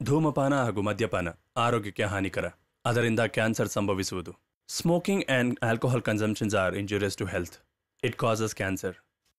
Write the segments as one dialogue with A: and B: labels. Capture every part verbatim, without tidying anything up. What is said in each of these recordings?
A: ಧೂಮಪಾನ ಹಾಗೂ ಮದ್ಯಪಾನ ಆರೋಗ್ಯಕ್ಕೆ ಹಾನಿಕರ. ಅದರಿಂದ ಕ್ಯಾನ್ಸರ್ ಸಂಭವಿಸುವುದು. Smoking and alcohol consumptions are injurious to health. It causes cancer.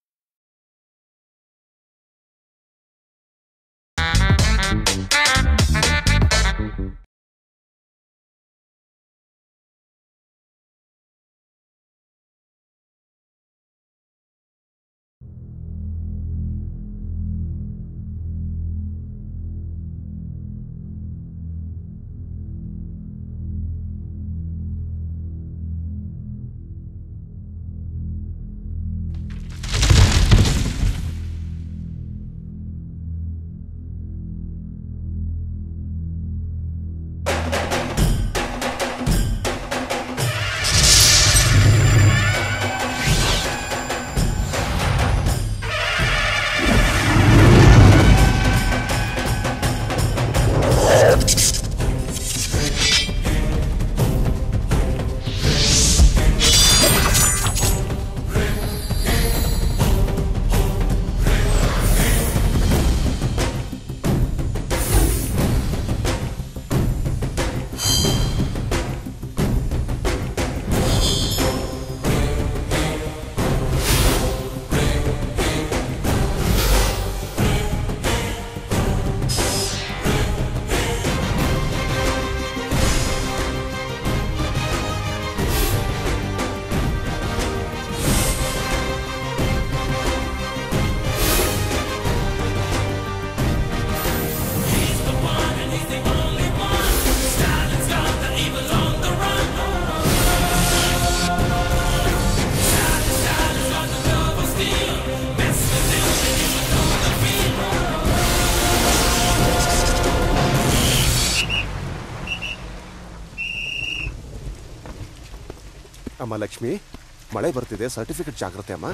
B: ಅಮ್ಮ ಲಕ್ಷ್ಮಿ, ಮಳೆ ಬರ್ತಿದೆ, ಸರ್ಟಿಫಿಕೇಟ್ ಜಾಗ್ರತೆ ಅಮ್ಮ.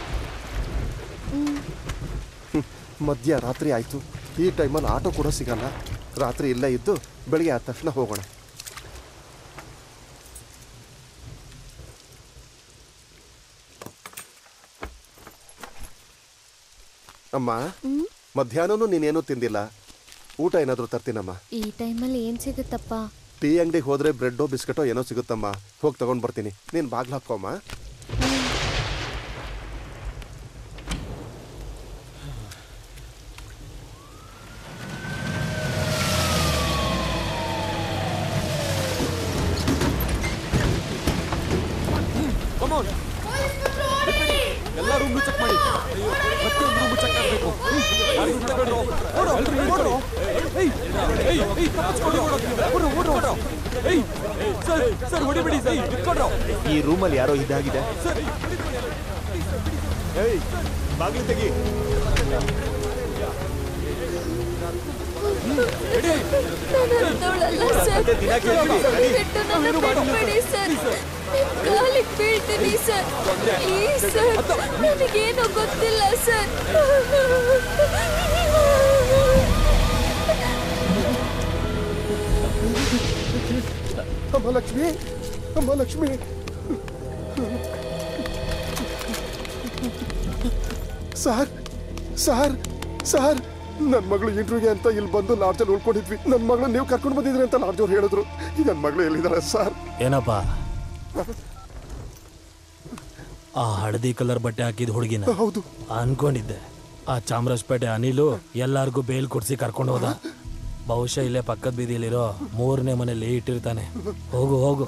B: ಮಧ್ಯ ರಾತ್ರಿ ಆಯ್ತು, ಈ ಟೈಮಲ್ಲಿ ಆಟೋ ಕೂಡ ಸಿಗಲ್ಲ. ರಾತ್ರಿ ಇಲ್ಲೇ ಇದ್ದು ಬೆಳಿಗ್ಗೆ ಆದ ತಕ್ಷಣ ಹೋಗೋಣ. ಅಮ್ಮ, ಮಧ್ಯಾಹ್ನನೂ ನೀನೇನು ತಿಂದಿಲ್ಲ, ಊಟ ಏನಾದರೂ ತರ್ತೀನಮ್ಮ.
C: ಈ ಟೈಮಲ್ಲಿ ಏನ್ ಸಿಗುತ್ತಪ್ಪ?
B: ಟೀ ಅಂಗಡಿಗೆ ಹೋದ್ರೆ ಬ್ರೆಡ್ಡೋ ಬಿಸ್ಕೆಟೋ ಏನೋ ಸಿಗುತ್ತಮ್ಮ, ಹೋಗಿ ತಗೊಂಡ್ ಬರ್ತೀನಿ. ನೀನ್ ಬಾಗ್ಲು ಹಾಕೋಮ್ಮ.
D: ಎಲ್ಲ ರೂಮ್ ಚೆಕ್ ಮಾಡಿ, ಪ್ರತಿಯೊಂದು ರೂಮ್ ಚೆಕ್ ಆಗಬೇಕು.
E: ಈ ರೂಮಲ್ಲಿ ಯಾರೋ ಇದಾಗಿದೆ. ಬಾಗಿಲು ತೆಗಿ. ದಿನ
C: ಬೀಳ್ತೀನಿ ಸರ್, ಪ್ಲೀಸ್ ಸರ್, ನನಗೇನು ಗೊತ್ತಿಲ್ಲ ಸರ್.
B: ಅಮ್ಮ ಲಕ್ಷ್ಮಿ, ಅಮ್ಮ ಲಕ್ಷ್ಮಿ, ಸಾರ್ ಸಾರ್ ಸಾರ್ ನನ್ನ ಮಗಳು ಇಂಟರ್ವ್ಯೂಗೆ ಅಂತ ಇಲ್ಲಿ ಬಂದು ಲಾಡ್ಜಲ್ಲಿ ಉಳ್ಕೊಂಡಿದ್ವಿ. ನನ್ನ ಮಗಳು ನೀವು ಕರ್ಕೊಂಡು ಬಂದಿದ್ರಿ ಅಂತ ಲಾಡ್ಜವ್ರು ಹೇಳಿದ್ರು. ನನ್ನ ಮಗಳು ಎಲ್ಲಿದ್ದಾಳೆ ಸರ್?
F: ಏನಪ್ಪ ಆ ಹಳದಿ ಕಲರ್ ಬಟ್ಟೆ ಹಾಕಿದ ಹುಡುಗಿನ?
B: ಹೌದು
F: ಅನ್ಕೊಂಡಿದ್ದೆ. ಆ ಚಾಮರಾಜಪೇಟೆ ಅನಿಲು ಎಲ್ಲಾರ್ಗೂ ಬೇಲ್ ಕೊಡ್ಸಿ ಕರ್ಕೊಂಡು ಹೋದ. ಬಹುಶಃ ಇಲ್ಲೇ ಪಕ್ಕದ ಬೀದಿಲಿರೋ ಮೂರನೇ ಮನೇಲಿ ಇಟ್ಟಿರ್ತಾನೆ. ಹೋಗು ಹೋಗು.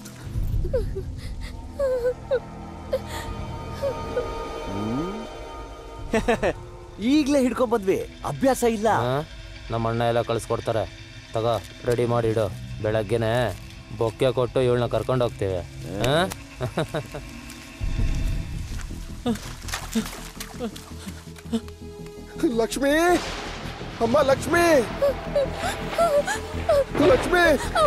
E: ಈಗ್ಲೇ ಹಿಡ್ಕೊಂಡ್ ಬಂದ್ವಿ, ಅಭ್ಯಾಸ ಇಲ್ಲ.
G: ನಮ್ಮ ಅಣ್ಣ ಎಲ್ಲ ಕಳಿಸ್ಕೊಡ್ತಾರೆ. ತಗ ರೆಡಿ ಮಾಡಿಡು, ಬೆಳಗ್ಗೆನೆ ಬೊಕ್ಕೆ ಕೊಟ್ಟು ಇವಳನ್ನ ಕರ್ಕೊಂಡು ಹೋಗ್ತೇವೆ.
B: ಲಕ್ಷ್ಮಿ, ಅಮ್ಮ ಲಕ್ಷ್ಮಿ, ಲಕ್ಷ್ಮಿ,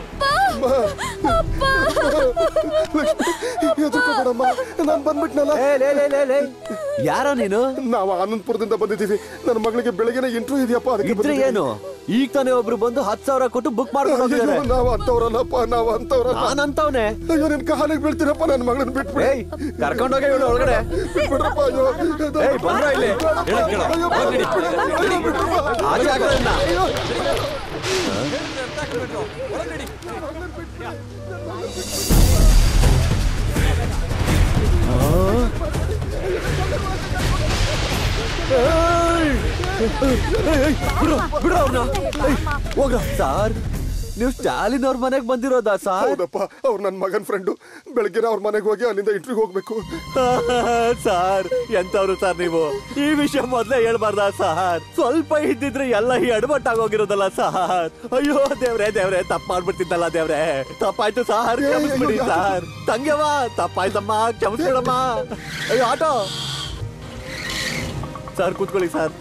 B: ಎದುರ್ಕೋಬೇಡಮ್ಮ, ನಾನು ಬಂದ್ಬಿಟ್ನಲ್ಲ.
E: ಯಾರೋ ನೀನು?
B: ನಾವು ಆನಂದಪುರದಿಂದ ಬಂದಿದ್ದೀವಿ. ನನ್ನ ಮಗಳಿಗೆ ಬೆಳಗ್ಗೆ ಇಂಟರ್ವ್ಯೂ ಇದೆಯಪ್ಪ, ಅದಕ್ಕೆ
E: ಏನು ಈಗ ತಾನೇ ಒಬ್ರು ಬಂದು ಹತ್ತು ಸಾವಿರ ಕೊಟ್ಟು ಬುಕ್ ಮಾಡ್ಕೊಂಡು
B: ನಾವು ಅಂತವ್ರಲ್ಲಪ್ಪ, ನಾವು ಅಂತವ್ರ.
E: ನಾನಂತವ್ನೆ.
B: ಅಯ್ಯೋ ನಿನ್ ಕಾಲಿಗೆ ಬೀಳ್ತೀರಪ್ಪ, ನನ್ನ ಮಗಳನ್ನ ಬಿಟ್ಬಿಡಿ.
E: ಕರ್ಕೊಂಡೋಗ ಇವಳು ಒಳಗಡೆ
B: ಬಿಟ್ಬಿಡ್ರಪ್ಪ. ಅಯ್ಯೋ
E: ಬಂದ್ರ ಇಲ್ಲಿ ಹೋಗ್ರ ಸಾರ್, ನೀವು ಸ್ಟಾಲಿನ್ ಅವ್ರ ಮನೆಗೆ ಬಂದಿರೋದಾ ಸಾರ್?
B: ಹೌದಪ್ಪ, ಅವ್ರು ನನ್ನ ಮಗನ್ ಫ್ರೆಂಡು. ಬೆಳಗ್ಗೆ ಅವ್ರ ಮನೆಗೆ ಹೋಗಿ ಅಲ್ಲಿಂದ ಇಂಟರ್ವ್ಯೂ ಹೋಗ್ಬೇಕು.
E: ಸಾರ್ ಎಂತವ್ರು ಸಾರ್ ನೀವು? ಈ ವಿಷಯ ಮೊದ್ಲೇ ಹೇಳ್ಬಾರ್ದ ಸಾರ್? ಸ್ವಲ್ಪ ಇದ್ದಿದ್ರೆ ಎಲ್ಲ ಈ ಅಡಬಟ್ಟಾಗೋಗಿರೋದಲ್ಲ ಸಾರ್. ಅಯ್ಯೋ ದೇವ್ರೆ ದೇವ್ರೆ, ತಪ್ಪು ಮಾಡ್ಬಿಡ್ತಿದ್ದಲ್ಲ ದೇವ್ರೆ. ತಪ್ಪಾಯ್ತು ಸಾರ್, ಕ್ಷಮಿಸ್ಬಿಡಿ ಸಾರ್. ತಂಗೆವ ತಪ್ಪಾಯ್ತಮ್ಮ, ಕ್ಷಮಿಸ್ಬಿಡಮ್ಮ. ಅಯ್ಯೋ ಆಟೋ ಸರ್, ಕೂತ್ಕೊಳ್ಳಿ ಸರ್.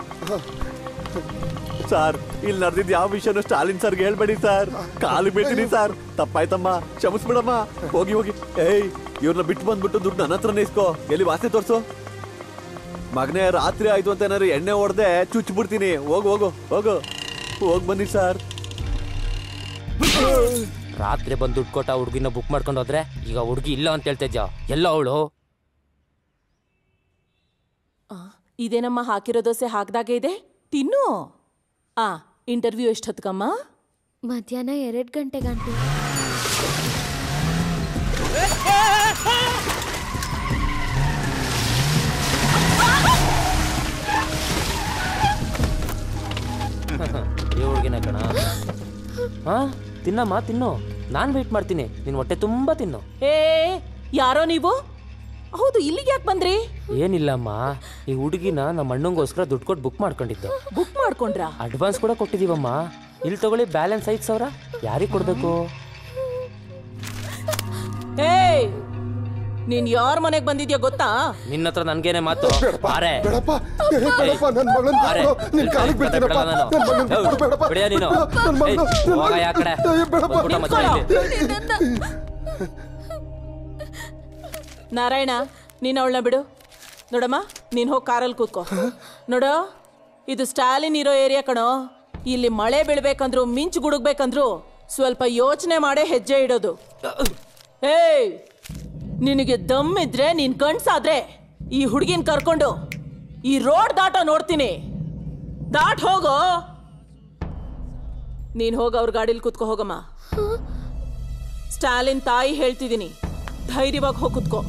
E: ಸರ್, ಇಲ್ಲಿ ನಡೆದಿದ್ದು ಯಾವ ವಿಷಯನೂ ಸ್ಟಾಲಿನ್ ಸರ್ಗೆ ಹೇಳ್ಬೇಡಿ ಸರ್. ಕಾಲು ಬೀಳ್ತೀನಿ ಸರ್. ತಪ್ಪಾಯ್ತಮ್ಮ, ಕ್ಷಮಿಸ್ಬಿಡಮ್ಮ. ಹೋಗಿ ಹೋಗಿ. ಏಯ್, ಇವ್ರನ್ನ ಬಿಟ್ಟು ಬಂದ್ಬಿಟ್ಟು ದುಡ್ಡು ನನ್ನ ಹತ್ರನೇ ಇಸ್ಕೋ. ಎಲ್ಲಿ ವಾಸನೆ ತೋರ್ಸು. ಮಗನೇ, ರಾತ್ರಿ ಆಯ್ತು ಅಂತ ಏನಾದ್ರು ಎಣ್ಣೆ ಹೊಡೆದೆ ಚುಚ್ಚಿಬಿಡ್ತೀನಿ. ಹೋಗು ಹೋಗು ಹೋಗು, ಹೋಗಿ ಬನ್ನಿ ಸರ್.
G: ರಾತ್ರಿ ಬಂದು ದುಡ್ಡು ಕೊಟ್ಟ ಹುಡುಗಿನ ಬುಕ್ ಮಾಡ್ಕೊಂಡು ಹೋದ್ರೆ ಈಗ ಹುಡುಗಿ ಇಲ್ಲ ಅಂತ ಹೇಳ್ತಾ ಇದ್ಯಾ? ಎಲ್ಲ ಅವಳು
H: ಇದೇನಮ್ಮ ಹಾಕಿರೋ ದೋಸೆ ಹಾಕ್ದಾಗೆ ಇದೆ, ತಿನ್ನು. ಆ ಇಂಟರ್ವ್ಯೂ ಎಷ್ಟೊತ್ಕಮ್ಮ?
C: ಮಧ್ಯಾಹ್ನ ಎರಡು ಗಂಟೆ ಗಂಟೆ.
G: ಈ ಹುಡುಗಿನ ಕಣ. ಹಾ, ತಿನ್ನಮ್ಮ ತಿನ್ನು. ನಾನ್ ವೇಟ್ ಮಾಡ್ತೀನಿ. ನಿನ್ ಹೊಟ್ಟೆ ತುಂಬಾ ತಿನ್ನು.
H: ಏ ಯಾರೋ ನೀವು? ಹೌದು, ಇಲ್ಲಿಗೆ ಯಾಕೆ ಬಂದ್ರಿ?
G: ಏನಿಲ್ಲಮ್ಮ, ಈ ಹುಡುಗಿನ ನಮ್ಮ ಅಣ್ಣಂಗೋಸ್ಕರ ದುಡ್ಡು ಕೊಟ್ಟು ಬುಕ್ ಮಾಡ್ಕೊಂಡಿದ್ದು.
H: ಬುಕ್ ಮಾಡ್ಕೊಂಡ್ರಾ?
G: ಅಡ್ವಾನ್ಸ್ ಕೂಡ ಕೊಟ್ಟಿದೀವಮ್ಮ. ಇಲ್ಲಿ ತಗೊಳ್ಳಿ, ಬ್ಯಾಲೆನ್ಸ್ ಐದು ಸಾವಿರ. ಯಾರಿಗೆ ಕೊಡ್ಬೇಕು?
H: ಏಯ್, ನೀನ್ ಯಾರ ಮನೆಗೆ ಬಂದಿದ್ಯಾ ಗೊತ್ತಾ?
G: ನಿನ್ನ ಹತ್ರ ನನ್ಗೇನೆ ಮಾತು. ಬಾರೆ
B: ಬೇಡಪ್ಪ, ಬೇಡಪ್ಪ, ನನ್ನ ಮಗಳನ್ನ ಬಿಟ್ಬಿಡು. ನಿನ್ ಕಾಲಿಗೆ ಬೀಳ್ತೀನಪ್ಪ. ನನ್ನ ಮಗಳನ್ನ ಬಿಟ್ಬಿಡು, ಬೇಡಪ್ಪ.
G: ಬಿಡಿಯ ನೀನು.
B: ನನ್ನ ಮಗಳು,
G: ಹೋಗ ಯಾ ಕಡೆ.
B: ಬೇಡಪ್ಪ.
H: ನಾರಾಯಣ, ನೀನ್ ಅವಳನ್ನ ಬಿಡು. ನೋಡಮ್ಮ, ನೀನ್ ಹೋಗಿ ಕಾರಲ್ಲಿ ಕೂತ್ಕೋ. ನೋಡು, ಇದು ಸ್ಟಾಲಿನ್ ಇರೋ ಏರಿಯಾ ಕಣೋ. ಇಲ್ಲಿ ಮಳೆ ಬೀಳ್ಬೇಕಂದ್ರು, ಮಿಂಚು ಗುಡುಗ್ಬೇಕಂದ್ರು ಸ್ವಲ್ಪ ಯೋಚನೆ ಮಾಡೇ ಹೆಜ್ಜೆ ಇಡೋದು. ಏಯ್, ನಿನಗೆ ದಮ್ ಇದ್ರೆ, ನೀನ್ ಗಂಡ್ಸಾದ್ರೆ ಈ ಹುಡುಗಿನ ಕರ್ಕೊಂಡು ಈ ರೋಡ್ ದಾಟೋ ನೋಡ್ತೀನಿ. ದಾಟ್ ಹೋಗೋ. ನೀನ್ ಹೋಗ ಅವ್ರ ಗಾಡಿಲಿ ಕೂತ್ಕೋ. ಹೋಗಮ್ಮ. ಸ್ಟಾಲಿನ್ ತಾಯಿ ಹೇಳ್ತಿದ್ದೀನಿ, ಧೈರ್ಯವಾಗಿ ಹೋಗಿ ಕೂತ್ಕೋ.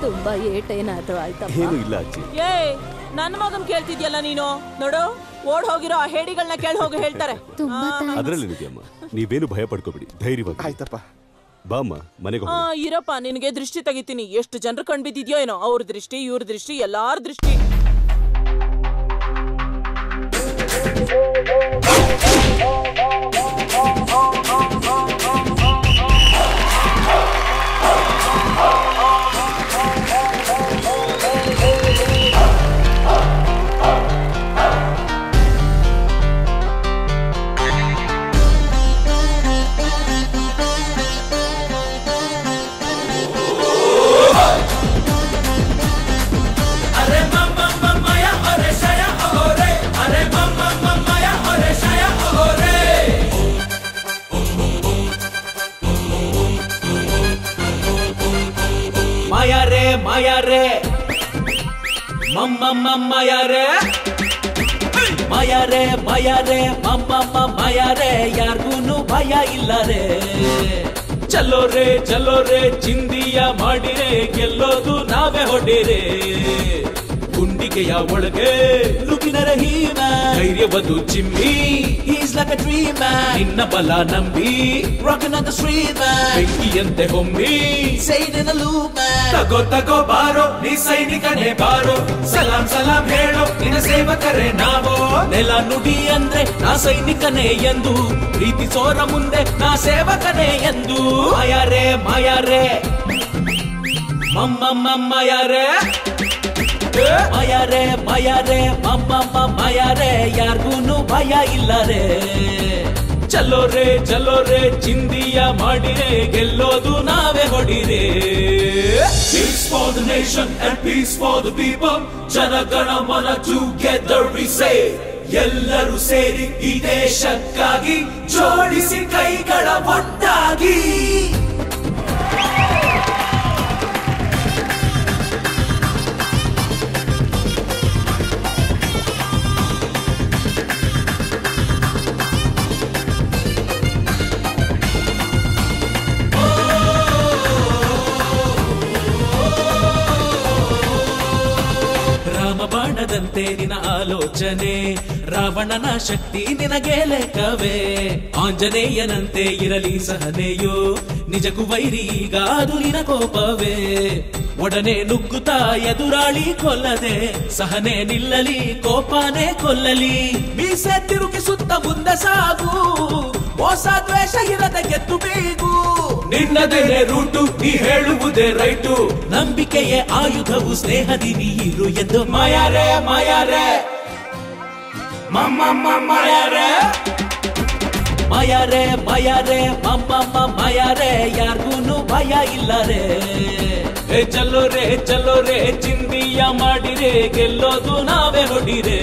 C: ತುಂಬಾ ಏಟೇನಾದ್ರೂ ಆಯ್ತಪ್ಪ?
E: ಏನು ಇಲ್ಲ ಅಜ್ಜಿ.
H: ಏ ನನ್ನ ಮಗನ್ ಕೇಳ್ತಿದ್ಯಲ್ಲ ನೀನು. ನೋಡು, ಓಡ್ ಹೋಗಿರೋ ಆ ಹೇಡಿಗಳನ್ನ ಕೇಳಿ ಹೋಗಿ ಹೇಳ್ತಾರೆ.
E: ಅದ್ರಲ್ಲಿ ಅಮ್ಮ, ನೀವೇನು ಭಯ ಪಡ್ಕೋಬಿಡಿ, ಧೈರ್ಯವಾಗಿ.
B: ಆಯ್ತಪ್ಪ,
E: ಬಾಮ್ಮ ಮನೆಗೆ.
H: ಹಾ ಇರಪ್ಪ, ನಿನಗೆ ದೃಷ್ಟಿ ತೆಗಿತೀನಿ. ಎಷ್ಟು ಜನರು ಕಂಡ್ಬಿದ್ದಿದ್ಯೋ ಏನೋ, ಅವ್ರ ದೃಷ್ಟಿ ಇವ್ರ ದೃಷ್ಟಿ ಎಲ್ಲಾರ ದೃಷ್ಟಿ.
I: ಮಾಯಾರೆ ಮಮ್ಮ ಮಾಯಾರೆ ಮಾಯಾರೆ ಮಾಯಾರೆ ಮಮ್ಮ ಮಾಯಾರೆ ಯಾರ್ಗೂನು ಭಯ ಇಲ್ಲರೆ. ಚಲೋ ರೇ ಚಲೋ ರೇ ಚಿಂದಿಯ ಮಾಡಿರೆ ಗೆಲ್ಲೋದು ನಾವೇ ಹೊಡಿರೆ. ಗುಂಡಿಗೆಯ ಒಳಗೆ ನುಗ್ಗಿನರ ಹೀಮ ಧೈರ್ಯವದು ಚಿಮ್ಮಿ ಈಸ್ ಲೈಕ್ ಅ ಡ್ರೀಮ್ ನಿನ್ನ ಬಲ ನಂಬಿ ರಾಕಿಂಗ್ ಆನ್ ದ ಸ್ಟ್ರೀಟ್ ಬೆಂಕಿಯಂತೆ ಹೊಮ್ಮಿ ಸೈನಿನ ಲೂಪ್ ತಗೋ ತಗೋ ಬಾರೋ ನೀ ಸೈನಿಕನೇ ಬಾರೋ ಸಲಾಂ ಸಲಾಂ ಹೇಳೋ ನಿನ್ನ ಸೇವಕರೇ ನಾವೋ. ನೆಲ ನುಡಿ ಅಂದ್ರೆ ನಾ ಸೈನಿಕನೇ ಎಂದು ಪ್ರೀತಿಸೋರ ಮುಂದೆ ನಾ ಸೇವಕನೇ ಎಂದು. ಮಾಯಾರೆ ಮಾಯಾರೆ ಮಮ್ಮ ಮಾಯಾರೆ ಮಾಯಾರೆ ಮಾಯಾರೆ ಮಮ್ಮ ಮಾಯಾರೆ ಯಾರ್ಗೂನು ಭಯ ಇಲ್ಲರೆ. ಚಲೋ ರೇ ಚಲೋ ರೇ ಚಿಂದಿಯ ಮಾಡಿರೆ ಗೆಲ್ಲೋದು ನಾವೇ ಹೊಡಿರೆ. Peace for the nation and peace for the people. ಜನಗಣ ಮನ together we say. ಎಲ್ಲರೂ ಸೇರಿ ಈ ದೇಶಕ್ಕಾಗಿ ಜೋಡಿಸಿ ಕೈಗಳ ಒಟ್ಟಾಗಿ. ಬಾಣದಂತೆ ನಿನ್ನ ಆಲೋಚನೆ ರಾವಣನ ಶಕ್ತಿ ನಿನಗೆ ಲೆಕ್ಕವೇ. ಆಂಜನೇಯನಂತೆ ಇರಲಿ ಸಹನೆಯೋ ನಿಜಕ್ಕೂ ವೈರಿ ಈಗ ಅದು ನಿನ ಕೋಪವೇ. ಒಡನೆ ನುಗ್ಗುತ್ತಾ ಎದುರಾಳಿ ಕೊಲ್ಲದೆ ಸಹನೆ ನಿಲ್ಲಲಿ ಕೋಪನೇ ಕೊಲ್ಲಲಿ. ಮೀಸೆ ತಿರುಗಿಸುತ್ತ ಮುಂದೆ ಸಾಗು ಮೋಸ ದ್ವೇಷ ಇರದ ಗೆದ್ದು ಬೇಗು. ನಿನ್ನದೇನೆ ರೂಟು ನೀ ಹೇಳುವುದೇ ರೈಟು. ನಂಬಿಕೆಯೇ ಆಯುಧವು ಸ್ನೇಹದಿ ನೀರು ಎಂದು. ಮಾಯಾರೆ ಮಾಯಾರೆ ಮಮ್ಮ ಮಾಯಾರೆ ಮಾಯಾರೆ ಮಾಯಾರೆ ಮಮ್ಮ ಮಾಯಾರೆ ಯಾರ್ಗೂನು ಭಯ ಇಲ್ಲರೆ. ಚಲೋ ರೇ ಚಲೋ ರೇ ಚಿಂದಿಯ ಮಾಡಿರೆ ಗೆಲ್ಲೋದು ನಾವೇ ಹೊಡಿರೆ.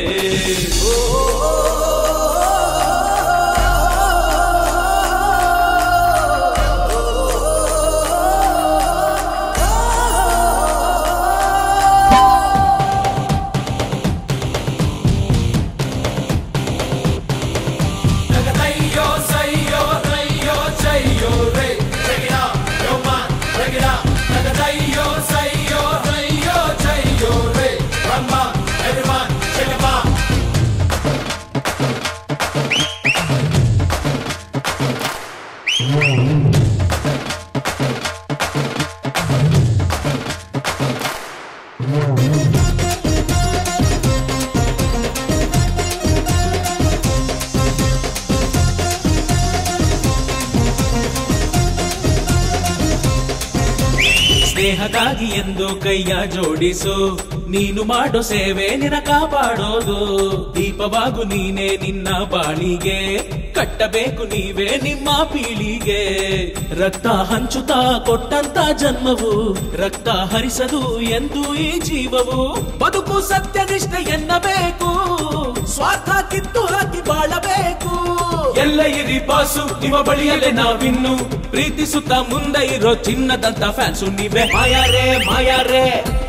I: ಸ್ನೇಹಕ್ಕಾಗಿ ಎಂದು ಕೈಯ ಜೋಡಿಸು ನೀನು ಮಾಡೋ ಸೇವೆ ನಿನ ಕಾಪಾಡೋದು. ದೀಪವಾಗು ನೀನೆ ನಿನ್ನ ಬಾಳಿಗೆ ಕಟ್ಟಬೇಕು ನೀವೇ ನಿಮ್ಮ ಪೀಳಿಗೆ. ರಕ್ತ ಹಂಚುತ್ತಾ ಕೊಟ್ಟಂತ ಜನ್ಮವು ರಕ್ತ ಹರಿಸದು ಎಂದು ಈ ಜೀವವು. ಬದುಕು ಸತ್ಯನಿಷ್ಠೆ ಎನ್ನಬೇಕು ಸ್ವಾರ್ಥ ಕಿತ್ತು ಹಾಕಿ ಬಾಳಬೇಕು. ಎಲ್ಲ ಇರಿ ಬಾಸು ನಿಮ್ಮ ಬಳಿಯಲ್ಲೇ ನಾವಿನ್ನು ಪ್ರೀತಿಸುತ್ತಾ ಮುಂದೆ ಇರೋ ಚಿನ್ನದಂತ ಫ್ಯಾನ್ಸು ನೀವೇ. ಮಾಯಾರೆ ಮಾಯಾರೆ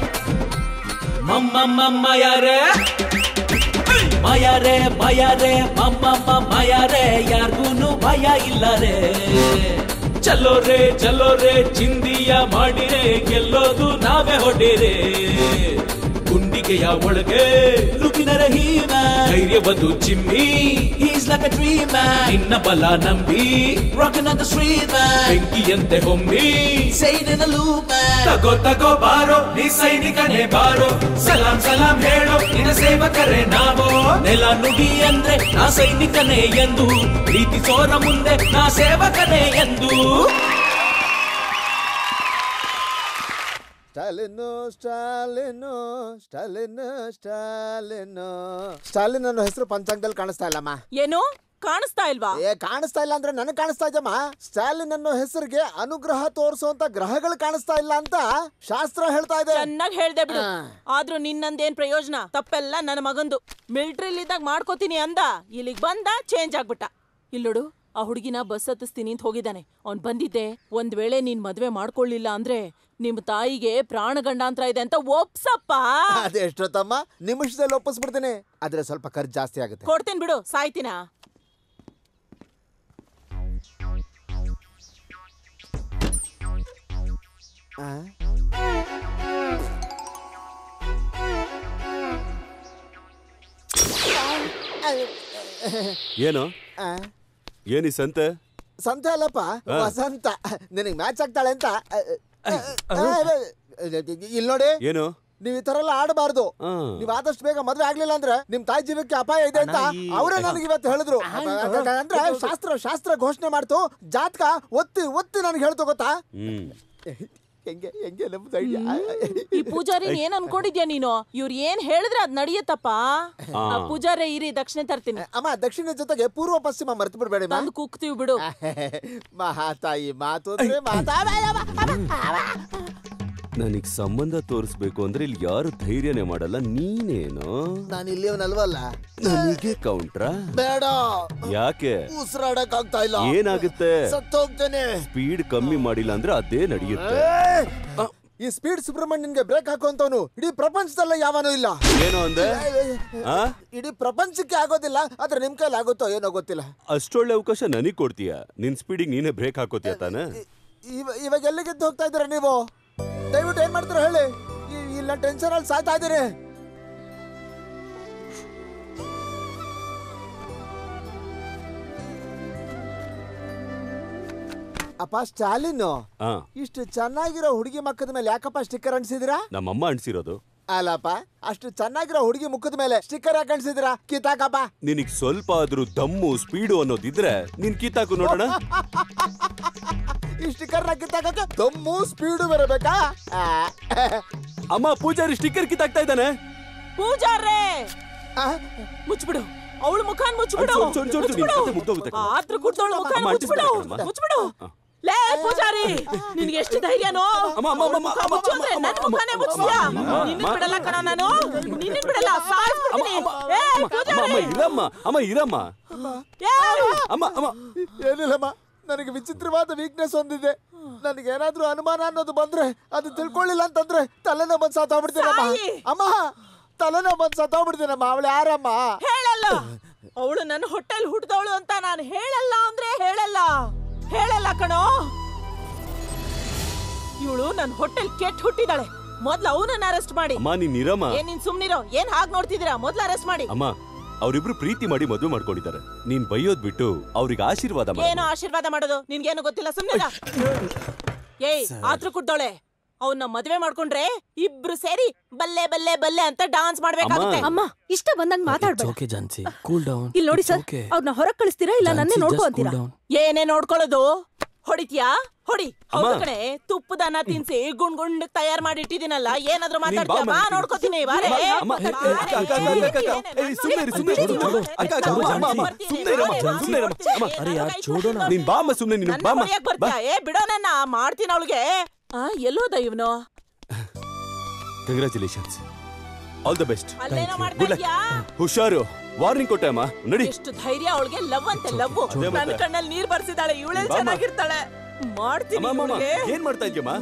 I: ಮಮ್ಮ ಮಾಯಾರೆ ಮಾಯಾರೆ ಮಾಯಾರೆ ಮಮ್ಮ ಮಾಯಾರೆ ಯಾರ್ಗೂನು ಭಯ ಇಲ್ಲರೆ. ಚಲೋ ರೇ ಚಲೋ ರೇ ಚಿಂದಿಯ ಮಾಡಿರೆ ಗೆಲ್ಲೋದು ನಾವೇ ಹೊಡಿ. ಹೊಡೀರಿ ಗುಂಡಿಗೆಯ ಒಳಗೆ ಲುಕಿನರ ಹೀಮ ಧೈರ್ಯವನ್ನು ಚಿಮ್ಮಿ ಈಸ್ ಲೈಕ್ ಅ ಡ್ರೀಮ್ ನಿನ್ನ ಬಲ ನಂಬಿ ರಾಕಿಂಗ್ ಆನ್ ದ ಸ್ಟ್ರೀಟ್ ಬೆಂಕಿಯಂತೆ ಹೊಮ್ಮಿ ಸೈನಿನ ಲೂಪ್ ತಗೋ ತಗೋ ಬಾರೋ ನೀ ಸೈನಿಕನೇ ಬಾರೋ ಸಲಾಂ ಸಲಾಂ ಹೇಳೋ ನಿನ್ನ ಸೇವಕರೇ ನಾವು ನೆಲ ನುಡಿ ಅಂದ್ರೆ ನಾ ಸೈನಿಕನೇ ಎಂದು ಪ್ರೀತಿಸೋರ ಮುಂದೆ ನಾ ಸೇವಕನೇ ಎಂದು
B: Stalin Stalin Stalin Stalin Stalin ಅನ್ನೋ ಹೆಸರು ಪಂಚಾಂಗದಲ್ಲಿ ಕಾಣಿಸ್ತಾ ಇಲ್ಲಮ್ಮ.
H: ಏನು ಕಾಣಿಸ್ತಾ ಇಲ್ವಾ?
B: ಏ ಕಾಣಿಸ್ತಾ ಇಲ್ಲ ಅಂದ್ರೆ ನನಗೆ ಕಾಣಿಸ್ತಾ ಇದೆಯಮ್ಮ. ಸ್ಟಾಲಿನ್ ಅನ್ನೋ ಹೆಸರಿಗೆ ಅನುಗ್ರಹ ತೋರಿಸುವಂತ ಗ್ರಹಗಳು ಕಾಣಿಸ್ತಾ ಇಲ್ಲ ಅಂತ ಶಾಸ್ತ್ರ ಹೇಳ್ತಾ ಇದೆ.
H: ಚೆನ್ನಾಗಿ ಹೇಳ್ದೆ ಬಿಡು. ಆದ್ರೂ ನಿನ್ನಂದೇನ್ ಪ್ರಯೋಜನ? ತಪ್ಪೆಲ್ಲ ನನ್ನ ಮಗಂದು. ಮಿಲಿಟರಿಲಿ ಇದ್ದಾಗ ಮಾಡ್ಕೋತೀನಿ ಅಂದ, ಇಲ್ಲಿಗ್ ಬಂದ ಚೇಂಜ್ ಆಗ್ಬಿಟ್ಟ. ಇಲ್ಲೋಡು, ಆ ಹುಡುಗಿನ ಬಸ್ ಹತ್ತಿಸ್ತೀನಿ ಅಂತ ಹೋಗಿದ್ದಾನೆ. ಅವ್ನ್ ಬಂದಿದ್ದೆ ಒಂದ್ ವೇಳೆ ನೀನ್ ಮದ್ವೆ ಮಾಡ್ಕೊಳ್ಳಿಲ್ಲ ಅಂದ್ರೆ ನಿಮ್ ತಾಯಿಗೆ ಪ್ರಾಣ ಗಂಡಾಂತರ ಇದೆ ಅಂತ ಒಪ್ಸಪ್ಪ.
B: ಅದೆಷ್ಟೊತ್ತಮ್ಮ, ನಿಮಿಷದಲ್ಲಿ ಒಪ್ಪಿಸ್ಬಿಡ್ತೀನಿ. ಆದ್ರೆ ಸ್ವಲ್ಪ ಖರ್ಚು ಜಾಸ್ತಿ ಆಗುತ್ತೆ.
H: ಕೊಡ್ತೀನಿ ಬಿಡು, ಸಾಯ್ತೀನ.
E: ಏನು ಏನಿ ಸಂತೆ?
B: ಸಂತೆ ಅಲ್ಲಪ್ಪ, ವಸಂತ. ನಿನಗೆ ಮ್ಯಾಚ್ ಆಗ್ತಾಳೆ ಅಂತ. ಇಲ್ಲಿ ನೋಡಿ,
E: ಏನು
B: ನೀವ್ ಈ ತರ ಎಲ್ಲ ಆಡಬಾರ್ದು. ನೀವ್ ಆದಷ್ಟು ಬೇಗ ಮದ್ವೆ ಆಗ್ಲಿಲ್ಲ ಅಂದ್ರೆ ನಿಮ್ ತಾಯಿ ಜೀವಕ್ಕೆ ಅಪಾಯ ಇದೆ ಅಂತ ಅವರೇ ನನಗೆ ಇವತ್ತು ಹೇಳಿದ್ರು. ಅಂದ್ರೆ ಶಾಸ್ತ್ರ ಶಾಸ್ತ್ರ ಘೋಷಣೆ ಮಾಡ್ತು. ಜಾತಕ ಒತ್ತಿ ಒತ್ತಿ ನನಗೆ ಹೇಳ್ತು, ಗೊತ್ತಾ? ಹೆಂಗೆ ಹೆಂಗೆ
H: ಈ ಪೂಜಾರಿ ಏನ್ ಅನ್ಕೊಂಡಿದ್ಯಾ ನೀನು? ಇವ್ರು ಏನ್ ಹೇಳಿದ್ರೆ ಅದ್ ನಡೆಯತ್ತಪ್ಪ. ಪೂಜಾರಿ ಇರಿ, ದಕ್ಷಿಣೆ ತರ್ತೀನಿ.
B: ಅಮ್ಮ, ದಕ್ಷಿಣ ಜೊತೆಗೆ ಪೂರ್ವ ಪಶ್ಚಿಮ ಮರ್ತು ಬಿಡ್ಬೇಡಿ.
H: ಬಂದು ಕುಕ್ತೀವಿ ಬಿಡು.
B: ಮಹಾತಾಯಿ ಮಾತು ಅಂದ್ರೆ ಮಾತಾ.
E: ನನಗ್ ಸಂಬಂಧ ತೋರಿಸ್ಬೇಕು ಅಂದ್ರೆ ಇಲ್ಲಿ ಯಾರು ಧೈರ್ಯನೇ ಮಾಡಲ್ಲ. ನೀನೇನು?
B: ನಾನು ಇಲ್ಲಿಯವನಲ್ವಲ್ಲ.
E: ನನಗೆ ಕೌಂಟ್ರಾ?
B: ಬೇಡ.
E: ಯಾಕೆ?
B: ಉಸಿರಾಡಕ್ ಆಗ್ತಾ ಇಲ್ಲ.
E: ಏನಾಗುತ್ತೆ?
B: ಸತ್ತೋಗ್ತೇನೆ.
E: ಸ್ಪೀಡ್ ಕಮ್ಮಿ ಮಾಡಿಲ್ಲ ಅಂದ್ರೆ ಅದೇ ನಡೆಯುತ್ತೆ.
B: ಈ ಸ್ಪೀಡ್ ಸುಬ್ರಹ್ಮಣ್ಯನ್ಗೆ ಬ್ರೇಕ್ ಹಾಕುವಂತವನು ಇಡೀ ಪ್ರಪಂಚದಲ್ಲ ಯಾವನೂ ಇಲ್ಲ.
E: ಏನು ಅಂದೆ?
B: ಇಡೀ ಪ್ರಪಂಚಕ್ಕೆ ಆಗೋದಿಲ್ಲ, ಆದ್ರೆ ನಿಮ್ ಕೈಲಿ ಆಗುತ್ತೋ ಏನೋ ಗೊತ್ತಿಲ್ಲ.
E: ಅಷ್ಟೊಳ್ಳೆ ಅವಕಾಶ ನನಗ್ ಕೊಡ್ತೀಯ? ನಿನ್ ಸ್ಪೀಡಿಗೆ ನೀನೇ ಬ್ರೇಕ್ ಹಾಕೋತೀಯ ತಾನೆ?
B: ಇವಾಗ ಎಲ್ಲಿಗೆದ್ದು ಹೋಗ್ತಾ ಇದ್ದೀರಾ ನೀವು? ದಯವಿಟ್ಟು ಏನ್ ಮಾಡ್ತೀರಾ ಹೇಳಿ. ಇಲ್ಲ ಟೆನ್ಷನ್ ಅಲ್ಲಿ ಸಾಯ್ತಾ ಇದ್ದೀರಿ. ಅಪ್ಪ ಸ್ಟಾಲಿನ್, ಇಷ್ಟು ಚೆನ್ನಾಗಿರೋ ಹುಡುಗಿ ಮಕ್ಕದ ಮೇಲೆ ಯಾಕಪ್ಪ ಸ್ಟಿಕ್ಕರ್ ಅಂಟಿಸಿದಿರಾ?
E: ನಮ್ಮಮ್ಮ ಅಂಟಿಸಿರೋದು.
B: ಅಲ್ಲಪ್ಪ, ಅಷ್ಟು ಚೆನ್ನಾಗಿರೋ ಹುಡುಗಿ ಮುಖದ ಮೇಲೆ ಸ್ಟಿಕ್ಕರ್ ಯಾಕೆ ಅಂಟಿಸಿದಿರಾ? ಕಿತ್ತಾಕಪ್ಪ.
E: ನಿನಗ್ ಸ್ವಲ್ಪ ಆದ್ರೂ ದಮ್ಮು ಸ್ಪೀಡು ಅನ್ನೋದಿದ್ರೆ ನಿನ್ ಕಿತ್ತಾಕು ನೋಡೋಣ.
B: ಈ ಸ್ಟಿಕ್ಕರ್ ನ ಕಿತ್ತಾಕಕ್ಕೆ ದಮ್ಮು ಸ್ಪೀಡು ಬರಬೇಕಾ?
E: ಅಮ್ಮ, ಪೂಜಾರಿ ಸ್ಟಿಕ್ಕರ್ ಕಿತ್ತಾಕ್ತಾ ಇದ್ದಾನೆ.
H: ಪೂಜಾರೇ ಮುಚ್ಚಿಬಿಡು, ಅವಳು ಮುಖ ಮುಚ್ಚಿಬಿಡು. ಆತ್ರ ಕುಟ್ಟವಳು ಮುಖ ಮುಚ್ಚಿಬಿಡು, ಮುಚ್ಚಿಬಿಡು. ಲೇ ಪೂಜಾರಿ, ನಿನ್ಗೆ ಎಷ್ಟು ಧೈರ್ಯನೋ? ನನ್ನ ಮುಖನೇ ಮುಚ್ಚಿದ್ಯಾ? ನಿನ್ನ ಬಿಡಲ್ಲ ಕಣ ನಾನು, ನಿನ್ನ ಬಿಡಲ್ಲ.
B: ಏನಿಲ್ಲಮ್ಮ, ನನಗೆ ವಿಚಿತ್ರವಾದ ವೀಕ್ನೆಸ್ ಒಂದಿದೆ. ನನಗೇನಾದ್ರೂ ಅನುಮಾನ ಅನ್ನೋದು ಬಂದ್ರೆ ಅದು ತಿಳ್ಕೊಳ್ಳಿಲ್ಲ ಅಂತಂದ್ರೆ ತಲೆನೋ ಬಂದ್ ಸತ್ತೋಗ್ಬಿಡ್ತೀನಮ್ಮ. ಅಮ್ಮ, ತಲೆನೋ ಬಂದ್ ಸತ್ತೋಗ್ಬಿಡ್ತೀನಮ್ಮ. ಅವಳು ಯಾರಮ್ಮ?
H: ಹೇಳಲ್ಲ. ಅವಳು ನನ್ನ ಹೊಟ್ಟೆಲ್ ಹುಟ್ಟಿದವಳು ಅಂತ ನಾನು ಹೇಳಲ್ಲ ಅಂದ್ರೆ ಹೇಳಲ್ಲ, ಹೇಳಲ್ಲ ಕಣೋ. ಇವಳು ನನ್ನ ಹೊಟ್ಟೆಲ್ ಕೆಟ್ಟ ಹುಟ್ಟಿದಾಳೆ. ಮೊದ್ಲು ಅವನನ್ನ ಅರೆಸ್ಟ್ ಮಾಡಿ. ಏನ್ ನೀನ್ ಸುಮ್ನಿರೋ? ಏನ್ ಹಾಗೆ ನೋಡ್ತಿದ್ದೀರಾ? ಮೊದ್ಲು ಅರೆಸ್ಟ್ ಮಾಡಿ.
E: ಅಮ್ಮ, ಅವರಿಬ್ರು ಪ್ರೀತಿ ಮಾಡಿ ಮದುವೆ ಮಾಡ್ಕೊಂಡಿದ್ದಾರೆ. ನೀನ್ ಬೈಯೋದ್ ಬಿಟ್ಟು ಅವ್ರಿಗೆ ಆಶೀರ್ವಾದ ಮಾಡು.
H: ಏನೋ ಆಶೀರ್ವಾದ ಮಾಡೋದು? ನಿನ್ಗೇನು ಗೊತ್ತಿಲ್ಲ, ಸುಮ್ನಿರ. ಏಯ್, ಆತ್ರ ಕುಡ್ದೋಳೆ. ಅವನ್ನ ಮದುವೆ ಮಾಡ್ಕೊಂಡ್ರೆ ಇಬ್ರು ಸೇರಿ ಬಲ್ಲೆ ಬಲ್ಲೆ ಬಲ್ಲೆ ಅಂತ ಡಾನ್ಸ್ ಮಾಡ್ಬೇಕಾಗುತ್ತೆ.
C: ಅಮ್ಮ, ಇಷ್ಟ ಬಂದಂಗ್ ಮಾತಾಡ್ಬೇಡ.
F: Okay Jhansi, cool down.
C: ಇಲ್ಲಿ ನೋಡಿ ಸರ್, ಅವ್ರನ್ನ ಹೊರಗ್ ಕಳಿಸ್ತೀರಾ ಇಲ್ಲ ನನ್ನೇ ನೋಡ್ಕೊ ಅಂತೀರಾ?
H: ಏನೇ ನೋಡ್ಕೊಳ್ಳೋದು? ಹೊಡಿತ್ಯಾ? ಹೊಡಿ. ಹೌದು ಕಣೆ, ತುಪ್ಪದನ್ನ ತಿನ್ಸಿ ಗುಂಡ್ ಗುಂಡ್ ತಯಾರ್ ಮಾಡಿ ಇಟ್ಟಿದ್ದೀನಲ್ಲ. ಏನಾದ್ರೂ ಮಾತಾಡ್ತೀಯ? ಬಾ ನೋಡ್ಕೋತೀನಿ. ಬಾರೆ. ಏ ಬಿಡೋ ನನ್ನ, ಮಾಡ್ತೀನಿ ಅವಳಿಗೆ. ಎಲ್ಲೋದ ಇವನು?
E: Congratulations, all the best.
H: ಅಲ್ಲೇನೋ ಮಾಡ್ತಾ ಇದ್ಯಾ?
E: ಹುಷಾರು, ವಾರ್ನಿಂಗ್ ಕೊಟ್ಟೆ ಅಮ್ಮ. ನಡಿ.
H: ಎಷ್ಟು ಧೈರ್ಯ ಅವಳಿಗೆ! ಲವ್ ಅಂತೆ ಲವ್. ನನ್ನ ಕಣ್ಣಲ್ಲಿ ನೀರ್ ಬರ್ಸಿದಾಳೆ. ಇವಳೆ ಚೆನ್ನಾಗಿರ್ತಾಳೆ. ಮಾಡ್ತೀನಿ.
E: ಏನ್ ಮಾಡ್ತಾ ಇದ್ಯಮ್ಮ?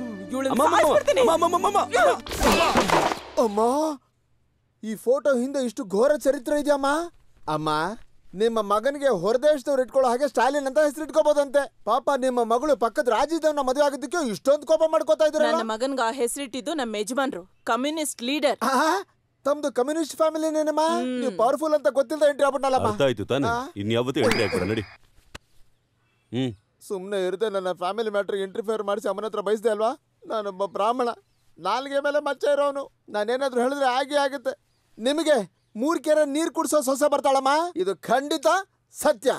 B: ಅಮ್ಮ, ಈ ಫೋಟೋ ಹಿಂದೆ ಇಷ್ಟು ಘೋರ ಚರಿತ್ರೆ ಇದೆಯಮ್ಮ. ಅಮ್ಮ, ನಿಮ್ಮ ಮಗನಿಗೆ ಹೊರದೇಶದವ್ರು ಇಟ್ಕೊಳ್ಳೋ ಹಾಗೆ ಸ್ಟಾಲಿನ್ ಅಂತ ಹೆಸರು ಇಟ್ಕೋಬಹುದಂತೆ. ಪಾಪ ನಿಮ್ಮ ಮಗಳು ಪಕ್ಕದ ರಾಜ್ಯದವನ್ನ ಮದುವೆ ಆಗಿದ್ದಕ್ಕೆ ಇಷ್ಟೊಂದು ಕೋಪ ಮಾಡ್ಕೋತಾ ಇದ್ರೆ.
H: ನನ್ನ ಮಗನ್ಗ ಹೆಸರಿಟ್ಟಿದ್ದು ನಮ್ಮ ಯಜಮಾನ್ರು, ಕಮ್ಯುನಿಸ್ಟ್ ಲೀಡರ್.
B: ತಮ್ದು ಕಮ್ಯುನಿಸ್ಟ್ ಫ್ಯಾಮಿಲಿನೇನಮ್ಮ? ನೀವು ಪವರ್ಫುಲ್ ಅಂತ ಗೊತ್ತಿಲ್ಲದ ಎಂಟ್ರಿ ಆಗ್ಬಿಟ್ಟಲ್ಲಮ್ಮ.
E: ಅರ್ಥ ಆಯ್ತು ತಾನೆ, ಇನ್ಯಾವತ್ತೂ ಎಂಟ್ರಿ ಆಗ್ಬಿಡ ನಡಿ. ಹ್ಮ್
B: ಸುಮ್ಮನೆ ಇರದೆ ನನ್ನ ಫ್ಯಾಮಿಲಿ ಮ್ಯಾಟ್ರ್ ಇಂಟರ್ಫಿಯರ್ ಮಾಡಿಸಿ ಅಮ್ಮನ ಹತ್ರ ಬಯಸ್ದೆ ಅಲ್ವಾ? ನಾನೊಬ್ಬ ಬ್ರಾಹ್ಮಣ, ನಾಲ್ಗೆ ಮೇಲೆ ಮಚ್ಚ ಇರೋನು. ನಾನೇನಾದ್ರೂ ಹೇಳಿದ್ರೆ ಹಾಗೆ ಆಗುತ್ತೆ. ನಿಮಗೆ ಮೂರ್ ಕೆರೆ ನೀರು ಕುಡಿಸೋ ಸೊಸೆ ಬರ್ತಾಳಮ್ಮ, ಇದು ಖಂಡಿತ ಸತ್ಯ.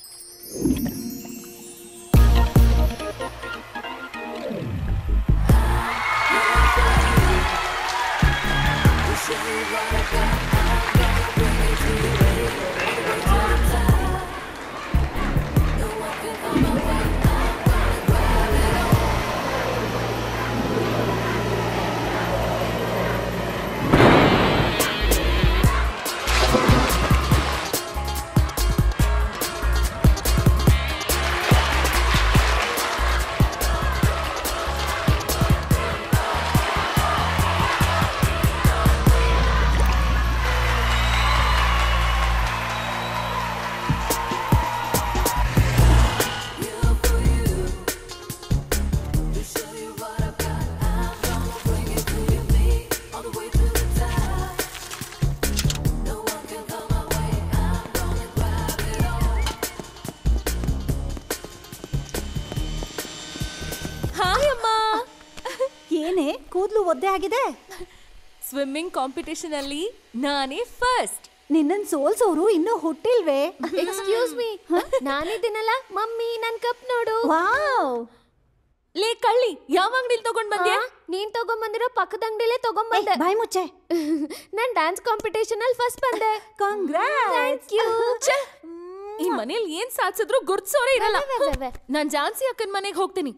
J: ಏನೇ ಕೂದಲು ಒದ್ದೆ ಆಗಿದೆ?
C: ಸ್ವಿಮ್ಮಿಂಗ್ ಕಾಂಪಿಟೇಷನ್ ಅಲ್ಲಿ ನಾನೇ ಫಸ್ಟ್.
J: ನಿನ್ನನ್ ಸೋಲ್ಸೋರು ಇನ್ನೂ ಹುಟ್ಟಿಲ್ವೇ?
C: ಎಕ್ಸ್ಕ್ಯೂಸ್ ಮೀ, ನಾನಿದ್ದೀನಲ್ಲ ಮಮ್ಮಿ, ನನ್ ಕಪ್ ನೋಡು.
J: ವಾವ್,
C: ಲೇ ಕಳ್ಳಿ, ಯಾವ ಅಂಗಡಿಲಿ ತಗೊಂಡ್ ಬಂದ್ಯಾ? ನೀನ್ ತಗೊಂಡ್ ಬಂದಿರೋ ಪಕ್ಕದ ಅಂಗಡಿಲೇ ತಗೊಂಡ್ ಬಂದೆ.
J: ಬಾಯ್ ಮುಚ್ಚೆ.
C: ನಾನ್ ಡ್ಯಾನ್ಸ್ ಕಾಂಪಿಟೇಷನ್ ಅಲ್ಲಿ ಫಸ್ಟ್ ಬಂದೆ.
J: ಕಾಂಗ್ರಾಟ್ಸ್.
C: Thank you. ಈ ಮನೇಲಿ ಏನ್ ಸಾಧಿಸಿದ್ರು ಗುರ್ತಿಸೋರೇ ಇರಲ್ಲ. ನಾನ್ ಜಾನ್ಸಿ ಅಕ್ಕನ ಮನೆಗೆ ಹೋಗ್ತೀನಿ.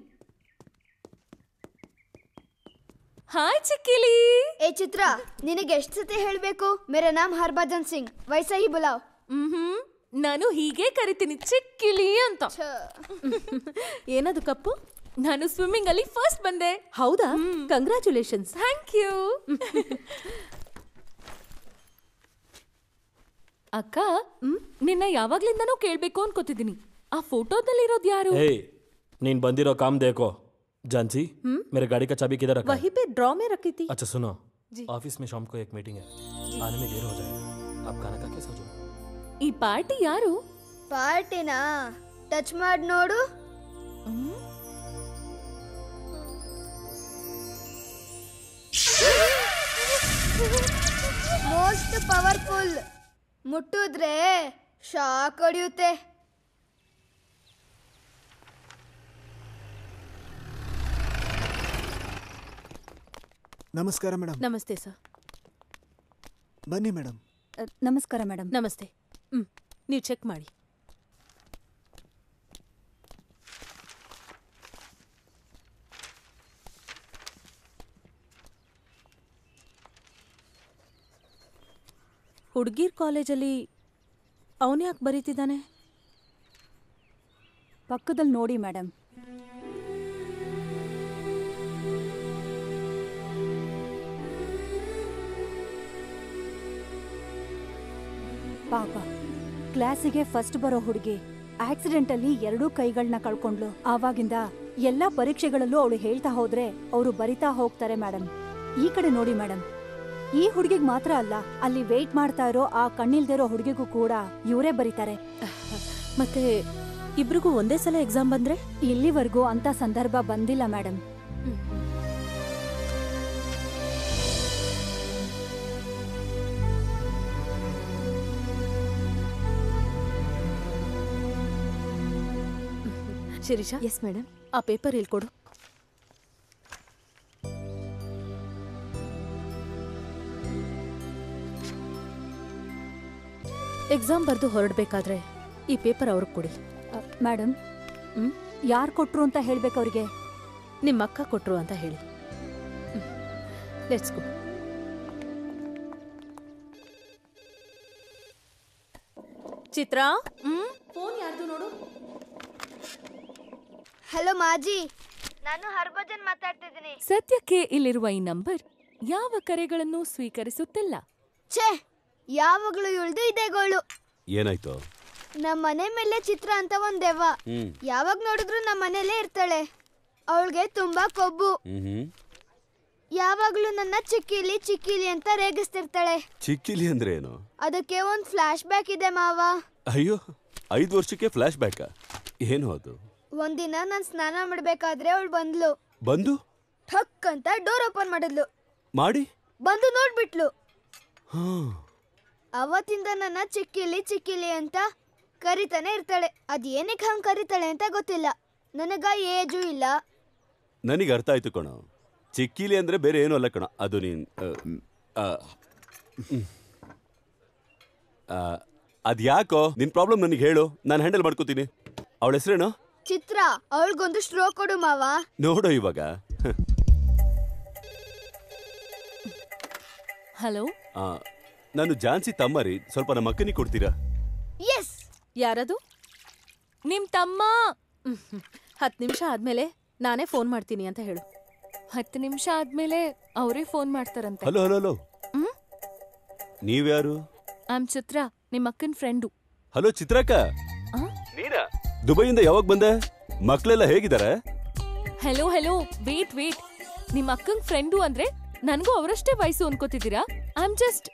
C: ಹಾಯ್ ಚಿಕ್ಕಿಲಿ.
K: ಏ ಚಿತ್ರ, ನಿನಗೆ ಎಷ್ಟು ಸತಿ ಹೇಳ್ಬೇಕು? ಮೇರಾ ನಾಮ್ ಹರ್ಭಜನ್ ಸಿಂಗ್, ವೈಸಾ ಹಿ ಬುಲಾವ್.
C: ಹ್ಮ್, ನಾನು ಹೀಗೆ ಕರಿತೀನಿ, ಚಿಕ್ಕಿಲಿ ಅಂತ.
J: ಏನದು ಕಪ್ಪು?
C: ನಾನು ಸ್ವಿಮ್ಮಿಂಗ್ ಅಲ್ಲಿ ಫಸ್ಟ್ ಬಂದೆ.
J: ಹೌದಾ? ಕಂಗ್ರಾಚುಲೇಷನ್ಸ್.
C: Thank you. ಅಕ್ಕ, ನಿನ್ನ ಯಾವಾಗ್ಲಿಂದನೂ ಕೇಳ್ಬೇಕು ಅನ್ಕೋತಿದ್ದೀನಿ, ಆ ಫೋಟೋದಲ್ಲಿರೋದು ಯಾರು?
F: ಏಯ್, ನೀನ್ ಬಂದಿರೋ ಕಾಮ್ ದೇಕೋ. जानसी, मेरे गाड़ी का चाबी किधर रखा?
J: वहीं पे ड्रॉ में रखी थी.
F: अच्छा सुनो, ऑफिस में शाम को एक मीटिंग है, आने में देर हो जाए. आप खाना खा के सो जाओ.
C: ಈ ಪಾರ್ಟಿ ಯಾರು?
K: ಪಾರ್ಟಿನಾ? ಟಚ್ ಮಾಡಿ ನೋಡು. Most powerful. ಮುಟ್ಟಿದ್ರೆ ಶಾಕ್ ಹೊಡೆಯುತ್ತೆ.
B: ನಮಸ್ಕಾರ ಮೇಡಮ್.
H: ನಮಸ್ತೆ ಸರ್.
B: ಬನ್ನಿ ಮೇಡಮ್.
J: ನಮಸ್ಕಾರ ಮೇಡಮ್.
H: ನಮಸ್ತೆ. ಹ್ಮ್, ನೀವು ಚೆಕ್ ಮಾಡಿ. ಹುಡುಗಿರ್ ಕಾಲೇಜಲ್ಲಿ ಅವನ್ಯಾಕೆ ಬರೀತಿದ್ದಾನೆ?
J: ಪಕ್ಕದಲ್ಲಿ ನೋಡಿ ಮೇಡಮ್. ಪಾಪ, ಕ್ಲಾಸಿಗೆ ಫಸ್ಟ್ ಬರೋ ಹುಡುಗಿ ಆಕ್ಸಿಡೆಂಟ್ ಅಲ್ಲಿ ಎರಡೂ ಕೈಗಳನ್ನ ಕಳ್ಕೊಂಡ್ಲು. ಆವಾಗಿಂದ ಎಲ್ಲಾ ಪರೀಕ್ಷೆಗಳಲ್ಲೂ ಅವಳು ಹೇಳ್ತಾ ಹೋದ್ರೆ ಅವರು ಬರಿತಾ ಹೋಗ್ತಾರೆ ಮೇಡಮ್. ಈ ಕಡೆ ನೋಡಿ ಮೇಡಮ್, ಈ ಹುಡುಗಿಗ್ ಮಾತ್ರ ಅಲ್ಲ, ಅಲ್ಲಿ ವೇಟ್ ಮಾಡ್ತಾ ಇರೋ ಆ ಕಣ್ಣಿಲ್ದಿರೋ ಹುಡುಗಿಗೂ ಕೂಡ ಇವರೇ ಬರೀತಾರೆ.
H: ಮತ್ತೆ ಇಬ್ರಿಗೂ ಒಂದೇ ಸಲ ಎಕ್ಸಾಮ್ ಬಂದ್ರೆ?
J: ಇಲ್ಲಿವರೆಗೂ ಅಂತ ಸಂದರ್ಭ ಬಂದಿಲ್ಲ ಮೇಡಮ್.
H: ಶಿರೀಷಾ.
J: Yes madam.
H: ಆ ಪೇಪರ್ ಹೇಳ್ಕೊಡು. ಎಕ್ಸಾಮ್ ಬರ್ದು ಹೊರಡ್ಬೇಕಾದ್ರೆ ಈ ಪೇಪರ್ ಅವ್ರಿಗೆ ಕೊಡಿ.
J: ಮೇಡಮ್, ಯಾರು ಕೊಟ್ರು ಅಂತ ಹೇಳ್ಬೇಕು ಅವ್ರಿಗೆ?
H: ನಿಮ್ಮ ಅಕ್ಕ ಕೊಟ್ರು ಅಂತ ಹೇಳಿ. Let's go. ಚಿತ್ರ,
C: ಫೋನ್ ಯಾರ್ದು ನೋಡು.
K: ಹಲೋ ಮಾಜಿ, ನಾನು ಹರ್ಭಜನ್ ಮಾತಾಡ್ತಿದ್ದೀನಿ.
C: ಸದ್ಯಕ್ಕೆ ಇಲ್ಲಿರುವ ಈ ನಂಬರ್ ಯಾವ ಕರೆಗಳನ್ನು ಸ್ವೀಕರಿಸುತ್ತಿಲ್ಲ.
K: ಛೇ, ಯಾವಾಗಲೂ ಇವಳ್ದು ಇದೇ ಗೋಳು.
E: ಏನಾಯ್ತು?
K: ನಮ್ಮ ಮನೆ ಮೇಲೆ ಚಿತ್ರ ಅಂತ ಒಂದ್ ದೆವ್ವ. ಯಾವಾಗ ನೋಡಿದ್ರು ನಮ್ಮ ಮನೇಲೇ ಇರ್ತಾಳೆ. ಅವಳಿಗೆ ತುಂಬಾ ಕೊಬ್ಬು. ಯಾವಾಗ್ಲೂ ನನ್ನ ಚಿಕ್ಕಿಲಿ ಚಿಕ್ಕಿಲಿ ಅಂತ ರೇಗಿಸ್ತಿರ್ತಾಳೆ.
E: ಚಿಕ್ಕಿಲಿ ಅಂದ್ರೆ ಏನು?
K: ಅದಕ್ಕೆ ಒಂದ್ ಫ್ಲಾಶ್ ಬ್ಯಾಕ್ ಇದೆ ಮಾವ.
E: ಅಯ್ಯೋ, ಐದು ವರ್ಷಕ್ಕೆ ಫ್ಲಾಶ್ ಬ್ಯಾಕ್? ಏನು ಅದು?
K: ಒಂದಿನ ನಾನ್ ಸ್ನಾನ ಮಾಡ್ಬೇಕಾದ್ರೆ ಅವಳು ಬಂದ್ಲು.
E: ಬಂದು
K: ಠಕ್ ಅಂತ ಡೋರ್ ಓಪನ್ ಮಾಡಿದ್ಲು.
E: ಮಾಡಿ
K: ಬಂದು ನೋಡ್ಬಿಟ್ಲು. ಅವತ್ತಿಂದ ನನ್ನ ಚಿಕ್ಕಿಲಿ ಚಿಕ್ಕಿಲಿ ಅಂತ ಕರಿತಾನೆ ಇರ್ತಾಳೆ. ಅದ್ ಏನಕ್ಕೆ ಹಂಗ್ ಕರಿತಾಳೆ ಅಂತ ಗೊತ್ತಿಲ್ಲ. ನನಗ ಏಜು ಇಲ್ಲ.
E: ನನಗೆ ಅರ್ಥ ಆಯ್ತು ಕಣ. ಚಿಕ್ಕಿಲಿ ಅಂದ್ರೆ ಬೇರೆ ಏನೂ ಅಲ್ಲ ಕಣ. ಅದು ನೀನ್ ಅದ್ಯಾಕೋ ನಿನ್ ಪ್ರಾಬ್ಲಮ್ ನನಗೆ ಹೇಳು, ನಾನು ಹ್ಯಾಂಡಲ್ ಮಾಡ್ಕೋತೀನಿ. ಅವಳ ಹೆಸರೇನು?
K: ಚಿತ್ರ. ಅವಳಿಗೊಂದು ಸ್ಟ್ರೋಕ್ ಕೊಡು ಮಾವ.
E: ನೋಡು ಇವಾಗ.
C: ಹಲೋ,
E: ನಾನು ಜಾನ್ಸಿ ತಮ್ಮರಿ. ಸ್ವಲ್ಪ ನಮ್ಮ ಅಕ್ಕನಿಗೆ ಕೊಡ್ತೀರಾ?
C: ಎಸ್. ಯಾರದು? ನಿಮ್ ತಮ್ಮ. ಹತ್ತು ನಿಮಿಷ ಆದ್ಮೇಲೆ ನಾನೇ ಫೋನ್ ಮಾಡ್ತೀನಿ ಅಂತ ಹೇಳು. ಹತ್ತು ನಿಮಿಷ ಆದ್ಮೇಲೆ ಅವರೇ ಫೋನ್ ಮಾಡ್ತಾರಂತೆ.
E: ಹಲೋ ಹಲೋ ಹಲೋ, ನೀವ್ಯಾರು?
C: ಆಮ್ ಚಿತ್ರ, ನಿಮ್ಮ ಅಕ್ಕನ ಫ್ರೆಂಡು.
E: ಹಲೋ ಚಿತ್ರಕ್ಕ, ನೀನಾ? ದುಬೈಯಿಂದ ಯಾವಾಗ ಬಂದೆ? ಮಕ್ಕಳೆಲ್ಲ ಹೇಗಿದ್ದಾರೆ?
C: Hello hello, wait wait. ನಿಮ್ಮ ಅಕ್ಕನ ಫ್ರೆಂಡು ಅಂದ್ರೆ ನನಗೂ ಅವರಷ್ಟೇ ವಯಸ್ಸು ಅನ್ಕೋತಿದ್ದೀರಾ? I am just.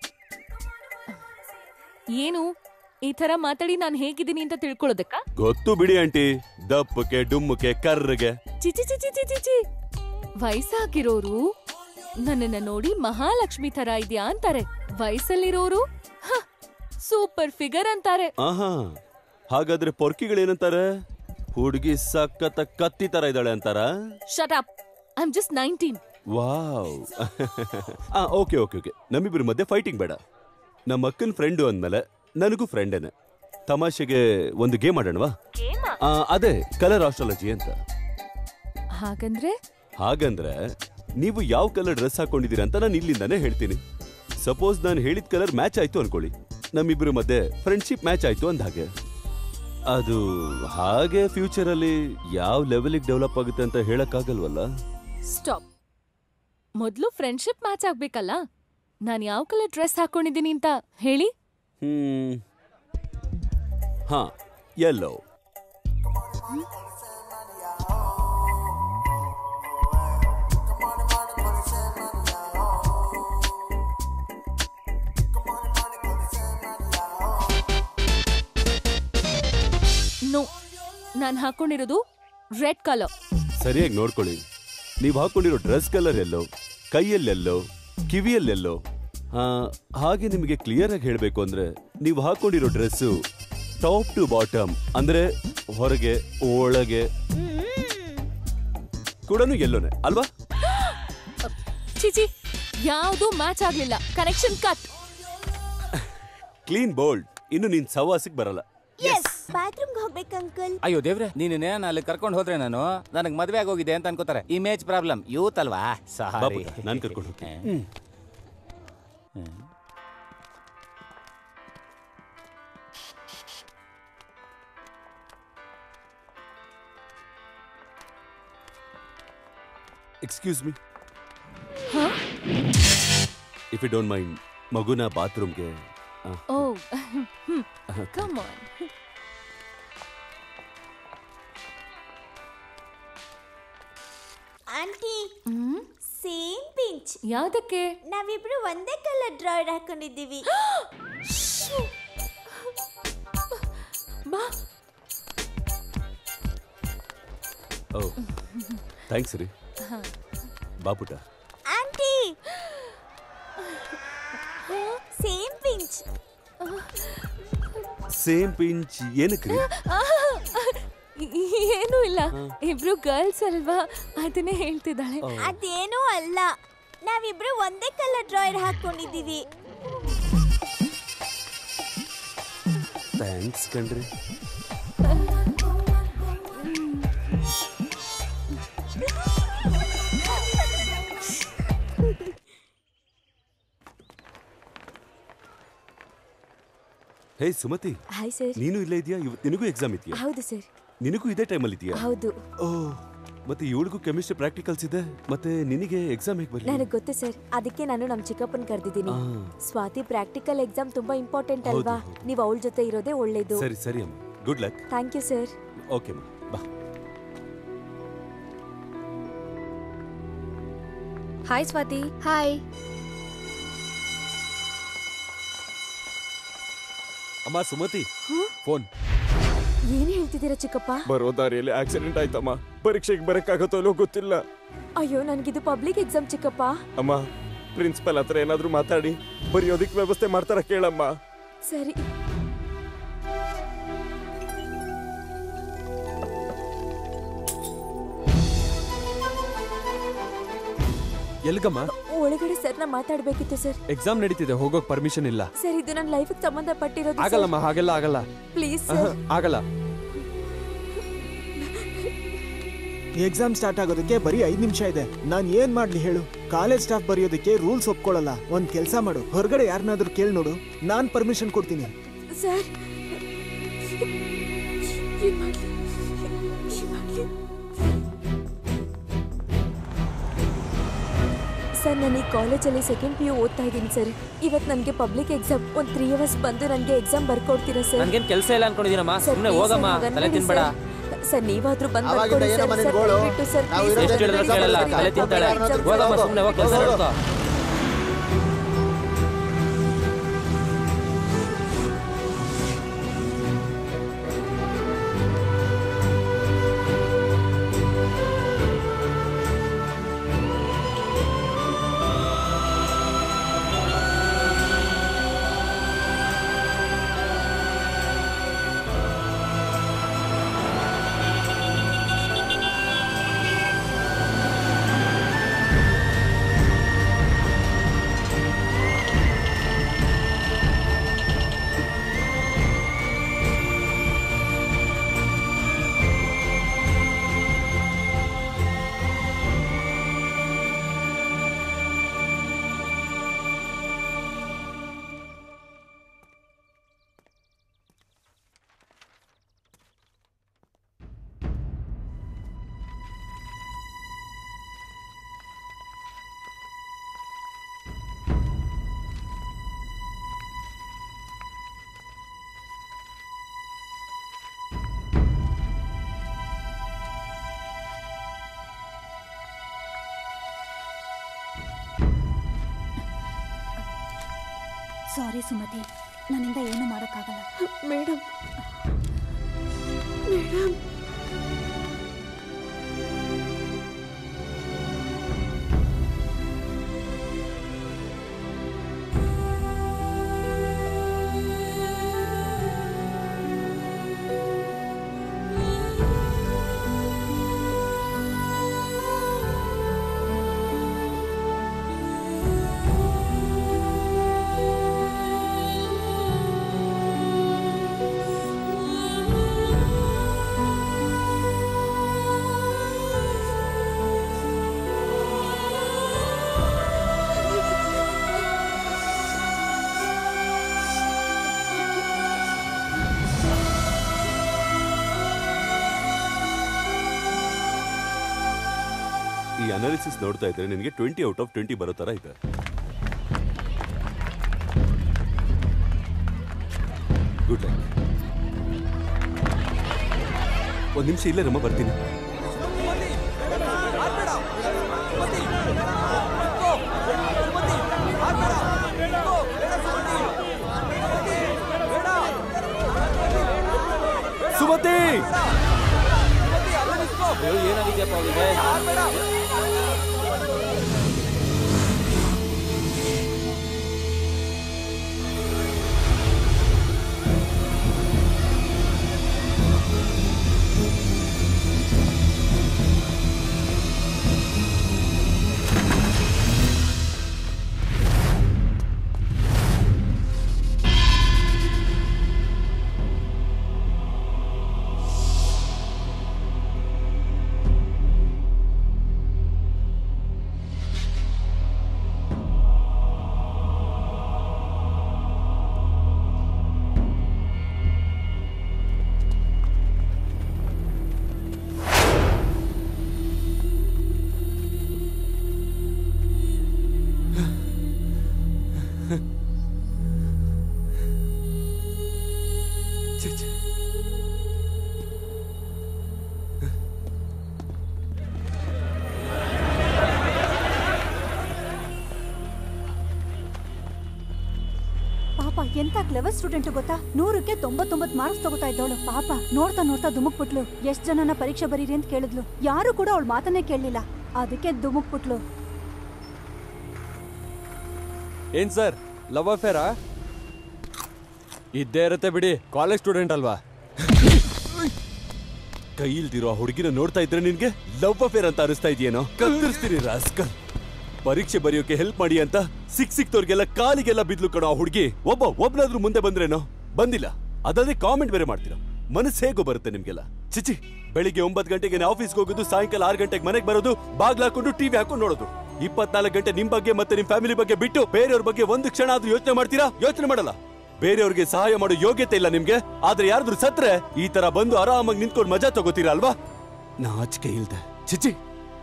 C: ಏನು ಈ ತರ ಮಾತಾಡಿ ನಾನು ಹೇಗಿದ್ದೀನಿ ಅಂತ ತಿಳ್ಕೊಳ್ಳೋದಕ್ಕ?
E: ಗೊತ್ತು ಬಿಡಿ ಆಂಟಿ. ದಪ್ಪಕ್ಕೆ ಡುಮ್ಮಕ್ಕೆ ಕರ್ರಗೆ.
C: ಚಿಚಿ ಚಿಚಿ ಚಿಚಿ ಚಿ. ವಯಸ್ಸಾಗಿರೋರು ನನ್ನನ್ನ ನೋಡಿ ಮಹಾಲಕ್ಷ್ಮಿ ತರ ಇದ್ಯಾ ಅಂತಾರೆ. ವಯಸ್ಸಲ್ಲಿರೋರು ಸೂಪರ್ ಫಿಗರ್ ಅಂತಾರೆ.
E: ಆಹಾ, ಹಾಗಾದ್ರೆ ಪೊರ್ಕಿಗಳೇನಂತಾರೆ? ಹುಡುಗಿ ಸಖತ್ತ ಕತ್ತಿ ತರ ಇದ್ದಾಳೆ ಅಂತಾರ?
C: Shut up, I am just nineteen.
E: Wow. Okay okay okay, ನಮ್ಮಿಬ್ರ ಮಧ್ಯೆ ಫೈಟಿಂಗ್ ಬೇಡ. ನಮ್ಮ ಅಕ್ಕನ ಫ್ರೆಂಡು ಅಂದ್ಮೇಲೆ ನನಗೂ ಫ್ರೆಂಡೇನೆ. ತಮಾಷೆಗೆ ಒಂದು ಗೇಮ್ ಆಡೋಣವಾ? ಅದೇ ಕಲರ್ ಆಸ್ಟ್ರಾಲಜಿ ಅಂತ.
C: ಹಾಗಂದ್ರೆ
E: ಹಾಗಂದ್ರೆ ನೀವು ಯಾವ ಕಲರ್ ಡ್ರೆಸ್ ಹಾಕೊಂಡಿದ್ದೀರಾ ಅಂತ ನಾನು ಇಲ್ಲಿಂದಾನೇ ಹೇಳ್ತೀನಿ. ಸಪೋಸ್ ನಾನು ಹೇಳಿದ ಕಲರ್ ಮ್ಯಾಚ್ ಆಯ್ತು ಅನ್ಕೊಳ್ಳಿ, ನಮ್ಮಿಬ್ರ ಮಧ್ಯೆ ಫ್ರೆಂಡ್ಶಿಪ್ ಮ್ಯಾಚ್ ಆಯ್ತು ಅಂದ ಹಾಗೆ. ಅದು ಹಾಗೆ ಫ್ಯೂಚರ್ ಅಲ್ಲಿ ಯಾವ ಲೆವೆಲಿಗೆ ಡೆವಲಪ್ ಆಗುತ್ತೆ ಅಂತ ಹೇಳಕ್ಕಾಗಲ್ವಲ್ಲ.
C: ಸ್ಟಾಪ್. ಮೊದ್ಲು ಫ್ರೆಂಡ್ಶಿಪ್ ಮ್ಯಾಚ್ ಆಗ್ಬೇಕಲ್ಲ. ನಾನು ಯಾವ ಕಲರ್ ಡ್ರೆಸ್ ಹಾಕೊಂಡಿದ್ದೀನಿ ಅಂತ ಹೇಳಿ.
E: ಹ್ಮ್ ಹಾ, ಯೆಲ್ಲೋ.
C: ನೋ, ನಾನು ಹಾಕೊಂಡಿರೋದು ರೆಡ್ ಕಲರ್.
E: ಸರಿಯಾಗಿ ನೋಡ್ಕೊಳ್ಳಿ. ನೀವು ಹಾಕೊಂಡಿರೋ ಡ್ರೆಸ್ ಕಲರ್ ಎಲ್ಲೋ, ಕೈಯಲ್ಲೆಲ್ಲೋ, ಕಿವಿಯಲ್ಲೆಲ್ಲೋ. ಹಾಗೆ ನಿಮಗೆ ಕ್ಲಿಯರ್ ಆಗಿ ಹೇಳ್ಬೇಕು ಅಂದ್ರೆ ನೀವು ಹಾಕೊಂಡಿರೋ ಡ್ರೆಸ್ಸು ಟಾಪ್ ಟು ಬಾಟಮ್ ಅಂದ್ರೆ ಹೊರಗೆ ಒಳಗೆ ಕೂಡ ಎಲ್ಲೋನೆ ಅಲ್ವಾ?
C: ಚಿಚಿ, ಯಾವುದು ಮ್ಯಾಚ್ ಆಗ್ಲಿಲ್ಲ. Connection cut.
E: Clean bold. ಇನ್ನು ನೀನ್ ಸವಾಸಿಗೆ ಬರಲ್ಲ.
L: ಬಾತ್ರೂಮ್ಗೆ ಹೋಗ್ಬೇಕು ಅಂಕಲ್.
M: ಅಯ್ಯೋ ದೇವ್ರೆ, ನೀನೇ ಅಲ್ಲಿ ಕರ್ಕೊಂಡು ಹೋದ್ರೆ ನಾನು ನನಗೆ ಮದ್ವೆ ಆಗೋಗಿದೆ ಅಂತ ಅನ್ಕೋತಾರೆ. Image problem. ಯೂತ್ ಅಲ್ವಾ? ಸಾರಿ,
E: ನಾನು ಕರ್ಕೊಂಡು ಹೋಗ್ತೀನಿ. Excuse me, if you don't mind, ಮಗುನ ಬಾತ್ರೂಮ್ಗೆ.
C: Oh, come on.
L: Aunty, same pinch.
C: ಯಾವ್ದಕ್ಕೆ?
L: ನಾವಿಬ್ರು ಒಂದೇ ಕಲರ್ ಡ್ರಾಯರ್ ಹಾಕೊಂಡಿದ್ದೀವಿ.
C: ಬಾ.
E: ಓ, ಥ್ಯಾಂಕ್ಸ್ ರೀ. ಬಾ ಪುಟ.
L: Aunty, same pinch.
E: Same pinch ಏನಕ್ರಿ?
C: ಏನೂ ಇಲ್ಲ, ಇಬ್ರು ಗರ್ಲ್ಸ್ ಅಲ್ವಾ, ಅದನ್ನೇ ಹೇಳ್ತಿದ್ದಾಳೆ.
L: ಅದೇನೂ ಅಲ್ಲ, ನಾವಿಬ್ರು ಒಂದೇ ಕಲರ್ ಡ್ರಾಯರ್ ಹಾಕೊಂಡಿದ್ದೀವಿ.
E: ಥ್ಯಾಂಕ್ಸ್ ಕಣ್ರಿ. ಹೇ ಸುಮತಿ.
L: Hi sir.
E: ನೀನು ಇಲ್ಲೇ ಇದೆಯಾ? ಇವತ್ತು ನಿನಗೂ ಎಕ್ಸಾಮ್ ಇದೆಯಾ?
L: ಹೌದು ಸರ್.
E: ನಿನಗೂ ಇದೇ ಟೈಮಲ್ಲಿ ಇದೆಯಾ?
L: ಹೌದು.
E: ಓ, ಮತ್ತೆ ಇವಳಿಗೂ ಕೆಮಿಸ್ಟ್ರಿ ಪ್ರಾಕ್ಟಿಕಲ್ಸ್ ಇದೆ, ಮತ್ತೆ ನಿನಗೆ ಎಕ್ಸಾಮ್ ಹೇಗೆ ಬರಲಿ?
N: ನನಗೆ ಗೊತ್ತು ಸರ್, ಅದಕ್ಕೆ ನಾನು ನಮ್ಮ ಚಿಕ್ಕಪ್ಪನ ಕರೆದಿದ್ದೀನಿ. ಸ್ವಾತಿ ಪ್ರಾಕ್ಟಿಕಲ್ ಎಕ್ಸಾಮ್ ತುಂಬಾ ಇಂಪಾರ್ಟೆಂಟ್ ಅಲ್ವಾ, ನೀವು ಅವಳ ಜೊತೆ ಇರೋದೇ ಒಳ್ಳೇದು.
E: ಸರಿ ಸರಿ ಅಮ್ಮ, good luck.
N: Thank you sir.
E: Okay ಅಮ್ಮ, ಬಾ.
N: ಹಾಯ್ ಸ್ವಾತಿ.
K: ಹಾಯ್.
D: ಅಮ್ಮ ಸುಮತಿ, ಫೋನ್.
N: ಏನ್ ಹೇಳ್ತಿದ್ದೀರಾ ಚಿಕ್ಕಪ್ಪ?
D: ಬರೋ ದಾರಿಯಲ್ಲಿ ಆಕ್ಸಿಡೆಂಟ್ ಆಯ್ತಮ್ಮ, ಪರೀಕ್ಷೆಗೆ ಬರಕ್ಕಾಗತ್ತೋ ಇಲ್ಲೋ ಗೊತ್ತಿಲ್ಲ.
N: ಅಯ್ಯೋ, ನನಗಿದು ಪಬ್ಲಿಕ್ ಎಕ್ಸಾಮ್ ಚಿಕ್ಕಪ್ಪ.
D: ಅಮ್ಮ, ಪ್ರಿನ್ಸಿಪಲ್ ಹತ್ರ ಏನಾದ್ರೂ ಮಾತಾಡಿ ಬರೆಯೋದಿಕ್ ವ್ಯವಸ್ಥೆ ಮಾಡ್ತಾರ ಕೇಳಮ್ಮ.
N: ಸರಿ.
D: ಎಲ್ಗಮ್ಮ?
N: ಒಳಗಡೆ ಸರ್ನ ಮಾತಾಡ್ಬೇಕಿತ್ತು ಸರ್.
D: ಎಕ್ಸಾಮ್ ನಡೀತಿದೆ, ಹೋಗೋಕ್ ಪರ್ಮಿಷನ್ ಇಲ್ಲ.
N: ಸರ್, ಇದು ನನ್ನ ಲೈಫ್ ಸಂಬಂಧಪಟ್ಟಿರೋದು.
D: ಆಗಲ್ಲಮ್ಮ, ಹಾಗೆಲ್ಲ ಆಗಲ್ಲ.
N: Please sir.
D: ಆಗಲ್ಲ.
B: ಎಕ್ಸಾಮ್ ಸ್ಟಾರ್ಟ್ ಆಗೋದಕ್ಕೆ ಬರೀ ಐದ್ ನಿಮಿಷ ಇದೆ. ನಾನ್ ಏನ್ ಮಾಡ್ಲಿ ಹೇಳು? ಕಾಲೇಜ್ ಸ್ಟಾಫ್ ಬರೆಯೋದಕ್ಕೆ ರೂಲ್ಸ್ ಒಪ್ಕೊಳ್ಳಲ್ಲ. ಒಂದ್ ಕೆಲ್ಸ ಮಾಡು, ಹೊರಗಡೆ ಯಾರನ್ನಾದ್ರೂ ಕೇಳಿ ನೋಡು, ನಾನ್ ಪರ್ಮಿಷನ್ ಕೊಡ್ತೀನಿ.
N: ಸರ್, ಸರ್, ನಾನು ಈ ಕಾಲೇಜಲ್ಲಿ ಸೆಕೆಂಡ್ ಪಿ ಯು ಓದ್ತಾ ಇದ್ದೀನಿ ಸರ್. ಇವತ್ತು ನನಗೆ ಪಬ್ಲಿಕ್ ಎಕ್ಸಾಮ್. ಒಂದು ತ್ರೀ ಅವರ್ಸ್ ಬಂದು ನನಗೆ ಎಕ್ಸಾಮ್ ಬರ್ಕೊಡ್ತೀರಾ ಸರ್?
G: ನನಗೇನು ಕೆಲಸ ಇಲ್ಲ ಅನ್ಕೊಂಡಿದ್ದೀನಮ್ಮ, ಸುಮ್ಮನೆ ಹೋಗಮ್ಮ, ತಲೆ ತಿನ್ಬೇಡ.
N: ಸರ್, ನೀವಾದ್ರೂ ಬಂದು ಬರ್ಕೊಡಿ ಸರ್. ಬಿಟ್ಟು ಸರ್,
G: ಎಷ್ಟು ಹೇಳಿದ್ರು ಕೇಳಲ್ಲ, ತಲೆ ತಿಂತಾಳೆ. ಹೋಗಮ್ಮ, ಸುಮ್ಮನೆ ಹೋಗಿ ಕೆಲಸ ನೋಡ್ಕೋ.
J: ಸಾರಿ ಸುಮತಿ, ನನ್ನಿಂದ ಏನು ಮಾಡೋಕ್ಕಾಗಲ್ಲ.
N: ಮೇಡಮ್ ಮೇಡಮ್
E: ಅನಾಲಿಸಿಸ್ ನೋಡ್ತಾ ಇದ್ರೆ ನಿನಗೆ ಟ್ವೆಂಟಿ ಔಟ್ ಆಫ್ ಟ್ವೆಂಟಿ ಬರೋ ತರ ಇದೆ. Good luck. ಒಂದ್ ನಿಮಿಷ ಇಲ್ಲೇ ನಮ್ಮ ಬರ್ತೀನಿ. ಸುಮತಿ,
G: ಏನಾಗಿದೆಯಪ್ಪ ಅವಳಿಗೆ?
J: ಪಾಪ ಎಂತ ಕ್ಲೆವರ್ ಸ್ಟೂಡೆಂಟ್ ಗೊತ್ತಾ, ನೂರಕ್ಕೆ ತೊಂಬತ್ತೊಂಬತ್ತು ಮಾರ್ಕ್ಸ್ ತಗೋತಾ ಇದ್ದವಳು. ಪಾಪ ನೋಡ್ತಾ ನೋಡ್ತಾ ದುಮುಕ್ಬಿಟ್ಲು. ಎಷ್ಟ್ ಜನನ ಪರೀಕ್ಷೆ ಬರೀರಿ ಅಂತ ಕೇಳಿದ್ಲು, ಯಾರು ಕೂಡ ಅವಳ ಮಾತನ್ನೇ ಕೇಳಲಿಲ್ಲ. ಅದಕ್ಕೆ ದುಮುಕ್ಬಿಟ್ಲು.
D: ಏನ್ ಸರ್, ಲವ್ ಅಫೇರಾ? ಇದ್ದೇ ಇರುತ್ತೆ ಬಿಡಿ, ಕಾಲೇಜ್ ಸ್ಟೂಡೆಂಟ್ ಅಲ್ವಾ?
E: ಕೈ ಇಲ್ದಿರೋ ಹುಡುಗಿನ ನೋಡ್ತಾ ಇದ್ರೆ ನಿನ್ಗೆ ಲವ್ ಅಫೇರ್ ಅಂತ ಅನಿಸ್ತಾ ಇದೆಯೇನೋ? ಕತ್ತರಿಸ್ತೀರಿ ರಾಸ್ಕಲ್. ಪರೀಕ್ಷೆ ಬರೆಯೋಕೆ ಹೆಲ್ಪ್ ಮಾಡಿ ಅಂತ ಸಿಕ್ ಸಿಕ್ತವ್ರಿಗೆಲ್ಲ ಕಾಲಿಗೆಲ್ಲ ಬಿದ್ಲು ಕಣೋ ಆ ಹುಡುಗಿ. ಒಬ್ಬ ಒಬ್ನಾದ್ರೂ ಮುಂದೆ ಬಂದ್ರೇನೋ, ಬಂದಿಲ್ಲ. ಅದಲ್ಲದೆ ಕಾಮೆಂಟ್ ಬೇರೆ ಮಾಡ್ತೀರಾ. ಮನಸ್ಸು ಹೇಗೋ ಬರುತ್ತೆ ನಿಮ್ಗೆಲ್ಲ. ಚಿಚಿ, ಬೆಳಿಗ್ಗೆ ಒಂಬತ್ತು ಗಂಟೆಗೆ ಆಫೀಸ್ಗೆ ಹೋಗೋದು, ಸಾಯಂಕಾಲ ಆರು ಗಂಟೆಗೆ ಮನೆಗೆ ಬರೋದು, ಬಾಗ್ಲ ಹಾಕೊಂಡು ಟಿವಿ ಹಾಕೊಂಡು ನೋಡೋದು. ಇಪ್ಪತ್ನಾಲ್ಕು ಗಂಟೆ ನಿಮ್ ಬಗ್ಗೆ ಮತ್ತೆ ನಿಮ್ ಫ್ಯಾಮಿಲಿ ಬಗ್ಗೆ ಬಿಟ್ಟು ಬೇರೆಯವ್ರ ಬಗ್ಗೆ ಒಂದು ಕ್ಷಣ ಆದ್ರೂ ಯೋಚನೆ ಮಾಡ್ತೀರಾ? ಯೋಚನೆ ಮಾಡಲ್ಲ. ಬೇರೆಯವ್ರಿಗೆ ಸಹಾಯ ಮಾಡೋ ಯೋಗ್ಯತೆ ಇಲ್ಲ ನಿಮ್ಗೆ. ಆದ್ರೆ ಯಾರಾದ್ರೂ ಸತ್ರೆ ಈ ತರ ಬಂದು ಆರಾಮಾಗಿ ನಿಂತ್ಕೊಂಡು ಮಜಾ ತಗೋತೀರಾ ಅಲ್ವಾ? ನಾಚಿಕೆ ಇಲ್ದೆ. ಚಿಚಿ,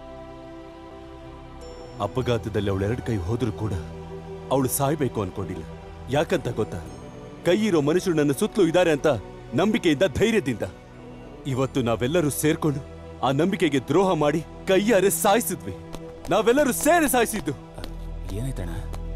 E: ಅಪಘಾತದಲ್ಲಿ ಅವಳು ಎರಡು ಕೈ ಹೋದ್ರೂ ಕೂಡ ಅವಳು ಸಾಯ್ಬೇಕು ಅನ್ಕೊಂಡಿಲ್ಲ. ಯಾಕಂತ ಗೊತ್ತಾ? ಕೈ ಇರೋ ಮನುಷ್ಯರು ನನ್ನ ಸುತ್ತಲೂ ಇದ್ದಾರೆ ಅಂತ ನಂಬಿಕೆಯಿಂದ, ಧೈರ್ಯದಿಂದ. ಇವತ್ತು ನಾವೆಲ್ಲರೂ ಸೇರ್ಕೊಂಡು ಆ ನಂಬಿಕೆಗೆ ದ್ರೋಹ ಮಾಡಿ ಕೈಯಾರೆ ಸಾಯಿಸಿದ್ವಿ. ನಾವೆಲ್ಲರೂ ಸೇರಿ ಸಾಯಿಸಿದ್ದು.
M: ಏನಾಯ್ತಣ್ಣ?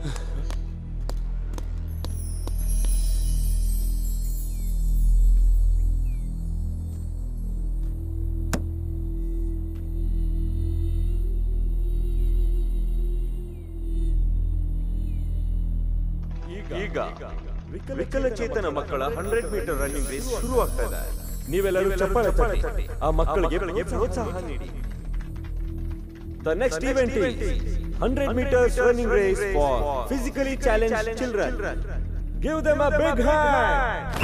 O: ಈಗ ವಿಕಲಚೇತನ ಮಕ್ಕಳ ಹಂಡ್ರೆಡ್ ಮೀಟರ್ ರನ್ನಿಂಗ್ ರೇಸ್ ಶುರು ಆಗ್ತಾ ಇದೆ. ನೀವೆಲ್ಲರೂ ಚಪ್ಪಾಳೆ ತಟ್ಟಿ ಆ ಮಕ್ಕಳಿಗೆ ಪ್ರೋತ್ಸಾಹ ನೀಡಿ. The next event is one hundred meters running race for physically challenged children. Give them a big hand.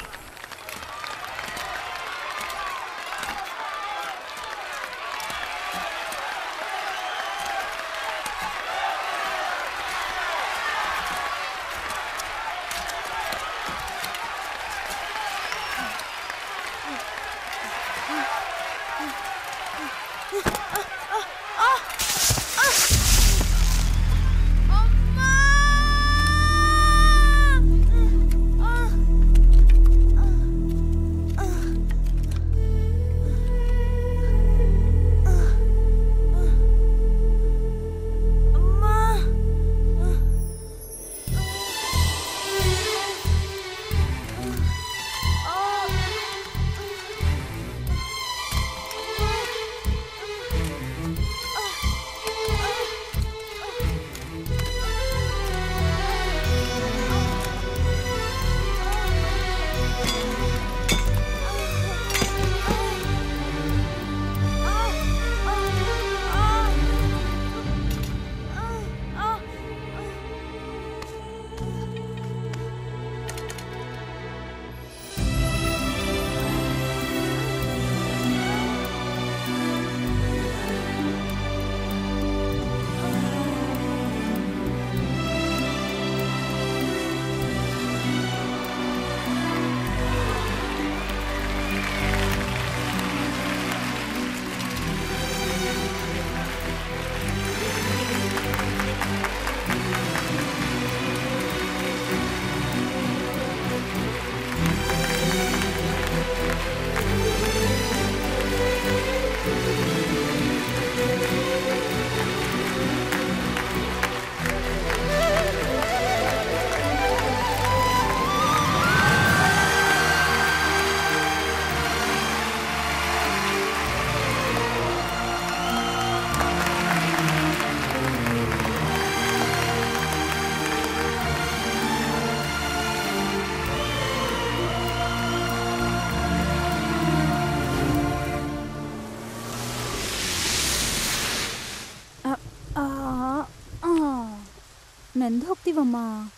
J: ನೆಂದು ಹೋಗ್ತೀವಮ್ಮ.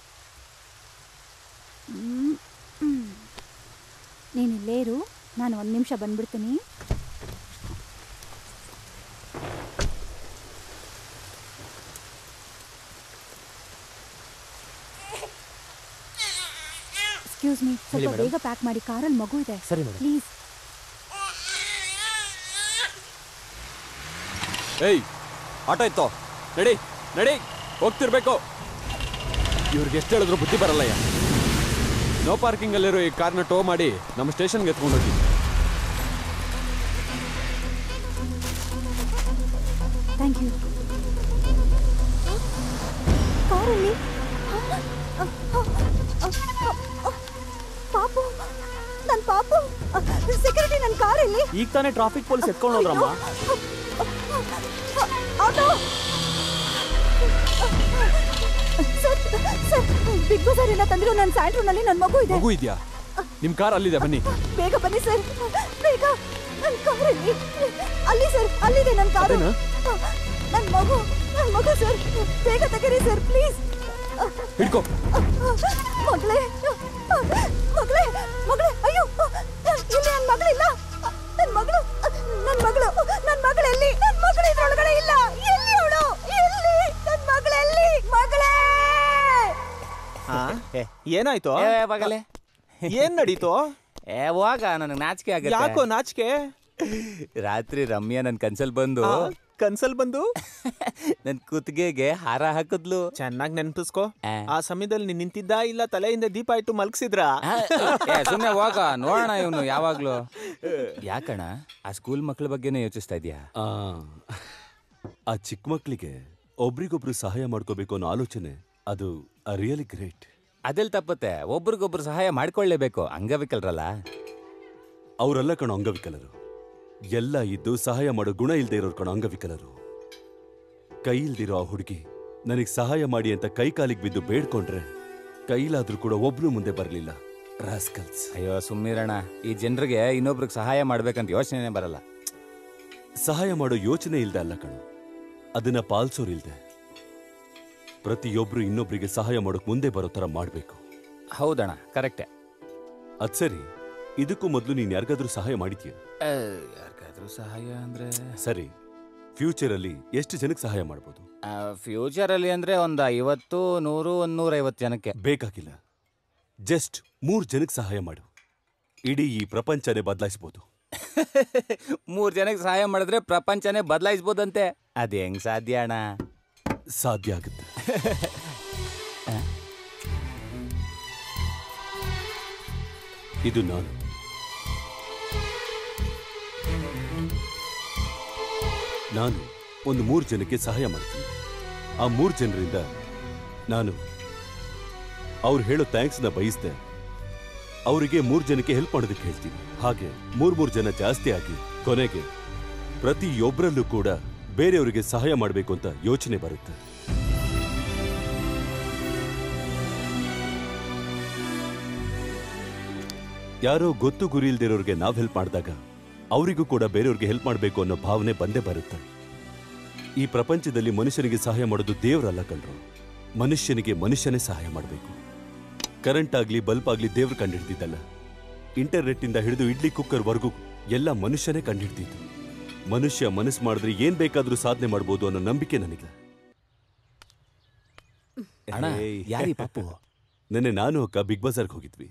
J: ನೀನು ಇಲ್ಲೇ ಇರು, ನಾನು ಒಂದು ನಿಮಿಷ ಬಂದ್ಬಿಡ್ತೀನಿ. ಎಕ್ಸ್ಕ್ಯೂಸ್ ಮೀ, ಸ್ವಲ್ಪ ಬೇಗ ಪ್ಯಾಕ್ ಮಾಡಿ, ಕಾರಲ್ಲಿ ಮಗು ಇದೆ. ಪ್ಲೀಸ್.
D: ಏಯ್, ಆಟ ಇತ್ತೋ, ನಡಿ ನಡಿ, ಹೋಗ್ತಿರ್ಬೇಕು. ಇವ್ರಿಗೆ ಎಷ್ಟು ಹೇಳಿದ್ರು ಬುದ್ಧಿ ಬರಲ್ಲಯ್ಯ. ನೋ ಪಾರ್ಕಿಂಗ್ ಅಲ್ಲಿರೋ ಈ ಕಾರ್ನ ಟೋ ಮಾಡಿ ನಮ್ಮ ಸ್ಟೇಷನ್ಗೆ ಎತ್ಕೊಂಡು ಹೋಗಿ.
J: Thank you. ಕಾರಲ್ಲಿ ಪಾಪು, ನನ್ನ ಪಾಪು, ಸೆಕ್ಯೂರಿಟಿ ನನ್ನ ಕಾರಲ್ಲಿ.
E: ಈಗ ತಾನೇ ಟ್ರಾಫಿಕ್ ಪೊಲೀಸ್ ಎತ್ಕೊಂಡು ಹೋದ್ರಮ್ಮ.
J: Auto sir, sir, Big Bazaar ಇಂದ ತಂದಿರೋ ನನ್ನ ಸ್ಯಾಂಡ್ರೂನಲ್ಲಿ ನನ್ನ ಮಗು ಇದೆ.
D: ಮಗು ಇದೆಯಾ? ನಿಮ್ ಕಾರ್ ಅಲ್ಲಿದೆ, ಬನ್ನಿ.
J: ಬೇಗ ಬನ್ನಿ ಸರ್, ಬೇಗ. ನನ್ನ ಕಾರಲ್ಲಿ ಅಲ್ಲಿ ಸರ್, ಅಲ್ಲಿದೆ ನನ್ನ ಕಾರು. ನನ್ನ ಮಗು, ನನ್ನ ಮಗು ಸರ್, ಬೇಗ ತೆಗೀರಿ ಸರ್ ಪ್ಲೀಸ್.
D: ಹಿಡ್ಕೋ.
J: ಮಗಳೇ, ಮಗಳೇ, ಮಗಳೇ, ಅಯ್ಯೋ ಇಲ್ಲಿ ನನ್ನ ಮಗಳಿಲ್ಲ. ನನ್ನ ಮಗಳು, ನನ್ನ ಮಗಳು, ನನ್ನ ಮಗಳು ಎಲ್ಲಿ? ನನ್ನ ಮಗಳು ಇದ್ರೊಳಗಡೆ ಇಲ್ಲ. ಎಲ್ಲಿ ಅವಳು? ಎಲ್ಲಿ ನನ್ನ ಮಗಳೆಲ್ಲಿ? ಮಗಳೇ,
E: ಏನಾಯ್ತು?
M: ಬಾಗಲೇ
E: ಏನ್ ನಡೀತು?
M: ಏ ಹೋಗ, ನನಗೆ ನಾಚಿಕೆ ಆಗುತ್ತೆ.
E: ಯಾಕೋ ನಾಚಿಕೆ?
M: ರಾತ್ರಿ ರಮ್ಯಾ ನನ್ ಕನ್ಸಲ್ ಬಂದು
E: ಕನ್ಸಲ್ ಬಂದು
M: ನನ್ ಕುತ್ತಿಗೆಗೆ ಹಾರ ಹಾಕಿದ್ಲು.
E: ಚೆನ್ನಾಗಿ ನೆನ್ಪಿಸ್ಕೋ. ಆ ಸಮಯದಲ್ಲಿ ನೀನ್ ನಿಂತಿದ್ದ ಇಲ್ಲ ತಲೆಯಿಂದ ದೀಪ ಇಟ್ಟು ಮಲ್ಗಿಸಿದ್ರ?
M: ಸುಮ್ನೆ ಹೋಗ, ನೋಡೋಣ ಇವನು ಯಾವಾಗ್ಲೂ. ಯಾಕಣ ಆ ಸ್ಕೂಲ್ ಮಕ್ಳ ಬಗ್ಗೆನೇ ಯೋಚಿಸ್ತಾ ಇದ್ಯಾ?
P: ಆ ಚಿಕ್ಕ ಮಕ್ಳಿಗೆ ಒಬ್ರಿಗೊಬ್ರು ಸಹಾಯ ಮಾಡ್ಕೋಬೇಕು ಅನ್ನೋ ಆಲೋಚನೆ, ಅದು ರಿಯಲಿ ಗ್ರೇಟ್.
M: ಅದೆಲ್ ತಪ್ಪತ್ತೆ, ಒಬ್ರಿಗೊಬ್ರು ಸಹಾಯ ಮಾಡ್ಕೊಳ್ಳೇಬೇಕು. ಅಂಗವಿಕಲರಲ್ಲ
P: ಅವರೆಲ್ಲ ಕಣೋ ಅಂಗವಿಕಲರು. ಎಲ್ಲ ಇದ್ದು ಸಹಾಯ ಮಾಡೋ ಗುಣ ಇಲ್ದೇ ಇರೋರು ಕಣೋ ಅಂಗವಿಕಲರು. ಕೈ ಇಲ್ದಿರೋ ಆ ಹುಡುಗಿ ನನಗ್ ಸಹಾಯ ಮಾಡಿ ಅಂತ ಕೈ ಕಾಲಿಗೆ ಬಿದ್ದು ಬೇಡ್ಕೊಂಡ್ರೆ ಕೈಲಾದ್ರೂ ಕೂಡ ಒಬ್ರು ಮುಂದೆ ಬರಲಿಲ್ಲ. ರಾಸ್ಕಲ್ಸ್.
M: ಅಯ್ಯೋ ಸುಮ್ಮಿರಣ, ಈ ಜನರಿಗೆ ಇನ್ನೊಬ್ರಿಗೆ ಸಹಾಯ ಮಾಡ್ಬೇಕಂತ ಯೋಚನೆ ಬರಲ್ಲ.
P: ಸಹಾಯ ಮಾಡೋ ಯೋಚನೆ ಇಲ್ದೆ ಅಲ್ಲ ಕಣೋ, ಅದನ್ನ ಪಾಲ್ಸೋರಿಲ್ದೆ. ಪ್ರತಿಯೊಬ್ರು ಇನ್ನೊಬ್ರಿಗೆ ಸಹಾಯ ಮಾಡೋಕ್ ಮುಂದೆ ಬರೋ ತರ ಮಾಡ್ಬೇಕು.
M: ಹೌದಣ್ಣ, ಕರೆಕ್ಟೇ.
P: ಅದ್ ಸರಿ, ಇದಕ್ಕೂ ಮೊದಲು ನೀನ್ ಯಾರಿಗಾದ್ರೂ ಸಹಾಯ ಮಾಡಿದ್ಯಾ?
M: ಯಾರಿಗಾದ್ರೂ ಸಹಾಯ ಅಂದ್ರೆ
P: ಸರಿ, ಫ್ಯೂಚರ್ ಅಲ್ಲಿ ಎಷ್ಟು ಜನಕ್ಕೆ ಸಹಾಯ ಮಾಡ್ಬೋದು?
M: ಫ್ಯೂಚರ್ ಅಲ್ಲಿ ಅಂದ್ರೆ ಒಂದ್ ಐವತ್ತು, ನೂರು, ಒಂದ್ ನೂರ ಐವತ್ತು ಜನಕ್ಕೆ.
P: ಬೇಕಾಗಿಲ್ಲ, ಜಸ್ಟ್ ಮೂರ್ ಜನಕ್ಕೆ ಸಹಾಯ ಮಾಡು, ಇಡೀ ಈ ಪ್ರಪಂಚನೇ ಬದಲಾಯಿಸಬಹುದು.
M: ಮೂರ್ ಜನಕ್ಕೆ ಸಹಾಯ ಮಾಡಿದ್ರೆ ಪ್ರಪಂಚನೇ ಬದಲಾಯಿಸಬಹುದಂತೆ. ಅದ್ ಹೆಂಗ್ ಸಾಧ್ಯ ಅಣ್ಣ?
P: ಸಾಧ್ಯ ಆಗುತ್ತೆ. ಇದು ನಾನು. ನಾನು ಒಂದು ಮೂರು ಜನಕ್ಕೆ ಸಹಾಯ ಮಾಡ್ತೀನಿ. ಆ ಮೂರು ಜನರಿಂದ ನಾನು ಅವ್ರು ಹೇಳೋ ಥ್ಯಾಂಕ್ಸ್ನ ಬಯಸ್ದೆ ಅವರಿಗೆ ಮೂರು ಜನಕ್ಕೆ ಹೆಲ್ಪ್ ಮಾಡೋದಕ್ಕೆ ಹೇಳ್ತೀನಿ. ಹಾಗೆ ಮೂರ್ ಮೂರು ಜನ ಜಾಸ್ತಿ ಆಗಿ ಕೊನೆಗೆ ಪ್ರತಿಯೊಬ್ಬರಲ್ಲೂ ಕೂಡ ಬೇರೆಯವರಿಗೆ ಸಹಾಯ ಮಾಡಬೇಕು ಅಂತ ಯೋಚನೆ ಬರುತ್ತೆ. ಯಾರೋ ಗೊತ್ತು ಗುರಿ ಇಲ್ದಿರೋರಿಗೆ ನಾವ್ ಹೆಲ್ಪ್ ಮಾಡಿದಾಗ ಅವರಿಗೂ ಕೂಡ ಬೇರೆಯವ್ರಿಗೆ ಹೆಲ್ಪ್ ಮಾಡಬೇಕು ಅನ್ನೋ ಭಾವನೆ ಬಂದೇ ಬರುತ್ತೆ. ಈ ಪ್ರಪಂಚದಲ್ಲಿ ಮನುಷ್ಯನಿಗೆ ಸಹಾಯ ಮಾಡೋದು ದೇವರಲ್ಲ ಕಣ್ರು, ಮನುಷ್ಯನಿಗೆ ಮನುಷ್ಯನೇ ಸಹಾಯ ಮಾಡಬೇಕು. ಕರೆಂಟ್ ಆಗ್ಲಿ ಬಲ್ಬ್ ಆಗ್ಲಿ ದೇವ್ರು ಕಂಡುಹಿಡ್ದಿದ್ದಲ್ಲ, ಇಂಟರ್ನೆಟ್ ಇಂದ ಹಿಡಿದು ಇಡ್ಲಿ ಕುಕ್ಕರ್ ವರ್ಗೂ ಎಲ್ಲ ಮನುಷ್ಯನೇ ಕಂಡುಹಿಡ್ದಿದ್ದು. ಮನುಷ್ಯ ಮನಸ್ಸು ಮಾಡಿದ್ರೆ ಏನ್ ಬೇಕಾದ್ರೂ ಸಾಧನೆ ಮಾಡಬಹುದು ಅನ್ನೋ ನಂಬಿಕೆ ನನಗೆ.
M: ಯಾರಿ ಪಾಪು?
P: ನೆನ್ನೆ ನಾನು ಅಕ್ಕ ಬಿಗ್ ಬಜಾರ್ಗೆ ಹೋಗಿದ್ವಿ.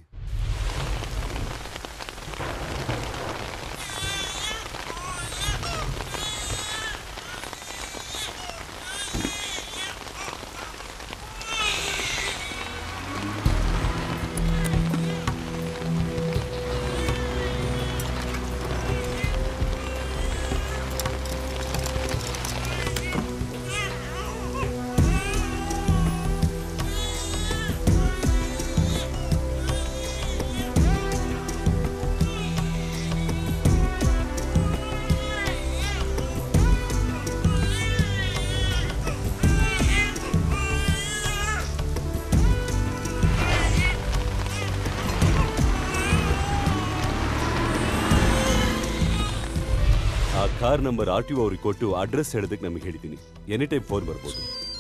P: Car number R T O ಅವ್ರಿಗೆ ಕೊಟ್ಟು ಅಡ್ರೆಸ್ ಹೇಳೋದಕ್ಕೆ ನಮಗೆ ಹೇಳಿದ್ದೀನಿ. ಎನಿ ಟೈಮ್ ಫೋನ್ ಬರ್ಬೋದು.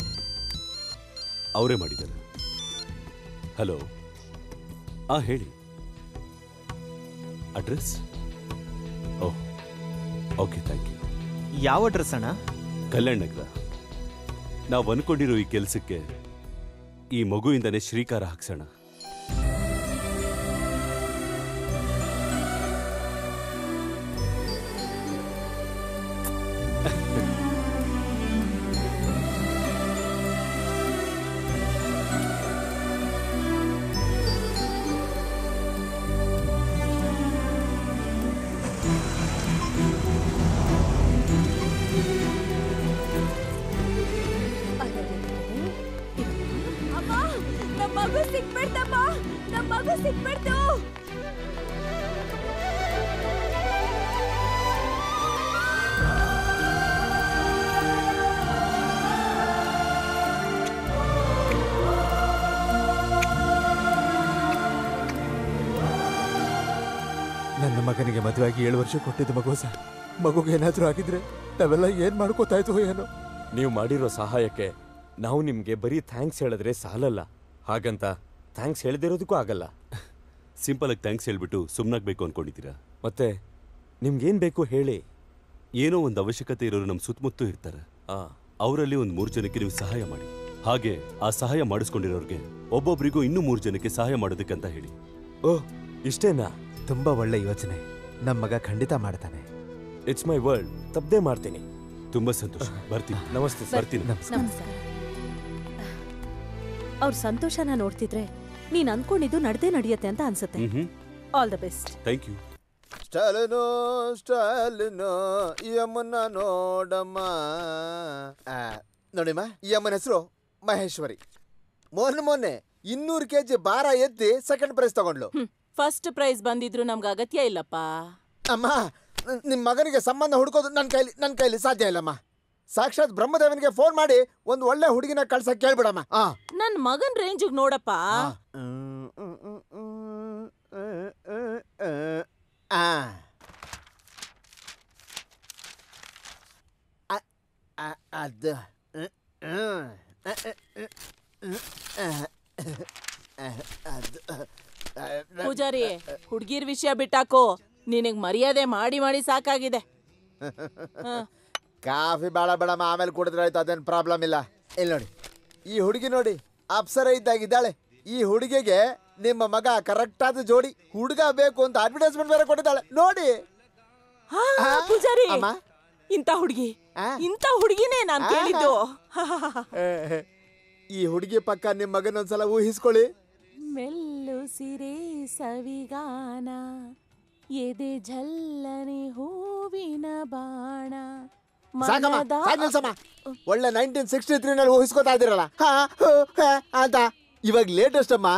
P: ಅವರೇ ಮಾಡಿದ್ದಾರೆ. ಹಲೋ, ಆ ಹೇಳಿ. Address? Oh, okay, thank you.
E: ಯಾವ ಅಡ್ರೆಸ್ ಅಣ್ಣ?
P: ಕಲ್ಯಾಣ ನಗರ. ನಾವು ಅನ್ಕೊಂಡಿರೋ ಈ ಕೆಲಸಕ್ಕೆ ಈ ಮಗುವಿಂದನೇ ಶ್ರೀಕಾರ ಹಾಕ್ಸೋಣ.
N: ನಮ್ಮ ಮಗು ಸಿಕ್ಬಿಡ್ತಮ್ಮ, ನಮ್ಮ ಮಗು ಸಿಕ್ಬಿಡ್ತು.
B: ನನ್ನ ಮಗನಿಗೆ ಮದುವೆಯಾಗಿ ಏಳು ವರ್ಷ ಕೊಟ್ಟಿದ್ದು ಮಗು ಸರ್. ಮಗುಗೆ ಏನಾದ್ರೂ ಆಗಿದ್ರೆ ನಾವೆಲ್ಲ ಏನ್ ಮಾಡ್ಕೋತಾ ಇದ್ವು ಏನೋ.
O: ನೀವು ಮಾಡಿರೋ ಸಹಾಯಕ್ಕೆ ನಾವು ನಿಮ್ಗೆ ಬರೀ ಥ್ಯಾಂಕ್ಸ್ ಹೇಳಿದ್ರೆ ಸಾಲಲ್ಲ. ಹಾಗಂತ ಥ್ಯಾಂಕ್ಸ್ ಹೇಳ್ದಿರೋದಕ್ಕೂ ಆಗಲ್ಲ.
P: ಸಿಂಪಲ್ ಆಗಿ ಥ್ಯಾಂಕ್ಸ್ ಹೇಳ್ಬಿಟ್ಟು ಸುಮ್ಮನಾಗ್ಬೇಕು ಅನ್ಕೊಂಡಿದ್ದೀರಾ?
O: ಮತ್ತೆ ನಿಮ್ಗೇನ್ ಬೇಕು ಹೇಳಿ.
P: ಏನೋ ಒಂದು ಅವಶ್ಯಕತೆ ಇರೋರು ನಮ್ಮ ಸುತ್ತಮುತ್ತ ಇರ್ತಾರೆ. ಅವರಲ್ಲಿ ಒಂದು ಮೂರು ಜನಕ್ಕೆ ನೀವು ಸಹಾಯ ಮಾಡಿ. ಹಾಗೆ ಆ ಸಹಾಯ ಮಾಡಿಸ್ಕೊಂಡಿರೋರ್ಗೆ ಒಬ್ಬೊಬ್ರಿಗೂ ಇನ್ನೂ ಮೂರು ಜನಕ್ಕೆ ಸಹಾಯ ಮಾಡೋದಕ್ಕಂತ ಹೇಳಿ.
O: ಓಹ್, ಇಷ್ಟೇನಾ?
B: ತುಂಬಾ ಒಳ್ಳೆ ಯೋಚನೆ. ನಮ್ಮ ಮಗ ಖಂಡಿತ ಮಾಡ್ತಾನೆ.
O: It's my world. ತಪ್ಪದೆ ಮಾಡ್ತೀನಿ.
P: ತುಂಬಾ ಸಂತೋಷ. ಬರ್ತೀನಿ.
O: ನಮಸ್ತೆ.
P: ಬರ್ತೀನಿ.
C: ನಮಸ್ಕಾರ. ಅವ್ರ ಸಂತೋಷನ ನೋಡ್ತಿದ್ರೆ ನೀನ್ ಅನ್ಕೊಂಡಿದ್ದು ನಡ್ದೇ ನಡೆಯುತ್ತೆ ಅಂತ ಅನ್ಸುತ್ತೆ. All the best.
P: Thank you.
B: ಸ್ಟಾಲಿನೋ ಸ್ಟಾಲಿನೋ ಈ ಅಮ್ಮನ ನೋಡಮ್ಮ. ನೋಡಿಮ್ಮ, ಈ ಅಮ್ಮನ ಹೆಸರು ಮಹೇಶ್ವರಿ. ಮೊನ್ನೆ ಮೊನ್ನೆ ಇನ್ನೂರು ಕೆಜಿ ಭಾರ ಎತ್ತಿ ಸೆಕೆಂಡ್ ಪ್ರೈಸ್ ತಗೊಂಡ್ಲು.
H: ಫಸ್ಟ್ ಪ್ರೈಸ್ ಬಂದಿದ್ರು ನಮ್ಗೆ ಅಗತ್ಯ ಇಲ್ಲಪ್ಪ.
B: ಅಮ್ಮ, ನಿಮ್ ಮಗನಿಗೆ ಸಂಬಂಧ ಹುಡುಕೋದು ನನ್ನ ಕೈಲಿ ನನ್ನ ಕೈಲಿ ಸಾಧ್ಯ ಇಲ್ಲಮ್ಮ. ಸಾಕ್ಷಾತ್ ಬ್ರಹ್ಮದೇವನಿಗೆ ಫೋನ್ ಮಾಡಿ ಒಂದು ಒಳ್ಳೆ ಹುಡುಗಿನ ಕಳ್ಸಕ್ ಕೇಳ್ಬಿಡಮ್ಮ.
H: ನನ್ ಮಗನ್ ರೇಂಜಿಗೆ ನೋಡಪ್ಪ.
B: ಅದು
H: ಪೂಜಾರಿ, ಹುಡ್ಗಿರ್ ವಿಷಯ ಬಿಟ್ಟಾಕೋ. ನಿನಗ್ ಮರ್ಯಾದೆ ಮಾಡಿ ಮಾಡಿ ಸಾಕಾಗಿದೆ.
B: ಕಾಫಿ ಬೇಡ ಬೇಡಮ್ಮ, ಆಮೇಲೆ ಕುಡಿದ್ರೆ ಆಯ್ತು, ಅದೇನು ಪ್ರಾಬ್ಲಮ್ ಇಲ್ಲ. ಇಲ್ಲಿ ನೋಡಿ, ಈ ಹುಡುಗಿ ನೋಡಿ ಅಪ್ಸರ ಇದ್ದಾಗಿದ್ದಾಳೆ. ಈ ಹುಡುಗಿಗೆ ನಿಮ್ಮ ಮಗ ಕರೆಕ್ಟ್ ಆದ ಜೋಡಿ. ಹುಡುಗ ಬೇಕು ಅಂತ ಅಡ್ವರ್ಟೈಸ್ಮೆಂಟ್ ಬೇರೆ ಕೊಟ್ಟಿದ್ದಾಳೆ ನೋಡಿ.
H: ಪೂಜಾರಿ, ಇಂತ ಹುಡುಗಿ ಇಂತ ಹುಡುಗಿನೇ ನಾನ್ ಕೇಳಿದ್ದು.
B: ಈ ಹುಡುಗಿ ಪಕ್ಕ ನಿಮ್ಮ ಮಗನೊಂದ್ಸಲ ಊಹಿಸ್ಕೊಳ್ಳಿ.
H: ಮೆಲ್ಲು ಸಿರೆ ಸವಿಗಾನ, ಎದೆ ಝಲ್ಲನೆ ಹೂವಿನ ಬಾಣ.
B: ಸಾಕಮ್ಮ, ಸಾಕ್ ನಿಲ್ಸಮ್ಮ. ಒಳ್ಳೆ ನೈನ್ಟೀನ್ ಸಿಕ್ಸ್ಟಿ ತ್ರೀ ನಲ್ಲಿ ಊಹಿಸ್ಕೊತಾ ಇದ್ದೀರಲ್ಲ ಅಂತ. ಇವಾಗ ಲೇಟೆಸ್ಟ್ ಅಮ್ಮ.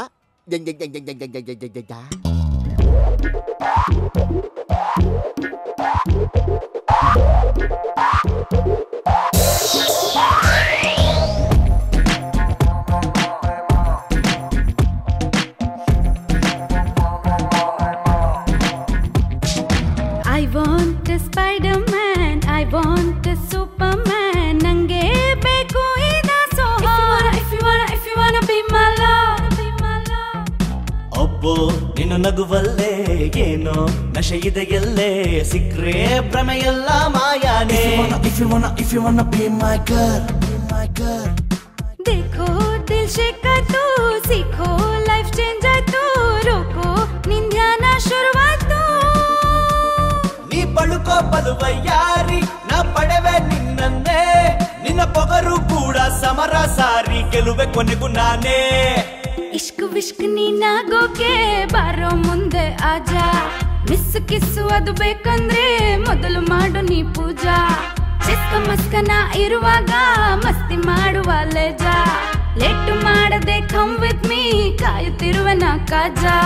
Q: I want a Spider-Man, I want a Superman. Nange beku ida so hard. If you wanna, if you wanna be my love, be my love.
I: ಒಬ್ಬೋ ನಿನ್ನ ನಗುವಲ್ಲೇ ಏನೋ ನಶೆ ಇದೆ ಎಲ್ಲೇ, ಸಿಕ್ರೆ ಭ್ರಮೆಯೆಲ್ಲ ಮಾಯಾನೆ. If you wanna, if you wanna be my girl, be my girl.
Q: देखो दिल शेका तू, सीखो लाइफ चेंज आयतु, रोको ನಿನ್ ಧ್ಯಾನ ಶುರುವಾಯ್ತು.
I: ನೀ ಬಳುಕೋ ಬಲುವಯ್ಯಾರಿ, ನಾ ಪಡೆವೆ ನಿನ್ನನ್ನೇ. ನಿನ್ನ ಪೊಗರು ಕೂಡ ಸಮರ ಸಾರಿ, ಗೆಲುವೆ ಕೊನೆಗೂ ನಾನೇ.
Q: ಇಷ್ಕ್ ವಿಷ್ಕ್ ನೀನಾಗೋಕೆ ಬಾರೋ ಮುಂದೆ ಆಜಾ. ಮಿಸ್ ಕಿಸ್ಸು ಅದು ಬೇಕಂದ್ರೆ ಮೊದಲು ಮಾಡು ನೀ ಪೂಜಾ. ಚಿಸ್ಕ ಮಸ್ಕನ ಇರುವಾಗ ಮಸ್ತಿ ಮಾಡುವ ಲೇಜಾ. ಲೇಟು ಮಾಡದೆ ಕಮ್ ವಿತ್ ಮೀ, ಕಾಯುತ್ತಿರುವೆ ನಾ ಕಾಜಾ.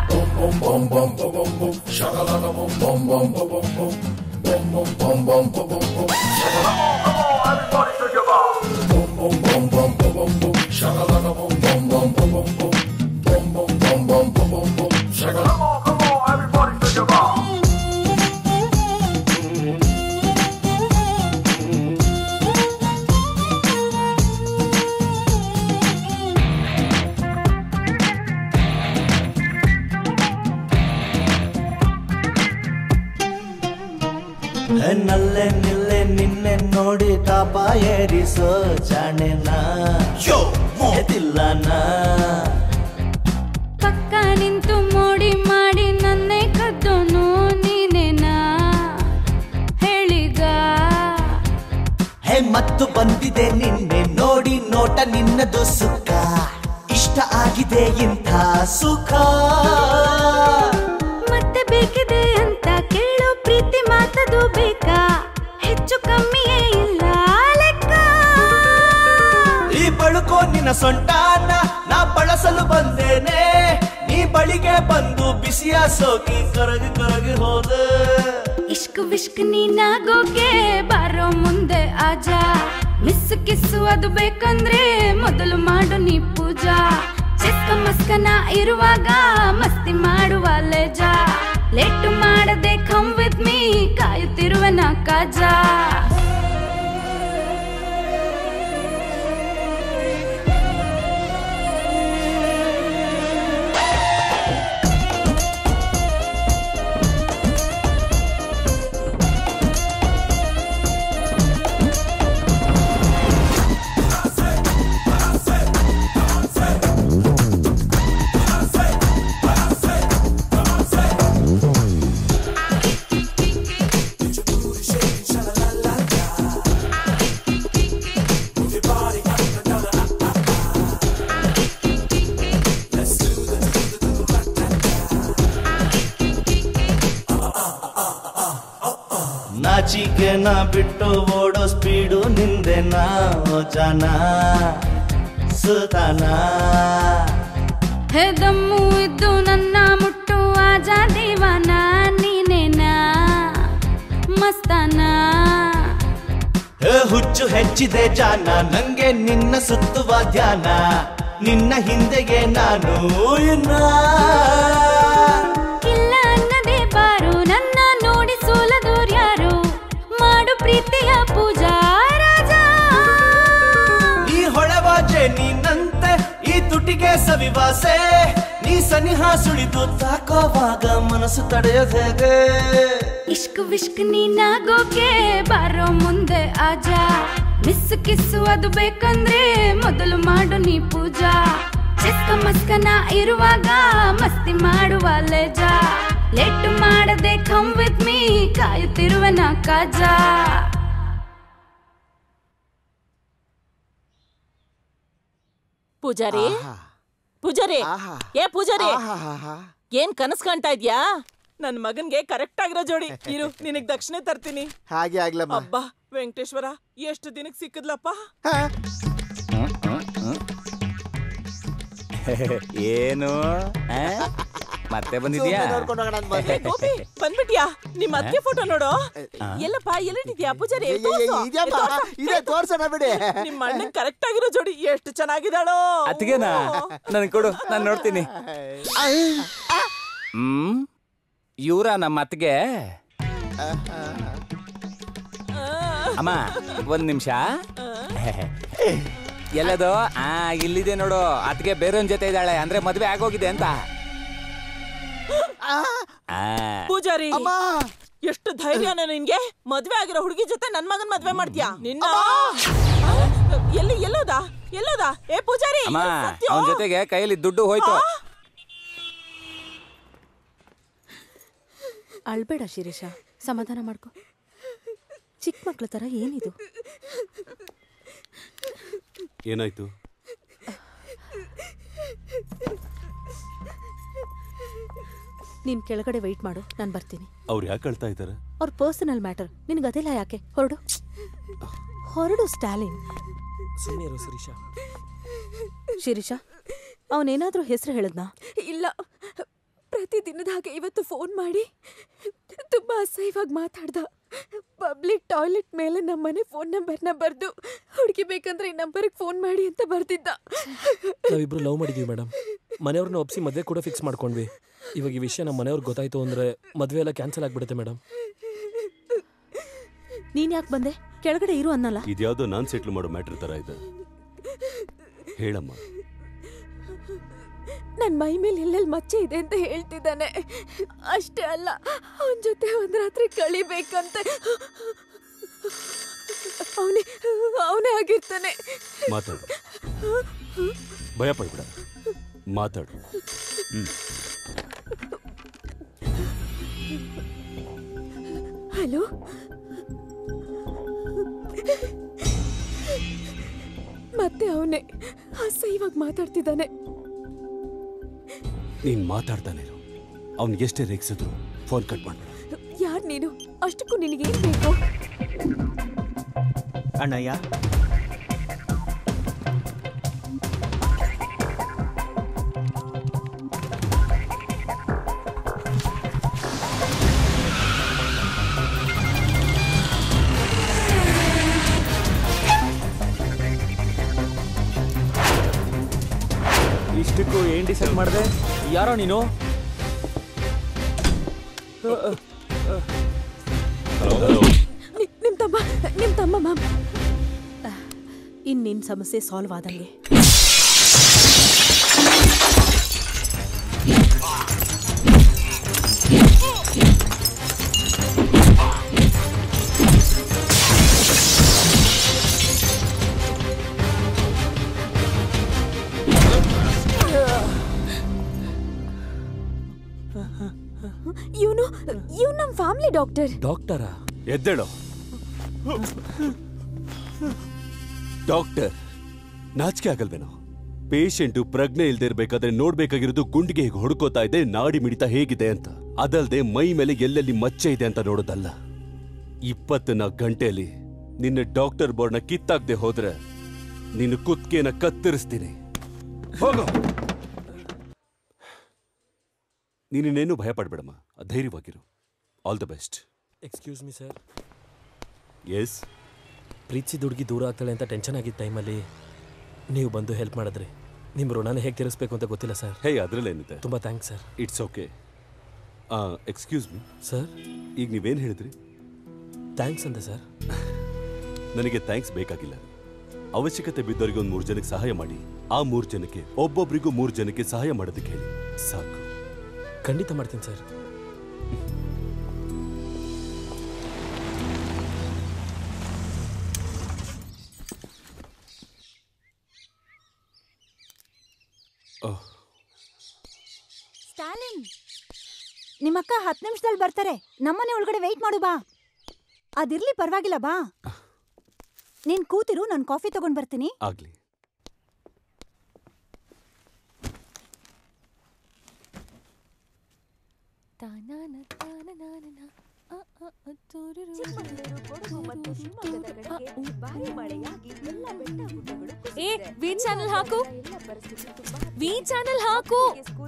I: ನಲ್ಲೆ ನಿಲ್ಲೆ ನಿನ್ನೆ ನೋಡಿ ತಾಪ ಏರಿಸೋ ಜಾಣೆನ ಎದಿಲ್ಲನ.
Q: ಪಕ್ಕ ನಿಂತು ಮೋಡಿ ಮಾಡಿ ನನ್ನೇ ಕದ್ದೋನು ನೀನೇನಾ ಹೇಳಿದ.
I: ಹೇ ಮತ್ತು ಬಂದಿದೆ ನಿನ್ನೆ ನೋಡಿ ನೋಟ ನಿನ್ನದು ಸುಖ. ಇಷ್ಟ ಆಗಿದೆ ಇಂಥ ಸುಖ.
Q: ಮತ್ತೆ ಬೇಕಿದೆ ಅಂತ ಕೇಳೋ ಪ್ರೀತಿ ಮಾತದು ಬೇಕಾ, ಹೆಚ್ಚು ಕಮ್ಮಿಯೇ ಇಲ್ಲ ಲೆಕ್ಕ.
I: ಈ ಬಳುಕೋ ನಿನ್ನ ಸೊಂಟಾನ, ನಾ ಬಳಸ ಹರಸಲು ಬಂದೇನೆ ನೀ ಬಳಿಗೆ ಬಂದು ಬಿಸಿಯ ಸೋಕಿ ಕರಗಿ ಕರಗಿ ಹೋದೆ
Q: ಇಷ್ಕ್ ವಿಷ್ಕ್ ನೀನಾಗೋಕೆ ಬಾರೋ ಮುಂದೆ ಆಜಾ ಮಿಸ್ ಕಿಸ್ಸು ಅದು ಬೇಕಂದ್ರೆ ಮೊದಲು ಮಾಡು ನೀ ಪೂಜಾ ಚಿಸ್ಕ ಮಸ್ಕನ ಇರುವಾಗ ಮಸ್ತಿ ಮಾಡುವ ಲೇಜಾ ಲೇಟು ಮಾಡದೆ ಕಮ್ ವಿತ್ ಮೀ ಕಾಯುತ್ತಿರುವೆನ ಕಾಜಾ
I: ನಾಚಿಕೆನ ಬಿಟ್ಟು ಓಡೋ ಸ್ಪೀಡು ನಿಂದೆನಾ ಜನ ಸುತಾನ
Q: ಹೇ ದಮ್ಮು ಇದ್ದು ನನ್ನ ಮುಟ್ಟು ಆಜಾ ದೀವಾನ ನೀನೇನಾ ಮಸ್ತಾನ
I: ಹೇ ಹುಚ್ಚು ಹೆಚ್ಚಿದೆ ಜಾನ ನಂಗೆ ನಿನ್ನ ಸುತ್ತುವ ಧ್ಯಾನ ನಿನ್ನ ಹಿಂದೆಗೆ ನಾನು ಇನ್ನ
Q: ಇಲ್ಲ ಅನ್ನದೆ ಬಾರು ನನ್ನ ನೋಡಿ ಸೋಲದೋರ್ಯಾರು ಮಾಡು ಪ್ರೀತಿಯ ಪೂಜಾ ರಾಜ
I: ಈ ಹೊಳವಾಜೆ ನೀನಂತೆ ಈ ತುಟಿಗೆ ಸವಿವಾಸೆ ನೀ ಸನಿಹ ಸುಳಿದು ತಾಕೋವಾಗ ಮನಸ್ಸು ತಡೆಯೋದು ಹೇಗೆ
Q: ಇಷ್ಕ್ ವಿಷ್ಕ್ ನೀನಾಗೋಕೆ ಬಾರೋ ಮುಂದೆ ಆಜಾ ಮಿಸ್ ಕಿಸ್ಸು ಅದು ಬೇಕಂದ್ರೆ ಮೊದಲು ಮಾಡು ನೀ ಪೂಜಾ ಚಿಸ್ಕ ಮಸ್ಕನ ಇರುವಾಗ ಮಸ್ತಿ ಮಾಡುವ ಲೇಜಾ ಲೇಟು ಮಾಡದೆ ಕಮ್ ವಿತ್ ಮೀ ಕಾಯುತ್ತಿರುವೆನ ಕಾಜಾ
H: ಪೂಜಾರಿ ಪೂಜಾರಿ ಏ ಪೂಜಾರಿ ಏನ್ ಕನಸ್ ಕಾಣ್ತಾ ಇದ್ಯಾ ನನ್ ಮಗನ್ಗೆ ಕರೆಕ್ಟ್ ಆಗಿರೋ ಜೋಡಿ ಇರು ನಿನಗ್ ದಕ್ಷಿಣೆ ತರ್ತೀನಿ
B: ಹಾಗೆ ಆಗ್ಲಮ್ಮ
H: ಅಬ್ಬಾ ವೆಂಕಟೇಶ್ವರ ಎಷ್ಟು ದಿನಕ್ಕೆ ಸಿಕ್ಕದ್ಲಪ್ಪ
M: ಏನು ಮತ್ತೆ ಬಂದಿದ್ಯಾ
H: ಬಂದ್ಬಿಟ್ಯಾ ನಿಮ್ ಅತ್ತೆ ಫೋಟೋ ನೋಡು ಎಲ್ಲಪ್ಪ ಎಲ್ಲಿಟ್ಟಿದ್ಯಾ ಪೂಜಾರಿ
B: ಇದೇ ತೋರ್ಸೋಣ ಬಿಡಿ
H: ನಿಮ್ ಅಣ್ಣನ್ ಕರೆಕ್ಟ್ ಆಗಿರೋ ಜೋಡಿ ಎಷ್ಟು ಚೆನ್ನಾಗಿದ್ದಾಳೋ
M: ಅತ್ತಿಗೆನಾ ನನ್ ಕೊಡು ನಾನ್ ನೋಡ್ತೀನಿ ಹ್ಮ್ ಇವ್ರ ನಮ್ಮ ಅತ್ತಿಗೆ ಅಮ್ಮ ಒಂದ್ ನಿಮಿಷ ಎಲ್ಲದು ಆ ಇಲ್ಲಿದೆ ನೋಡು ಅತ್ತಿಗೆ ಬೇರೊಂದ್ ಜೊತೆ ಇದ್ದಾಳೆ ಅಂದ್ರೆ ಮದ್ವೆ ಆಗೋಗಿದೆ ಅಂತ
H: ಪೂಜಾರಿ ಎಷ್ಟು ಧೈರ್ಯನ ನಿನ್ಗೆ ಮದ್ವೆ ಆಗಿರೋ ಹುಡುಗಿ ಜೊತೆ ನನ್ ಮಗನ್ ಮದ್ವೆ ಮಾಡ್ತೀಯಾ ನಿನ್ನ ಎಲ್ಲಿ ಎಲ್ಲೋದ ಎಲ್ಲೋದ ಏ ಪೂಜಾರಿ
M: ಅಮ್ಮ ಅವನ ಜೊತೆಗೆ ಕೈಯಲ್ಲಿ ದುಡ್ಡು ಹೋಯ್ತು
C: ಅಳ್ಬೇಡ ಶಿರೀಷ ಸಮಾಧಾನ ಮಾಡ್ಕೊ ಚಿಕ್ಕ ಮಕ್ಳ ತರ ಏನಿದು
P: ಏನಾಯ್ತು
C: ನೀನ್ ಕೆಳಗಡೆ ವೆಯ್ಟ್ ಮಾಡು ನಾನು ಬರ್ತೀನಿ
P: ಅವ್ರು ಯಾಕೆ ಕಳ್ತಾ ಇದ್ದಾರೆ
C: ಅವ್ರ ಪರ್ಸನಲ್ ಮ್ಯಾಟರ್ ನಿನ್ಗೆ ಅದೆಲ್ಲ ಯಾಕೆ ಹೊರಡು ಹೊರಡು ಸ್ಟಾಲಿನ್
F: ಶಿರೀಷಾ
C: ಶಿರೀಷಾ ಅವನೇನಾದ್ರೂ ಹೆಸರು ಹೇಳಿದ್ನಾ
N: ಇಲ್ಲ ಪ್ರತಿದಿನದ ಹಾಗೆ ಇವತ್ತು ಫೋನ್ ಮಾಡಿ ತುಂಬಾ ಅಸಹ್ಯವಾಗಿ ಮಾತಾಡ್ದ ಪಬ್ಲಿಕ್ ಟಾಯ್ಲೆಟ್ ಮೇಲೆ ನಮ್ಮನೆ ಫೋನ್ ನಂಬರ್ನ ಬರ್ದು ಹುಡುಗಿ ಬೇಕಂದ್ರೆ ಈ ನಂಬರ್ಗೆ ಫೋನ್ ಮಾಡಿ ಅಂತ ಬರ್ತಿದ್ದ
F: ನಾವಿಬ್ರು ಲವ್ ಮಾಡಿದ್ವಿ ಮೇಡಮ್ ಮನೆಯವ್ರನ್ನ ಒಪ್ಸಿ ಮದುವೆ ಕೂಡ ಫಿಕ್ಸ್ ಮಾಡ್ಕೊಂಡ್ವಿ ಇವಾಗ ಈ ವಿಷಯ ನಮ್ಮ ಮನೆಯವ್ರಿಗೆ ಗೊತ್ತಾಯ್ತು ಅಂದ್ರೆ ಮದುವೆ ಎಲ್ಲ ಕ್ಯಾನ್ಸಲ್ ಆಗ್ಬಿಡುತ್ತೆ ಮೇಡಮ್
C: ನೀನ್ ಯಾಕೆ ಬಂದೆ ಕೆಳಗಡೆ ಇರು ಅನ್ನಲ್ಲ
P: ಇದ್ಯಾವುದೋ ನಾನ್ ಸೆಟ್ಲ್ ಮಾಡೋ ಮ್ಯಾಟ್ರ್ ತರ ಇದೆ ಹೇಳಮ್ಮ
N: ನನ್ನ ಮೈ ಮೇಲೆ ಎಲ್ಲೆಲ್ಲಿ ಮಚ್ಚೆ ಇದೆ ಅಂತ ಹೇಳ್ತಿದ್ದಾನೆ ಅಷ್ಟೇ ಅಲ್ಲ ಅವನ ಜೊತೆ ಒಂದ್ ರಾತ್ರಿ ಕಳಿಬೇಕಂತ ಅವನೇ ಅವನೇ ಆಗಿರ್ತಾನೆ
P: ಮಾತಾಡು ಭಯ ಪಡ್ಬೇಡ ಮಾತಾಡು
N: ಹಲೋ ಮತ್ತೆ ಅವನೇ ಅಸಹ್ಯವಾಗಿ ಮಾತಾಡ್ತಿದ್ದಾನೆ
P: ನೀನ್ ಮಾತಾಡ್ತಾನೆ ಅವ್ನಿಗೆ ಎಷ್ಟೇ ರೇಗಿಸಿದ್ರು ಫೋನ್ ಕಟ್ ಮಾಡ್ಬೇಡ
N: ಯಾರ್ ನೀನು ಅಷ್ಟಕ್ಕೂ ನಿನಗೇನ್ ಬೇಕು
R: ಅಣ್ಣಯ್ಯ
G: ಇಷ್ಟಕ್ಕೂ ಏನ್ ಡಿಸೈಡ್ ಮಾಡಿದೆ? ಯಾರೋ ನೀನು?
H: ನಿಮ್ ತಮ್ಮ ನಿಮ್ ತಮ್ಮ ಮ್ಯಾಮ್. ಇನ್ ನಿನ್ ಸಮಸ್ಯೆ ಸಾಲ್ವ್ ಆದಂಗೆ.
N: ಇವನು ಇವ್ ನಮ್ ಫ್ಯಾಮಿಲಿ ಡಾಕ್ಟರ್.
P: ಡಾಕ್ಟರಾ? ಎದ್ದೇಳೋ. ಡಾಕ್ಟರ್ ನಾಚಿಕೆ ಆಗಲ್ವೇನೋ? ಪೇಷಂಟು ಪ್ರಜ್ಞೆ ಇಲ್ದೇ ಇರ್ಬೇಕಾದ್ರೆ ನೋಡ್ಬೇಕಾಗಿರೋದು ಗುಂಡಿಗೆ ಹೇಗೆ ಹೊಡ್ಕೋತಾ ಇದೆ, ನಾಡಿ ಮಿಡಿತ ಹೇಗಿದೆ ಅಂತ. ಅದಲ್ದೆ ಮೈ ಮೇಲೆ ಎಲ್ಲೆಲ್ಲಿ ಮಚ್ಚೆ ಇದೆ ಅಂತ ನೋಡೋದಲ್ಲ. ಇಪ್ಪತ್ನಾಲ್ಕು ಗಂಟೆಯಲ್ಲಿ ನಿನ್ನ ಡಾಕ್ಟರ್ ಬೋರ್ಡ್ನ ಕಿತ್ತಾಕ್ದೆ ಹೋದ್ರೆ ನಿನ್ನ ಕುತ್ತಿಗೆನ ಕತ್ತರಿಸ್ತೀನಿ. ಹೋಗೋ. ನೀನೇನು ಭಯ ಪಡ್ಬೇಡಮ್ಮ, ಧೈರ್ಯವಾಗಿರು. All the best.
F: Excuse me sir.
P: Yes.
F: ಪ್ರೀತಿಸಿದ ಹುಡುಗಿ ದೂರ ಆಗ್ತಾಳೆ ಅಂತ ಟೆನ್ಷನ್ ಆಗಿದ್ದ ಟೈಮಲ್ಲಿ ನೀವು ಬಂದು ಹೆಲ್ಪ್ ಮಾಡಿದ್ರಿ. ನಿಮ್ಮ ಋಣನ ಹೇಗೆ ತೀರಿಸ್ಬೇಕು ಅಂತ ಗೊತ್ತಿಲ್ಲ ಸರ್.
P: ಹೇ, ಅದರಲ್ಲೇನಿದೆ.
F: ತುಂಬ thanks sir.
P: It's okay. Excuse me
F: sir.
P: ಈಗ ನೀವೇನು ಹೇಳಿದ್ರಿ?
F: ಥ್ಯಾಂಕ್ಸ್ ಅಂದೆ ಸರ್.
P: ನನಗೆ ಥ್ಯಾಂಕ್ಸ್ ಬೇಕಾಗಿಲ್ಲ. ಅವಶ್ಯಕತೆ ಬಿದ್ದವರಿಗೆ ಒಂದು ಮೂರು ಜನಕ್ಕೆ ಸಹಾಯ ಮಾಡಿ, ಆ ಮೂರು ಜನಕ್ಕೆ ಒಬ್ಬೊಬ್ಬರಿಗೂ ಮೂರು ಜನಕ್ಕೆ ಸಹಾಯ ಮಾಡೋದಕ್ಕೆ ಹೇಳಿ ಸಾಕು.
F: ಖಂಡಿತ ಮಾಡ್ತೀನಿ ಸರ್.
J: ಸ್ಟಾಲಿನ್, ನಿಮ್ಮಕ್ಕ ಹತ್ತು ನಿಮಿಷದಲ್ಲಿ ಬರ್ತಾರೆ. ನಮ್ಮನೆ ಒಳಗಡೆ ವೆಯ್ಟ್ ಮಾಡು. ಬಾ. ಅದಿರ್ಲಿ, ಪರವಾಗಿಲ್ಲ, ಬಾ. ನೀನ್ ಕೂತಿರು, ನಾನು ಕಾಫಿ ತಗೊಂಡ್ ಬರ್ತೀನಿ.
P: ಆಗ್ಲಿ.
C: ಏ, ವಿ ಚಾನಲ್ ಹಾಕು, ವಿ ಚಾನಲ್ ಹಾಕು.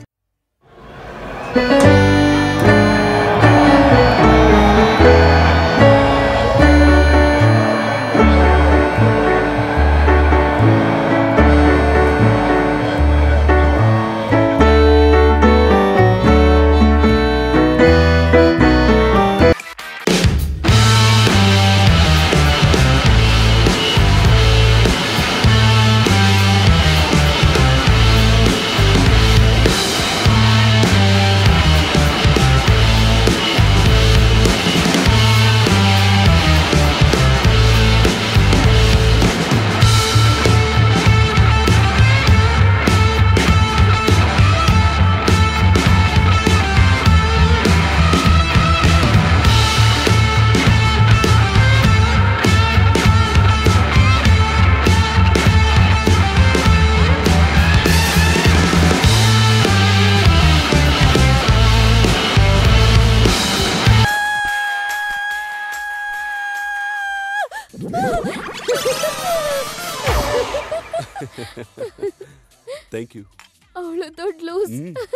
P: Thank you.
N: ಅವಳು ದೊಡ್ಡ ಲೂಸ್.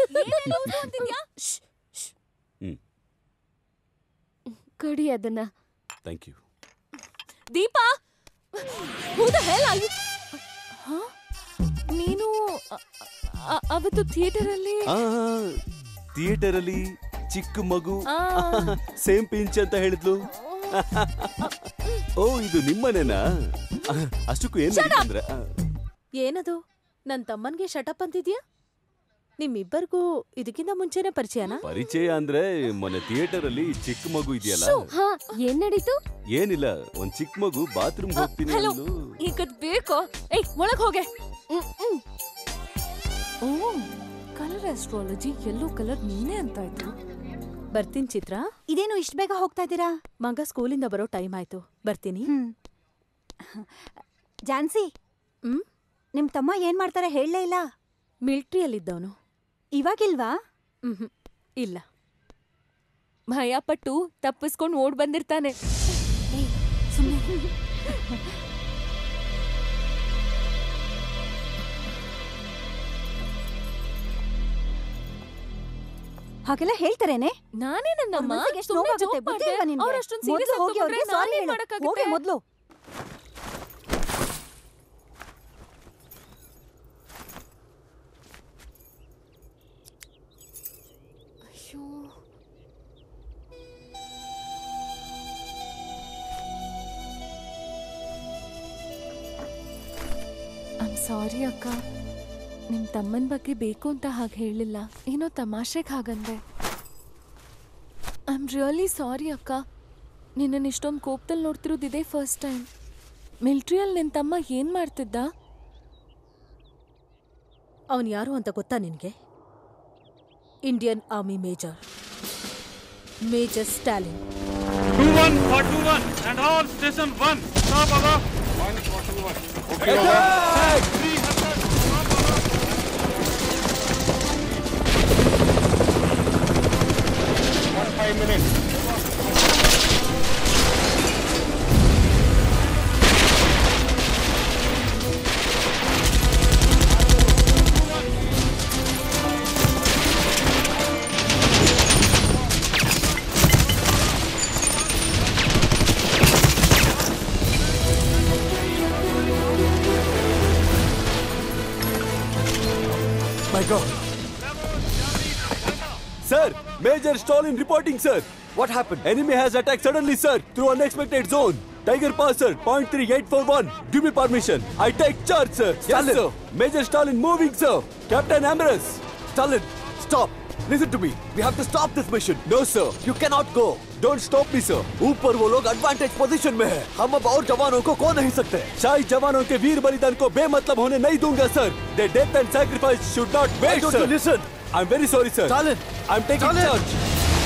N: ಕಡಿ ಅದನ್ನ.
P: Thank you.
C: Deepa, who the hell are you? ನೀನು ಅವತ್ತು ಥಿಯೇಟರ್ ಅಲ್ಲಿ
P: ಥಿಯೇಟರ್ ಅಲ್ಲಿ ಚಿಕ್ಕ ಮಗು ಸೇಮ್ ಪಿಂಚ್ ಅಂತ ಹೇಳಿದ್ಲು. ಓ, ಇದು ನಿಮ್ಮನೇನಾ? ಅಷ್ಟಕ್ಕೂ ಏನ್ ಅಂದ್ರೆ
H: ಏನದು? ನನ್ ತಮ್ಮನ್ಗೆ ಶಟಪ್ ಅಂತಿದ್ಯಾ? ನಿಮ್ಮಿಬ್ಬರಿಗೂ ಇದಕ್ಕಿಂತ ಮುಂಚೆನೆ ಪರಿಚಯನಾ?
P: ಪರಿಚಯ ಅಂದ್ರೆ ಮೊನ್ನೆ ಥಿಯೇಟರ್ ಅಲ್ಲಿ ಚಿಕ್ಕ ಮಗು ಇದೆಯಲ್ಲ.
N: ಏನ್ ನಡೀತು?
P: ಏನಿಲ್ಲ, ಒಂದ್ ಚಿಕ್ಕ ಮಗು ಬಾತ್ರೂಮ್ ಹೋಗ್ತೀನಿ ಅಂದ್ಲು.
C: ಈಗ ಬೇಕು. ಏಯ್, ಒಳಗ್ ಹೋಗೆ. Oh, colour astrology yellow colour ನೀನೇ ಅಂತ ಆಯ್ತು.
H: ಬರ್ತೀನಿ ಚಿತ್ರ.
J: ಇದೇನು ಇಷ್ಟ ಬೇಗ ಹೋಗ್ತಾ ಇದ್ದೀರಾ?
H: ಮಗ ಸ್ಕೂಲಿಂದ ಬರೋ ಟೈಮ್ ಆಯ್ತು, ಬರ್ತೀನಿ.
J: ಜಾನ್ಸಿ, ಹ್ಮ್ ನಿಮ್ ತಮ್ಮ ಏನ್ ಮಾಡ್ತಾರೆ ಹೇಳಲೇ ಇಲ್ಲ?
H: ಮಿಲಿಟರಿಯಲ್ಲಿದ್ದವನು.
J: ಇವಾಗಿಲ್ವಾ?
C: ಹ್ಮ್ ಇಲ್ಲ, ಭಯ ಪಟ್ಟು ತಪ್ಪಿಸ್ಕೊಂಡು ಓಡ್ ಬಂದಿರ್ತಾನೆ.
J: ಹಾಗೆಲ್ಲ ಹೇಳ್ತಾರೇನೆ?
C: ನಾನೇ ನನ್ನಮ್ಮ
J: ಮೊದ್ಲು.
C: ಸಾರಿ ಅಕ್ಕ, ನಿಮ್ ತಮ್ಮನ ಬಗ್ಗೆ ಬೇಕು ಅಂತ ಹಾಗೆ ಹೇಳಿಲ್ಲ, ಏನೋ ತಮಾಷೆಗೆ ಹಾಗಂದೆ. ಐ ಆಮ್ ರಿಯಲಿ ಸಾರಿ ಅಕ್ಕ. ನಿನ್ನನ್ನು ಇಷ್ಟೊಂದು ಕೋಪದಲ್ಲಿ ನೋಡ್ತಿರೋದು ಇದೇ ಫಸ್ಟ್ ಟೈಮ್. ಮಿಲ್ಟ್ರಿಯಲ್ಲಿ ನಿನ್ನ ತಮ್ಮ ಏನು ಮಾಡ್ತಿದ್ದ?
R: ಅವನು ಯಾರು ಅಂತ ಗೊತ್ತಾ ನಿನಗೆ? Indian army major major Stalin.
S: two one for two one and all station one. Stop over. one for two one. Okay, over. three hundred. Stop over. One five minutes.
E: My God. Sir, Major Stalin reporting, sir. What happened? Enemy has attacked suddenly, sir, through unexpected zone. Tiger Pass, sir, point three eight four one. Give me permission. I take charge, sir. Yes, sir. Major Stalin moving, sir. Captain Ambrose. Stalin, stop. Listen to me. We have to stop this mission. No, sir. You cannot go. Don't stop me, sir. ऊपर वो लोग advantage position में है. हम अब और जवानों को खो नहीं सकते. शाही जवानों के वीर बलिदान को बेमतलब होने नहीं दूंगा, sir. Their death and sacrifice should not waste, sir. Why don't you listen? I'm very sorry, sir. Stalin, I'm taking Stalin. charge.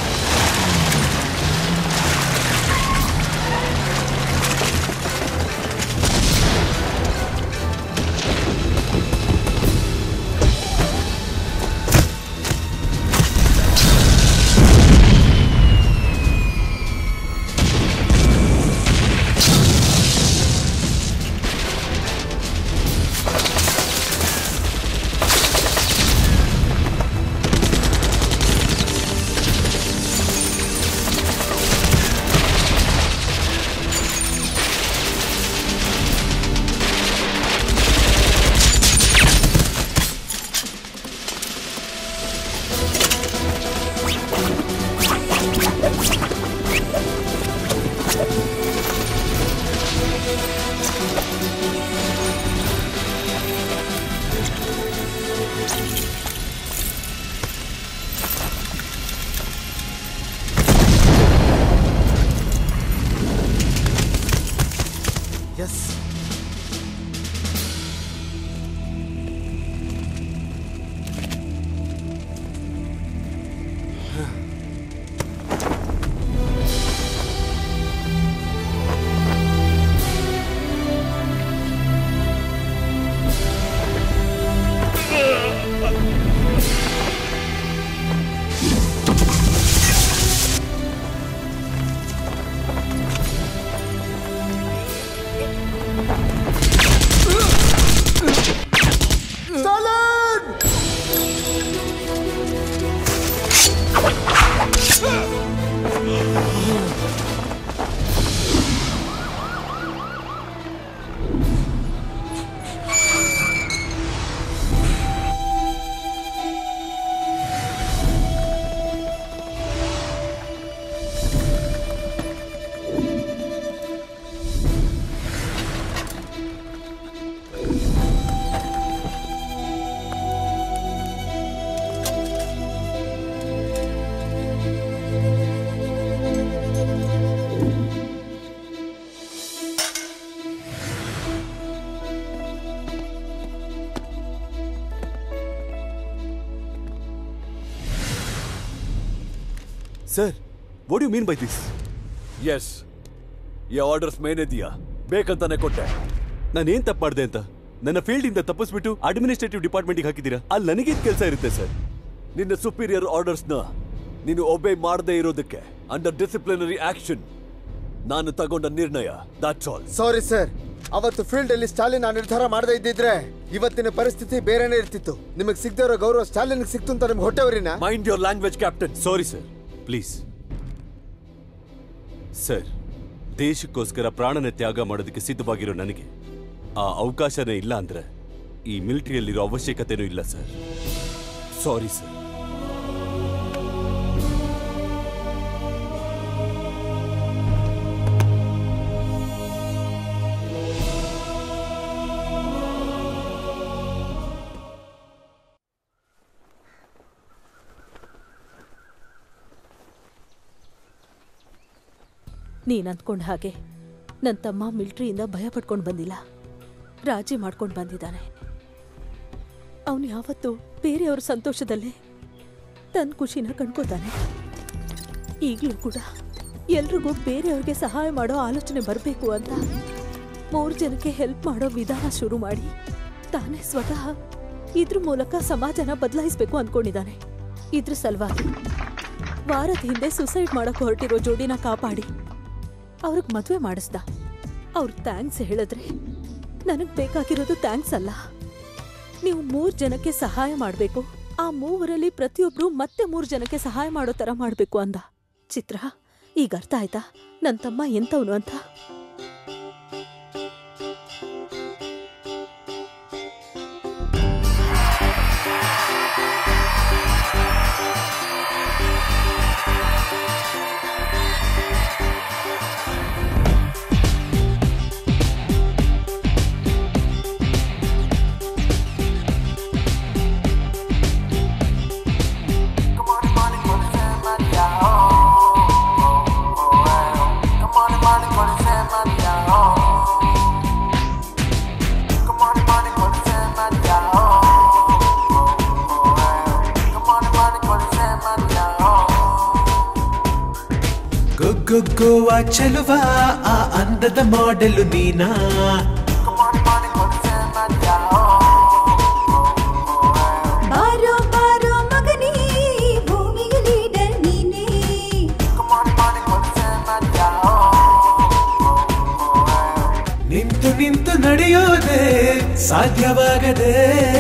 E: Sir, what do you mean by this? Yes. ये ಆರ್ಡರ್ಸ್ ಮೇನೆ ದಿಯಾ ಬೇಕಂತಾನೆ ಕೊಟ್ಟೆ. ನಾನು ಏನ್ ತಪ್ಪು ಮಾಡಿದೆ ಅಂತ ನನ್ನ ಫೀಲ್ಡ್ ಇಂದ ತಪ್ಪಿಸ್ಬಿಟ್ಟು ಅಡ್ಮಿನಿಸ್ಟ್ರೇಟಿವ್ ಡಿಪಾರ್ಟ್ಮೆಂಟ್ಗೆ ಹಾಕಿದ್ದೀರಾ? ಅಲ್ಲಿ ನನಗೇನು ಕೆಲಸ ಇರುತ್ತೆ ಸರ್? ನಿನ್ನ ಸುಪೀರಿಯರ್ ಆರ್ಡರ್ಸ್ ನ ನೀನು ಒಬೇ ಮಾಡದೇ ಇರೋದಕ್ಕೆ ಅಂಡರ್ ಡಿಸಿಪ್ಲಿನರಿ ಆಕ್ಷನ್ ನಾನು ತಗೊಂಡ ನಿರ್ಣಯ. That's all.
B: ಸಾರಿ ಸರ್, ಅವತ್ತು ಫೀಲ್ಡ್ ಅಲ್ಲಿ ಸ್ಟಾಲಿನ್ ಆ ನಿರ್ಧಾರ ಮಾಡದೇ ಇದ್ದಿದ್ರೆ ಇವತ್ತಿನ ಪರಿಸ್ಥಿತಿ ಬೇರೆನೇ ಇರ್ತಿತ್ತು. ನಿಮಗೆ ಸಿಗದೇ ಇರೋ ಗೌರವ ಸ್ಟಾಲಿನ್ ಸಿಕ್ತು ಅಂತ ನಿಮ್ಗೆ ಹೊಟ್ಟೆವರಿನ?
E: Mind your language captain. Sorry sir, please sir. ದೇಶಕ್ಕೋಸ್ಕರ ಪ್ರಾಣನ ತ್ಯಾಗ ಮಾಡೋದಕ್ಕೆ ಸಿದ್ಧವಾಗಿರೋ ನನಗೆ ಆ ಅವಕಾಶನೇ ಇಲ್ಲ ಅಂದ್ರೆ ಈ ಮಿಲಿಟರಿಯಲ್ಲಿರೋ ಅವಶ್ಯಕತೆನೂ ಇಲ್ಲ ಸರ್. Sorry sir.
R: ನೀನ್ ಅಂದ್ಕೊಂಡ ಹಾಗೆ ನನ್ನ ತಮ್ಮ ಮಿಲ್ಟ್ರಿಯಿಂದ ಭಯ ಪಡ್ಕೊಂಡು ಬಂದಿಲ್ಲ, ರಾಜಿ ಮಾಡ್ಕೊಂಡು ಬಂದಿದ್ದಾನೆ. ಅವನು ಯಾವತ್ತೂ ಬೇರೆಯವ್ರ ಸಂತೋಷದಲ್ಲೇ ತನ್ನ ಖುಷಿನ ಕಂಡ್ಕೋತಾನೆ. ಈಗಲೂ ಕೂಡ ಎಲ್ರಿಗೂ ಬೇರೆಯವ್ರಿಗೆ ಸಹಾಯ ಮಾಡೋ ಆಲೋಚನೆ ಬರಬೇಕು ಅಂತ ಮೂರು ಜನಕ್ಕೆ ಹೆಲ್ಪ್ ಮಾಡೋ ವಿಧಾನ ಶುರು ಮಾಡಿ ತಾನೇ ಸ್ವತಃ ಇದ್ರ ಮೂಲಕ ಸಮಾಜನ ಬದಲಾಯಿಸಬೇಕು ಅಂದ್ಕೊಂಡಿದ್ದಾನೆ. ಇದ್ರ ಸಲುವಾಗಿ ವಾರದ ಹಿಂದೆ ಸುಸೈಡ್ ಮಾಡಕ್ಕೆ ಹೊರಟಿರೋ ಜೋಡಿನ ಕಾಪಾಡಿ ಅವ್ರಿಗೆ ಮದುವೆ ಮಾಡಿಸ್ದ. ಅವ್ರ ಥ್ಯಾಂಕ್ಸ್ ಹೇಳಿದ್ರೆ ನನಗೆ ಬೇಕಾಗಿರೋದು ಥ್ಯಾಂಕ್ಸ್ ಅಲ್ಲ, ನೀವು ಮೂರು ಜನಕ್ಕೆ ಸಹಾಯ ಮಾಡಬೇಕು. ಆ ಮೂವರಲ್ಲಿ ಪ್ರತಿಯೊಬ್ರು ಮತ್ತೆ ಮೂರು ಜನಕ್ಕೆ ಸಹಾಯ ಮಾಡೋ ಥರ ಮಾಡಬೇಕು ಅಂದ. ಚಿತ್ರ, ಈಗ ಅರ್ಥ ಆಯ್ತಾ ನನ್ನ ತಮ್ಮ ಎಂತವನು ಅಂತ?
T: ಗೋವಾ ಚೆಲುವ ಆ ಅಂದದ ಮಾಡೆಲು ನೀನಾ,
Q: ಬಾರೋ ಬಾರೋ ಮಗನೇ ಭೂಮಿಗೆ ಲೀಡರ್ ನೀನೇ,
T: ನಿಂತು ನಿಂತು ನಡೆಯೋದೆ ಸಾಧ್ಯವಾಗದೆ,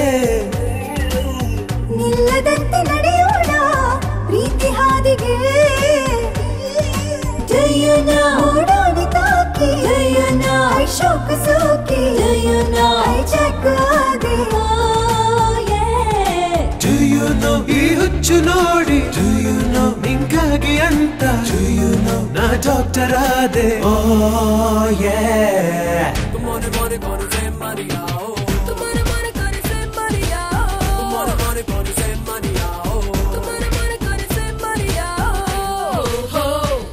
Q: ನಿಲ್ಲದಂತೆ ನಡೆಯೋಣ ಪ್ರೀತಿ ಹಾದಿಗೆ, ಜಯನ ಓಡಾಡಿ ತಾಕಿ ಜಯನ ಶೋಕ ಸೋಕಿ ಜಯನ ಜಗ್ಗಾದೆ.
T: Do you know ಈ ಹುಚ್ಚು ನೋಡಿ, Do you know ನಿಂಗಾಗಿ ಅಂತ, Do you know ನಾ ಡಾಕ್ಟರ್ ಆದೆ. Oh yeah. Come on, come on, come on, say Maria. Come on, come on, come on, say Maria. Come on, come on, come on, say Maria. Come on, come on, come on, say Maria. Oh ho.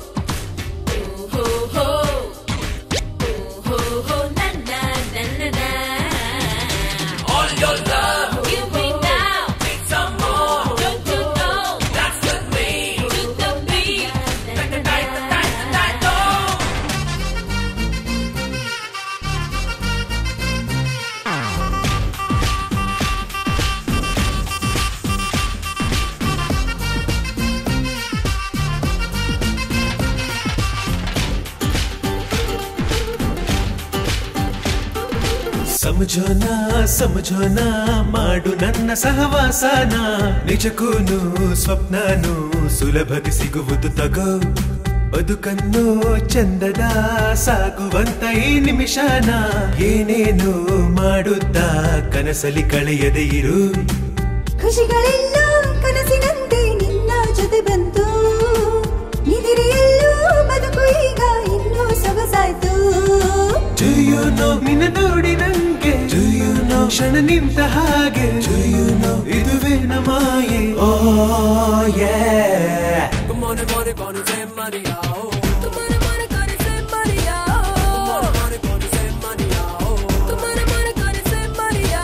T: ಸಮझೋನಾ ಸಮझೋನಾ ಮಾಡು ನನ್ನ ಸಹವಾಸನ, ನಿಜಕ್ಕೂನು ಸ್ವಪ್ನನು ಸುಲಭಕ್ಕೆ ಸಿಗುವುದು ತಗೋ, ಬದುಕನ್ನು ಚಂದದ ಸಾಗುವಂತ ಈ ನಿಮಿಷನ, ಏನೇನು ಮಾಡುತ್ತಾ ಕನಸಲಿ ಕಳೆಯದೆ ಇರು.
Q: ಖುಷಿಗಳೆಲ್ಲ ಕನಸಿನಂತೆ ನಿನ್ನ ಜೊತೆ ಬಂತು, ನಿದಿರೆಯಲ್ಲೂ ಬದುಕು ಈಗ ಇನ್ನೂ ಸೊಗಸಾಯ್ತು.
T: Do you know ನಿನ್ನ ನೋಡಿ ನಂಗೆ, Do you know ಕ್ಷಣ ನಿಂತ ಹಾಗೆ, Do you know ಇದುವೇ ನಮಾಯೆ. Oh yeah. Come on, come on, come on, say Maria. Come on, come on, come on, say Maria. Come on, come on, come on, say Maria. Come on, come on, come on, say Maria.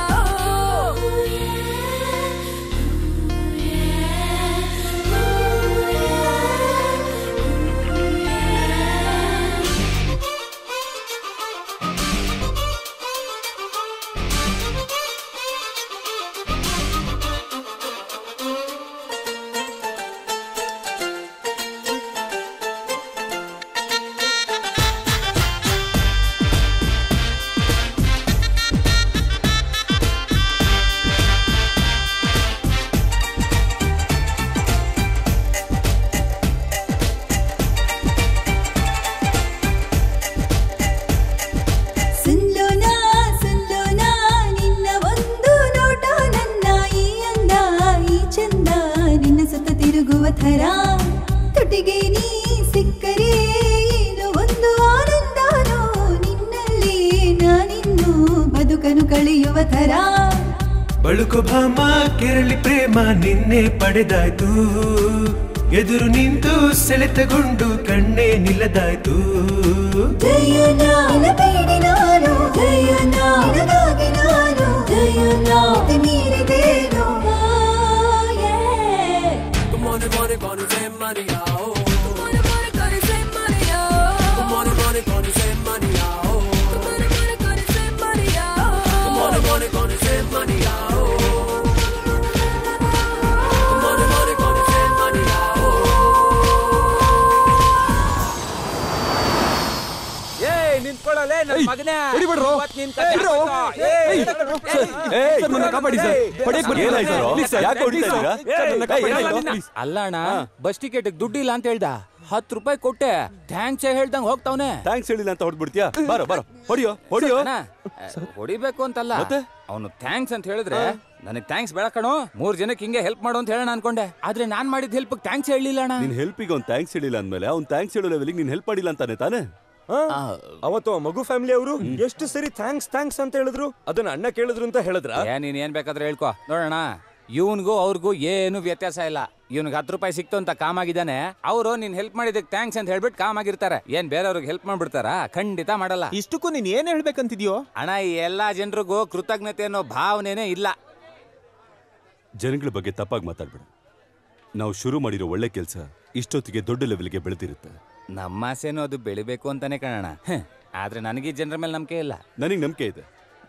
Q: ಥರ ತುಟಿಗೆ ನೀ ಸಿಕ್ಕರೆ ಏನೋ ಒಂದು ಆನಂದನೋ, ನಿನ್ನಲ್ಲಿ ನಾನಿನ್ನು ಬದುಕನು ಕಳೆಯುವ ಥರ.
T: ಬಳುಕು ಭಾಮ ಕೆರಳಿ ಪ್ರೇಮ ನಿನ್ನೆ ಪಡೆದಾಯ್ತು, ಎದುರು ನಿಂತು ಸೆಳೆತಗೊಂಡು ಕಣ್ಣೇ ನಿಲ್ಲದಾಯ್ತು.
U: ಬೇಡಿ ನಾನು ನಿನಗಾಗಿ ನಾನು ಮೀರಿದೇನು.
T: Money, money, money, same money, oh. Money, money, money, same money, oh. Money, money, money, same money, oh. Money, money, money, same money, oh. Money, money, money, same money, oh. Money, money, money, same money, oh.
M: ಏಯ್ ನಿಂತ್ಕೊಳ್ಳಲೇ ನನ್ನ ಮಗನೇ.
D: ಹೊಡಿಬಿಡ್ರೋ.
M: ನಿನ್ ಕತೆ ಆಗೋಯ್ತು. ಏಯ್
D: sir ನನ್ನ ಕಾಪಾಡಿ sir. ಹೊಡೆಯಕ್ಕೆ
M: ಅಲ್ಲ ಅಣ್ಣ ಬಸ್ ಟಿಕೆಟ್ ದುಡ್ಡಿಲ್ಲ ಅಂತ ಹೇಳ್ದ. ಹತ್ತು ರೂಪಾಯಿ ಕೊಟ್ಟೆ ಥ್ಯಾಂಕ್ಸ್ ಹೇಳ್ದಂಗ್ ಹೋಗ್ತಾವನೆ.
P: ಥ್ಯಾಂಕ್ಸ್ ಹೇಳಿಲ್ಲ ಅಂತ ಹೊಡ್ಬಿಡ್ತೀಯಾ? ಬಾರೋ ಬಾರೋ ಹೊಡಿಯೋ ಹೊಡಿಯೋ.
M: ಹೊಡಿಬೇಕು ಅಂತಲ್ಲ, ಅವನು ಥ್ಯಾಂಕ್ಸ್ ಅಂತ ಹೇಳಿದ್ರೆ ನನಗ್ ಥ್ಯಾಂಕ್ಸ್ ಬೇಡ ಕಣೋ. ಮೂರ್ ಜನಕ್ಕೆ ಹಿಂಗೆ ಹೆಲ್ಪ್ ಮಾಡು ಅಂತ ಹೇಳೋಣ ಅನ್ಕೊಂಡೆ, ಆದ್ರೆ ನಾನ್ ಮಾಡಿದ ಹೆಲ್ಪ್ ಥ್ಯಾಂಕ್ಸ್ ಹೇಳಿಲ್ಲ ಅಣ್ಣ.
P: ನಿನ್ ಹೆಲ್ಪಿಗೆ ಅವ್ನು ಥ್ಯಾಂಕ್ಸ್ ಹೇಳಿಲ್ಲ ಅಂದ್ಮೇಲೆ ಅವ್ನು ಥ್ಯಾಂಕ್ಸ್ ಹೇಳೋ ಲೆವೆಲಿಗೆ ನೀನ್ ಹೆಲ್ಪ್ ಮಾಡಿಲ್ಲ ಅಂತಾನೆ ತಾನೆ?
O: ಅವತ್ತು ಮಗು ಫ್ಯಾಮಿಲಿ ಅವರು ಎಷ್ಟು ಸರಿ ಥ್ಯಾಂಕ್ಸ್ ಥ್ಯಾಂಕ್ಸ್ ಅಂತ ಹೇಳಿದ್ರು, ಅದನ್ನ ಅಣ್ಣ ಕೇಳಿದ್ರು ಅಂತ ಹೇಳಿದ್ರ?
M: ನೀನ್ ಏನ್ ಬೇಕಾದ್ರೆ ಹೇಳ್ಕೊ ನೋಡೋಣ. ಇವನ್ಗೂ ಅವ್ರಿಗೂ ಏನು ವ್ಯತ್ಯಾಸ ಇಲ್ಲ. ಇವ್ನಿಗೆ ಹತ್ತು ರೂಪಾಯಿ ಸಿಕ್ತು ಅಂತ ಕಾಮ್ ಆಗಿದ್ದಾನೆ, ಅವರು ನೀನ್ ಹೆಲ್ಪ್ ಮಾಡಿದಕ್ಕೆ ಥ್ಯಾಂಕ್ಸ್ ಅಂತ ಹೇಳ್ಬಿಟ್ಟು ಕಾಮ್ ಆಗಿರ್ತಾರೆ. ಏನ್ ಬೇರೆಯವ್ರಿಗೆ ಹೆಲ್ಪ್ ಮಾಡ್ಬಿಡ್ತಾರ? ಖಂಡಿತ ಮಾಡಲ್ಲ.
V: ಇಷ್ಟಕ್ಕೂ ನೀನ್ ಏನ್ ಹೇಳ್ಬೇಕಂತಿದ್ಯೋ
M: ಅಣ್ಣ, ಈ ಎಲ್ಲಾ ಜನರಿಗೂ ಕೃತಜ್ಞತೆ ಅನ್ನೋ ಭಾವನೆನೇ ಇಲ್ಲ.
P: ಜನಗಳ ಬಗ್ಗೆ ತಪ್ಪಾಗಿ ಮಾತಾಡ್ಬೇಡ. ನಾವು ಶುರು ಮಾಡಿರೋ ಒಳ್ಳೆ ಕೆಲಸ ಇಷ್ಟೊತ್ತಿಗೆ ದೊಡ್ಡ ಲೆವೆಲ್ಗೆ ಬೆಳೆದಿರುತ್ತೆ.
M: ನಮ್ಮ ಆಸೆನೂ ಅದು ಬೆಳಿಬೇಕು ಅಂತಾನೆ ಕಾಣೋಣ. ಆದ್ರೆ ನನಗೆ ಜನರ ಮೇಲೆ ನಂಬಿಕೆ ಇಲ್ಲ.
P: ನನಗೆ ನಂಬಿಕೆ ಇದೆ.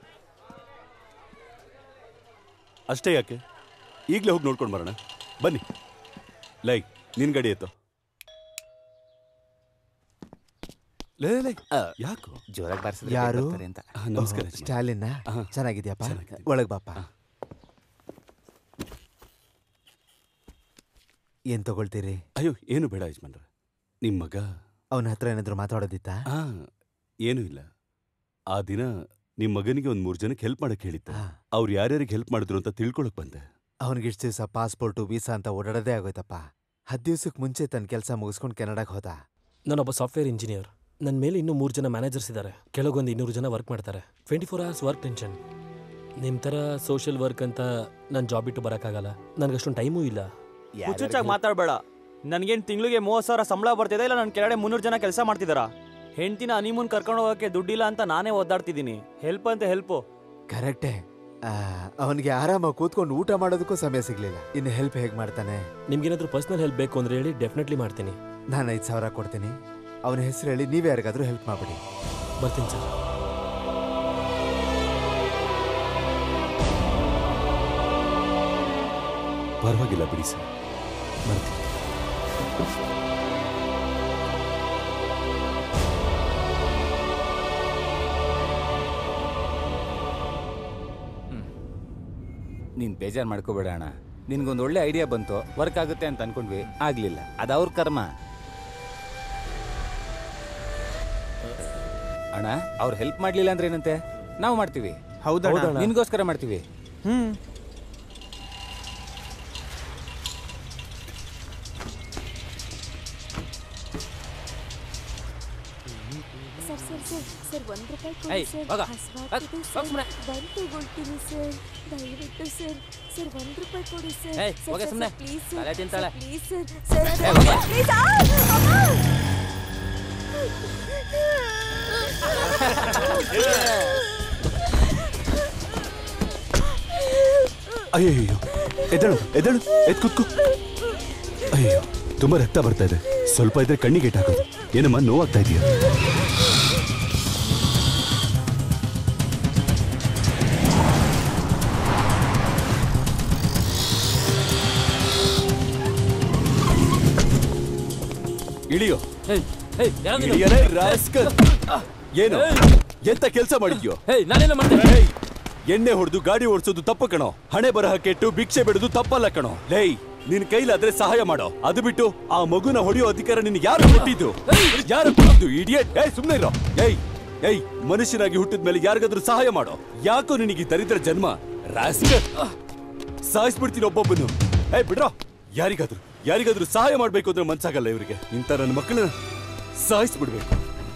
P: ಅಷ್ಟೇ ಯಾಕೆ, ಈಗಲೇ ಹೋಗಿ ನೋಡ್ಕೊಂಡು ಬರೋಣ ಬನ್ನಿ. ಲೈ ನಿನ್ ಗಾಡಿ ಎತ್ತೋ. ಲೇ ಲೈ ಯಾಕೋ
M: ಜೋರಾಗಿ ಬಾರಿಸಿದ್ರೆ
V: ಯಾರು
M: ಅಂತ.
P: ನಮಸ್ಕಾರ.
V: ಸ್ಟಾಲಿನ್ ಚೆನ್ನಾಗಿದ್ಯಪ್ಪ? ಒಳಗ್ ಬಾಪ. ಏನ್ ತಗೊಳ್ತೀರಿ?
P: ಅಯ್ಯೋ ಏನು ಬೇಡ ಯಜಮಾನ್ರ. ನಿಮ್ ಮಗ
V: ಅವನ ಹತ್ರ ಏನಾದ್ರು ಮಾತಾಡೋದಿತ್ತ?
P: ಹಾ ಏನೂ ಇಲ್ಲ. ಆ ದಿನ ನಿಮ್ ಮಗನಿಗೆ ಒಂದ್ ಮೂರ್ ಜನಕ್ಕೆ ಹೆಲ್ಪ್ ಮಾಡಕ್ ಹೇಳಿದ್ದ. ಅವ್ರು ಯಾರ್ಯಾರಿಗೆ ಹೆಲ್ಪ್ ಮಾಡಿದ್ರು ಅಂತ ತಿಳ್ಕೊಳಕ್ ಬಂದೆ.
V: ಅವನಿಗೆ ಇಷ್ಟು ದಿವಸ ಪಾಸ್ಪೋರ್ಟು ವೀಸಾ ಅಂತ ಓಡಾಡೋದೇ ಆಗೋಯ್ತಪ್ಪ. ಹತ್ತು ದಿವ್ಸಕ್ಕೆ ಮುಂಚೆ ತನ್ನ ಕೆಲಸ ಮುಗಿಸ್ಕೊಂಡು ಕೆನಡಾಗೆ ಹೋದ.
F: ನಾನೊಬ್ಬ ಸಾಫ್ಟ್ವೇರ್ ಇಂಜಿನಿಯರ್. ನನ್ನ ಮೇಲೆ ಇನ್ನೂ ಮೂರು ಜನ ಮ್ಯಾನೇಜರ್ಸ್ ಇದ್ದಾರೆ. ಕೆಳಗೊಂದು ಇನ್ನೂರು ಜನ ವರ್ಕ್ ಮಾಡ್ತಾರೆ. Twenty four hours work tension. ನಿಮ್ಮ ಥರ ಸೋಷಿಯಲ್ ವರ್ಕ್ ಅಂತ ನಾನು ಜಾಬ್ ಬಿಟ್ಟು ಬರೋಕ್ಕಾಗಲ್ಲ. ನನಗಷ್ಟೊಂದು ಟೈಮೂ ಇಲ್ಲ.
W: ಹುಚ್ಚುಚ್ಚಾಗಿ ಮಾತಾಡಬೇಡ. ನನಗೇನು ತಿಂಗಳಿಗೆ ಮೂವತ್ತು ಸಾವಿರ ಸಂಬಳ ಬರ್ತಿದೆ, ಇಲ್ಲ ನನ್ನ ಕೆಳಗಡೆ ಮುನ್ನೂರು ಜನ ಕೆಲಸ ಮಾಡ್ತಿದ್ದಾರಾ? ಹೆಂಡ್ತಿನ ಹನಿಮೂನ್ ಕರ್ಕೊಂಡು ಹೋಗೋಕ್ಕೆ ದುಡ್ಡಿಲ್ಲ ಅಂತ ನಾನೇ ಒದ್ದಾಡ್ತಿದ್ದೀನಿ. ಹೆಲ್ಪ್ ಅಂತ ಹೆಲ್ಪು.
V: ಕರೆಕ್ಟೇ. ಅವನಿಗೆ ಆರಾಮಾಗಿ ಕೂತ್ಕೊಂಡು ಊಟ ಮಾಡೋದಕ್ಕೂ ಸಮಯ ಸಿಗ್ಲಿಲ್ಲ. ಇನ್ನು ಹೆಲ್ಪ್ ಹೇಗೆ ಮಾಡ್ತಾನೆ?
F: ನಿಮ್ಗೇನಾದ್ರೂ ಪರ್ಸನಲ್ ಹೆಲ್ಪ್ ಬೇಕು ಅಂದ್ರೆ ಹೇಳಿ, ಡೆಫಿನೆಟ್ಲಿ ಮಾಡ್ತೀನಿ.
V: ನಾನು ಐದು ಸಾವಿರ ಕೊಡ್ತೀನಿ. ಅವನ ಹೆಸರು ಹೇಳಿ ನೀವೇ ಯಾರಿಗಾದ್ರೂ ಹೆಲ್ಪ್ ಮಾಡ್ಬಿಡಿ.
F: ಬರ್ತೀನಿ ಸರ್.
P: ಪರವಾಗಿಲ್ಲ ಬಿಡಿ ಸರ್, ಬರ್ತೀನಿ.
M: ನೀನ್ ಬೇಜಾರು ಮಾಡ್ಕೋಬೇಡ ಅಣ್ಣ. ನಿನ್ಗೊಂದು ಒಳ್ಳೆ ಐಡಿಯಾ ಬಂತು, ವರ್ಕ್ ಆಗುತ್ತೆ ಅಂತ ಅನ್ಕೊಂಡ್ವಿ, ಆಗ್ಲಿಲ್ಲ. ಅದು ಅವ್ರ ಕರ್ಮ ಅಣ್ಣ. ಅವ್ರು ಹೆಲ್ಪ್ ಮಾಡ್ಲಿಲ್ಲ ಅಂದ್ರೆ ಏನಂತೆ, ನಾವು ಮಾಡ್ತೀವಿ.
V: ಹೌದಾ?
M: ನಿನ್ಗೋಸ್ಕರ ಮಾಡ್ತೀವಿ.
V: ಹ್ಮ್
N: ಸರ್ ಸರ್ ಸರ್ ಸರ್ ಒಂದು ರೂಪಾಯಿ
M: ಏಯ್,
N: ಕೊಡಿ
M: ಹೋಗ.
N: ಸರ್.
M: ಹೋಗ್, ಹೋಗ್ ಸುಮ್ನೆ.
N: ಬಂದು ತಗೊಳ್ತೀನಿ ಸರ್, ದಯವಿಟ್ಟು ಸರ್. ಸರ್ ಒಂದು ರೂಪಾಯಿ ಕೊಡಿ ಸರ್.
M: ಏಯ್, ಹೋಗೆ ಸುಮ್ನೆ.
N: ಪ್ಲೀಸ್
M: ತಲೆ ತಿಂತಾಳೆ.
N: Please sir. ಸರ್
M: ಏಯ್, ಹೋಗೆ.
N: ಪ್ಲೀಸ್.
P: ಅಯ್ಯಯ್ಯೋ, ಎದಳು ಎದಳು ಎದ್ ಕುತ್ಕೋ. ಅಯ್ಯೋ, ತುಂಬಾ ರಕ್ತ ಬರ್ತಾ ಇದೆ. ಸ್ವಲ್ಪ ಇದ್ರೆ ಕಣ್ಣಿಗೆ ಏಟ್ ಹಾಕೋದು. ಏನಮ್ಮ ನೋವಾಗ್ತಾ ಇದೆಯಾ? ಇಳಿಯೋ. ಇಳಿಯಲೇ ರಾಸ್ಕಲ್. ಏನು ಎಂತ ಕೆಲಸ ಮಾಡಿದ್ಯೋ?
F: ನಾನೇನು ಮಾಡ್ದೆ?
P: ಎಣ್ಣೆ ಹೊಡೆದು ಗಾಡಿ ಓಡಿಸೋದು ತಪ್ಪು ಕಣೋ. ಹಣೆ ಬರಹ ಕೆಟ್ಟು ಭಿಕ್ಷೆ ಬಿಡೋದು ತಪ್ಪಲ್ಲ ಕಣೋ. ಲೈ, ನಿನ್ ಕೈಲಾದ್ರೆ ಸಹಾಯ ಮಾಡೋ. ಅದು ಬಿಟ್ಟು ಆ ಮಗುನ ಹೊಡೆಯೋ ಅಧಿಕಾರ ನಿನ್ ಯಾರು ಕೊಟ್ಟಿದ್ದು? ಯಾರು ಕೊಟ್ಟಿದ್ದು? ಇಡಿಯಟ್. ಏಯ್ ಸುಮ್ನೆ ಇರೋ. ಏಯ್ ಏಯ್ ಮನುಷ್ಯನಾಗಿ ಹುಟ್ಟಿದ ಮೇಲೆ ಯಾರಿಗಾದ್ರೂ ಸಹಾಯ ಮಾಡೋ. ಯಾಕೋ ನಿನಗೆ ದರಿದ್ರ ಜನ್ಮ ರಾಸ್ಕಲ್. ಸಾಯಿಸ್ಬಿಡ್ತೀನಿ ಒಬ್ಬೊಬ್ಬನು. ಏಯ್ ಬಿಡ್ರೋ. ಯಾರಿಗಾದ್ರು ಯಾರಿಗಾದ್ರೂ ಸಹಾಯ ಮಾಡ್ಬೇಕು ಅಂದ್ರೆ ಮನ್ಸಾಗಲ್ಲ ಇವರಿಗೆ. ಇಂಥ ನನ್ನ ಮಕ್ಕಳನ್ನ ಸಾಯಿಸ್ಬಿಡ್ಬೇಕು.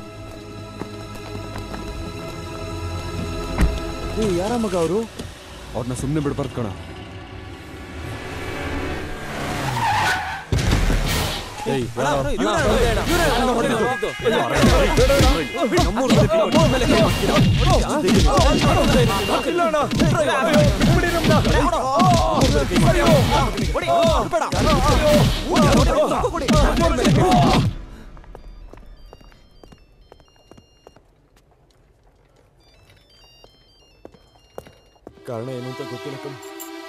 D: ಯಾರ ಮಗ ಅವರು? ಅವ್ರನ್ನ ಸುಮ್ಮನೆ ಬಿಡ್ಬಾರ್ದು ಕಣ.
O: ಕಾರಣ ಏನು ಅಂತ ಗೊತ್ತಿಲ್ಲ ಕಣ್.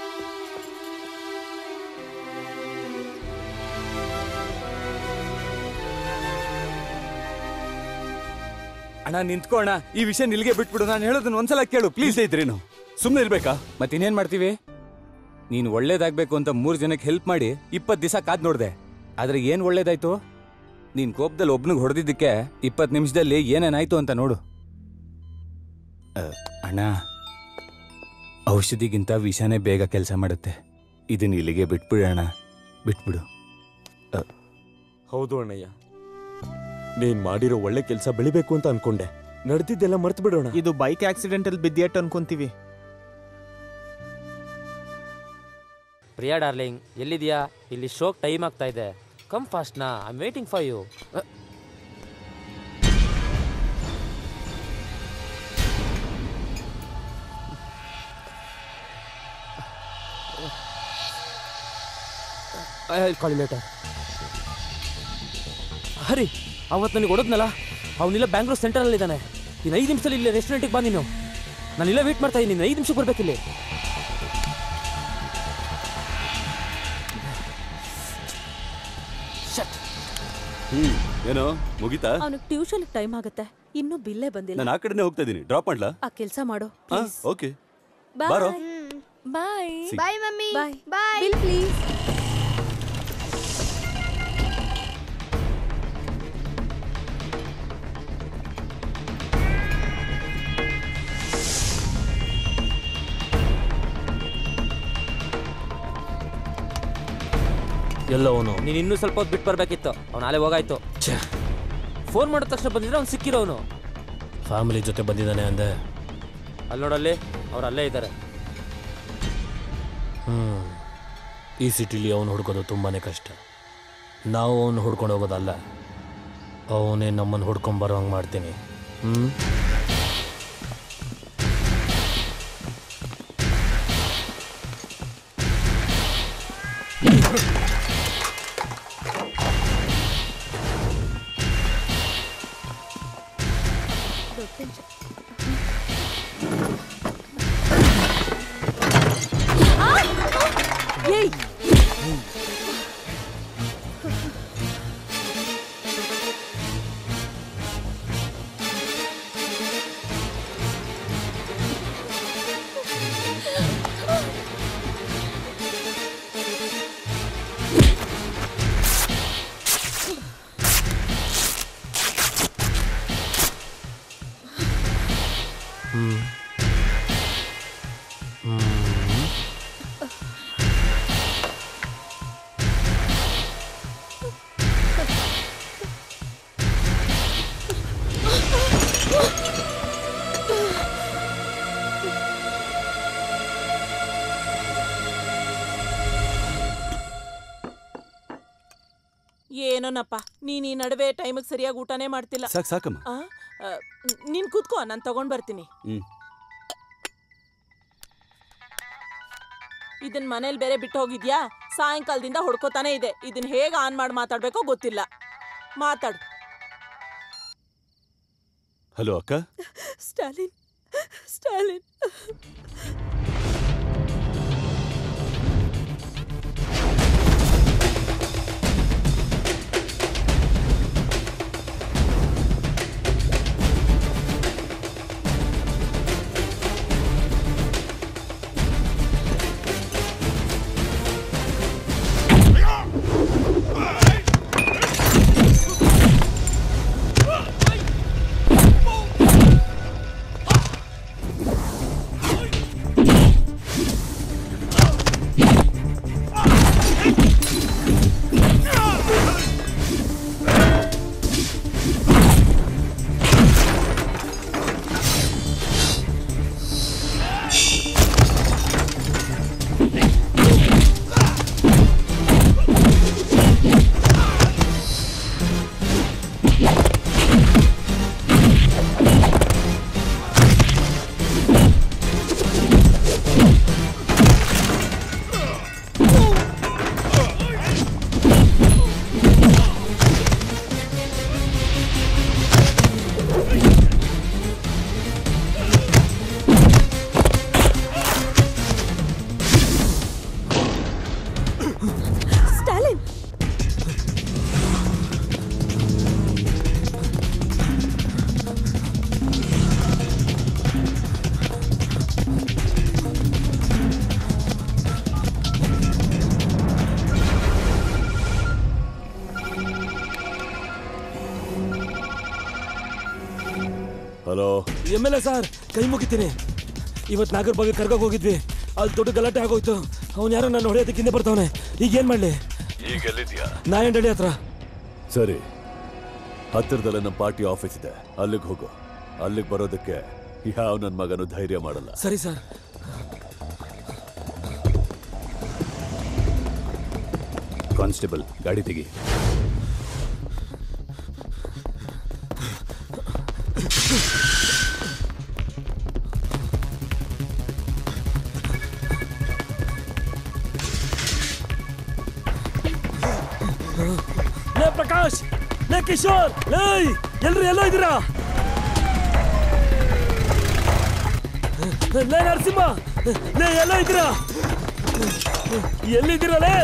M: ಅಣ್ಣ ನಿಂತ್ಕೋಣ, ಈ ವಿಷಯ ನಿಲ್ಗೆ ಬಿಟ್ಬಿಡು. ನಾನು ಹೇಳೋದನ್ನ ಒಂದ್ಸಲ ಕೇಳು ಪ್ಲೀಸ್.
P: ಇದ್ರೇನು ಸುಮ್ಮನೆ ಇರ್ಬೇಕಾ?
M: ಮತ್ತಿನ್ನೇನ್ ಮಾಡ್ತೀವಿ? ನೀನು ಒಳ್ಳೇದಾಗ್ಬೇಕು ಅಂತ ಮೂರ್ ಜನಕ್ಕೆ ಹೆಲ್ಪ್ ಮಾಡಿ ಇಪ್ಪತ್ತು ದಿವಸ ಕಾದ್ ನೋಡ್ದೆ. ಆದ್ರೆ ಏನ್ ಒಳ್ಳೇದಾಯ್ತು? ನೀನ್ ಕೋಪದಲ್ಲಿ ಒಬ್ನಿಗೆ ಹೊಡೆದಿದ್ದಕ್ಕೆ ಇಪ್ಪತ್ತು ನಿಮಿಷದಲ್ಲಿ ಏನೇನಾಯ್ತು ಅಂತ ನೋಡು. ಅಣ್ಣ, ಔಷಧಿಗಿಂತ ವಿಷನೇ ಬೇಗ ಕೆಲಸ ಮಾಡುತ್ತೆ. ಇದನ್ನ ಇಲ್ಲಿಗೆ ಬಿಟ್ಬಿಡೋಣ, ಬಿಟ್ಬಿಡು.
O: ಹೌದು ಅಣ್ಣಯ್ಯ, ನೀನ್ ಮಾಡಿರೋ ಒಳ್ಳೆ ಕೆಲಸ ಬೆಳಿಬೇಕು ಅಂತ ಅನ್ಕೊಂಡೆ. ನಡೆದಿದ್ದೆಲ್ಲ ಮರ್ತು ಬಿಡೋಣ.
A: ಇದು ಬೈಕ್ ಆಕ್ಸಿಡೆಂಟ್ ಅಲ್ಲಿ ಬಿದ್ದಿಯಟ್ಟು ಅನ್ಕೊಂತೀವಿ.
G: ಪ್ರಿಯಾ ಡಾರ್ಲಿಂಗ್, ಎಲ್ಲಿದ್ಯಾ? ಇಲ್ಲಿ ಶೋಕ್ ಟೈಮ್ ಆಗ್ತಾ ಇದೆ. ಕಮ್ ಫಾಸ್ಟ್ ನಾ, I am waiting for you. Hari, ಅವತ್ತು ನನಗೆ ಹೊಡೆದ್ನಲ್ಲ, ಅವನಿಲ್ಲ ಬ್ಯಾಂಗ್ಳೂರ್ ಸೆಂಟ್ರಲ್ ಇದ್ದಾನೆ. ಇನ್ನು ಐದು ನಿಮಿಷದಲ್ಲಿ ಇಲ್ಲಿ ರೆಸ್ಟೋರೆಂಟಿಗೆ ಬಾ ನೀನು. ನಾನು ಇಲ್ಲ ವೇಟ್ ಮಾಡ್ತಾ ಇದ್ದೀನಿ, ಐದು ನಿಮಿಷಕ್ಕೆ ಬರ್ಬೇಕಿಲ್ಲಿ.
P: ಹ್ಮ್ ಏನೋ ಮುಗಿತಾ?
R: ಅವನಿಗೆ ಟ್ಯೂಷನ್ ಟೈಮ್ ಆಗುತ್ತೆ, ಇನ್ನೂ ಬಿಲ್ಲೇ ಬಂದಿಲ್ಲ.
P: ನಾನು ಆ ಕಡೆನೇ ಹೋಗ್ತಾ ಇದ್ದೀನಿ, ಡ್ರಾಪ್ ಮಾಡ್ಲಾ?
R: ಆ ಕೆಲಸ ಮಾಡು.
P: ಓಕೆ ಬಾರೋ.
C: Bye
N: bye mummy.
R: Bye
N: bye.
R: Bill please.
F: ಎಲ್ಲ ಅವನು
G: ನೀನು ಇನ್ನೂ ಸ್ವಲ್ಪ ಹೊತ್ತು ಬಿಟ್ಟು ಬರ್ಬೇಕಿತ್ತು. ಅವ್ನು ನಾಳೆ ಹೋಗಾಯ್ತು. ಫೋನ್ ಮಾಡಿದ ತಕ್ಷಣ ಬಂದಿದ್ರೆ ಅವ್ನು ಸಿಕ್ಕಿರೋನು.
F: ಫ್ಯಾಮಿಲಿ ಜೊತೆ ಬಂದಿದ್ದಾನೆ ಅಂದೆ.
G: ಅಲ್ಲಿ ನೋಡಲ್ಲಿ, ಅವ್ರು ಅಲ್ಲೇ ಇದ್ದಾರೆ.
F: ಹ್ಮ್ ಈ ಸಿಟಿಲಿ ಅವನು ಹುಡ್ಕೋದು ತುಂಬಾನೇ ಕಷ್ಟ. ನಾವು ಅವನು ಹುಡ್ಕೊಂಡು ಹೋಗೋದಲ್ಲ, ಅವನೇ ನಮ್ಮನ್ನು ಹುಡ್ಕೊಂಡ್ ಬರೋ ಹಂಗೆ ಮಾಡ್ತೀನಿ. ಹ್ಮ್
H: ಏನೋನಪ್ಪ, ನೀನ್ ಈ ನಡುವೆ ಟೈಮಿಗೆ ಸರಿಯಾಗಿ ಊಟನೇ ಮಾಡ್ತಿಲ್ಲ.
P: ಸಾಕ್ ಸಾಕಮ್ಮ.
H: ಆ, ಆ, ನೀನ್ ಕೂತ್ಕೋ, ನಾನು ತಗೊಂಡ್ ಬರ್ತೀನಿ.
P: ಹ್ಮ್
H: ಇದನ್ ಮನೇಲಿ ಬೇರೆ ಬಿಟ್ಟು ಹೋಗಿದ್ಯಾ? ಸಾಯಂಕಾಲದಿಂದ ಹೊಡ್ಕೋತಾನೆ ಇದೆ. ಇದನ್ ಹೇಗೆ ಆನ್ ಮಾಡಿ ಮಾತಾಡ್ಬೇಕೋ ಗೊತ್ತಿಲ್ಲ. ಮಾತಾಡು.
P: ಹಲೋ ಅಕ್ಕ.
R: Stalin, Stalin. Stalin
E: hello
F: M L A sir, ಕೈ ಮುಗಿತೀನಿ. ಇವತ್ತು ನಾಗರ ಬಗ್ಗೆ ಕರ್ಗೋಗಿ ಹೋಗಿದ್ವಿ, ಅಲ್ಲಿ ದೊಡ್ಡ ಗಲಾಟೆ ಆಗೋಯ್ತು. ಅವ್ನು ಯಾರೋ ನಾನು ಹೊಡೆಯೋದಕ್ಕೆ ಹಿಂದೆ ಬರ್ತಾವನೆ. ಈಗ ಏನ್ ಮಾಡ್ಲಿ?
E: ಈಗ ಎಲ್ಲಿದ್ಯಾ?
F: ನಾಯಂಡಳ್ಳಿ ಹತ್ರ.
E: ಸರಿ, ಹತ್ತಿರದಲ್ಲೇ ನಮ್ಮ ಪಾರ್ಟಿ ಆಫೀಸ್ ಇದೆ, ಅಲ್ಲಿಗೆ ಹೋಗು. ಅಲ್ಲಿಗೆ ಬರೋದಕ್ಕೆ ಯಾವ ನನ್ನ ಮಗನು ಧೈರ್ಯ ಮಾಡಲ್ಲ.
F: ಸರಿ ಸರ್.
E: ಕಾನ್ಸ್ಟೇಬಲ್, ಗಾಡಿ ತೆಗಿ.
F: ಲೇ ಪ್ರಕಾಶ್, ಲೇ ಕಿಶೋರ್, ಲೇ ಎಲ್ರು ಎಲ್ಲೋ ಇದ್ದೀರಾ? ಲೇ ನರಸಿಂಹ, ಲೇ ಎಲ್ಲೋ ಇದ್ದೀರಾ? ಎಲ್ಲಿದ್ದೀರಾ ಲೇ?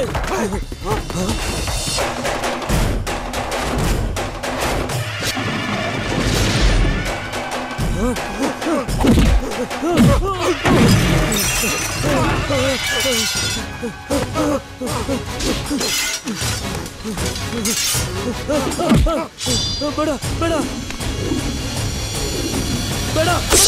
F: ಬೇಡ ಬೇಡ ಬೇಡ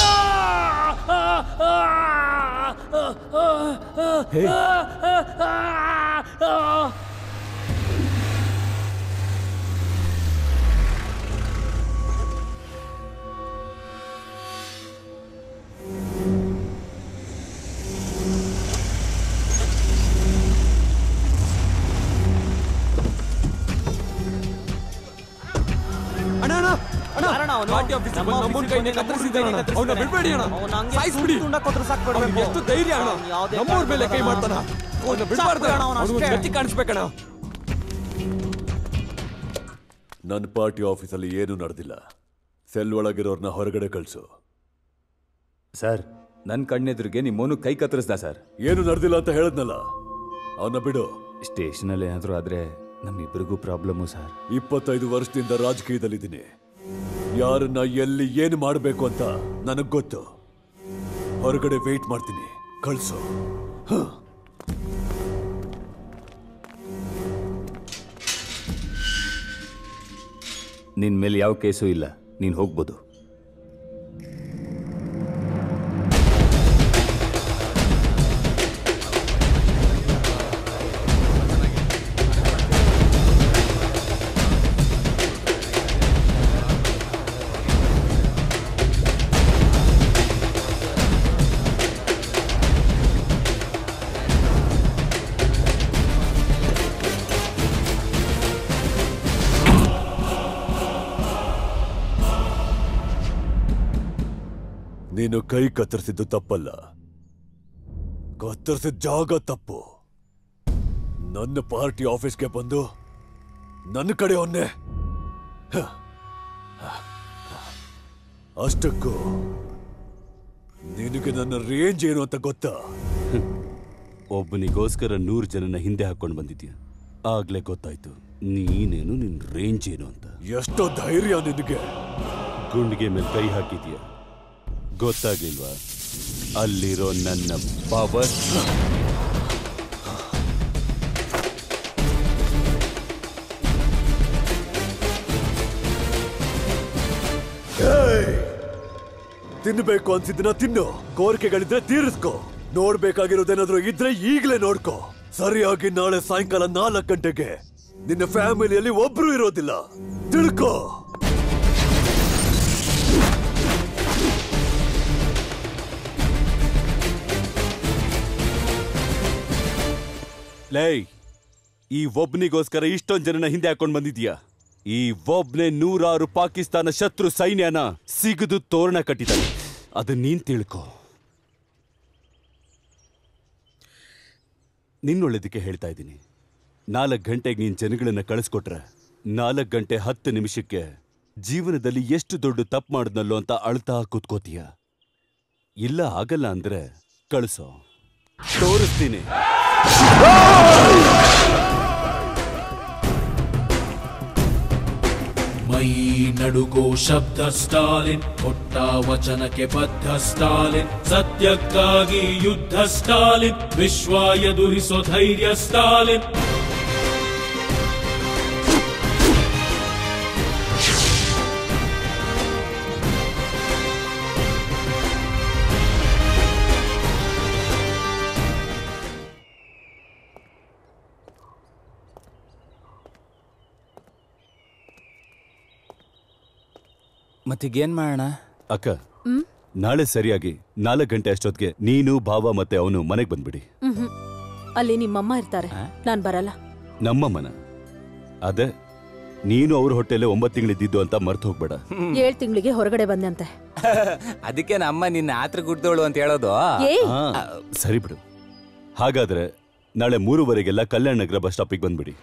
D: ಎಷ್ಟು ಧೈರ್ಯ ಅಣ್ಣ, ನಮ್ಮೂರ ಮೇಲೆ ಕೈ ಮಾಡ್ತಾನ. ಕಾಣಿಸ್ಬೇಕಣ್ಣ.
E: ನನ್ನ ಪಾರ್ಟಿ ಆಫೀಸಲ್ಲಿ ಏನೂ ನಡೆದಿಲ್ಲ. ಸೆಲ್ ಒಳಗಿರೋರ್ನ ಹೊರಗಡೆ ಕಳ್ಸು.
M: ಸರ್, ನನ್ನ ಕಣ್ಣೆದುರಿಗೆ ನಿಮ್ಮವನು ಕೈ ಕತ್ತರಿಸ್ದ ಸರ್.
E: ಏನು ನಡೆದಿಲ್ಲ ಅಂತ ಹೇಳದ್ನಲ್ಲ, ಅವನ್ನ ಬಿಡು.
M: ಸ್ಟೇಷನಲ್ಲಿ ಏನಾದರೂ ಆದ್ರೆ ನಮ್ಮಿಬ್ಬರಿಗೂ ಪ್ರಾಬ್ಲಮ್ಮು ಸರ್.
E: ಇಪ್ಪತ್ತೈದು ವರ್ಷದಿಂದ ರಾಜಕೀಯದಲ್ಲಿದ್ದೀನಿ. ಯಾರನ್ನ ಎಲ್ಲಿ ಏನು ಮಾಡಬೇಕು ಅಂತ ನನಗ್ ಗೊತ್ತು. ಹೊರಗಡೆ ವೇಟ್ ಮಾಡ್ತೀನಿ, ಕಳ್ಸು.
M: ನಿನ್ ಮೇಲೆ ಯಾವ ಕೇಸು ಇಲ್ಲ, ನೀನ್ ಹೋಗ್ಬೋದು.
E: ನೀನು ಕೈ ಕತ್ತರಿಸಿದ್ದು ತಪ್ಪಲ್ಲ, ಕತ್ತರಿಸಿದ ಜಾಗ ತಪ್ಪು. ನನ್ನ ಪಾರ್ಟಿ ಆಫೀಸ್ಗೆ ಬಂದು ನನ್ನ ಕಡೆ ಒನ್ನೆ. ಅಷ್ಟಕ್ಕೂ ನಿನಗೆ ನನ್ನ ರೇಂಜ್ ಏನು ಅಂತ ಗೊತ್ತಾ?
P: ಒಬ್ಬನಿಗೋಸ್ಕರ ನೂರು ಜನನ ಹಿಂದೆ ಹಾಕೊಂಡು ಬಂದಿದ್ಯಾ, ಆಗ್ಲೇ ಗೊತ್ತಾಯ್ತು ನೀನೇನು ನಿನ್ ರೇಂಜ್ ಏನು ಅಂತ.
E: ಎಷ್ಟೋ ಧೈರ್ಯ ನಿನಗೆ.
P: ಗುಂಡಿಗೆ ಮೇಲೆ ಕೈ ಹಾಕಿದ್ಯಾ, ಗೊತ್ತಾಗ್ಲಿಲ್ವಾ ಅಲ್ಲಿರೋ ನನ್ನ ಪವರ್?
E: ತಿನ್ಬೇಕು ಅನ್ಸಿದ್ದನ್ನ ತಿನ್ನು, ಕೋರಿಕೆಗಳಿದ್ರೆ ತೀರಿಸ್ಕೋ. ನೋಡ್ಬೇಕಾಗಿರೋದೇನಾದ್ರೂ ಇದ್ರೆ ಈಗ್ಲೇ ನೋಡ್ಕೋ. ಸರಿಯಾಗಿ ನಾಳೆ ಸಾಯಂಕಾಲ ನಾಲ್ಕು ಗಂಟೆಗೆ ನಿನ್ನ ಫ್ಯಾಮಿಲಿಯಲ್ಲಿ ಒಬ್ರು ಇರೋದಿಲ್ಲ, ತಿಳ್ಕೋ.
P: ಲೈ, ಈ ಒಬ್ನಿಗೋಸ್ಕರ ಇಷ್ಟೊಂದ್ ಜನನ ಹಿಂದೆ ಹಾಕೊಂಡ್ ಬಂದಿದ್ಯಾ. ಈ ಒಬ್ನೇ ನೂರಾರು ಪಾಕಿಸ್ತಾನ ಶತ್ರು ಸೈನ್ಯನ ಸಿಗದು ತೋರಣ ಕಟ್ಟಿದ್ದಾನೆ. ಅದನ್ನ ನೀನ್ ತಿಳ್ಕೊ. ನಿನ್ನೊಳ್ಳೆದಕ್ಕೆ ಹೇಳ್ತಾ ಇದ್ದೀನಿ. ನಾಲ್ಕು ಗಂಟೆಗೆ ನೀನ್ ಜನಗಳನ್ನ ಕಳಿಸ್ಕೊಟ್ರೆ ನಾಲ್ಕು ಗಂಟೆ ಹತ್ತು ನಿಮಿಷಕ್ಕೆ ಜೀವನದಲ್ಲಿ ಎಷ್ಟು ದೊಡ್ಡ ತಪ್ಪು ಮಾಡಿದ್ನಲ್ಲೋ ಅಂತ ಅಳ್ತಾ ಕೂತ್ಕೋತೀಯ. ಇಲ್ಲ ಆಗಲ್ಲ ಅಂದ್ರೆ ಕಳಿಸೋ, ತೋರಿಸ್ತೀನಿ.
T: ಶಬ್ದ ಸ್ಟಾಲಿನ್, ಕೊಟ್ಟ ವಚನಕ್ಕೆ ಬದ್ಧ ಸ್ಟಾಲಿನ್, ಸತ್ಯಕ್ಕಾಗಿ ಯುದ್ಧ ಸ್ಟಾಲಿನ್, ವಿಶ್ವ ಎದುರಿಸೋ ಧೈರ್ಯ ಸ್ಟಾಲಿನ್.
M: ಮತ್ತೀಗೇನ್ ಮಾಡೋಣ
P: ಅಕ್ಕ? ನಾಳೆ ಸರಿಯಾಗಿ ನಾಲ್ಕು ಗಂಟೆ ಅಷ್ಟೊತ್ತಿಗೆ ನೀನು ಭಾವ ಮತ್ತೆ ಅವನು ಮನೆಗೆ ಬಂದ್ಬಿಡಿ.
R: ಅಲ್ಲಿ ನಿಮ್ಮಮ್ಮ ಇರ್ತಾರೆ, ನಾನ್ ಬರಲ್ಲ.
P: ನಮ್ಮಮ್ಮನ? ಅದೇ ನೀನು ಅವ್ರ ಹೊಟ್ಟೆಲೆ ಒಂಬತ್ತು ತಿಂಗಳಿದ್ದು ಅಂತ ಮರ್ತು ಹೋಗ್ಬೇಡ.
R: ಏಳ್ ತಿಂಗಳಿಗೆ ಹೊರಗಡೆ ಬಂದಂತೆ.
M: ಅದಕ್ಕೆ ನಮ್ಮ ನಿನ್ನ ಆತ್ರ ಗುಡ್ದೋಳು ಅಂತ ಹೇಳೋದು.
P: ಆ, ಸರಿ ಬಿಡು. ಹಾಗಾದ್ರೆ ನಾಳೆ ಮೂರುವರೆಗೆಲ್ಲ ಕಲ್ಯಾಣ ನಗರ ಬಸ್ ಸ್ಟಾಪಿಗೆ ಬಂದ್ಬಿಡಿ.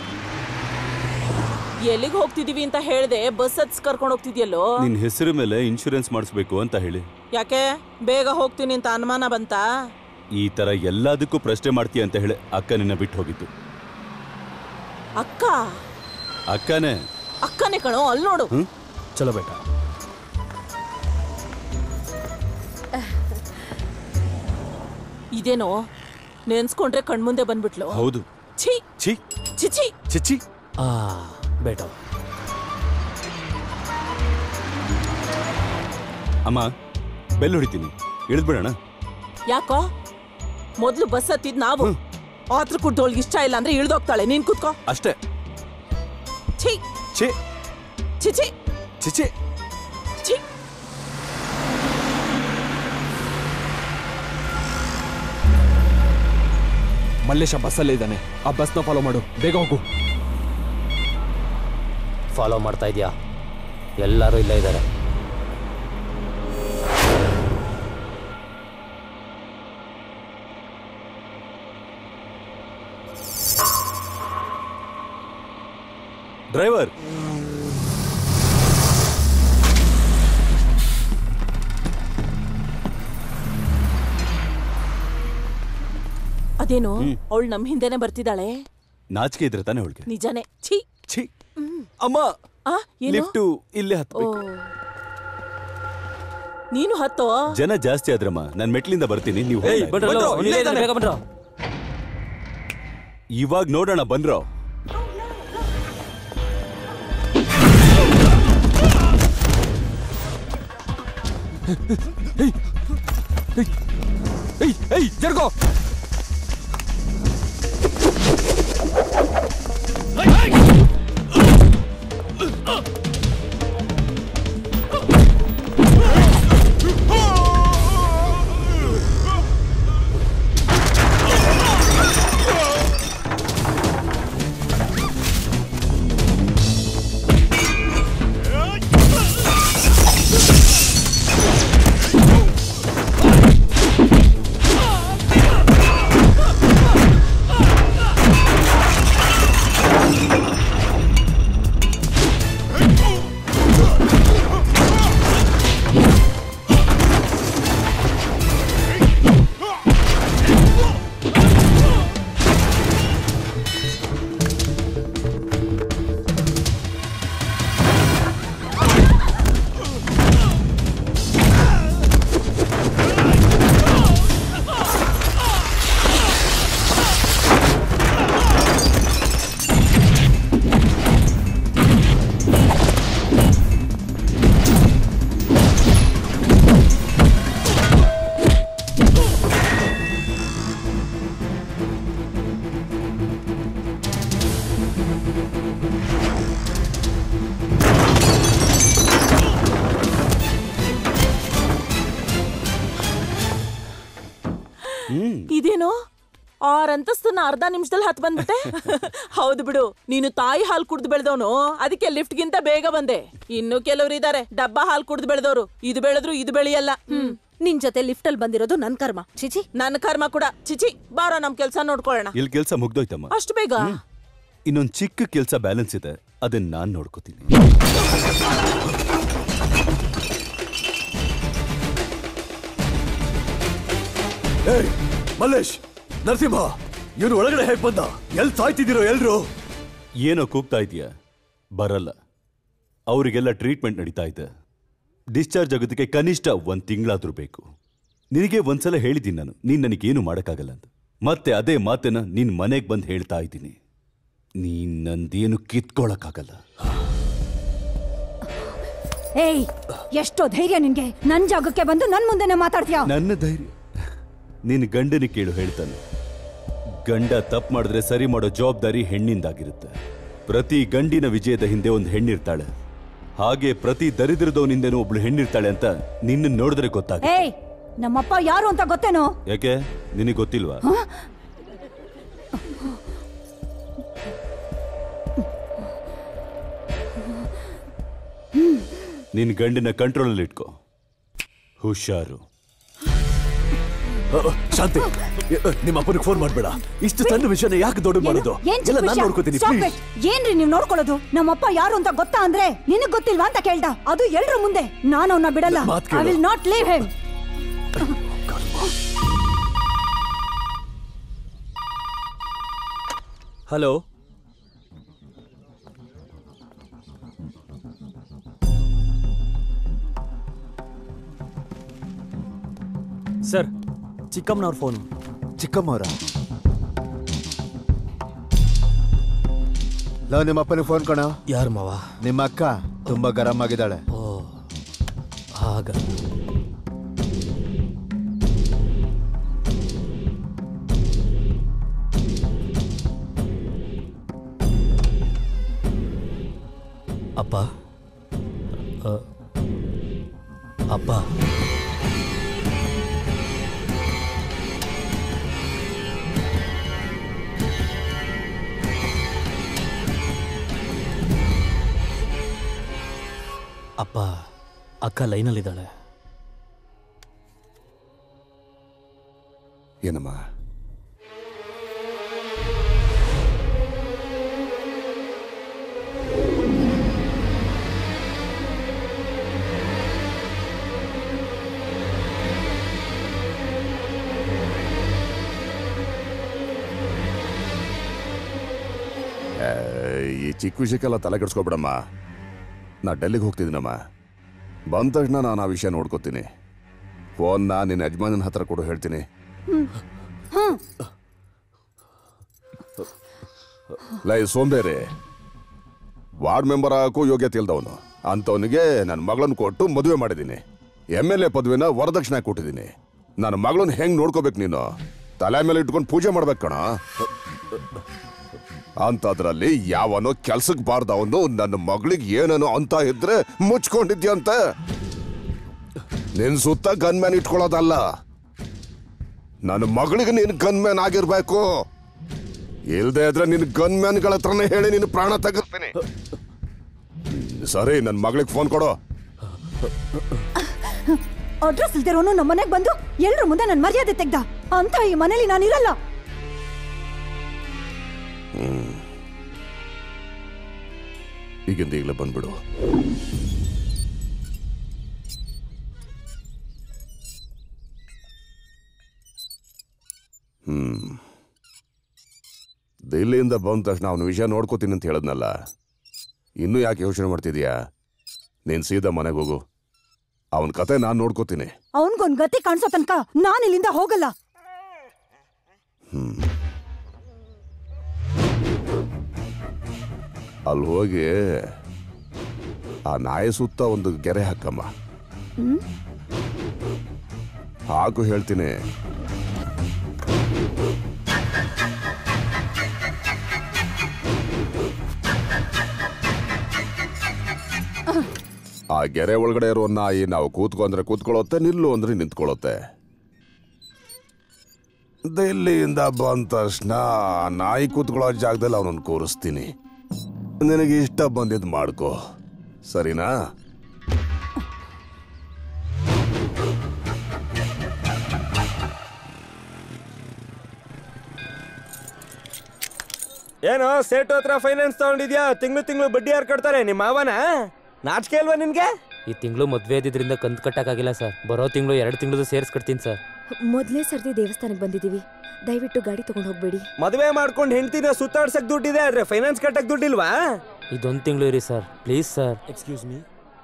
H: ಎಲ್ಲಿಗೆ ಹೋಗ್ತಿದೀವಿ ಅಂತ ಹೇಳ್ದೆ ಬಸ್ ಹತ್ಸ್ ಕರ್ಕೊಂಡು ಹೋಗ್ತಿದ್ಯಲ್ಲೋ.
P: ನಿನ್ ಹೆಸರು ಮೇಲೆ ಇನ್ಶೂರೆನ್ಸ್ ಮಾಡಿಸ್ಬೇಕು ಅಂತ ಹೇಳಿ.
H: ಯಾಕೆ ಬೇಗ ಹೋಗ್ತೀನಿ ಅಂತ ಅನುಮಾನ ಬಂತ?
P: ಈ ತರ ಎಲ್ಲದಕ್ಕೂ ಪ್ರಶ್ನೆ ಮಾಡ್ತೀಯ ಅಂತ ಹೇಳಿ ಅಕ್ಕ ನಿನ್ನ ಬಿಟ್ಟು ಹೋಗಿದ್ದು.
H: ಅಕ್ಕ?
P: ಅಕ್ಕನೇ
H: ಅಕ್ಕನೇ ಕಣೋ, ಅಲ್ಲಿ ನೋಡು.
F: ಚಲೋ ಬೇಟ.
H: ಇದೇನೋ ನೆನ್ಸ್ಕೊಂಡ್ರೆ ಕಣ್ಮುಂದೆ ಬಂದ್ಬಿಟ್ಲು.
P: ಹೌದು.
H: ಛೀ
P: ಛೀ
H: ಚಿಚಿ
P: ಚಿಚ್ಚಿ.
F: ಆ ಬೇಟ.
P: ಅಮ್ಮ ಬೆಲ್ ಹೊಡಿತೀನಿ, ಇಳಿದ್ಬಿಡೋಣ.
H: ಯಾಕೋ ಮೊದ್ಲು ಬಸ್ ಹತ್ತಿದ್ ನಾವು. ಆತ್ರ ಕುಡ್ದೋಳ್ಗೆ ಇಷ್ಟ ಇಲ್ಲ ಅಂದ್ರೆ ಇಳ್ದೋಗ್ತಾಳೆ, ನೀನ್ ಕೂತ್ಕೋ
P: ಅಷ್ಟೇ.
H: ಛೀ
P: ಛೀ
H: ಚಿಚಿ
P: ಚಿಚಿ.
H: ಛೀ.
D: ಮಲ್ಲೇಶ ಬಸ್ಸಲ್ಲೇ ಇದ್ದಾನೆ, ಆ ಬಸ್ನ ಫಾಲೋ ಮಾಡು, ಬೇಗ ಹೋಗು.
G: ಫಾಲೋ ಮಾಡ್ತಾ ಇದೆಯಾ? ಎಲ್ಲರೂ ಇಲ್ಲೇ ಇದ್ದಾರೆ.
P: ಡ್ರೈವರ್,
H: ಅದೇನು ಅವಳು ನಮ್ ಹಿಂದೆನೆ ಬರ್ತಿದ್ದಾಳೆ.
P: ನಾಚಿಕೆ ಇದ್ರೆ ತಾನೆ ಅವಳಿಗೆ.
H: ನಿಜಾನೇ. ಛೀ
P: ಛೀ. ಅಮ್ಮ, ಲಿಫ್ಟು ಇಲ್ಲೇ ಹತ್ಬೇಕು.
H: ನೀನು ಹತ್ತೋ.
P: ಜನ ಜಾಸ್ತಿ ಆದ್ರಮ್ಮ, ನಾನ್ ಮೆಟ್ಲಿಂದ ಬರ್ತೀನಿ, ನೀವು ಇವಾಗ ನೋಡೋಣ. ಬಂದ್ರೋ?
D: ಜರ್ಗೋ.
H: ಇದೇನು ಆರ್ ಅಂತಸ್ತನ್ನ ಅರ್ಧ ನಿಮಿಷದಲ್ಲಿ ಹತ್ ಬಂದ್ಬಿಟ್ಟೆ. ಹೌದು ಬಿಡು, ನೀನು ತಾಯಿ ಹಾಲು ಕುಡ್ದು ಬೆಳೆದವನು, ಅದಕ್ಕೆ ಲಿಫ್ಟ್ ಗಿಂತ ಬೇಗ ಬಂದೆ. ಇನ್ನು ಕೆಲವರು ಇದಾರೆ ಡಬ್ಬಾ ಹಾಲು ಕುಡ್ದು ಬೆಳೆದವರು, ಇದು ಬೆಳೆದ್ರು ಇದು ಬೆಳೆಯಲ್ಲ.
R: ಹ್ಮ್ ನಿನ್ ಜೊತೆ ಲಿಫ್ಟ್ ಅಲ್ಲಿ ಬಂದಿರೋದು ನನ್ ಕರ್ಮ. ಚಿಚಿ
H: ನನ್ ಕರ್ಮ ಕೂಡ. ಚಿಚಿ ಬಾರೋ ನಮ್ ಕೆಲ್ಸ ನೋಡ್ಕೊಳ್ಳೋಣ.
P: ಇಲ್ಲಿ ಕೆಲ್ಸ ಮುಗ್ದೋಯ್ತಮ್ಮ.
H: ಅಷ್ಟು ಬೇಗ?
P: ಇನ್ನೊಂದ್ ಚಿಕ್ಕ ಕೆಲ್ಸ ಬ್ಯಾಲೆನ್ಸ್ ಇದೆ, ಅದನ್ನ ನಾನ್ ನೋಡ್ಕೋತೀನಿ.
E: ಮಲ್ಲೇಶ್, ನರಸಿಂಹ, ಇವನು ಒಳಗಡೆ ಹೇಗ್ ಬಂದ? ಎಲ್ ಸಾಯ್ತಿದ್ದೀರೋ ಎಲ್ರು?
P: ಏನೋ ಕೂಗ್ತಾ ಇದೀಯ? ಬರಲ್ಲ. ಅವರಿಗೆಲ್ಲ ಟ್ರೀಟ್ಮೆಂಟ್ ನಡೀತಾ ಇದೆ. ಡಿಸ್ಚಾರ್ಜ್ ಆಗೋದಕ್ಕೆ ಕನಿಷ್ಠ ಒಂದು ತಿಂಗಳಾದ್ರೂ ಬೇಕು. ನಿನಗೆ ಒಂದ್ಸಲ ಹೇಳಿದ್ದೀನಿ ನಾನು, ನೀನು ನನಗೇನು ಮಾಡೋಕ್ಕಾಗಲ್ಲ ಅಂತ. ಮತ್ತೆ ಅದೇ ಮಾತನ್ನ ನಿನ್ನ ಮನೆಗೆ ಬಂದು ಹೇಳ್ತಾ ಇದ್ದೀನಿ. ನೀನ್ ನಂದೇನು ಕಿತ್ಕೊಳಕ್ಕಾಗಲ್ಲ.
J: ಏಯ್, ಎಷ್ಟೋ ಧೈರ್ಯ ನಿನ್ಗೆ ನನ್ ಜಾಗಕ್ಕೆ ಬಂದು ನನ್ ಮುಂದೆನೆ ಮಾತಾಡ್ತೀಯ?
P: ನನ್ನ ಧೈರ್ಯ ನಿನ್ನ ಗಂಡನ ಕೇಳು ಹೇಳ್ತಾನೆ. ಗಂಡ ತಪ್ಪು ಮಾಡಿದ್ರೆ ಸರಿ ಮಾಡೋ ಜವಾಬ್ದಾರಿ ಹೆಣ್ಣಿಂದಾಗಿರುತ್ತೆ. ಪ್ರತಿ ಗಂಡಿನ ವಿಜಯದ ಹಿಂದೆ ಒಂದು ಹೆಣ್ಣಿರ್ತಾಳೆ. ಹಾಗೆ ಪ್ರತಿ ದರಿದ್ರದವನಿಂದನೂ ಒಬ್ಳು ಹೆಣ್ಣಿರ್ತಾಳೆ ಅಂತ ನಿನ್ನ ನೋಡಿದ್ರೆ ಗೊತ್ತಾಗ.
J: ಏಯ್, ನಮ್ಮಪ್ಪ ಯಾರು ಅಂತ ಗೊತ್ತೇನೋ?
P: ಯಾಕೆ ನಿನಗೆ ಗೊತ್ತಿಲ್ವಾ? ನಿನ್ ಗಂಡಿನ ಕಂಟ್ರೋಲಲ್ಲಿ ಇಟ್ಕೋ. ಹುಷಾರು.
E: ಶಾಂತಿ, ನಿಮ್ಮ ಅಪ್ಪನಿಗೆ ಫೋನ್ ಮಾಡ್ಬೇಡ. ಇಷ್ಟು ಸಣ್ಣ ವಿಷಯನ ಯಾಕೆ ದೊಡ್ಡ ಮಾಡೋದು? ಎಲ್ಲ ನಾನು ನೋಡ್ಕೋತೀನಿ.
J: ಏನ್ರಿ ನೀವು ನೋಡ್ಕೊಳ್ಳೋದು? ನಮ್ಮಪ್ಪ ಯಾರು ಅಂತ ಗೊತ್ತಾ ಅಂದ್ರೆ ನಿನಗ್ ಗೊತ್ತಿಲ್ವಾ ಅಂತ ಕೇಳ್ದ, ಅದು ಎಲ್ರ ಮುಂದೆ. ನಾನು ಅವನ್ನ ಬಿಡಲ್ಲ. I will not leave him.
W: Hello, sir, ಚಿಕ್ಕಮ್ಮನವ್ರ ಫೋನು.
V: ಚಿಕ್ಕಮ್ಮವ್ರ? ಲವ್ ನಿಮ್ಮ ಅಪ್ಪನಿಗೆ ಫೋನ್ ಕಣ.
F: ಯಾರು ಮಾವ?
V: ನಿಮ್ಮ ಅಕ್ಕ ತುಂಬಾ ಗರಂ ಆಗಿದ್ದಾಳೆ.
F: ಓ ಹಾಗ. ಅಪ್ಪ ಅಪ್ಪ ಅಪ್ಪ, ಅಕ್ಕ ಲೈನಲ್ಲಿದ್ದಾಳೆ.
I: ಏನಮ್ಮ? ಈ ಚಿಕ್ಕ ವಿಷಯಕ್ಕೆಲ್ಲ ತಲೆ ಕೆಡಿಸ್ಕೊಬಿಡಮ್ಮ. ನಾ ಡೆಲ್ಲಿಗೆ ಹೋಗ್ತಿದ್ದೀನಮ್ಮ. ಬಂದ ತಕ್ಷಣ ನಾನು ಆ ವಿಷಯ ನೋಡ್ಕೋತೀನಿ. ಫೋನ್ನ ನಿನ್ನ ಯಜಮಾನನ ಹತ್ರ ಕೊಡು, ಹೇಳ್ತೀನಿ. ಲೈ ಸೋಂಬೇರಿ, ವಾರ್ಡ್ ಮೆಂಬರ್ ಆಗಕ್ಕೂ ಯೋಗ್ಯತೆ ಇಲ್ದವನು ಅಂಥವನಿಗೆ ನನ್ನ ಮಗಳನ್ನು ಕೊಟ್ಟು ಮದುವೆ ಮಾಡಿದ್ದೀನಿ. ಎಮ್ ಎಲ್ ಎ ಪದವಿನ ವರದಕ್ಷಿಣೆ ಕೊಟ್ಟಿದ್ದೀನಿ. ನನ್ನ ಮಗಳನ್ನ ಹೆಂಗ್ ನೋಡ್ಕೋಬೇಕು ನೀನು? ತಲೆ ಮೇಲೆ ಇಟ್ಕೊಂಡು ಪೂಜೆ ಮಾಡ್ಬೇಕು ಕಣ. ಅಂತದ್ರಲ್ಲಿ ಯಾವನೋ ಕೆಲ್ಸಕ್ಕೆ ಬಾರ್ದವನು ನನ್ನ ಮಗಳಿಗೆ ಏನೋ ಅಂತ ಇದ್ರೆ ಮುಚ್ಕೊಂಡಿದ್ಯಂತೆ. ನಿನ್ ಸುತ್ತ ಗನ್ ಮ್ಯಾನ್ ಇಟ್ಕೊಳ್ಳೋದಲ್ಲ, ನನ್ನ ಮಗಳಿಗೆ ನೀನು ಗನ್ ಮ್ಯಾನ್ ಆಗಿರ್ಬೇಕು. ಇಲ್ದೇ ಇದ್ರೆ ನಿನ್ ಗನ್ ಮ್ಯಾನ್ಗಳ ಹತ್ರನೇ ಹೇಳಿ ನೀನು ಪ್ರಾಣ ತೆಗಿರ್ತೀನಿ. ಸರಿ, ನನ್ನ ಮಗಳಿಗೆ ಫೋನ್ ಕೊಡು.
J: ಅಡ್ರೆಸ್ ಇಲ್ದಿರೋನು ನಮ್ಮ ಮನೆಗೆ ಬಂದು ಎಲ್ರ ಮುಂದೆ ನನ್ನ ಮರ್ಯಾದೆ ತೆಗ್ದ ಅಂತ ಈ ಮನೇಲಿ ನಾನಿರಲ್ಲ.
I: ಹ್ಮ್, ಈಗಿಂದ ಈಗಲೇ ಬಂದ್ಬಿಡು. ಹ್ಮ್, ದಿಲ್ಲಿಯಿಂದ ಬಂದ ತಕ್ಷಣ ಅವನ ವಿಷಯ ನೋಡ್ಕೋತೀನಿ ಅಂತ ಹೇಳದ್ನಲ್ಲ, ಇನ್ನೂ ಯಾಕೆ ಯೋಚನೆ ಮಾಡ್ತಿದ್ಯಾ? ನೀನ್ ಸೀದಾ ಮನೆಗೆ ಹೋಗು. ಅವನ ಕತೆ ನಾನು ನೋಡ್ಕೋತೀನಿ.
J: ಅವನ್ಗೊಂದ್ ಗತಿ ಕಾಣಿಸೋ ತನಕ ನಾನು ಇಲ್ಲಿಂದ ಹೋಗಲ್ಲ.
I: ಹ್ಮ್, ಅಲ್ಲಿ ಹೋಗಿ ಆ ನಾಯಿ ಸುತ್ತ ಒಂದು ಗೆರೆ ಹಾಕಮ್ಮ. ಹಾಕು, ಹೇಳ್ತೀನಿ. ಆ ಗೆರೆ ಒಳಗಡೆ ಇರೋ ನಾಯಿ ನಾವು ಕೂತ್ಕೊ ಅಂದ್ರೆ ಕೂತ್ಕೊಳ್ಳುತ್ತೆ, ನಿಲ್ಲು ಅಂದ್ರೆ ನಿಂತ್ಕೊಳ್ಳುತ್ತೆ. ದಿಲ್ಲಿಯಿಂದ ಬಂದ ತಕ್ಷಣ ನಾಯಿ ಕೂತ್ಕೊಳ್ಳೋ ಜಾಗದಲ್ಲಿ ಅವನನ್ನು ಕೂರಿಸ್ತೀನಿ. ನಿನಗೆ ಇಷ್ಟ ಬಂದಿದ್ದು ಮಾಡ್ಕೋ, ಸರಿನಾ?
W: ಏನೋ ಸೇಟು ಹತ್ರ ಫೈನಾನ್ಸ್ ತಗೊಂಡಿದ್ಯಾ? ತಿಂಗಳು ತಿಂಗಳು ಬಡ್ಡಿ ಯಾರು ಕಟ್ತಾರೆ? ನಿಮ್ಮ ಮಾವನ? ನಾಚಿಕೆ ಅಲ್ವಾ ನಿನ್ಗೆ?
G: ಈ ತಿಂಗಳು ಮದ್ವೆ ಇದ್ದಿದ್ರಿಂದ ಕಂತು ಕಟ್ಟಕ್ಕಾಗಿಲ್ಲ ಸರ್. ಬರೋ ತಿಂಗಳು ಎರಡು ತಿಂಗಳು ಸೇರ್ಸ್ ಕಟ್ತೀನಿ ಸರ್.
N: ಮೊದಲೇ ಸರ್ದಿ ದೇವಸ್ಥಾನಕ್ಕೆ ಬಂದಿದ್ದೀವಿ, ದಯವಿಟ್ಟು ಗಾಡಿ ತಗೊಂಡು ಹೋಗ್ಬೇಡಿ.
W: ಮದುವೆ ಮಾಡ್ಕೊಂಡು ಹೆಂಡ್ತಿನ ಸುತ್ತಾಡ್ಸಕ್ ದುಡ್ಡಿದೆ, ಆದ್ರೆ ಫೈನಾನ್ಸ್ ಕಟ್ಟಕ್ ದುಡ್ಡಿಲ್ವಾ?
G: ಇದೊಂದು ತಿಂಗಳು ಇರಿ sir please sir.
F: Excuse me,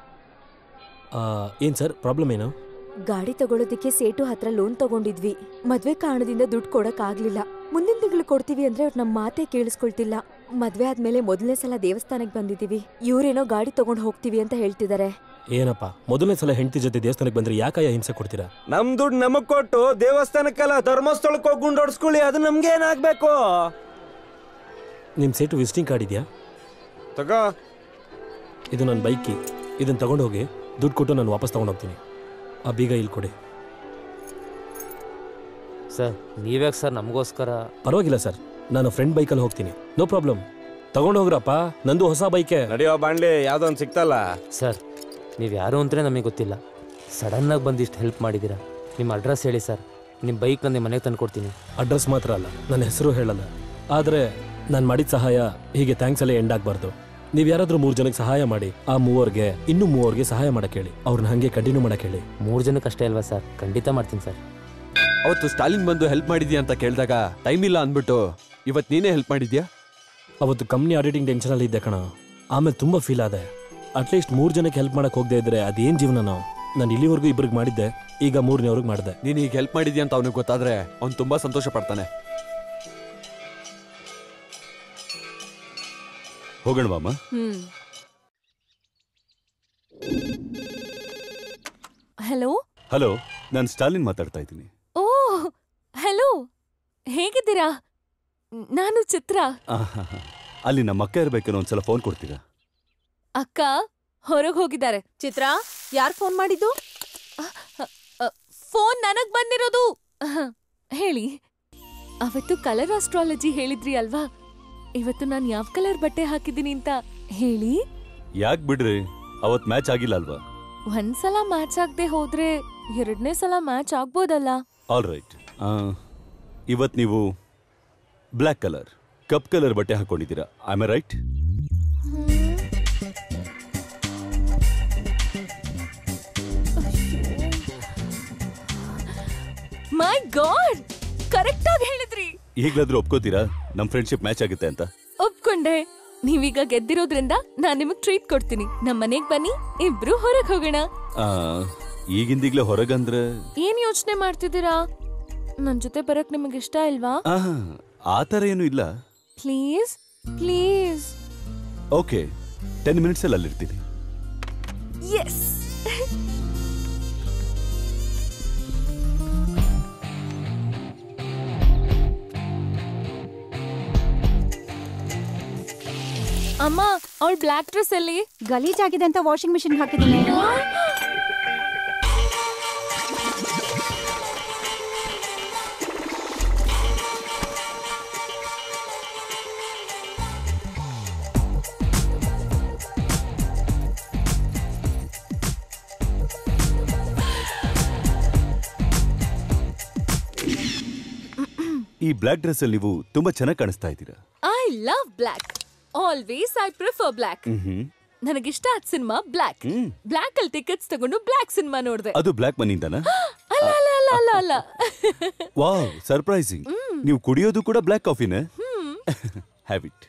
F: ಏನು ಸರ್ ಪ್ರಾಬ್ಲಮ್ ಏನು?
N: ಗಾಡಿ ತಗೊಳ್ಳೋದಕ್ಕೆ ಸೇಟು ಹತ್ರ ಲೋನ್ ತಗೊಂಡಿದ್ವಿ. ಮದ್ವೆ ಕಾರಣದಿಂದ ದುಡ್ಡು ಕೊಡಕ್ ಆಗ್ಲಿಲ್ಲ. ಮುಂದಿನ ತಿಂಗಳು ಕೊಡ್ತೀವಿ ಅಂದ್ರೆ ಅವ್ರು ನಮ್ಮ ಮಾತೇ ಕೇಳಿಸ್ಕೊಳ್ತಿಲ್ಲ. ಮದ್ವೆ ಆದ್ಮೇಲೆ ಮೊದಲನೇ ಸಲ ದೇವಸ್ಥಾನಕ್ಕೆ ಬಂದಿದೀವಿ. ಇವ್ರೇನೋ ಗಾಡಿ ತಗೊಂಡ್ ಹೋಗ್ತೀವಿ ಅಂತ ಹೇಳ್ತಿದ್ದಾರೆ.
F: ಏನಪ್ಪ ಮೊದಲನೇ ಸಲ ಹೆಂಡತಿ ಜೊತೆ ದೇವಸ್ಥಾನಕ್ಕೆ ಬಂದ್ರೆ ಯಾಕಯ್ಯ ಹಿಂಸೆ ಕೊಡ್ತೀರಾ?
W: ನಮ್ ದುಡ್ಡು ನಮಗ್ ಕೊಟ್ಟು ದೇವಸ್ಥಾನಕ್ಕೆಲ್ಲ ಧರ್ಮಸ್ಥಳಕ್ಕೆ ಹೋಗಿ ಗುಂಡು ಹೊಡ್ಸ್ಕೊಳ್ಳಿ, ಅದು ನಮ್ಗೆ ಏನಾಗ್ಬೇಕು?
F: ನಿಮ್ಮ ಸೇಟು ವಿಸಿಟಿಂಗ್ ಕಾರ್ಡ್ ಇದೆಯಾ?
W: ತಗೋ.
F: ಇದು ನನ್ನ ಬೈಕಿ, ಇದನ್ನ ತಗೊಂಡು ಹೋಗಿ ದುಡ್ಡು ಕೊಟ್ಟು ನಾನು ವಾಪಸ್ ತಗೊಂಡು ಹೋಗ್ತೀನಿ. ಆ ಬೀಗ ಇಲ್ಲಿ ಕೊಡಿ.
G: ಸರ್ ನೀವ್ಯಾಕೆ ಸರ್ ನಮಗೋಸ್ಕರ?
F: ಪರವಾಗಿಲ್ಲ ಸರ್, ನಾನು ಫ್ರೆಂಡ್ ಬೈಕಲ್ಲಿ ಹೋಗ್ತೀನಿ, ನೋ ಪ್ರಾಬ್ಲಮ್. ತಗೊಂಡು ಹೋಗ್ರಪ್ಪ, ನಂದು ಹೊಸ ಬೈಕೆ.
W: ನಡೆಯೋ ಬಾಂಡ್ಲಿ ಯಾವುದೋ ಒಂದು ಸಿಕ್ತಲ್ಲ.
G: ಸರ್ ನೀವು ಯಾರು ಅಂತಲೇ ನಮಗೆ ಗೊತ್ತಿಲ್ಲ, ಸಡನ್ನಾಗಿ ಬಂದಿಷ್ಟು ಹೆಲ್ಪ್ ಮಾಡಿದ್ದೀರಾ. ನಿಮ್ಮ ಅಡ್ರೆಸ್ ಹೇಳಿ ಸರ್, ನಿಮ್ಮ ಬೈಕ್ ನನ್ನ ಮನೆಗೆ ತಂದು ಕೊಡ್ತೀನಿ.
F: ಅಡ್ರೆಸ್ ಮಾತ್ರ ಅಲ್ಲ, ನನ್ನ ಹೆಸರು ಹೇಳಲ್ಲ. ಆದರೆ ನಾನು ಮಾಡಿದ ಸಹಾಯ ಹೀಗೆ ಥ್ಯಾಂಕ್ಸ್ ಅಲ್ಲೇ ಎಂಡ್ ಆಗಬಾರ್ದು. ನೀವು ಯಾರಾದರೂ ಮೂರು ಜನಕ್ಕೆ ಸಹಾಯ ಮಾಡಿ, ಆ ಮೂವರಿಗೆ ಇನ್ನೂ ಮೂವರಿಗೆ ಸಹಾಯ ಮಾಡಕ್ಕೆ ಹೇಳಿ, ಅವ್ರನ್ನ ಹಾಗೆ ಕಂಟಿನ್ಯೂ ಮಾಡಕ್ಕೆ ಹೇಳಿ.
G: ಮೂರು ಜನಕ್ಕೆ ಅಷ್ಟೇ ಅಲ್ವಾ ಸರ್? ಖಂಡಿತ ಮಾಡ್ತೀನಿ ಸರ್.
D: ಅವತ್ತು ಸ್ಟಾಲಿನ್ ಬಂದು ಹೆಲ್ಪ್ ಮಾಡಿದ್ಯಾ ಅಂತ ಕೇಳಿದಾಗ ಟೈಮ್ ಇಲ್ಲ ಅಂದ್ಬಿಟ್ಟು ಇವತ್ತು ನೀನೇ ಹೆಲ್ಪ್ ಮಾಡಿದ್ಯಾ?
F: ಅವತ್ತು ಕಂಪ್ನಿ ಆಡಿಟಿಂಗ್ ಟೆನ್ಷನಲ್ಲಿ ಇದ್ದೆ ಕಣ. ಆಮೇಲೆ ತುಂಬ ಫೀಲ್ ಆದೆ. ಅಟ್ಲೀಸ್ಟ್ ಮೂರು ಜನಕ್ಕೆ ಹೆಲ್ಪ್ ಮಾಡಕ್ಕೆ ಹೋಗದೆ ಇದ್ರೆ ಅದೇನು ಜೀವನ? ನಾವು ನಾನು ಇಲ್ಲಿವರೆಗೂ ಇಬ್ಬರಿಗೆ ಮಾಡಿದ್ದೆ, ಈಗ ಮೂರನೇವ್ರಿಗೆ ಮಾಡಿದೆ.
D: ನೀನು ಈಗ ಹೆಲ್ಪ್ ಮಾಡಿದ್ಯಾ ಅಂತ ಅವನಿಗೆ ಗೊತ್ತಾದ್ರೆ ಅವ್ನು ತುಂಬಾ ಸಂತೋಷ ಪಡ್ತಾನೆ.
P: ಹೋಗೋಣವಾಮ.
C: ಹಲೋ
P: ಹಲೋ, ನಾನು ಸ್ಟಾಲಿನ್ ಮಾತಾಡ್ತಾ ಇದ್ದೀನಿ.
C: ಓ ಹಲೋ, ಹೇಗಿದ್ದೀರಾ? ನಾನು ಚಿತ್ರ.
P: ಅಲ್ಲಿ ನಮ್ಮ ಅಕ್ಕ ಇರ್ಬೇಕೇನೋ, ಒಂದ್ಸಲ ಫೋನ್ ಕೊಡ್ತೀರಾ?
C: ಅಕ್ಕ ಹೊರಗೆ ಹೋಗಿದ್ದಾರೆ.
R: ಚಿತ್ರ, ಯಾರು ಫೋನ್ ಮಾಡಿದ್ದು?
C: ಫೋನ್ ನನಗ್ ಬಂದಿರೋದು. ಹೇಳಿ. ಅವತ್ತು ಕಲರ್ ಆಸ್ಟ್ರಾಲಜಿ ಹೇಳಿದ್ರಿ ಅಲ್ವಾ? ಇವತ್ತು ನಾನು ಯಾವ ಕಲರ್ ಬಟ್ಟೆ ಹಾಕಿದ್ದೀನಿ ಅಂತ ಹೇಳಿ.
P: ಯಾಕೆ ಬಿಡ್ರಿ, ಅವತ್ ಮ್ಯಾಚ್ ಆಗಿಲ್ಲ ಅಲ್ವಾ?
C: ಒಂದ್ಸಲ ಮ್ಯಾಚ್ ಆಗದೆ ಹೋದ್ರೆ ಎರಡನೇ ಸಲ ಮ್ಯಾಚ್ ಆಗ್ಬೋದಲ್ಲ?
P: All right. ಇವತ್ ನೀವು ಬ್ಲ್ಯಾಕ್ ಕಲರ್ ಕಪ್ ಕಲರ್ ಬಟ್ಟೆ ಹಾಕೊಂಡಿದ್ದೀರಾ, I am right?
C: My god, correct ಆಗಿ ಹೇಳಿದ್ರಿ.
P: ಈಗ್ಲಾದ್ರೂ ಒಪ್ಕೋತೀರಾ ನಮ್ ಫ್ರೆಂಡ್ಶಿಪ್ ಮ್ಯಾಚ್ ಆಗುತ್ತೆ ಅಂತ?
C: ಒಪ್ಕೊಂಡೆ. ನೀವೀಗ ಗೆದ್ದಿರೋದ್ರಿಂದ ನಾನ್ ನಿಮಗ್ ಟ್ರೀಟ್ ಕೊಡ್ತೀನಿ. ನಮ್ ಮನೆಗ್ ಬನ್ನಿ, ಇಬ್ರು ಹೊರಗ್ ಹೋಗೋಣ.
P: ಈಗಿಂದೀಗ್ಲೇ ಹೊರಗಂದ್ರೆ
C: ಏನ್ ಯೋಚನೆ ಮಾಡ್ತಿದ್ದೀರಾ? ನನ್ ಜೊತೆ ಬರಕ್ ನಿಮಗ್ ಇಷ್ಟ ಇಲ್ವಾ?
P: ಆತರ ಏನು ಇಲ್ಲ.
C: Please please.
P: Okay, ten minutes ಅಲ್ಲಿ ಅಲ್ಲಿರ್ತೀನಿ.
C: ಎಸ್. ಅಮ್ಮ, ಅವಳ ಬ್ಲ್ಯಾಕ್ ಡ್ರೆಸ್ ಅಲ್ಲಿ
J: ಗಲೀಜಾಗಿದೆ ಅಂತ ವಾಷಿಂಗ್ ಮಿಷಿನ್ ಹಾಕಿದ್ದೀನಿ.
P: ಈ ಬ್ಲ್ಯಾಕ್ ಡ್ರೆಸ್ ಅಲ್ಲಿ ನೀವು ತುಂಬಾ ಚೆನ್ನಾಗಿ ಕಾಣಿಸ್ತಾ ಇದ್ದೀರಾ.
C: I love black. Always I prefer black. ನನಗಿಷ್ಟ ಆದ ಸಿನಿಮಾ ಬ್ಲ್ಯಾಕ್. ಬ್ಲ್ಯಾಕ್ ಅಲ್ಲಿ ಟಿಕೆಟ್ಸ್ ತಗೊಂಡು ಬ್ಲ್ಯಾಕ್ ಸಿನಿಮಾ ನೋಡಿದೆ.
P: ಅದು ಬ್ಲ್ಯಾಕ್ ಮನಿಯಿಂದನಾ?
C: ಅಲ್ಲ ಅಲ್ಲ ಅಲ್ಲ ಅಲ್ಲ ಅಲ್ಲ.
P: Wow, surprising. ನೀವು ಕುಡಿಯೋದು ಕೂಡ ಬ್ಲ್ಯಾಕ್ ಕಾಫಿನೇ? Have it.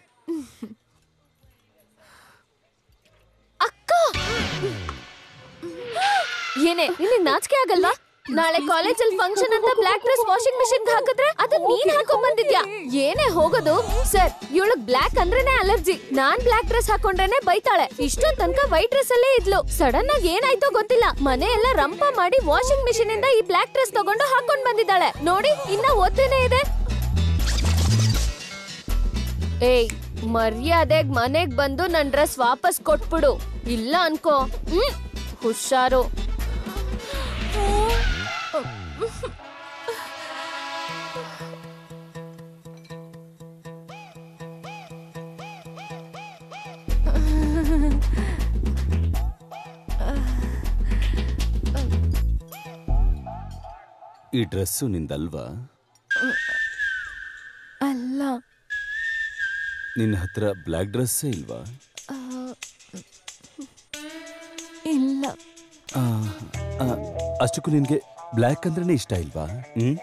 N: ಅಕ್ಕ, ಏನೇ ನಿನಗೆ ನಾಚಿಕೆ ಆಗಲ್ವಾ? ನಾಳೆ ಕಾಲೇಜಲ್ಲಿ ಫಂಕ್ಷನ್ ಅಂತ ಬ್ಲ್ಯಾಕ್ ಡ್ರೆಸ್ ವಾಷಿಂಗ್ ಮಿಷಿನ್ ಹಾಕಿದ್ರೆ ಅದನ್ನ ನೀನ್ ಹಾಕೊಂಡ್ ಬಂದಿದ್ಯಾ? ಏನೇ ಹೋಗೋದು? ಸರ್, ಇವಳಗ್ ಬ್ಲ್ಯಾಕ್ ಅಂದ್ರೇನೆ ಅಲರ್ಜಿ. ನಾನ್ ಬ್ಲ್ಯಾಕ್ ಡ್ರೆಸ್ ಹಾಕೊಂಡ್ರೇನೆ ಬೈತಾಳೆ. ಇಷ್ಟೊಂದ್ ತನಕ ವೈಟ್ ಡ್ರೆಸ್ ಅಲ್ಲೇ ಇದ್ಲು. ಸಡನ್ ಆಗಿ ಏನಾಯ್ತೋ ಗೊತ್ತಿಲ್ಲ, ಮನೆ ಎಲ್ಲ ರಂಪ ಮಾಡಿ ವಾಷಿಂಗ್ ಮಿಷಿನ್ ಇಂದ ಈ ಬ್ಲ್ಯಾಕ್ ಡ್ರೆಸ್ ತಗೊಂಡು ಹಾಕೊಂಡ್ ಬಂದಿದ್ದಾಳೆ. ನೋಡಿ, ಇನ್ನ ಓದ್ತೇನೆ ಇದೆ. ಏಯ್, ಮರ್ಯಾದೆಗ್ ಮನೆಗ್ ಬಂದು ನನ್ ಡ್ರೆಸ್ ವಾಪಸ್ ಕೊಟ್ಬಿಡು, ಇಲ್ಲ ಅನ್ಕೋ ಹ್ಮ್ ಹುಷಾರು.
P: ಈ ಡ್ರೆಸ್ಸು ನಿಂದಲ್ವಾ?
C: ಅಲ್ಲ.
P: ನಿನ್ನ ಹತ್ರ ಬ್ಲ್ಯಾಕ್ ಡ್ರೆಸ್ಸೇ ಇಲ್ವಾ?
C: ಇಲ್ಲ.
P: ಅಷ್ಟಕ್ಕೂ ನಿನ್ಗೆ ಬ್ಲ್ಯಾಕ್ ಅಂದ್ರೇನೆ ಇಷ್ಟ ಇಲ್ವಾ? ಹ್ಮ್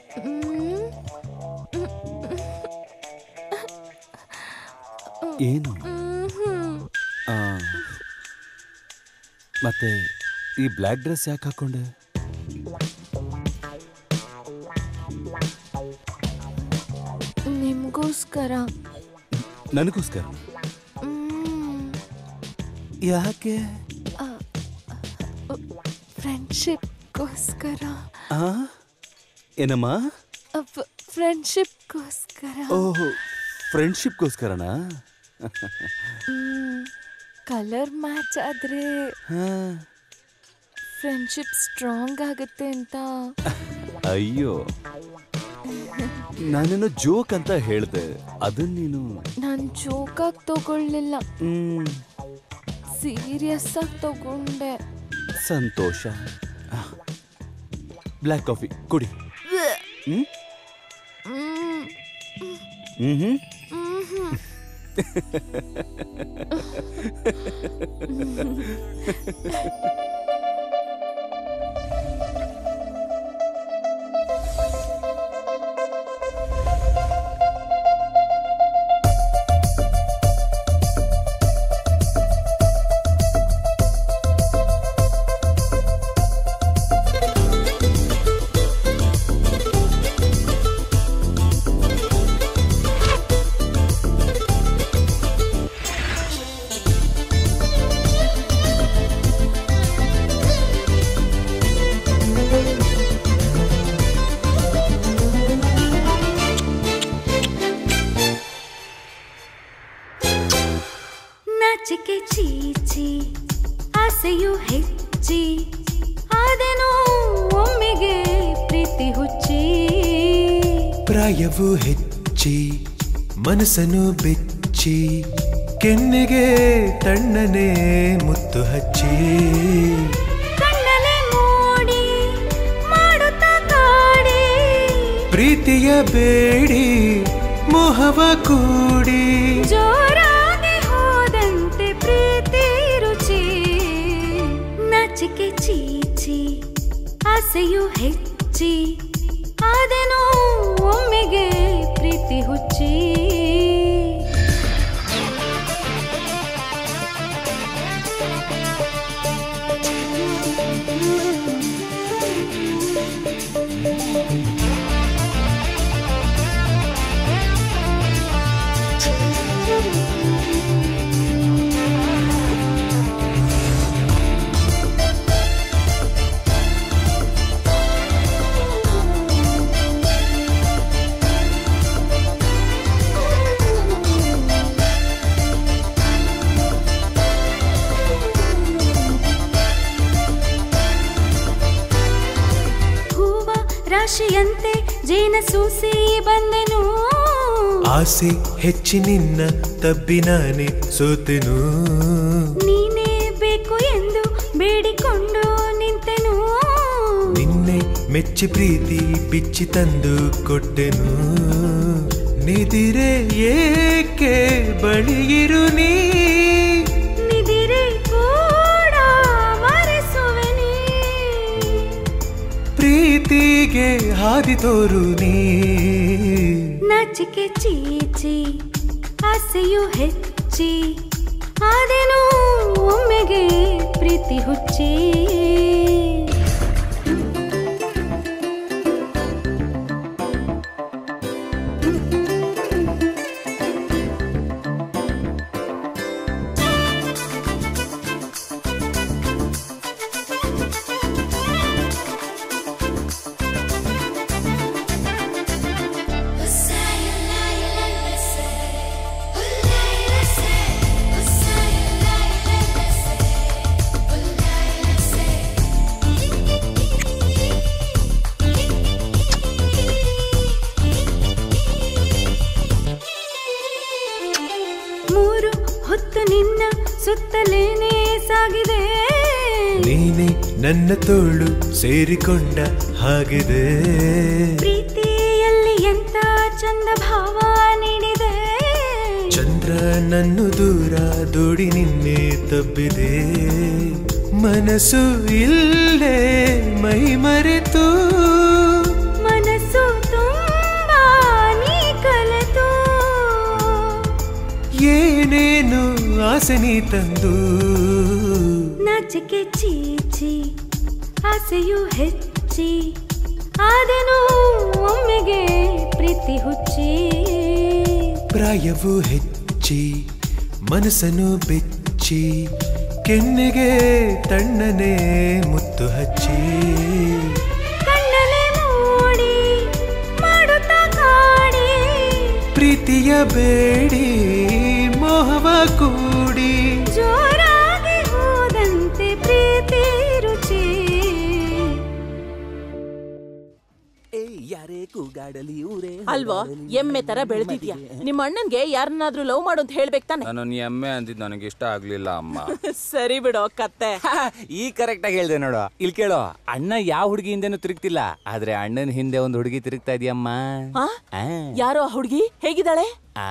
P: ಏನು ಮತ್ತೆ ಈ ಬ್ಲ್ಯಾಕ್ ಡ್ರೆಸ್ ಯಾಕೆ ಹಾಕೊಂಡೆ?
C: ನಿಮ್ಗೋಸ್ಕರ.
P: ನನಗೋಸ್ಕರ? ಯಾಕೆ?
C: ಫ್ರೆಂಡ್ಶಿಪ್ಗೋಸ್ಕರ.
P: ಏನಮ್ಮ?
C: ಫ್ರೆಂಡ್ಶಿಪ್ಗೋಸ್ಕರ.
P: ಓಹೋ, ಫ್ರೆಂಡ್ಶಿಪ್ಗೋಸ್ಕರನಾ?
C: ಕಲರ್ ಮ್ಯಾಚ್ ಆದ್ರೆ ಫ್ರೆಂಡ್ಶಿಪ್ ಸ್ಟ್ರಾಂಗ್ ಆಗುತ್ತೆ ಅಂತ.
P: ಅಯ್ಯೋ, ನಾನೇನೋ ಜೋಕ್ ಅಂತ ಹೇಳ್ದೆ, ಅದನ್ನ ನೀನು.
C: ನಾನು ಜೋಕಾಗಿ ತಗೊಳ್ಳಿಲ್ಲ, ಸೀರಿಯಸ್ ಆಗಿ ತಗೊಂಡೆ.
P: ಸಂತೋಷ. ಬ್ಲ್ಯಾಕ್ ಕಾಫಿ ಕುಡಿ. ಹ್ಮ್ ಹ್ಮ್
Q: ನಾಚಿಕೆ ಚೀಚಿ ಆಸೆಯು ಹೆಚ್ಚಿ ಆದೆನೋ ಒಮ್ಮೆಗೆ ಪ್ರೀತಿ ಹುಚ್ಚಿ.
T: ಪ್ರಾಯವು ಹೆಚ್ಚಿ ಮನಸ್ಸನ್ನು ಬೆಚ್ಚಿ ಕೆನ್ನೆಗೆ ತಣ್ಣನೆ ಮುತ್ತು ಹಚ್ಚಿ.
Q: ಕಣ್ಣಲೆ ಮೂಡಿ ಮಾಡುತ್ತಾ ಕಾಡಿ
T: ಪ್ರೀತಿಯ ಬೇಡಿ ಮೋಹವ ಕೂಡಿ.
Q: ಜೋರಾಗಿ ಹೋದಂತೆ ಪ್ರೀತಿ ರುಚಿ. ನಾಚಿಕೆ ಚೀಚಿ ಆಸೆಯು ಹೆಚ್ಚಿ ಆದೆನೋ ಒಮ್ಮೆಗೆ ಪ್ರೀತಿ ಹುಚ್ಚಿ. ರಾಶಿಯಂತೆ ಜೇನ ಸೂಸಿ ಬಂದೆನು.
T: ಆಸೆ ಹೆಚ್ಚಿ ನಿನ್ನ ತಬ್ಬಿ ನಾನೇ ಸೋತೆನು.
Q: ನೀನೇ ಬೇಕು ಎಂದು ಬೇಡಿಕೊಂಡು ನಿಂತೆನು.
T: ನಿನ್ನೆ ಮೆಚ್ಚಿ ಪ್ರೀತಿ ಬಿಚ್ಚಿ ತಂದು ಕೊಟ್ಟೆನು. ನಿದಿರೆ ಏಕೆ ಬಳಿಯಿರು ನೀ.
Q: ನಿದಿರೆ ಕೂಡ ಮರೆಸುವೆ ನೀ.
T: ಪ್ರೀತಿಗೆ ಹಾದಿ ತೋರು ನೀ.
Q: ನಾಚಿಕೆ ಚೀಚಿ ಆಸೆಯು ಹೆಚ್ಚಿ ಆದೆನೋ ಒಮ್ಮೆಗೆ ಪ್ರೀತಿ ಹುಚ್ಚಿ. ಸುತ್ತಲೇನೆ ಸಾಗಿದೆ
T: ನೀನೆ ನನ್ನ ತೋಳು ಸೇರಿಕೊಂಡ ಹಾಗಿದೆ.
Q: ಪ್ರೀತಿಯಲ್ಲಿ ಎಂತ ಚಂದ ಭಾವ ನೀಡಿದೆ.
T: ಚಂದ್ರ ನನ್ನು ದೂರ ದೂಡಿ ನಿನ್ನೆ ತಬ್ಬಿದೆ. ಮನಸ್ಸು ಇಲ್ಲೇ ಮೈ ಮರೆತು
Q: ಮನಸ್ಸು ತುಂಬಾ ನೀ ಕಲೆತು.
T: ಏನೇನು ಆಸೆ ನೀ ತಂದು
Q: ನಾಚಿಕೆ ಚೀಚಿ ಆಸೆಯು ಹೆಚ್ಚಿ ಆದೆನು ಒಮ್ಮೆಗೆ ಪ್ರೀತಿ ಹುಚ್ಚಿ
T: ಪ್ರಾಯವು ಹೆಚ್ಚಿ ಮನಸ್ಸನ್ನು ಬೆಚ್ಚಿ ಕೆನ್ನೆಗೆ ತಣ್ಣನೆ ಮುತ್ತು ಹಚ್ಚಿ
Q: ಕಣ್ಣಲೆ ಮೂಡಿ ಮಾಡುತ್ತಾ ಕಾಡಿ
T: ಪ್ರೀತಿಯ ಬೇಡಿ ಮೋಹವ ಕೂಡಿ
Q: ಜೋರಾಗಿ ಹೋದಂತೆ ಪ್ರೀತಿ ರುಚಿ
H: ಅಲ್ವಾ ಎಮ್ಮೆ ತರ ಬೆಳೆದಿದ್ಯಾ ನಿಮ್ಮ ಅಣ್ಣನ್ಗೆ ಯಾರನ್ನಾದ್ರೂ ಲವ್ ಮಾಡು ಅಂತ ಹೇಳ್ಬೇಕು ತಾನೆ.
M: ನಾನು ಎಮ್ಮೆ ಅಂದಿದ್ ನನಗೆ ಇಷ್ಟ ಆಗ್ಲಿಲ್ಲ ಅಮ್ಮ.
H: ಸರಿ ಬಿಡೋ ಕತ್ತೆ.
M: ಈ ಕರೆಕ್ಟ್ ಆಗಿ ಹೇಳ್ದೆ ನೋಡು. ಇಲ್ಲಿ ಕೇಳೋ, ಅಣ್ಣ ಯಾವ ಹುಡುಗಿ ಹಿಂದೆನೂ ತಿರುಗ್ತಿಲ್ಲ, ಆದ್ರೆ ಅಣ್ಣನ ಹಿಂದೆ ಒಂದು ಹುಡುಗಿ ತಿರುಗ್ತಾ ಇದೆಯಮ್ಮ.
H: ಯಾರೋ ಆ ಹುಡುಗಿ ಹೇಗಿದ್ದಾಳೆ?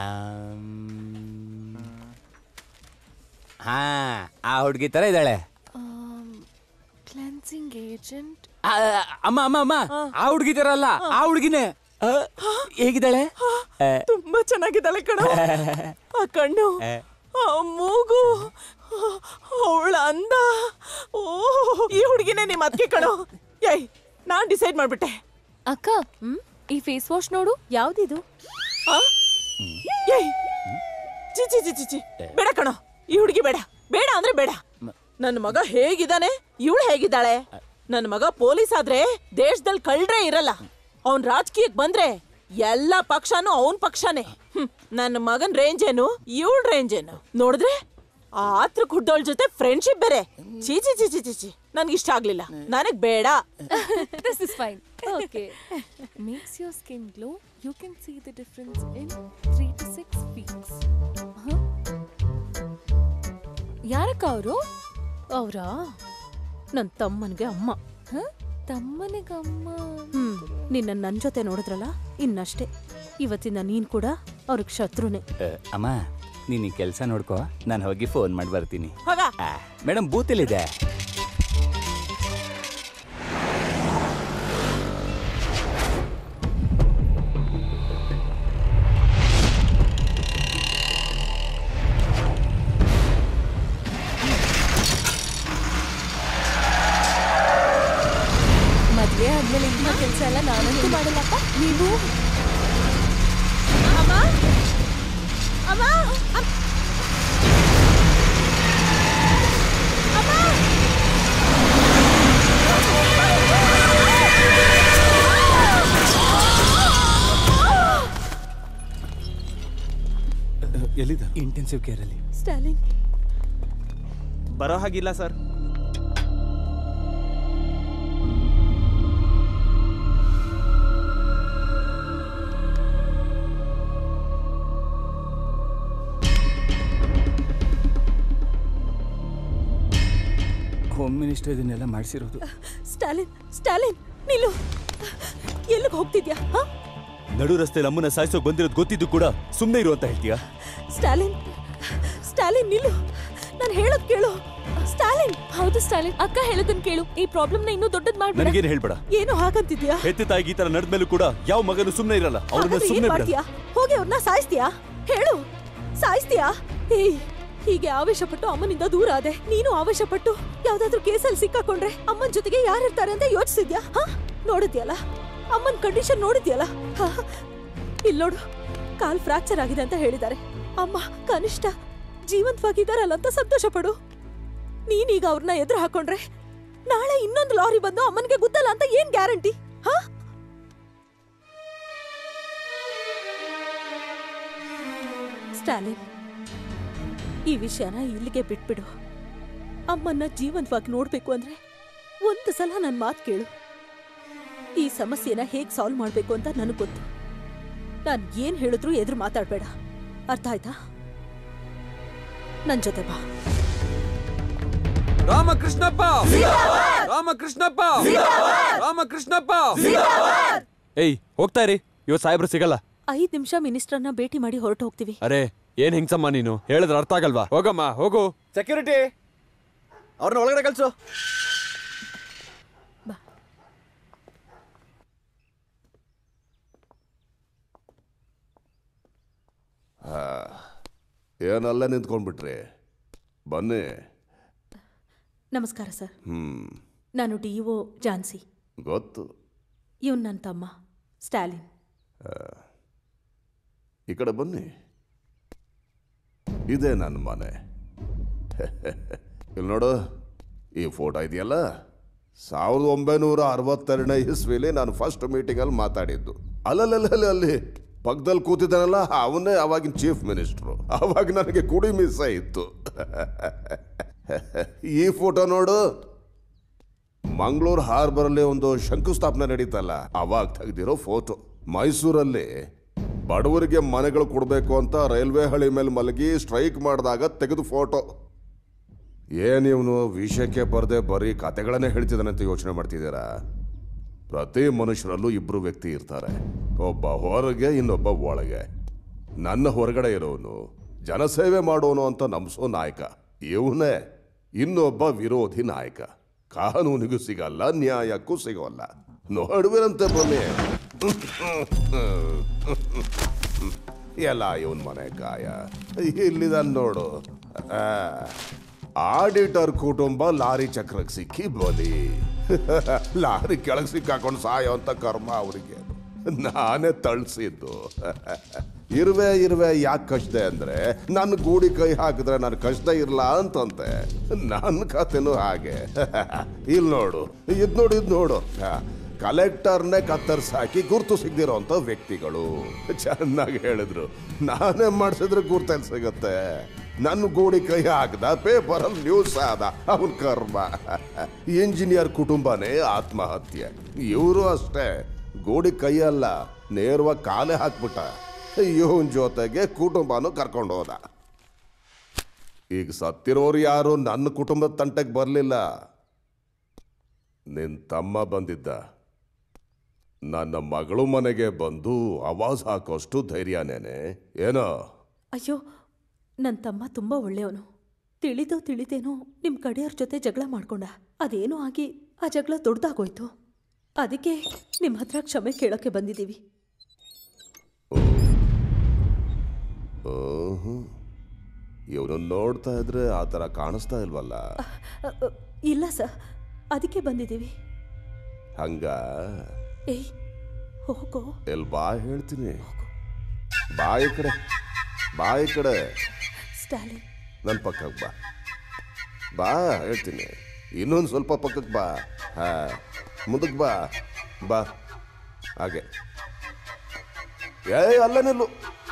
M: ಹಾ ಆ ಹುಡುಗಿ ತರ ಇದ್ದಾಳೆ.
C: Cleansing agent.
M: ಅಮ್ಮ ಅಮ್ಮ ಅಮ್ಮ ಆ ಹುಡುಗಿ ತರ ಅಲ್ಲ, ಆ ಹುಡುಗಿನೇ. ಹೇಗಿದ್ದಾಳೆ?
H: ತುಂಬಾ ಚೆನ್ನಾಗಿದ್ದಾಳೆ ಕಣ. ಆ ಕಣ್ಣು, ಆ ಮೂಗು, ಅವಳ ಅಂದ. ಓ ಈ ಹುಡುಗಿನೇ ನಿಮ್ಮ ಅತ್ತಿಗೆ ಕಣೋ. ಏಯ್ ನಾನ್ ಡಿಸೈಡ್ ಮಾಡ್ಬಿಟ್ಟೆ.
C: ಅಕ್ಕ ಈ ಫೇಸ್ ವಾಶ್ ನೋಡು. ಯಾವ್ದಿದು?
H: ಏಯ್ ಚಿ ಚಿ ಚಿ ಚಿ ಬೇಡ ಕಣೋ, ಈ ಹುಡುಗಿ ಬೇಡ. ಬೇಡ ಅಂದ್ರೆ ಬೇಡ. ನನ್ನ ಮಗ ಹೇಗಿದ್ದಾನೆ, ಇವಳು ಹೇಗಿದ್ದಾಳೆ? ನನ್ನ ಮಗ ಪೊಲೀಸ್ ಆದ್ರೆ ದೇಶದಲ್ಲಿ ಕಳ್ರೆ ಇರಲ್ಲ. ಅವನ್ ರಾಜಕೀಯಕ್ಕೆ ಬಂದ್ರೆ ಎಲ್ಲಾ ಪಕ್ಷನೂ ಅವನ್ ಪಕ್ಷನೇ. ನನ್ನ ಮಗನ್ ರೇಂಜ್ ಏನು, ಇವಳ ರೇಂಜ್ ಏನು ನೋಡಿದ್ರೆ ಆ ಆತ್ರ ಕುಡ್ದೋಳ್ ಜೊತೆ ಫ್ರೆಂಡ್ಶಿಪ್ ಬೇರೆ. ಚೀ ಚಿ ಚಿ ಚಿ ಚಿ ನನ್ಗೆ ಇಷ್ಟ ಆಗ್ಲಿಲ್ಲ, ನನಗ್ ಬೇಡ.
C: This is fine. Okay. Makes your skin glow. You can see the difference in three to six weeks. Huh? ಯಾರಕ್ಕ ಅವರು?
R: ಅವರಾ ನನ್ನ ತಮ್ಮನಿಗೆ ಅಮ್ಮ.
C: ತಮ್ಮನಿಗೆ ಅಮ್ಮ?
R: ಹ್ಮ್ ನಿನ್ನ ನನ್ನ ಜೊತೆ ನೋಡಿದ್ರಲ್ಲ, ಇನ್ನಷ್ಟೇ. ಇವತ್ತಿಂದ ನೀನ್ ಕೂಡ ಅವ್ರಿಗೆ ಶತ್ರುನೇ.
M: ಅಮ್ಮ ನೀನ್ ಈ ಕೆಲಸ ನೋಡ್ಕೋ, ನಾನು ಹೋಗಿ ಫೋನ್ ಮಾಡಿ ಬರ್ತೀನಿ. ಮೇಡಮ್ ಬೂತ್ ಎಲ್ಲಿದೆ?
C: ಮದ್ವೆ ಆದ್ಮೇಲೆ ಇಂಥ ಕೆಲಸ ಎಲ್ಲ ನಾನಂತೂ ಮಾಡಲ್ಲಪ್ಪ. ನೀವು
H: ಅಮ್ಮ ಅಮ್ಮ
P: ಎಲ್ಲಿದೆ?
M: ಇಂಟೆನ್ಸಿವ್ ಕೇರ್ ಅಲ್ಲಿ.
R: ಸ್ಟಾಲಿನ್
A: ಬರೋ ಹಾಗಿಲ್ಲ ಸರ್.
M: ಹೋಮ್ ಮಿನಿಸ್ಟರ್ ಇದನ್ನೆಲ್ಲ ಮಾಡಿಸಿರೋದು.
R: ಸ್ಟಾಲಿನ್ ಸ್ಟಾಲಿನ್ ನಿಲ್ಲು. ಎಲ್ಲಿಗೆ ಹೋಗ್ತಿದ್ಯಾ?
P: ನಡು ರಸ್ತೆಯಲ್ಲಿ ಅಮ್ಮನ ಸಾಯಿಸೋಕ್ ಬಂದಿರೋದು ಗೊತ್ತಿದ್ದು ಕೂಡ ಸುಮ್ಮನೆ ಇರು ಅಂತ ಹೇಳ್ತೀಯಾ?
R: ಸ್ಟಾಲಿನ್ ಸ್ಟಾಲಿನ್ ನಿಲ್ಲು, ನಾನು ಹೇಳೋದ್ ಕೇಳು. ಸ್ಟಾಲಿನ್.
C: ಹೌದು ಸ್ಟಾಲಿನ್, ಅಕ್ಕ ಹೇಳೋದನ್ನ ಕೇಳು. ಈ ಪ್ರಾಬ್ಲಮ್ ನ ಇನ್ನೂ ದೊಡ್ಡದ್ ಮಾಡ್ಬೇಡ.
P: ನನಗೇನು ಹೇಳ್ಬೇಡ.
R: ಏನು ಹಾಗಂತಿದ್ಯಾ?
P: ಹೆತ್ತ ತಾಯಿಗೆ ಈ ತರ ನಡೆದ್ಮೇಲೂ ಕೂಡ ಯಾವ ಮಗನು ಸುಮ್ಮನೆ ಇರಲ್ಲ. ಅವ್ರನ್ನ ಸುಮ್ಮನೆ ಬಿಡ.
R: ಹೋಗಿ ಅವ್ರನ್ನ ಸಾಯಿಸ್ತೀಯಾ? ಹೇಳು, ಸಾಯಿಸ್ತೀಯಾ? ಏಯ್ ಹೀಗೆ ಆವೇಶಪಟ್ಟು ಅಮ್ಮನಿಂದ ದೂರ ಆದೆ. ನೀನು ಆವೇಶಪಟ್ಟು ಯಾವ್ದಾದ್ರು ಕೇಸಲ್ಲಿ ಸಿಕ್ಕಾಕೊಂಡ್ರೆ ಅಮ್ಮನ ಜೊತೆಗೆ ಯಾರಿರ್ತಾರೆ ಅಂತ ಯೋಚಿಸಿದ್ಯಾ? ಹ ನೋಡಿದ್ಯಲ್ಲ ಅಮ್ಮನ ಕಂಡೀಷನ್, ನೋಡಿದ್ಯಲ್ಲ. ಇಲ್ಲಿ ನೋಡು, ಕಾಲ್ ಫ್ರಾಕ್ಚರ್ ಆಗಿದೆ ಅಂತ ಹೇಳಿದ್ದಾರೆ. ಅಮ್ಮ ಕನಿಷ್ಠ ಜೀವಂತವಾಗಿದ್ದಾರಲ್ಲ ಅಂತ ಸಂತೋಷ ಪಡು. ನೀನೀಗ ಅವ್ರನ್ನ ಎದುರು ಹಾಕೊಂಡ್ರೆ ನಾಳೆ ಇನ್ನೊಂದು ಲಾರಿ ಬಂದು ಅಮ್ಮನಿಗೆ ಗೊತ್ತಲ್ಲ ಅಂತ ಏನ್ ಗ್ಯಾರಂಟಿ? ಹ ಸ್ಟಾಲಿನ್, ಈ ವಿಷಯನ ಇಲ್ಲಿಗೆ ಬಿಟ್ಬಿಡು. ಅಮ್ಮನ್ನ ಜೀವಂತವಾಗಿ ನೋಡ್ಬೇಕು ಅಂದ್ರೆ ಒಂದು ಸಲ ನನ್ನ ಮಾತು ಕೇಳು. ಈ ಸಮಸ್ಯೆನ ಹೇಗ್ ಸಾಲ್ವ್ ಮಾಡ್ಬೇಕು ಅಂತ ನನಗೆ ಗೊತ್ತು. ನಾನು ಏನ್ ಹೇಳಿದ್ರು ಎದುರು ಮಾತಾಡ್ಬೇಡ, ಅರ್ಥ ಆಯ್ತಾ? ನನ್ ಜೊತೆ ಬಾ.
D: ರಾಮಕೃಷ್ಣಪ್ಪ ರಾಮಕೃಷ್ಣಪ್ಪ ರಾಮಕೃಷ್ಣಪ್ಪ. ಏಯ್ ಹೋಗ್ತಾ ಇರಿ, ಇವತ್ತು ಸಾಹೇಬ್ರು ಸಿಗಲ್ಲ.
R: ಐದ್ ನಿಮಿಷ ಮಿನಿಸ್ಟರ್ನ ಭೇಟಿ ಮಾಡಿ ಹೊರಟು ಹೋಗ್ತೀವಿ.
D: ಅರೆ ಏನ್ ಹಿಂಗ್ಸಮ್ಮ ನೀನು, ಹೇಳಿದ್ರೆ ಅರ್ಥ ಆಗಲ್ವಾ? ಹೋಗಮ್ಮ ಹೋಗು.
E: ಸೆಕ್ಯೂರಿಟಿ ಅವ್ರನ್ನ ಒಳಗಡೆ ಕಳ್ಸು.
I: ಏನಲ್ಲೇ ನಿಂತ್ಕೊಂಡ್ಬಿಟ್ರಿ, ಬನ್ನಿ.
R: ನಮಸ್ಕಾರ ಸರ್.
I: ಹ್ಮ್
R: ನಾನು ಡಿ ಒ ಜಾನ್ಸಿ.
I: ಗೊತ್ತು.
R: ಇವನ್ ನನ್ನ ತಮ್ಮ ಸ್ಟಾಲಿನ್.
I: ಈ ಕಡೆ ಬನ್ನಿ. ಇದೇ ನನ್ನ ಮನೆ. ಇಲ್ಲಿ ನೋಡು, ಈ ಫೋಟೋ ಇದೆಯಲ್ಲ, ಸಾವಿರದ ಒಂಬೈನೂರ ಅರವತ್ತೆರಡನೇ ಇಸ್ವಿಲಿ ನಾನು ಫಸ್ಟ್ ಮೀಟಿಂಗಲ್ಲಿ ಮಾತಾಡಿದ್ದು. ಅಲ್ಲಲ್ಲಿ ಅಲ್ಲಿ ಪಕ್ಕದಲ್ಲಿ ಕೂತಿದ್ದಾನಲ್ಲ, ಅವನೇ ಅವಾಗಿನ ಚೀಫ್ ಮಿನಿಸ್ಟ್ರು. ಅವಾಗ ನನಗೆ ಕುಡಿ ಮಿಸ್ ಆಯಿತು. ಈ ಫೋಟೋ ನೋಡು, ಮಂಗಳೂರು ಹಾರ್ಬರಲ್ಲಿ ಒಂದು ಶಂಕುಸ್ಥಾಪನೆ ನಡೀತಲ್ಲ, ಅವಾಗ ತೆಗೆದಿರೋ ಫೋಟೋ. ಮೈಸೂರಲ್ಲಿ ಬಡವರಿಗೆ ಮನೆಗಳು ಕೊಡಬೇಕು ಅಂತ ರೈಲ್ವೆ ಹಳಿ ಮೇಲೆ ಮಲಗಿ ಸ್ಟ್ರೈಕ್ ಮಾಡಿದಾಗ ತೆಗೆದು ಫೋಟೋ. ಏನಿವನು ವಿಷಯಕ್ಕೆ ಬರದೆ ಬರೀ ಕತೆಗಳನ್ನೇ ಹೇಳ್ತಿದ್ದಾನೆ ಅಂತ ಯೋಚನೆ ಮಾಡ್ತಿದ್ದೀರಾ? ಪ್ರತಿ ಮನುಷ್ಯರಲ್ಲೂ ಇಬ್ರು ವ್ಯಕ್ತಿ ಇರ್ತಾರೆ, ಒಬ್ಬ ಹೊರಗೆ, ಇನ್ನೊಬ್ಬ ಒಳಗೆ. ನನ್ನ ಹೊರಗಡೆ ಇರೋನು ಜನಸೇವೆ ಮಾಡೋನು ಅಂತ ನಂಬಿಸೋ ನಾಯಕ ಇವನೇ. ಇನ್ನೊಬ್ಬ ವಿರೋಧಿ ನಾಯಕ, ಕಾನೂನಿಗೂ ಸಿಗಲ್ಲ, ನ್ಯಾಯಕ್ಕೂ ಸಿಗೋಲ್ಲ. ನೋಡುವಿರಂತೆ ಬನ್ನಿ. ಎಲ್ಲ ಇವನ್ ಮನೆ ಕಾಯ ಇಲ್ಲಿದ ನೋಡು. ಆಡಿಟರ್ ಕುಟುಂಬ ಲಾರಿ ಚಕ್ರಕ್ಕೆ ಸಿಕ್ಕಿ ಬಲಿ. ಲಾರಿ ಕೆಳಗೆ ಸಿಕ್ಕಾಕೊಂಡು ಸಾಯೋ ಅಂತ ಕರ್ಮ ಅವರಿಗೆ. ನಾನೇ ತಳ್ಸಿದ್ದು. ಇರುವೆ ಇರುವೆ ಯಾಕೆ ಕಚ್ದೆ ಅಂದ್ರೆ, ನನ್ನ ಗೂಡಿ ಕೈ ಹಾಕಿದ್ರೆ ನಾನು ಕಚ್ದೆ ಇರ್ಲ ಅಂತಂತೆ. ನನ್ನ ಕತೆನೂ ಹಾಗೆ. ಇಲ್ಲಿ ನೋಡು, ಇದ್ ನೋಡು ಇದ್ ನೋಡು ಕಲೆಕ್ಟರ್ನೇ ಕತ್ತರಿಸಾಕಿ ಗುರ್ತು ಸಿಗದಿರೋ ಅಂತ ವ್ಯಕ್ತಿಗಳು. ಚೆನ್ನಾಗಿ ಹೇಳಿದ್ರು. ನಾನೇ ಮಾಡಿಸಿದ್ರೆ ಗುರ್ತಲ್ಲಿ ಸಿಗತ್ತೆ. ನನ್ನ ಗೋಡಿ ಕೈ ಹಾಕದ, ಪೇಪರಲ್ಲಿ ನ್ಯೂಸ್ ಆದ, ಅವನ್ ಕರ್ಮ. ಇಂಜಿನಿಯರ್ ಕುಟುಂಬನೇ ಆತ್ಮಹತ್ಯೆ. ಇವರು ಅಷ್ಟೇ, ಗೋಡಿ ಕೈಯಲ್ಲ, ನೇರವಾಗಿ ಕಾಲೇ ಹಾಕ್ಬಿಟ್ಟ. ಇವನ್ ಜೊತೆಗೆ ಕುಟುಂಬನೂ ಕರ್ಕೊಂಡು ಹೋದ. ಈಗ ಸತ್ತಿರೋರು ಯಾರು ನನ್ನ ಕುಟುಂಬದ ತಂಟೆಗೆ ಬರಲಿಲ್ಲ. ನಿನ್ ತಮ್ಮ ಬಂದಿದ್ದ. ನನ್ನ ಮಗಳು ಮನೆಗೆ ಬಂದು ಆವಾಜ್ ಹಾಕೋಷ್ಟು ಧೈರ್ಯನೇನೆ ಏನೋ?
R: ಅಯ್ಯೋ, ನನ್ನ ತಮ್ಮ ತುಂಬ ಒಳ್ಳೆಯವನು. ತಿಳಿದೋ ತಿಳಿದೇನೋ ನಿಮ್ಮ ಕಡೆಯವ್ರ ಜೊತೆ ಜಗಳ ಮಾಡ್ಕೊಂಡ. ಅದೇನೋ ಆಗಿ ಆ ಜಗಳ ದೊಡ್ಡದಾಗೋಯ್ತು. ಅದಕ್ಕೆ ನಿಮ್ಮ ಹತ್ರ ಕ್ಷಮೆ ಕೇಳೋಕ್ಕೆ ಬಂದಿದ್ದೀವಿ.
I: ಇವನು ನೋಡ್ತಾ ಇದ್ರೆ ಆ ಥರ ಕಾಣಿಸ್ತಾ ಇಲ್ವಲ್ಲ?
R: ಇಲ್ಲ ಸರ್, ಅದಕ್ಕೆ ಬಂದಿದ್ದೀವಿ.
I: ಹಂಗ
R: ಏಯ್ ಹೋಗೋ.
I: ಎಲ್ ಬಾ ಹೇಳ್ತೀನಿ. ಬಾಯಿ ಕಡೆ, ಬಾಯಿ ಕಡೆ.
R: ಸ್ಟಾಲಿನ್,
I: ನನ್ನ ಪಕ್ಕಕ್ಕೆ ಬಾ. ಬಾ ಹೇಳ್ತೀನಿ. ಇನ್ನೊಂದು ಸ್ವಲ್ಪ ಪಕ್ಕಕ್ಕೆ ಬಾ. ಹಾ, ಮುಂದಕ್ಕೆ ಬಾ. ಬಾ ಹಾಗೆ. ಏ ಅಲ್ಲ ನಿಲ್ಲು.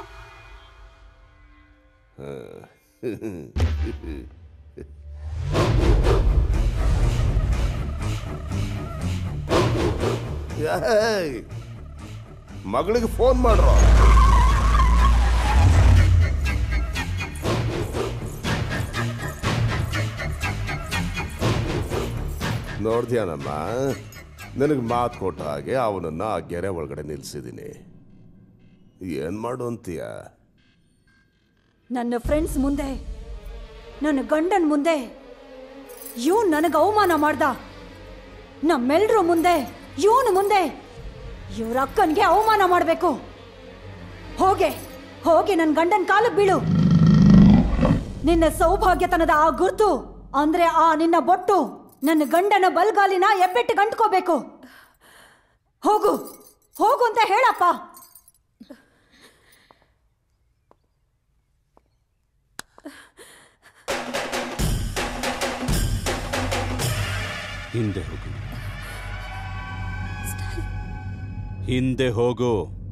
I: ಮಗಳಿಗೆ ಫೋನ್ ಮಾಡ್ರೋ. ನೋಡ್ದ್ಯಾನಮ್ಮ, ನನಗೆ ಮಾತು ಕೊಟ್ಟ ಹಾಗೆ ಅವನನ್ನ ಆ ಗೆರೆ ಒಳಗಡೆ ನಿಲ್ಸಿದ್ದೀನಿ. ಏನ್ ಮಾಡು ಅಂತೀಯ?
J: ನನ್ನ ಫ್ರೆಂಡ್ಸ್ ಮುಂದೆ, ನನ್ನ ಗಂಡನ ಮುಂದೆ ಇವನು ನನಗೆ ಅವಮಾನ ಮಾಡ್ದ. ನಮ್ಮೆಲ್ರ ಮುಂದೆ, ಇವನು ಮುಂದೆ ಇವ್ರ ಅಕ್ಕನಿಗೆ ಅವಮಾನ ಮಾಡಬೇಕು. ಹೋಗೆ ಹೋಗೆ ನನ್ನ ಗಂಡನ ಕಾಲಕ್ಕೆ ಬೀಳು. ನಿನ್ನ ಸೌಭಾಗ್ಯತನದ ಆ ಗುರ್ತು ಅಂದ್ರೆ ಆ ನಿನ್ನ ಬೊಟ್ಟು ನನ್ನ ಗಂಡನ ಬಲ್ಗಾಲಿನ ಎಬ್ಬೆಟ್ಟು ಗಂಟ್ಕೋಬೇಕು. ಹೋಗು ಹೋಗು ಅಂತ ಹೇಳಪ್ಪ.
P: ಹಿಂದೆ ಹೋಗು, ಹಿಂದೆ ಹೋಗು.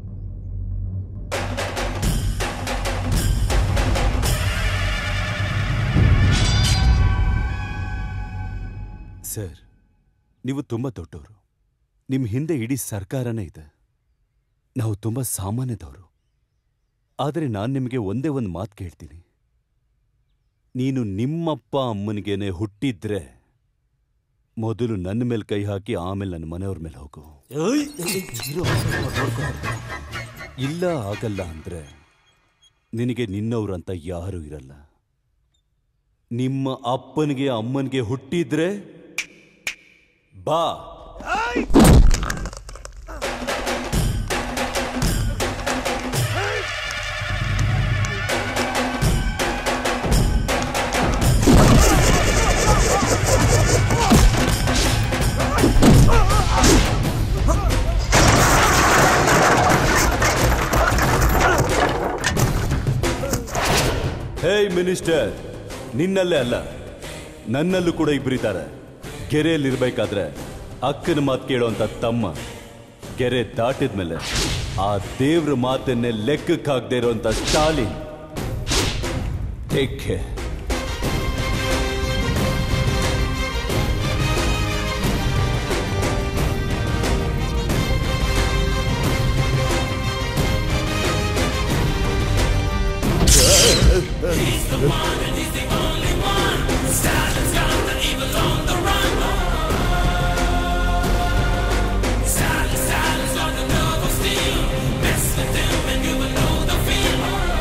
P: ಸರ್, ನೀವು ತುಂಬ ದೊಡ್ಡವರು. ನಿಮ್ಮ ಹಿಂದೆ ಇಡೀ ಸರ್ಕಾರನೇ ಇದೆ. ನಾವು ತುಂಬ ಸಾಮಾನ್ಯದವರು. ಆದರೆ ನಾನು ನಿಮಗೆ ಒಂದೇ ಒಂದು ಮಾತು ಕೇಳ್ತೀನಿ. ನೀನು ನಿಮ್ಮಪ್ಪ ಅಮ್ಮನಿಗೇನೆ ಹುಟ್ಟಿದ್ರೆ ಮೊದಲು ನನ್ನ ಮೇಲೆ ಕೈ ಹಾಕಿ ಆಮೇಲೆ ನನ್ನ ಮನೆಯವ್ರ ಮೇಲೆ ಹೋಗು. ಇಲ್ಲ ಆಗಲ್ಲ ಅಂದ್ರೆ ನಿನಗೆ ನಿನ್ನವ್ರಂತ ಯಾರೂ ಇರಲ್ಲ. ನಿಮ್ಮ ಅಪ್ಪನಿಗೆ ಅಮ್ಮನಿಗೆ ಹುಟ್ಟಿದ್ರೆ ಬಾ. ಹೇ ಮಿನಿಸ್ಟರ್, ನಿನ್ನಲ್ಲೇ ಅಲ್ಲ ನನ್ನಲ್ಲೂ ಕೂಡ ಇಬ್ಬರಿದ್ದಾರೆ. ಗೆರೆಯಲ್ಲಿರ್ಬೇಕಾದ್ರೆ ಅಕ್ಕನ ಮಾತು ಕೇಳೋಂಥ ತಮ್ಮ, ಗೆರೆ ದಾಟಿದ್ಮೇಲೆ ಆ ದೇವ್ರ ಮಾತನ್ನೇ ಲೆಕ್ಕಕ್ಕೆ ಹಾಕದೇ ಇರೋಂಥ Stalin. Take care.
U: He's the one and he's the only one. Stalin's got the evil on the run. Stalin, Stalin's got the nerve of steel. Mess with him and you will know the feel.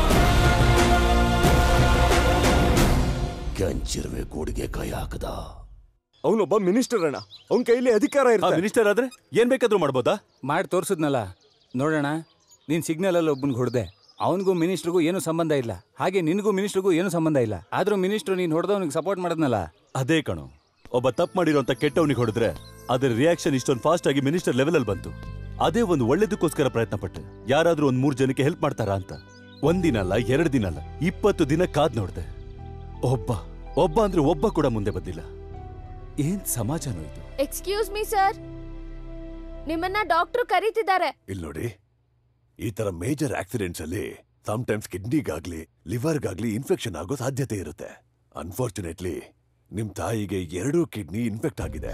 E: ಗಂಚಿರುವೆ ಕೂಡಿಗೆ ಕೈ ಹಾಕದ.
O: ಅವನೊಬ್ಬ minister ಅಣ್ಣ, ಅವನ ಕೈಲಿ ಅಧಿಕಾರ ಇರುತ್ತೆ.
P: ಮಿನಿಸ್ಟರ್ ಆದ್ರೆ ಏನ್ ಬೇಕಾದ್ರೂ ಮಾಡ್ಬೋದಾ?
M: ಮಾಡಿ ತೋರ್ಸುದ್ನಲ್ಲ ನೋಡೋಣ. ನೀನ್ ಸಿಗ್ನಲ್ ಅಲ್ಲಿ ಒಬ್ಬನ್ ಹೊಡೆದೆ, ಅವನಿಗೂ ಮಿನಿಸ್ಟ್ರಿಗೂ ಏನು ಸಂಬಂಧ ಇಲ್ಲ. ಹಾಗೆ ನಿನಗೂ ಮಿನಿಸ್ಟ್ರಿಗೂ ಏನು ಸಂಬಂಧ ಇಲ್ಲ. ಆದ್ರೂ ಮಿನಿಸ್ಟ್ರು ನೀನ್ ಹೊಡೆದವನಿಗೆ ಸಪೋರ್ಟ್ ಮಾಡದ್ನಲ್ಲ.
P: ಅದೇ ಕಣೋ, ಒಬ್ಬ ತಪ್ಪು ಮಾಡಿರೋಂಥ ಕೆಟ್ಟವನಿಗೆ ಹೊಡೆದ್ರೆ ಅದರ ರಿಯಾಕ್ಷನ್ ಇಷ್ಟೊಂದು ಫಾಸ್ಟ್ ಆಗಿ ಮಿನಿಸ್ಟರ್ ಲೆವೆಲ್ ಅಲ್ಲಿ ಬಂತು. ಅದೇ ಒಂದು ಒಳ್ಳೇದಕ್ಕೋಸ್ಕರ ಪ್ರಯತ್ನ ಪಟ್ಟೆ. ಯಾರಾದ್ರೂ ಒಂದ್ ಮೂರ್ ಜನಕ್ಕೆ ಹೆಲ್ಪ್ ಮಾಡ್ತಾರಾ ಅಂತ. ಒಂದಿನ ಅಲ್ಲ, ಎರಡು ದಿನ ಅಲ್ಲ, ಇಪ್ಪತ್ತು ದಿನ ಕಾದ್ ನೋಡ್ದೆ. ಒಬ್ಬ ಒಬ್ಬ ಅಂದ್ರೆ ಒಬ್ಬ ಕೂಡ ಮುಂದೆ ಬಂದಿಲ್ಲ. ಏನ್ ಸಮಾಜನೋ ಇದು?
K: ಎಕ್ಸ್ಕ್ಯೂಸ್ ಮೀ ಸರ್, ನಿಮ್ಮನ್ನ ಡಾಕ್ಟರ್ ಕರೀತಿದ್ದಾರೆ.
E: ಇಲ್ಲಿ ನೋಡಿ, ಈ ತರ ಮೇಜರ್ ಆಕ್ಸಿಡೆಂಟ್ಸ್ ಅಲ್ಲಿ ಸಮ್ಟೈಮ್ಸ್ ಕಿಡ್ನಿಗಾಗ್ಲಿ ಲಿವರ್ಗಾಗ್ಲಿ ಇನ್ಫೆಕ್ಷನ್ ಆಗೋ ಸಾಧ್ಯತೆ ಇರುತ್ತೆ. ಅನ್ಫಾರ್ಚುನೇಟ್ಲಿ ನಿಮ್ ತಾಯಿಗೆ ಎರಡೂ ಕಿಡ್ನಿ ಇನ್ಫೆಕ್ಟ್ ಆಗಿದೆ.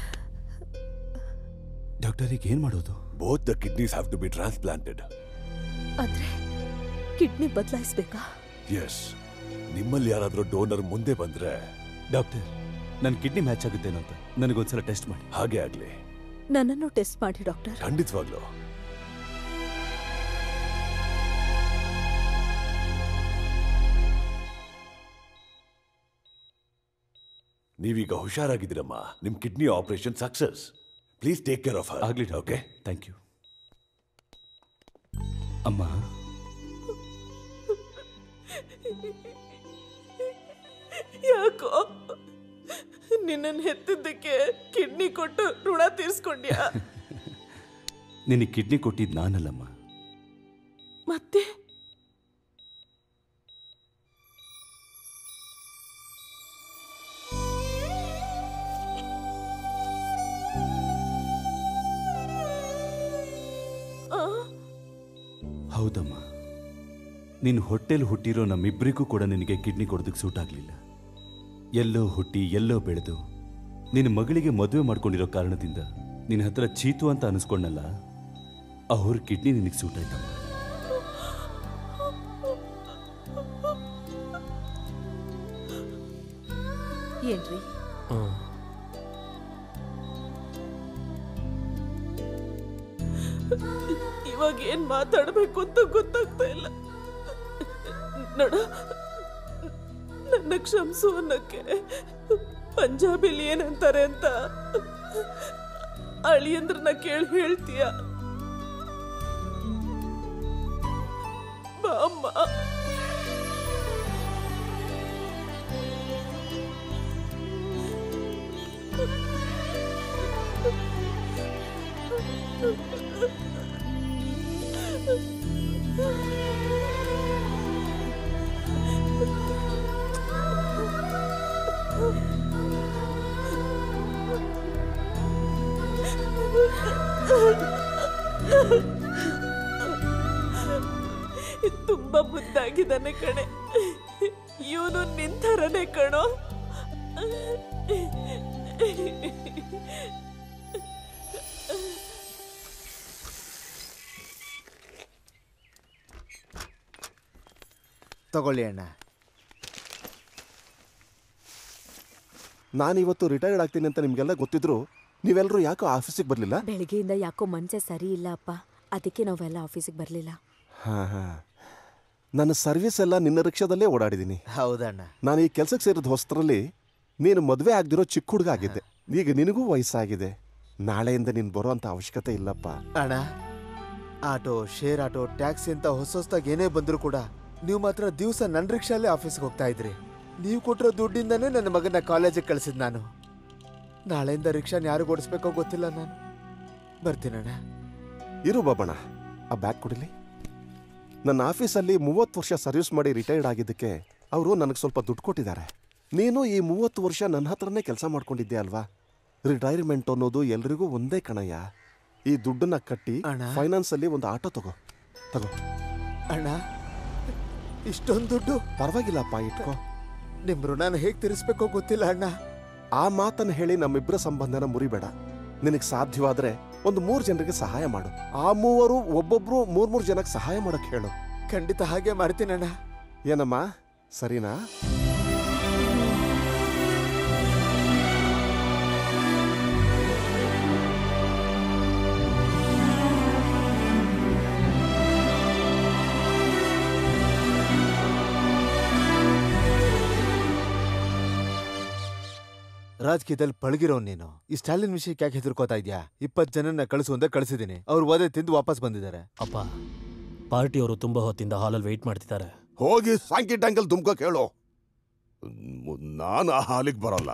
P: ಡಾಕ್ಟರ್ ಈಗ ಏನ್ ಮಾಡೋದು?
E: Both the kidneys have to be transplanted.
R: ಆದ್ರೆ ಕಿಡ್ನಿ ಬದಲಾಯಿಸ್ಬೇಕಾ?
E: ಎಸ್, ನಿಮ್ಮಲ್ಲಿ ಯಾರಾದ್ರೂ ಡೋನರ್ ಮುಂದೆ ಬಂದ್ರೆ.
P: ಡಾಕ್ಟರ್, ನನ್ ಕಿಡ್ನಿ ಮ್ಯಾಚ್ ಆಗುತ್ತೇನೋ ಅಂತ ನನಗೊಂದ್ಸಲ ಟೆಸ್ಟ್ ಮಾಡಿ.
E: ಹಾಗೆ ಆಗ್ಲಿ.
R: ನನ್ನನ್ನು ಟೆಸ್ಟ್ ಮಾಡಿ ಡಾಕ್ಟರ್.
E: ಖಂಡಿತವಾಗ್ಲು. ನೀವೀಗ ಹುಷಾರಾಗಿದ್ದೀರಮ್ಮ. ನಿಮ್ kidney operation success. Please take care of her.
P: ಆಗ್ಲಿ.
E: Okay,
P: thank you. ಅಮ್ಮ,
H: ಯಾಕೋ ನಿನ್ನನ್ನು ಹೆತ್ತಿದ್ದಕ್ಕೆ ಕಿಡ್ನಿ ಕೊಟ್ಟು ಋಣ ತೀರ್ಸ್ಕೊಂಡ್ಯಾ?
P: ನಿನಗೆ ಕಿಡ್ನಿ ಕೊಟ್ಟಿದ್ ನಾನಲ್ಲಮ್ಮ.
H: ಮತ್ತೆ
P: ಹೌದಮ್ಮ, ನಿನ್ ಹೊಟ್ಟೆಲ್ ಹುಟ್ಟಿರೋ ನಮ್ಮಿಬ್ಬರಿಗೂ ಕೂಡ ನಿನಗೆ ಕಿಡ್ನಿ ಕೊಡೋದಕ್ಕೆ ಸೂಟ್ ಆಗ್ಲಿಲ್ಲ. ಎಲ್ಲೋ ಹುಟ್ಟಿ ಎಲ್ಲೋ ಬೆಳೆದು ನಿನ್ನ ಮಗಳಿಗೆ ಮದುವೆ ಮಾಡ್ಕೊಂಡಿರೋ ಕಾರಣದಿಂದ ನಿನ್ನ ಹತ್ರ ಚೀತು ಅಂತ ಅನಿಸ್ಕೊಂಡಲ್ಲ, ಅವ್ರ ಕಿಡ್ನಿ ನಿನಗೆ ಸೂಟ್ ಆಯ್ತಮ್ಮ.
R: ಏನ್ರಿ?
H: ಇವಾಗ ಏನ್ ಮಾತಾಡ್ಬೇಕು ಅಂತ ಗೊತ್ತಾಗ್ತಾ ಇಲ್ಲ. ನೋಡ, ನನ್ನ ಕ್ಷಮಿಸು ಅನ್ನಕ್ಕೆ ಪಂಜಾಬಿಲಿ ಏನಂತಾರೆ ಅಂತ ಅಳಿಯಂದ್ರನ್ನ ಕೇಳಿ ಹೇಳ್ತೀಯ? ಬಾ ಅಮ್ಮ. ತುಂಬಾ ಮುದ್ದಾಗಿದ್ದಾನೆ ಕಣೆ. ಇವನು ನಿಂತರನೇ ಕಣೋ.
B: ತಗೊಳ್ಳಿ ಅಣ್ಣ.
I: ನಾನಿವತ್ತು ರಿಟೈರ್ಡ್ ಆಗ್ತೀನಿ ಅಂತ ನಿಮ್ಗೆಲ್ಲ ಗೊತ್ತಿದ್ರು ನೀವೆಲ್ಲರೂ ಯಾಕೋ ಆಫೀಸಿಗೆ ಬರಲಿಲ್ಲ?
N: ಬೆಳಗ್ಗೆಯಿಂದ ಯಾಕೋ ಮನಸ್ಸೇ ಸರಿ ಇಲ್ಲ ಅಪ್ಪ, ಅದಕ್ಕೆ ನಾವೆಲ್ಲ ಆಫೀಸಿಗೆ ಬರಲಿಲ್ಲ.
I: ಹಾ ಹಾ ನನ್ನ ಸರ್ವಿಸ್ ಎಲ್ಲ ನಿನ್ನ ರಿಕ್ಷಾದಲ್ಲೇ ಓಡಾಡಿದ್ದೀನಿ.
B: ಹೌದಣ್ಣ.
I: ನಾನು ಈ ಕೆಲಸಕ್ಕೆ ಸೇರಿದ ಹೊಸರಲ್ಲಿ ನೀನು ಮದುವೆ ಆಗದಿರೋ ಚಿಕ್ಕ ಹುಡುಗ ಆಗಿದ್ದೆ. ಈಗ ನಿನಗೂ ವಯಸ್ಸಾಗಿದೆ. ನಾಳೆಯಿಂದ ನೀನು ಬರೋ ಅಂತ ಅವಶ್ಯಕತೆ ಇಲ್ಲಪ್ಪ.
B: ಅಣ್ಣ, ಆಟೋ, ಶೇರ್ ಆಟೋ, ಟ್ಯಾಕ್ಸಿ ಅಂತ ಹೊಸ ಹೊಸದಾಗಿ ಏನೇ ಬಂದರೂ ಕೂಡ ನೀವು ಮಾತ್ರ ದಿವಸ ನನ್ನ ರಿಕ್ಷಾಲ್ಲೇ ಆಫೀಸ್ಗೆ ಹೋಗ್ತಾ ಇದ್ರಿ. ನೀವು ಕೊಟ್ಟಿರೋ ದುಡ್ಡಿಂದನೇ ನನ್ನ ಮಗನ ಕಾಲೇಜಿಗೆ ಕಳಿಸಿದ್ ನಾನು. ನಾಳೆಯಿಂದ ರಿಕ್ಷಾನ ಯಾರು ಓಡಿಸ್ಬೇಕೋ ಗೊತ್ತಿಲ್ಲ. ನಾನು ಬರ್ತೀನಣ್ಣ.
I: ಇರು ಬಾಬಣ್ಣ, ಆ ಬ್ಯಾಗ್ ಕೊಡಿಲಿ. ನನ್ನ ಆಫೀಸಲ್ಲಿ ಮೂವತ್ತು ವರ್ಷ ಸರ್ವಿಸ್ ಮಾಡಿ ರಿಟೈರ್ಡ್ ಆಗಿದ್ದಕ್ಕೆ
L: ಅವರು ನನಗೆ ಸ್ವಲ್ಪ ದುಡ್ಡು ಕೊಟ್ಟಿದ್ದಾರೆ. ನೀನು ಈ ಮೂವತ್ತು ವರ್ಷ ನನ್ನ ಹತ್ರನೇ ಕೆಲಸ ಮಾಡ್ಕೊಂಡಿದ್ದೆ ಅಲ್ವಾ? ರಿಟೈರ್ಮೆಂಟ್ ಅನ್ನೋದು ಎಲ್ರಿಗೂ ಒಂದೇ ಕಣಯ್ಯ. ಈ ದುಡ್ಡನ್ನ ಕಟ್ಟಿ ಫೈನಾನ್ಸಲ್ಲಿ ಒಂದು ಆಟೋ ತಗೋ ತಗೋ.
B: ಅಣ್ಣ, ಇಷ್ಟೊಂದು ದುಡ್ಡು?
L: ಪರವಾಗಿಲ್ಲಪ್ಪ, ಇಟ್ಕೋ.
B: ನಿಮ್ ಋಣನ ಹೇಗೆ ತೀರಿಸ್ಬೇಕೋ ಗೊತ್ತಿಲ್ಲ ಅಣ್ಣ.
L: ಆ ಮಾತನ್ನು ಹೇಳಿ ನಮ್ಮಿಬ್ಬರ ಸಂಬಂಧನ ಮುರಿಬೇಡ. ನಿನಗೆ ಸಾಧ್ಯವಾದ್ರೆ ಒಂದು ಮೂರು ಜನರಿಗೆ ಸಹಾಯ ಮಾಡು. ಆ ಮೂವರು ಒಬ್ಬೊಬ್ರು ಮೂರ್ ಮೂರು ಜನಕ್ಕೆ ಸಹಾಯ ಮಾಡಕ್ ಹೇಳು.
B: ಖಂಡಿತ ಹಾಗೆ ಮಾಡ್ತೀನಣ್ಣ.
L: ಏನಮ್ಮ, ಸರಿನಾ?
B: ರಾಜಕೀಯದಲ್ಲಿ ಪಳಗಿರೋನ್ ನೀನು. ಈ ಸ್ಟಾಲಿನ್ ವಿಷಯಕ್ಕೆ ಯಾಕೆ ಹೆದರ್ಕೋತಾ ಇದ್ಯಾ? ಇಪ್ಪತ್ತು ಜನನ ಕಳಿಸು ಅಂತ ಕಳಿಸಿದ್ದೀನಿ. ಅವ್ರು ಓದೇ ತಿಂದು ವಾಪಸ್ ಬಂದಿದ್ದಾರೆ.
F: ಅಪ್ಪ, ಪಾರ್ಟಿಯವರು ತುಂಬಾ ಹೊತ್ತಿಂದ ಹಾಲಲ್ಲಿ ವೆಯ್ಟ್ ಮಾಡ್ತಿದ್ದಾರೆ.
I: ಹೋಗಿ ಸಾಂಕಿ ಟ್ಯಾಂಕಲ್ಲಿ ತುಂಬ ಕೇಳು. ನಾನು ಆ ಹಾಲಿಗೆ ಬರಲ್ಲ.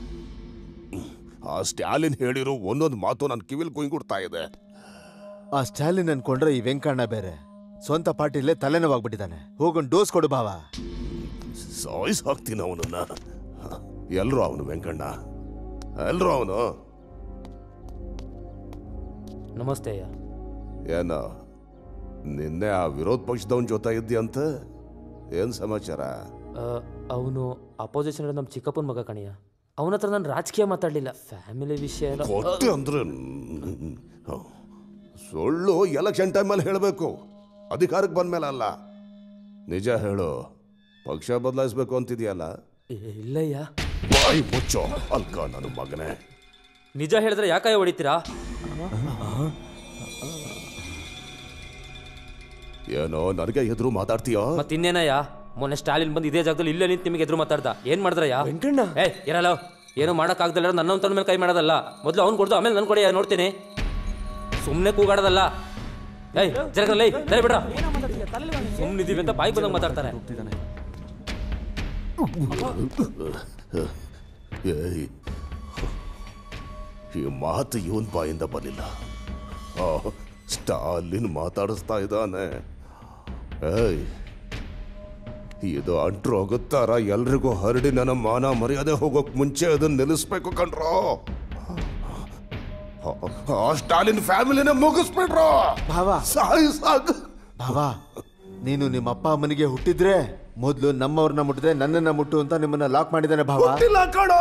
I: ಆ ಸ್ಟಾಲಿನ್ ಹೇಳಿರೋ ಒಂದೊಂದು ಮಾತು ನನ್ನ ಕಿವಿಲ್ ಕುಯ್ಗುಡ್ತಾ ಇದೆ.
B: ಆ ಸ್ಟಾಲಿನ್ ಅನ್ಕೊಂಡ್ರೆ ಈ ವೆಂಕಣ್ಣ ಬೇರೆ. ಸ್ವಂತ ಪಾರ್ಟಿಲೇ ತಲೆನೋವಾಗ್ಬಿಟ್ಟಿದ್ದಾನೆ. ಹೋಗೊಂದು ಡೋಸ್ ಕೊಡು ಬಾವ.
I: ಸಾಯ್ಸ್ ಹಾಕ್ತೀನಿ ಅವನನ್ನ. ಎಲ್ರು ಅವನು ವೆಂಕಣ್ಣ, ಎಲ್ರು ಅವನು.
G: ನಮಸ್ತೆ ಅಯ್ಯ.
I: ಏನ ನಿನ್ನೆ ಆ ವಿರೋಧ ಪಕ್ಷದವನ ಜೊತೆ ಇದ್ದೀಯಂತ? ಏನ್ ಸಮಾಚಾರ?
G: ಅವನು ಅಪೋಸಿಷನ್ ನಮ್ಮ ಚಿಕ್ಕಪ್ಪನ ಮಗ ಕಣಿಯ. ಅವನ ಹತ್ರ ನಾನು ರಾಜಕೀಯ ಮಾತಾಡ್ಲಿಲ್ಲ, ಫ್ಯಾಮಿಲಿ ವಿಷಯ
I: ಕೊಟ್ಟೆ ಅಂದ್ರೆ ಸುಳ್ಳು ಎಲೆಕ್ಷನ್ ಟೈಮಲ್ಲಿ ಹೇಳಬೇಕು, ಅಧಿಕಾರಕ್ಕೆ ಬಂದ್ಮೇಲೆ ಅಲ್ಲ. ನಿಜ ಹೇಳು, ಪಕ್ಷ ಬದಲಾಯಿಸ್ಬೇಕು ಅಂತಿದೆಯಲ್ಲ?
G: ಇಲ್ಲಯ್ಯ.
I: ಬಾಯಿ ಮುಚ್ಚೋ ಅಲ್ಕ ನನ್ನ ಮಗನೇ.
G: ನಿಜ ಹೇಳಿದ್ರೆ ಯಾಕಾಯ ಹೊಡಿತೀರಾ?
I: ಏನೋ ನನಗೆ ಎದುರು ಮಾತಾಡ್ತೀಯ?
G: ಮತ್ತಿನ್ನೇನಯ್ಯ, ಮೊನ್ನೆ ಸ್ಟಾಲಿನ್ ಬಂದು ಇದೇ ಜಾಗದಲ್ಲಿ ಇಲ್ಲೇ ನಿಂತು ನಿಮಗೆ ಎದುರು ಮಾತಾಡ್ದ. ಏನ್ ಮಾಡಿದ್ರಯ್ಯ? ಏ ಇರಲ್ಲ, ಏನು ಮಾಡಕ್ ಆಗ್ದಲ್ಲ, ನನ್ನ ತಂದ ಮೇಲೆ ಕೈ ಮಾಡೋದಲ್ಲ. ಮೊದಲು ಅವ್ನು ಕೊಡ್ದು ಆಮೇಲೆ ನನ್ ಕೊಡಿ, ನೋಡ್ತೀನಿ. ಸುಮ್ಮನೆ ಕೂಗಾಡೋದಲ್ಲ. ಏಯ್ ಜರಗಲ್ಲ, ಸರಿ ಬಿಡ್ರ. ಸುಮ್ಮನಿದ್ದೀವಿ ಅಂತ ಬಾಯಿ ಬಂದಂಗೆ ಮಾತಾಡ್ತಾರೆ.
I: ಈ ಮಾತು ಇವನ್ ಬಾಯಿಂದ ಬರಲಿಲ್ಲ. ಸ್ಟಾಲಿನ್ ಮಾತಾಡಿಸ್ತಾ ಇದ್ದಾನೆ. ಏಯ್, ಇದು ಅಂಟ್ರು ಹೋಗುತ್ತಾರ ಎಲ್ರಿಗೂ ಹರಡಿ ನನ್ನ ಮಾನ ಮರ್ಯಾದೆ ಹೋಗೋಕ್ ಮುಂಚೆ ಅದನ್ನ ನಿಲ್ಲಿಸ್ಬೇಕು ಕಣ್ರೋ. ಆ ಸ್ಟಾಲಿನ್ ಫ್ಯಾಮಿಲಿನ ಮುಗಿಸ್ಬಿಡ್ರೋ.
B: ಭಾವ
I: ಸಾಯಿ ಸಾಕು.
B: ಭಾವ, ನೀನು ನಿಮ್ಮ ಅಪ್ಪ ಅಮ್ಮನಿಗೆ ಹುಟ್ಟಿದ್ರೆ ಮೊದಲು ನಮ್ಮವ್ರನ್ನ ಮುಟ್ಟಿದೆ, ನನ್ನನ್ನ ಮುಟ್ಟು ಅಂತ ನಿಮ್ಮನ್ನ ಲಾಕ್ ಮಾಡಿದ್ದಾನೆ ಭಾವ.
I: ಹುಟ್ಟಿಲ್ಲ ಕಣೋ,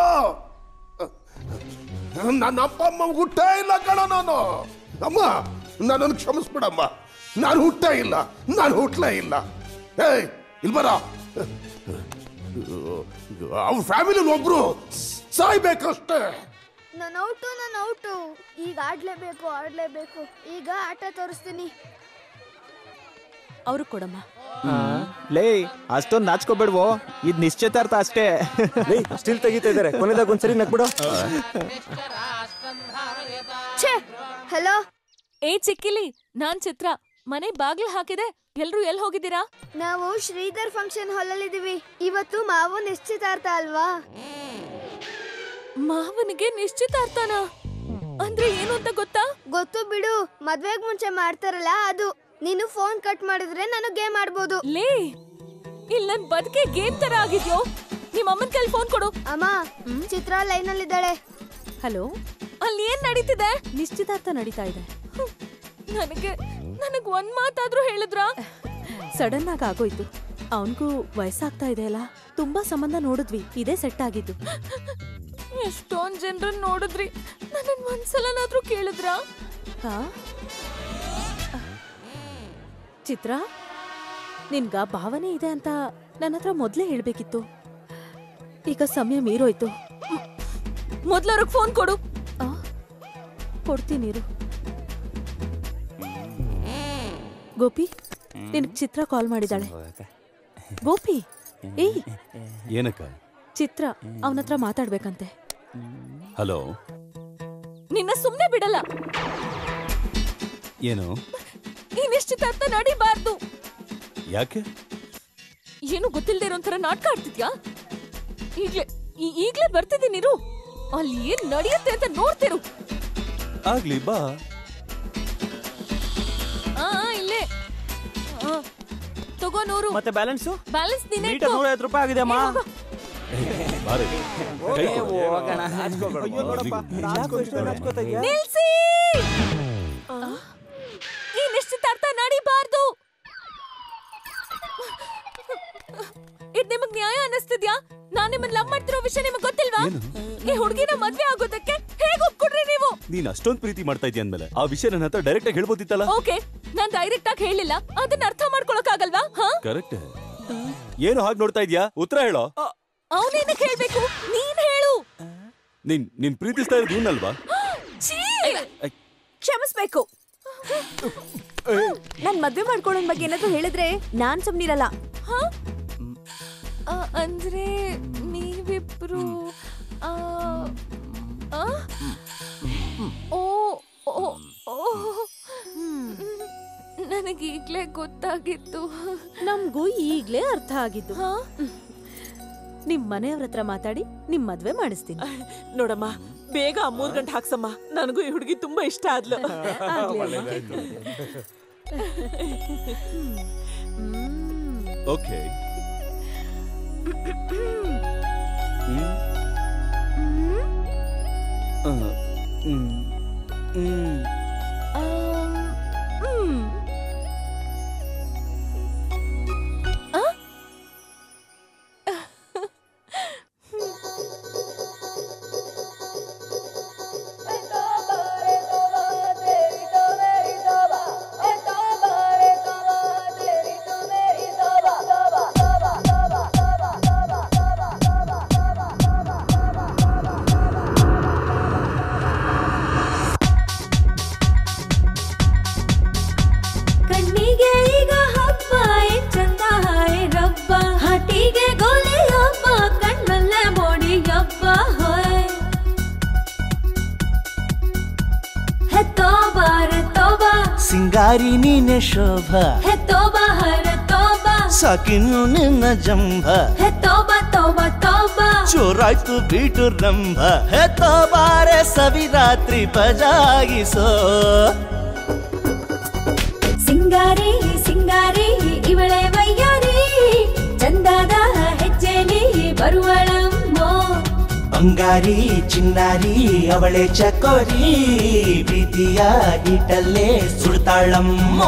I: ನನ್ನ ಅಪ್ಪ ಅಮ್ಮ ಹುಟ್ಟೇ ಇಲ್ಲ ಕಣೋ. ನಾನು ಅಮ್ಮ, ನನ್ನನ್ನು ಕ್ಷಮಿಸ್ಬಿಡಮ್ಮ. ನಾನು ಹುಟ್ಟೇ ಇಲ್ಲ, ನಾನು ಹುಟ್ಟಲೇ ಇಲ್ಲ. ಏಯ್ ಇಲ್ಲಿ ಬರ. ಅವ್ರ ಫ್ಯಾಮಿಲಿ ಒಬ್ರು ಸಾಯ್ಬೇಕಷ್ಟೇ.
K: ನಾನು ಔಟು ನಾನು ಔಟು ಈಗ ಆಡ್ಲೇಬೇಕು ಆಡ್ಲೇಬೇಕು ಈಗ ಆಟ ತೋರಿಸ್ತೀನಿ.
R: ಅವರು ಕೊಡಮ್ಮ.
A: ಲೇ, ಅಷ್ಟೊಂದು ನಾಚ್ಕೋಬೇಡ್ವೋ, ಇದು ನಿಶ್ಚಿತಾರ್ಥ ಅಷ್ಟೇ.
W: ಸ್ಟಿಲ್ ತೆಗಿತಾ ಇದಾರೆ, ಕೊನೆದಾಗ ಒಂದ್ಸರಿ ನಕ್ಬಿಡು.
K: ಹಲೋ,
C: ಏ ಚಿಕ್ಕಿಲಿ, ನಾನ್ ಚಿತ್ರ. ಮನೆ ಬಾಗ್ಲು ಹಾಕಿದೆ, ಎಲ್ರು ಎಲ್ಲಿ ಹೋಗಿದ್ದೀರಾ?
K: ನಾವು ಶ್ರೀಧರ್ ಫಂಕ್ಷನ್ ಹಾಲ್ ಅಲ್ಲಿ ಇದೀವಿ. ಇವತ್ತು ಮಾವು ನಿಶ್ಚಿತಾರ್ಥ ಅಲ್ವಾ?
C: ಮಾವನಿಗೆ ನಿಶ್ಚಿತಾರ್ಥನಾ? ಅಂದ್ರೆ ಏನು ಅಂತ ಗೊತ್ತಾ?
K: ಗೊತ್ತು ಬಿಡು, ಮದ್ವೆಗ್ ಮುಂಚೆ ಮಾಡ್ತಾರಲ್ಲ ಅದು. ನೀನು ಫೋನ್ ಕಟ್ ಮಾಡಿದ್ರೆ ನಾನು ಗೇಮ್ ಆಡ್ಬೋದು.
C: ಲೇ, ಇಲ್ಲಿ ನನ್ ಬದುಕೆ ಗೇಮ್ ತರ ಆಗಿದ್ಯೋ. ನಿಮ್ಮ ಅಮ್ಮನ ಕೈಲಿ ಫೋನ್ ಕೊಡು.
K: ಅಮ್ಮ, ಚಿತ್ರ ಲೈನ್ ಅಲ್ಲಿ ಇದ್ದಾಳೆ.
R: ಹಲೋ,
C: ಅಲ್ಲಿ ಏನ್ ನಡೀತಿದೆ?
R: ನಿಶ್ಚಿತಾರ್ಥ ನಡೀತಾ ಇದೆ.
C: ನನಗೆ ನನಗ್ ಒಂದ್ ಮಾತಾದ್ರೂ ಹೇಳಿದ್ರಾ?
R: ಸಡನ್ ಆಗಿ ಆಗೋಯ್ತು. ಅವನ್ಗೂ ವಯಸ್ಸಾಗ್ತಾ ಇದೆ ಅಲ್ಲ, ತುಂಬಾ ಸಂಬಂಧ ನೋಡಿದ್ವಿ, ಇದೇ ಸೆಟ್ ಆಗಿದ್ದು.
C: ಎಷ್ಟೊಂದ್ ಜನರನ್ನ ನೋಡಿದ್ರಿ, ನನ್ನ ಒಂದ್ಸಲನಾದ್ರೂ ಕೇಳಿದ್ರಾ?
R: ಚಿತ್ರ, ನಿನ್ಗ ಭಾವನೆ ಇದೆ ಅಂತ ನನ್ನ ಹತ್ರ ಮೊದ್ಲೇ ಹೇಳ್ಬೇಕಿತ್ತು. ಈಗ ಸಮಯ ಮೀರೋಯ್ತು.
C: ಮೊದ್ಲವ್ರಿಗೆ ಫೋನ್ ಕೊಡು.
R: ಕೊಡ್ತೀನಿ. ಗೋಪಿ, ನಿನ್ ಚಿತ್ರ ಕಾಲ್ ಮಾಡಿದಾಳೆ. ಗೋಪಿ, ಏಯ್
P: ಏನಕ್ಕ?
R: ಚಿತ್ರ ಅವನ ಹತ್ರ ಮಾತಾಡ್ಬೇಕಂತೆ.
P: ಹಲೋ,
C: ನಿನ್ನ ಸುಮ್ನೆ ಬಿಡಲ್ಲ.
P: ಏನು?
C: ಈ ನಿಶ್ಚಿತಾರ್ಥ ನಡಿಬಾರ್ದು.
P: ಯಾಕೆ?
C: ಏನು ಗೊತ್ತಿಲ್ಲದೆ ಇರೋ ಒಂಥರ ನಾಟಕ ಆಡ್ತಿದ್ಯಾ? ಈಗ್ಲೇ ಈಗ್ಲೇ ಬರ್ತಿದ್ದೀನಿ. ಅಲ್ಲಿ ಏನ್ ನಡೆಯುತ್ತೆ ಅಂತ ನೋಡ್ತಿರು.
P: ಆಗ್ಲಿ ಬಾ.
C: ಆ ಇಲ್ಲೇ ತಗೋ ನೂರು.
W: ಮತ್ತೆ ಬ್ಯಾಲೆನ್ಸ್
C: ಬ್ಯಾಲೆನ್ಸ್ ನೀನೇ
W: ಮೀಟರ್ ನೂರ ಐವತ್ತು ರೂಪಾಯಿ ಆಗಿದೆ ಅಮ್ಮ.
C: ನಿಲ್ಸಿ. ಈ ನಿಶ್ಚಿತಾರ್ಥ ನಡಿಬಾರ್ದು. ಇದ್ ನಿಮಗ್ ನ್ಯಾಯ ಅನ್ನಿಸ್ತಿದ್ಯಾ? ನಾನ್ ನಿಮ್ಮನ್ನ ಲವ್ ಮಾಡ್ತಿರೋ ವಿಷಯ ನಿಮಗ್ ಗೊತ್ತಿಲ್ವಾ? ಈ ಹುಡುಗಿನ ಮದ್ವೆ ಆಗೋದಕ್ಕೆ ಹೇಗ್ ಒಪ್ಕೊಡ್ರಿ ನೀವು?
P: ನೀನ್ ಅಷ್ಟೊಂದ್ ಪ್ರೀತಿ ಮಾಡ್ತಾ ಇದೀಯ ಅಂದ್ಮೇಲೆ ಆ ವಿಷಯ ನನ್ನ ಹತ್ರ ಡೈರೆಕ್ಟ್ ಆಗಿ ಹೇಳ್ಬೋದಿತ್ತಲ್ಲ.
C: ಓಕೆ, ನಾನ್ ಡೈರೆಕ್ಟ್ ಆಗಿ ಹೇಳಿಲ್ಲ, ಅದನ್ನ ಅರ್ಥ ಮಾಡ್ಕೊಳಕ್ ಆಗಲ್ವಾ?
P: ಕರೆಕ್ಟ್. ಏನು ಹಾಗೆ ನೋಡ್ತಾ ಇದೀಯಾ? ಉತ್ತರ ಹೇಳೋ.
C: ಅವನೇನಕ್ಕೆ ಹೇಳ್ಬೇಕು? ನೀನ್ ಹೇಳು.
P: ನೀನ್ ನೀನ್ ಪ್ರೀತಿಸ್ತಾ ಇರೋದು ಇವನಲ್ವಾ?
N: ಕ್ಷಮಿಸ್ಬೇಕು. ನನ್ ಮದ್ವೆ ಮಾಡ್ಕೊಳ್ಳೋನ್ ಬಗ್ಗೆ ಏನಾದ್ರು ಹೇಳಿದ್ರೆ ನಾನ್ ಸುಮ್ನಿರಲ್ಲ.
C: ಅಂದ್ರೆ ನೀವಿಬ್ರು ನನಗೀಗ್ಲೇ ಗೊತ್ತಾಗಿತ್ತು.
R: ನಮ್ಗೂ ಈಗ್ಲೇ ಅರ್ಥ ಆಗಿದ್ದು. ನಿಮ್ ಮನೆಯವ್ರ ಹತ್ರ ಮಾತಾಡಿ ನಿಮ್ ಮದ್ವೆ ಮಾಡಿಸ್ತೀನಿ.
H: ನೋಡಮ್ಮ, ಬೇಗ ಮೂರ್ ಗಂಟೆ ಹಾಕ್ಸಮ್ಮ. ನನಗೂ ಈ ಹುಡುಗಿ ತುಂಬಾ ಇಷ್ಟ ಆದ್ಲು.
P: ಓಕೆ.
U: ಸಿಂಗಾರಿ ನೀನೆ ಶೋಭಾ,
Q: ಹೇ ತೋಬಾ ಹರ ತೋಬಾ,
U: ಸಾಕಿನ್ನು ನಿನ್ನ ಜಂಭ,
Q: ಹೇ ತೋಬಾ ತೋಬಾ ತೋಬಾ,
U: ಚೋರಾಯ್ತು ಬೀಟು ರಂಭ, ಹೇ ತೋಬಾರೆ ಸವಿರಾತ್ರಿ ಬಜಾಗಿಸೋ.
Q: ಸಿಂಗಾರಿ ಸಿಂಗಾರಿ ಇವಳೆ ವಯ್ಯಾರಿ, ಚಂದದ ಹೆಜ್ಜೆಲಿ ಬರುವಳಮ್ಮೋ.
U: ಬಂಗಾರಿ ಚಿನ್ನಾರಿ ಅವಳೆ ಚಕೋರಿ, ಪ್ರೀತಿಯ ಹಿಟ್ಟಲ್ಲೇ ಸುಡ್ತಾಳಮ್ಮೋ.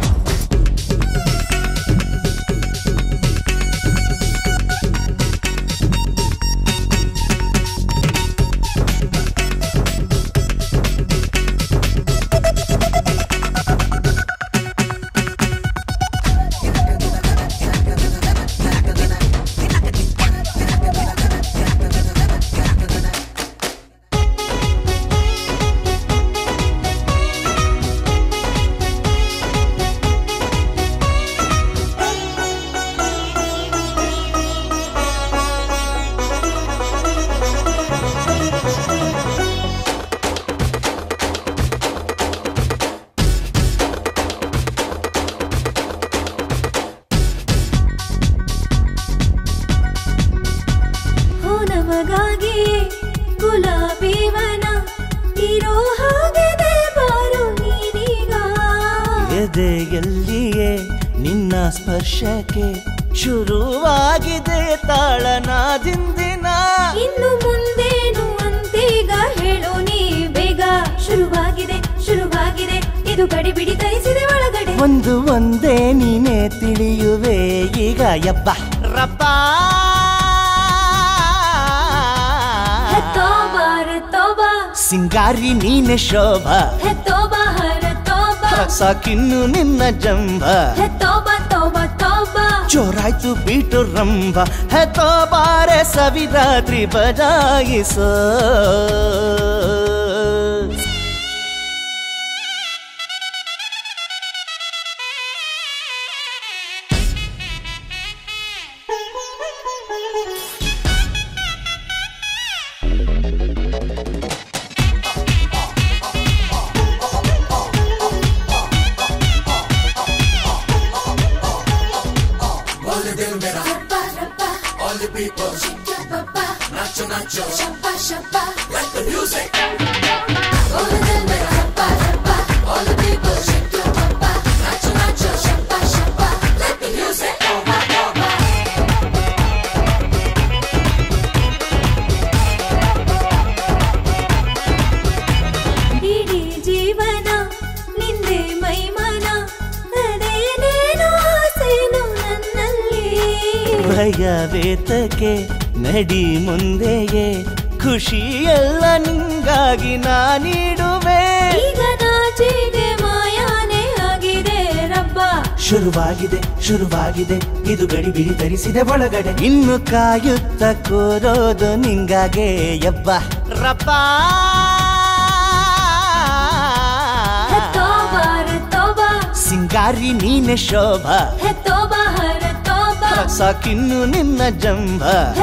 U: ಎದೆಯಲ್ಲಿಯೇ ನಿನ್ನ ಸ್ಪರ್ಶಕ್ಕೆ ಶುರುವಾಗಿದೆ ತಾಳನಾದಿಂದಿನ.
Q: ಇನ್ನು ಮುಂದೇನು ಅಂತೀಗ ಹೇಳು ನೀ ಬೇಗ. ಶುರುವಾಗಿದೆ ಶುರುವಾಗಿದೆ ಇದು ಗಡಿಬಿಡಿ ತರಿಸಿದೆ ಒಳಗಡೆ.
U: ಒಂದು ಒಂದೇ ನೀನೇ ತಿಳಿಯುವೆ ಈಗ ಯಬ್ಬ ರಬ್ಬ. ಸಿಂಗಾರಿ ನೀನೆ ಶೋಭಾ,
Q: ತೋಬಾ ಹರ ತೋಬಾ,
U: ಸಾಕಿನ್ನು ನಿನ್ನ ಜಂಭ,
Q: ತೋಬಾ ತೋಬಾ ತೋಬಾ,
U: ಚೋರಾಯ್ತು ಬೀಟು ರಂಭ, ಹೇ ತೋಬಾರೆ ಸವಿರಾತ್ರಿ ಬಜಾಯಿಸೋ. Nacho, nacho,
Q: shappa, shappa,
U: let the music.
Q: All the them rappa, rappa,
U: all the people shake your papa. Nacho, nacho,
Q: shappa, shappa,
U: let the music.
S: ಭಯವೇತಕ್ಕೆ ನಡಿ ಮುಂದೆಯೇ ಖುಷಿ ಎಲ್ಲ ನಿಂಗಾಗಿ ನಾನಿಡುವೆ
U: ಈಗ ನಾಚಿಕೆ ಮಾಯಾನೆ ಆಗಿದೆ ರಬ್ಬ
S: ಶುರುವಾಗಿದೆ ಶುರುವಾಗಿದೆ ಇದು ಗಡಿ ಬಿಡಿ ತರಿಸಿದೆ ಒಳಗಡೆ ಇನ್ನು ಕಾಯುತ್ತ ಕೋರೋದು ನಿಂಗಾಗೆ ಯಬ್ಬ ರಬ್ಬ ಸಿಂಗಾರಿ ನೀನೆ ಶೋಭಾ ಸಾಕಿನ್ನು ನಿನ್ನ ಜಂಬ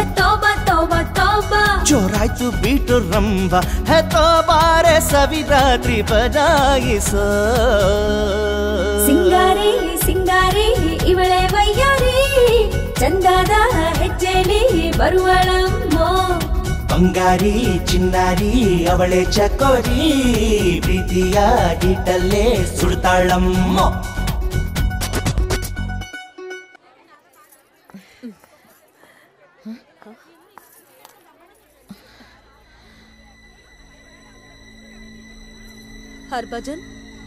S: ಜೋರಾಯ್ತು ಬೀಟು ರಂಭ ಹೆತೋಬಾರೆ ಸವಿರಾತ್ರಿ ಬಜಾಯಿಸೋ
U: ಸಿಂಗಾರಿ ಸಿಂಗಾರಿ ಇವಳೆ ವಯ್ಯಾರಿ ಚಂದದ ಹೆಜ್ಜೆಲಿ ಬರುವಳಮ್ಮೋ
S: ಬಂಗಾರಿ ಚಿನ್ನಾರಿ ಅವಳೆ ಚಕೋರಿ ಪ್ರೀತಿಯ ಗಿಟ್ಟಲ್ಲೇ ಸುಡ್ತಾಳಮ್ಮ
R: ಹರ್ಭಜನ್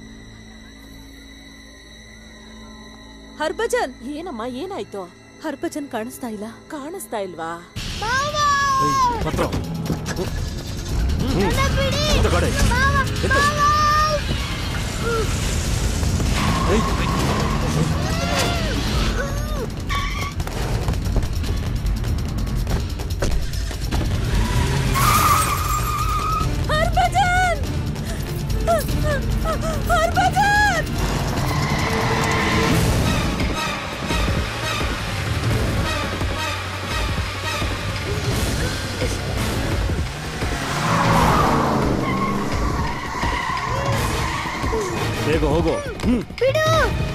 R: ಹರ್ಭಜನ್
H: ಏನಮ್ಮ ಏನಾಯ್ತು?
R: ಹರ್ಭಜನ್ ಕಾಣಿಸ್ತಾ ಇಲ್ಲ.
H: ಕಾಣಿಸ್ತಾ ಇಲ್ವಾ?
U: ಹರ್ಭಜನ್ ಹರ್ಭಜನ್
W: ಬೇಗ ಹೋಗು.
K: ಬಿಡು.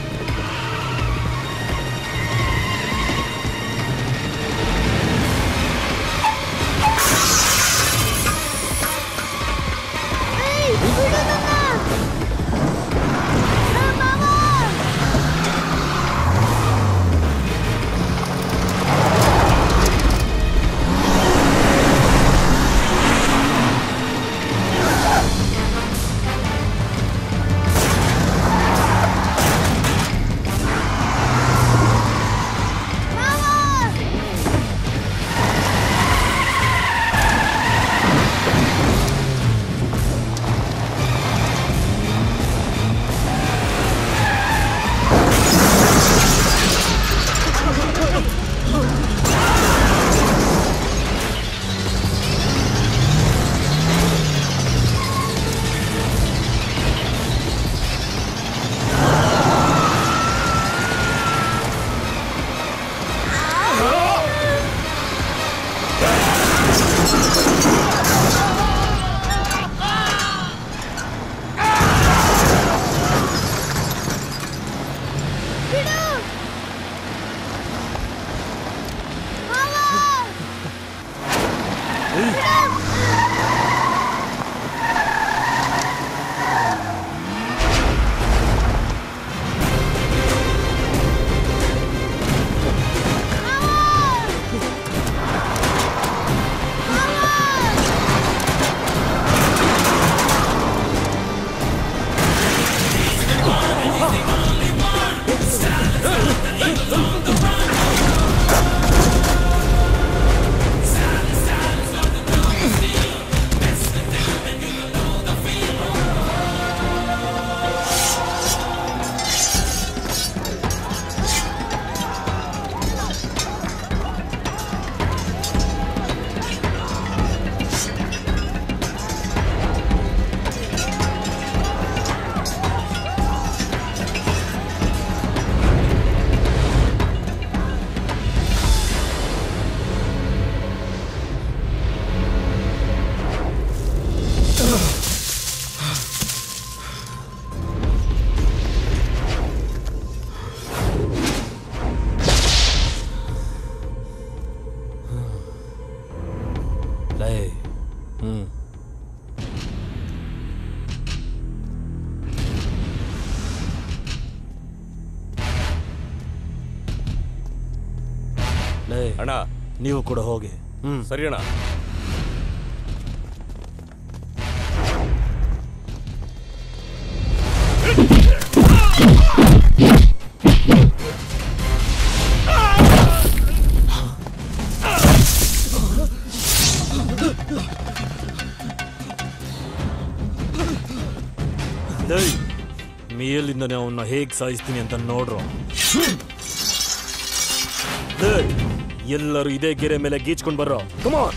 O: ಅಣ್ಣ
F: ನೀವು ಕೂಡ ಹೋಗಿ.
O: ಹ್ಮ್ ಸರಿ ಅಣ್ಣ.
F: ಇಲ್ಲಿಂದನೇ ಅವನ್ನ ಹೇಗ್ ಸಾಯಿಸ್ತೀನಿ ಅಂತ ನೋಡ್ರು. ಎಲ್ಲರೂ ಇದೇ ಗೆರೆ ಮೇಲೆ ಗೀಚ್ಕೊಂಡ್ ಬರ್ರೋ. Come on.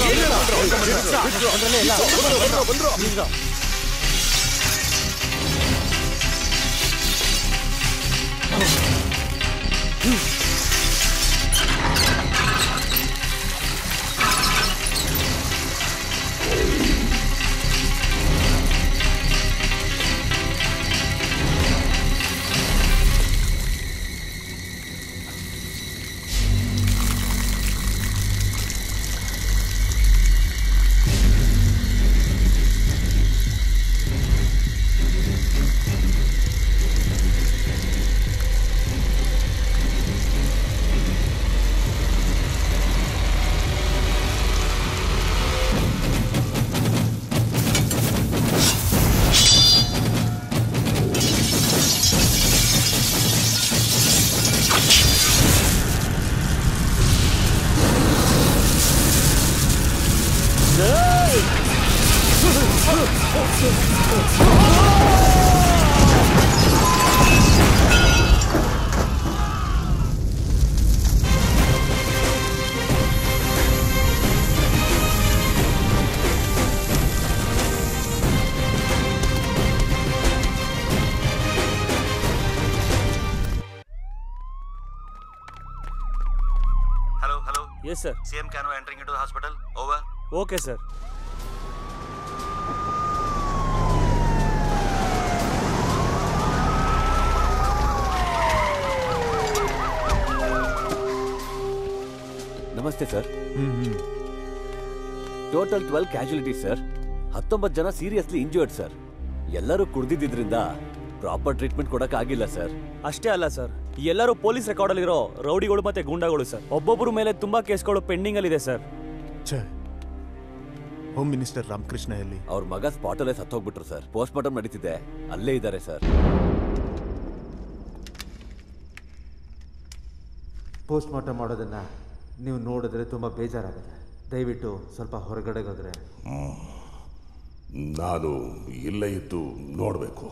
W: Yes, sir.
D: C M Cano entering into the hospital. Over.
W: Okay, sir.
E: ನಮಸ್ತೆ sir. Total twelve casualty sir. ಹತ್ತೊಂಬತ್ತು ಜನ ಸೀರಿಯಸ್ಲಿ ಇಂಜರ್ಡ್ ಸರ್. ಎಲ್ಲರೂ ಕುಡ್ದಿದ್ರಿಂದ ಪ್ರಾಪರ್ ಟ್ರೀಟ್ಮೆಂಟ್ ಕೊಡಕ್ ಆಗಿಲ್ಲ ಸರ್.
W: ಅಷ್ಟೇ ಅಲ್ಲ ಸರ್, ಎಲ್ಲರೂ ಪೊಲೀಸ್ ರೆಕಾರ್ಡ್ ಅಲ್ಲಿರೋ ರೌಡಿಗಳು ಮತ್ತೆ ಗೂಂಡಾಗಳು ಸರ್. ಒಬ್ಬೊಬ್ಬರ ಮೇಲೆ ತುಂಬಾ ಕೇಸ್ಗಳು ಪೆಂಡಿಂಗ್ ಅಲ್ಲಿ ಇದೆ ಸರ್.
T: ಹೋಮ್ ಮಿನಿಸ್ಟರ್ ರಾಮಕೃಷ್ಣ ಎಲ್ಲಿ?
E: ಅವ್ರ ಮಗ ಸ್ಪಾಟ್ ಅಲ್ಲೇ ಸತ್ತೋಗ್ಬಿಟ್ರು ಸರ್. ಪೋಸ್ಟ್ ಮಾರ್ಟಮ್ ನಡೀತಿದೆ, ಅಲ್ಲೇ ಇದ್ದಾರೆ ಸರ್.
V: ಪೋಸ್ಟ್ ಮಾರ್ಟಮ್ ಮಾಡೋದನ್ನ ನೀವು ನೋಡಿದ್ರೆ ತುಂಬಾ ಬೇಜಾರಾಗುತ್ತೆ. ದಯವಿಟ್ಟು ಸ್ವಲ್ಪ ಹೊರಗಡೆ ಹೋದ್ರೆ.
I: ನಾನು ಇಲ್ಲೇ ಇದ್ದು ನೋಡಬೇಕು.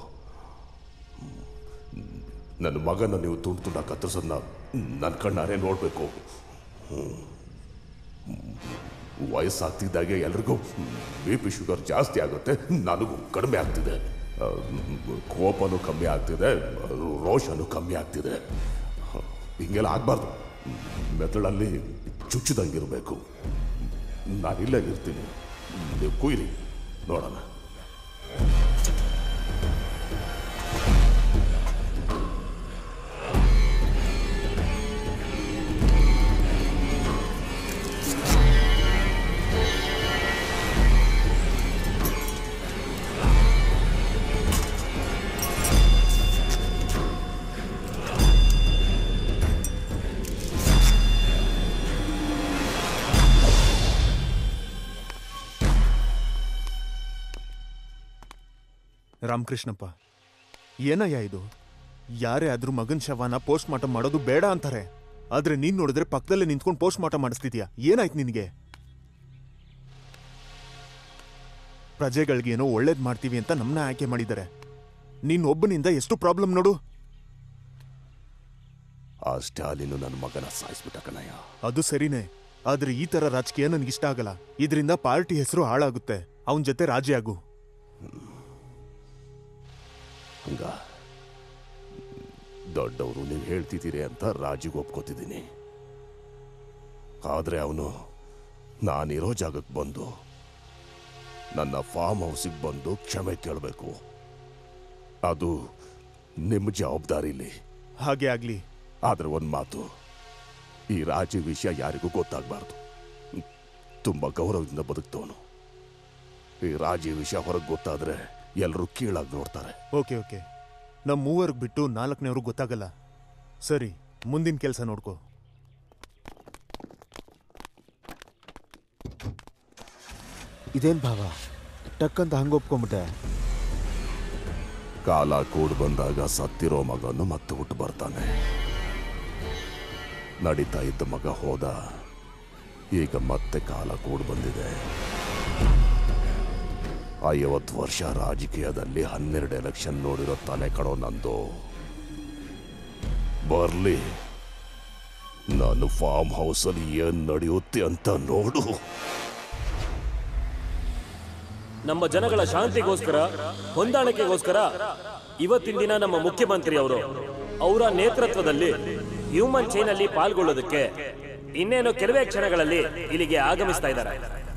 I: ನನ್ನ ಮಗನ ನೀವು ತುಂಡು ತುಂಡ ಕತ್ತರಿಸೋದನ್ನ ನನ್ನ ಕಣ್ಣಾರೆ ನೋಡಬೇಕು. ವಯಸ್ಸಾಗ್ತಿದ್ದಾಗೆ ಎಲ್ರಿಗೂ ಬಿ ಪಿ ಶುಗರ್ ಜಾಸ್ತಿ ಆಗುತ್ತೆ, ನನಗೂ ಕಡಿಮೆ ಆಗ್ತಿದೆ. ಕೋಪನೂ ಕಮ್ಮಿ ಆಗ್ತಿದೆ, ರೋಷನೂ ಕಮ್ಮಿ ಆಗ್ತಿದೆ. ಹಿಂಗೆಲ್ಲ ಆಗಬಾರ್ದು. ಮೆದುಳಲ್ಲಿ ಚುಚ್ಚಿದಂಗಿರಬೇಕು. ನಾನಿಲ್ಲೇ ಇರ್ತೀನಿ, ನೀವು ಕುಯ್ರಿ, ನೋಡೋಣ.
T: ರಾಮಕೃಷ್ಣಪ್ಪ, ಏನಯ್ಯ ಇದು? ಯಾರೇ ಆದ್ರೂ ಮಗನ್ ಶವನ ಪೋಸ್ಟ್ ಮಾರ್ಟಮ್ ಮಾಡೋದು ಬೇಡ ಅಂತಾರೆ, ಆದ್ರೆ ನೀನ್ ನೋಡಿದ್ರೆ ಪಕ್ಕದಲ್ಲೇ ನಿಂತ್ಕೊಂಡು ಪೋಸ್ಟ್ ಮಾರ್ಟಮ್ ಮಾಡಿಸ್ತಿದ್ಯಾ. ಏನಾಯ್ತು ನಿನಗೆ? ಪ್ರಜೆಗಳಿಗೇನೋ ಒಳ್ಳೇದ್ ಮಾಡ್ತೀವಿ ಅಂತ ನಮ್ಮನ್ನ ಆಯ್ಕೆ ಮಾಡಿದ್ದಾರೆ. ನೀನ್ ಒಬ್ಬನಿಂದ ಎಷ್ಟು ಪ್ರಾಬ್ಲಮ್ ನೋಡು.
I: ಆ ಸ್ಟಾಲಿನ್ ನನ್ನ ಮಗನ ಸಾಯಿಸ್ಬಿಟ್ಟ ಕಣಯ್ಯ.
T: ಅದು ಸರಿನೇ, ಆದ್ರೆ ಈ ತರ ರಾಜಕೀಯ ನನ್ಗಿಷ್ಟ ಆಗಲ್ಲ. ಇದರಿಂದ ಪಾರ್ಟಿ ಹೆಸರು ಹಾಳಾಗುತ್ತೆ. ಅವನ ಜೊತೆ ರಾಜಿ ಆಗು.
I: ಹಂಗ ದೊಡ್ಡವರು ನೀವು ಹೇಳ್ತಿದ್ದೀರಿ ಅಂತ ರಾಜಿಗೆ ಒಪ್ಕೋತಿದ್ದೀನಿ. ಆದ್ರೆ ಅವನು ನಾನಿರೋ ಜಾಗಕ್ಕೆ ಬಂದು ನನ್ನ ಫಾರ್ಮ್ ಹೌಸಿಗೆ ಬಂದು ಕ್ಷಮೆ ಕೇಳಬೇಕು. ಅದು ನಿಮ್ಮ ಜವಾಬ್ದಾರಿಲಿ.
T: ಹಾಗೆ ಆಗ್ಲಿ.
I: ಆದ್ರೆ ಒಂದು ಮಾತು, ಈ ರಾಜಿ ವಿಷಯ ಯಾರಿಗೂ ಗೊತ್ತಾಗಬಾರ್ದು. ತುಂಬಾ ಗೌರವದಿಂದ ಬದುಕ್ತವನು. ಈ ರಾಜಿ ವಿಷಯ ಹೊರಗೆ ಗೊತ್ತಾದ್ರೆ ಎಲ್ಲರೂ ಕೀಳಾಗಿ ನೋಡ್ತಾರೆ.
T: ಓಕೆ ಓಕೆ, ನಮ್ಮ ಮೂವರ್ಗ್ ಬಿಟ್ಟು ನಾಲ್ಕನೇವ್ರಿಗೆ ಗೊತ್ತಾಗಲ್ಲ. ಸರಿ, ಮುಂದಿನ ಕೆಲಸ ನೋಡ್ಕೋ.
B: ಇದೇನ್ ಭಾವ, ಟಕ್ಕಂತ ಹಂಗ ಒಪ್ಕೊಂಬಿಟ್ಟೆ?
I: ಕಾಲ ಕೂಡ್ ಬಂದಾಗ ಸತ್ತಿರೋ ಮಗನು ಮತ್ತೆ ಹುಟ್ಟು ಬರ್ತಾನೆ. ನಡೀತಾ ಇದ್ದ ಮಗ ಹೋದ, ಈಗ ಮತ್ತೆ ಕಾಲ ಕೂಡ್ ಬಂದಿದೆ. ಐವತ್ತು ವರ್ಷ ರಾಜಕೀಯದಲ್ಲಿ ಹನ್ನೆರಡು ಎಲೆಕ್ಷನ್ ನೋಡಿರೋ ತಲೆ ಕಡೋ ನಂದು. ಬರ್ಲಿ, ನಾನು ಫಾರ್ಮ್ ಹೌಸಲ್ಲಿ ಏನ್ ನಡೆಯುತ್ತೆ ಅಂತ ನೋಡು.
F: ನಮ್ಮ ಜನಗಳ ಶಾಂತಿಗೋಸ್ಕರ, ಹೊಂದಾಣಿಕೆಗೋಸ್ಕರ ಇವತ್ತಿನ ದಿನ ನಮ್ಮ ಮುಖ್ಯಮಂತ್ರಿ ಅವರು ಅವರ ನೇತೃತ್ವದಲ್ಲಿ ಹ್ಯೂಮನ್ ಚೈನ್ ಅಲ್ಲಿ ಪಾಲ್ಗೊಳ್ಳೋದಕ್ಕೆ ಇನ್ನೇನು ಕೆಲವೇ ಕ್ಷಣಗಳಲ್ಲಿ ಇಲ್ಲಿಗೆ ಆಗಮಿಸ್ತಾ ಇದ್ದಾರೆ.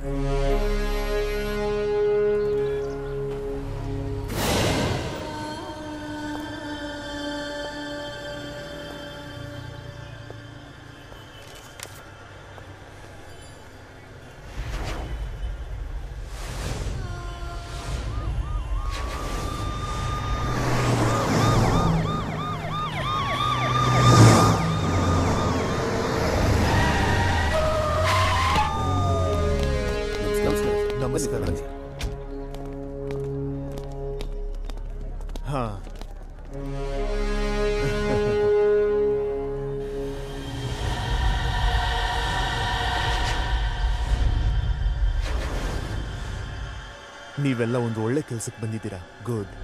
T: ನಮಸ್ಕಾರ. ಹಾ, ನೀವೆಲ್ಲ ಒಂದು ಒಳ್ಳೆ ಕೆಲ್ಸಕ್ಕೆ ಬಂದಿದ್ದೀರಾ. ಗುಡ್.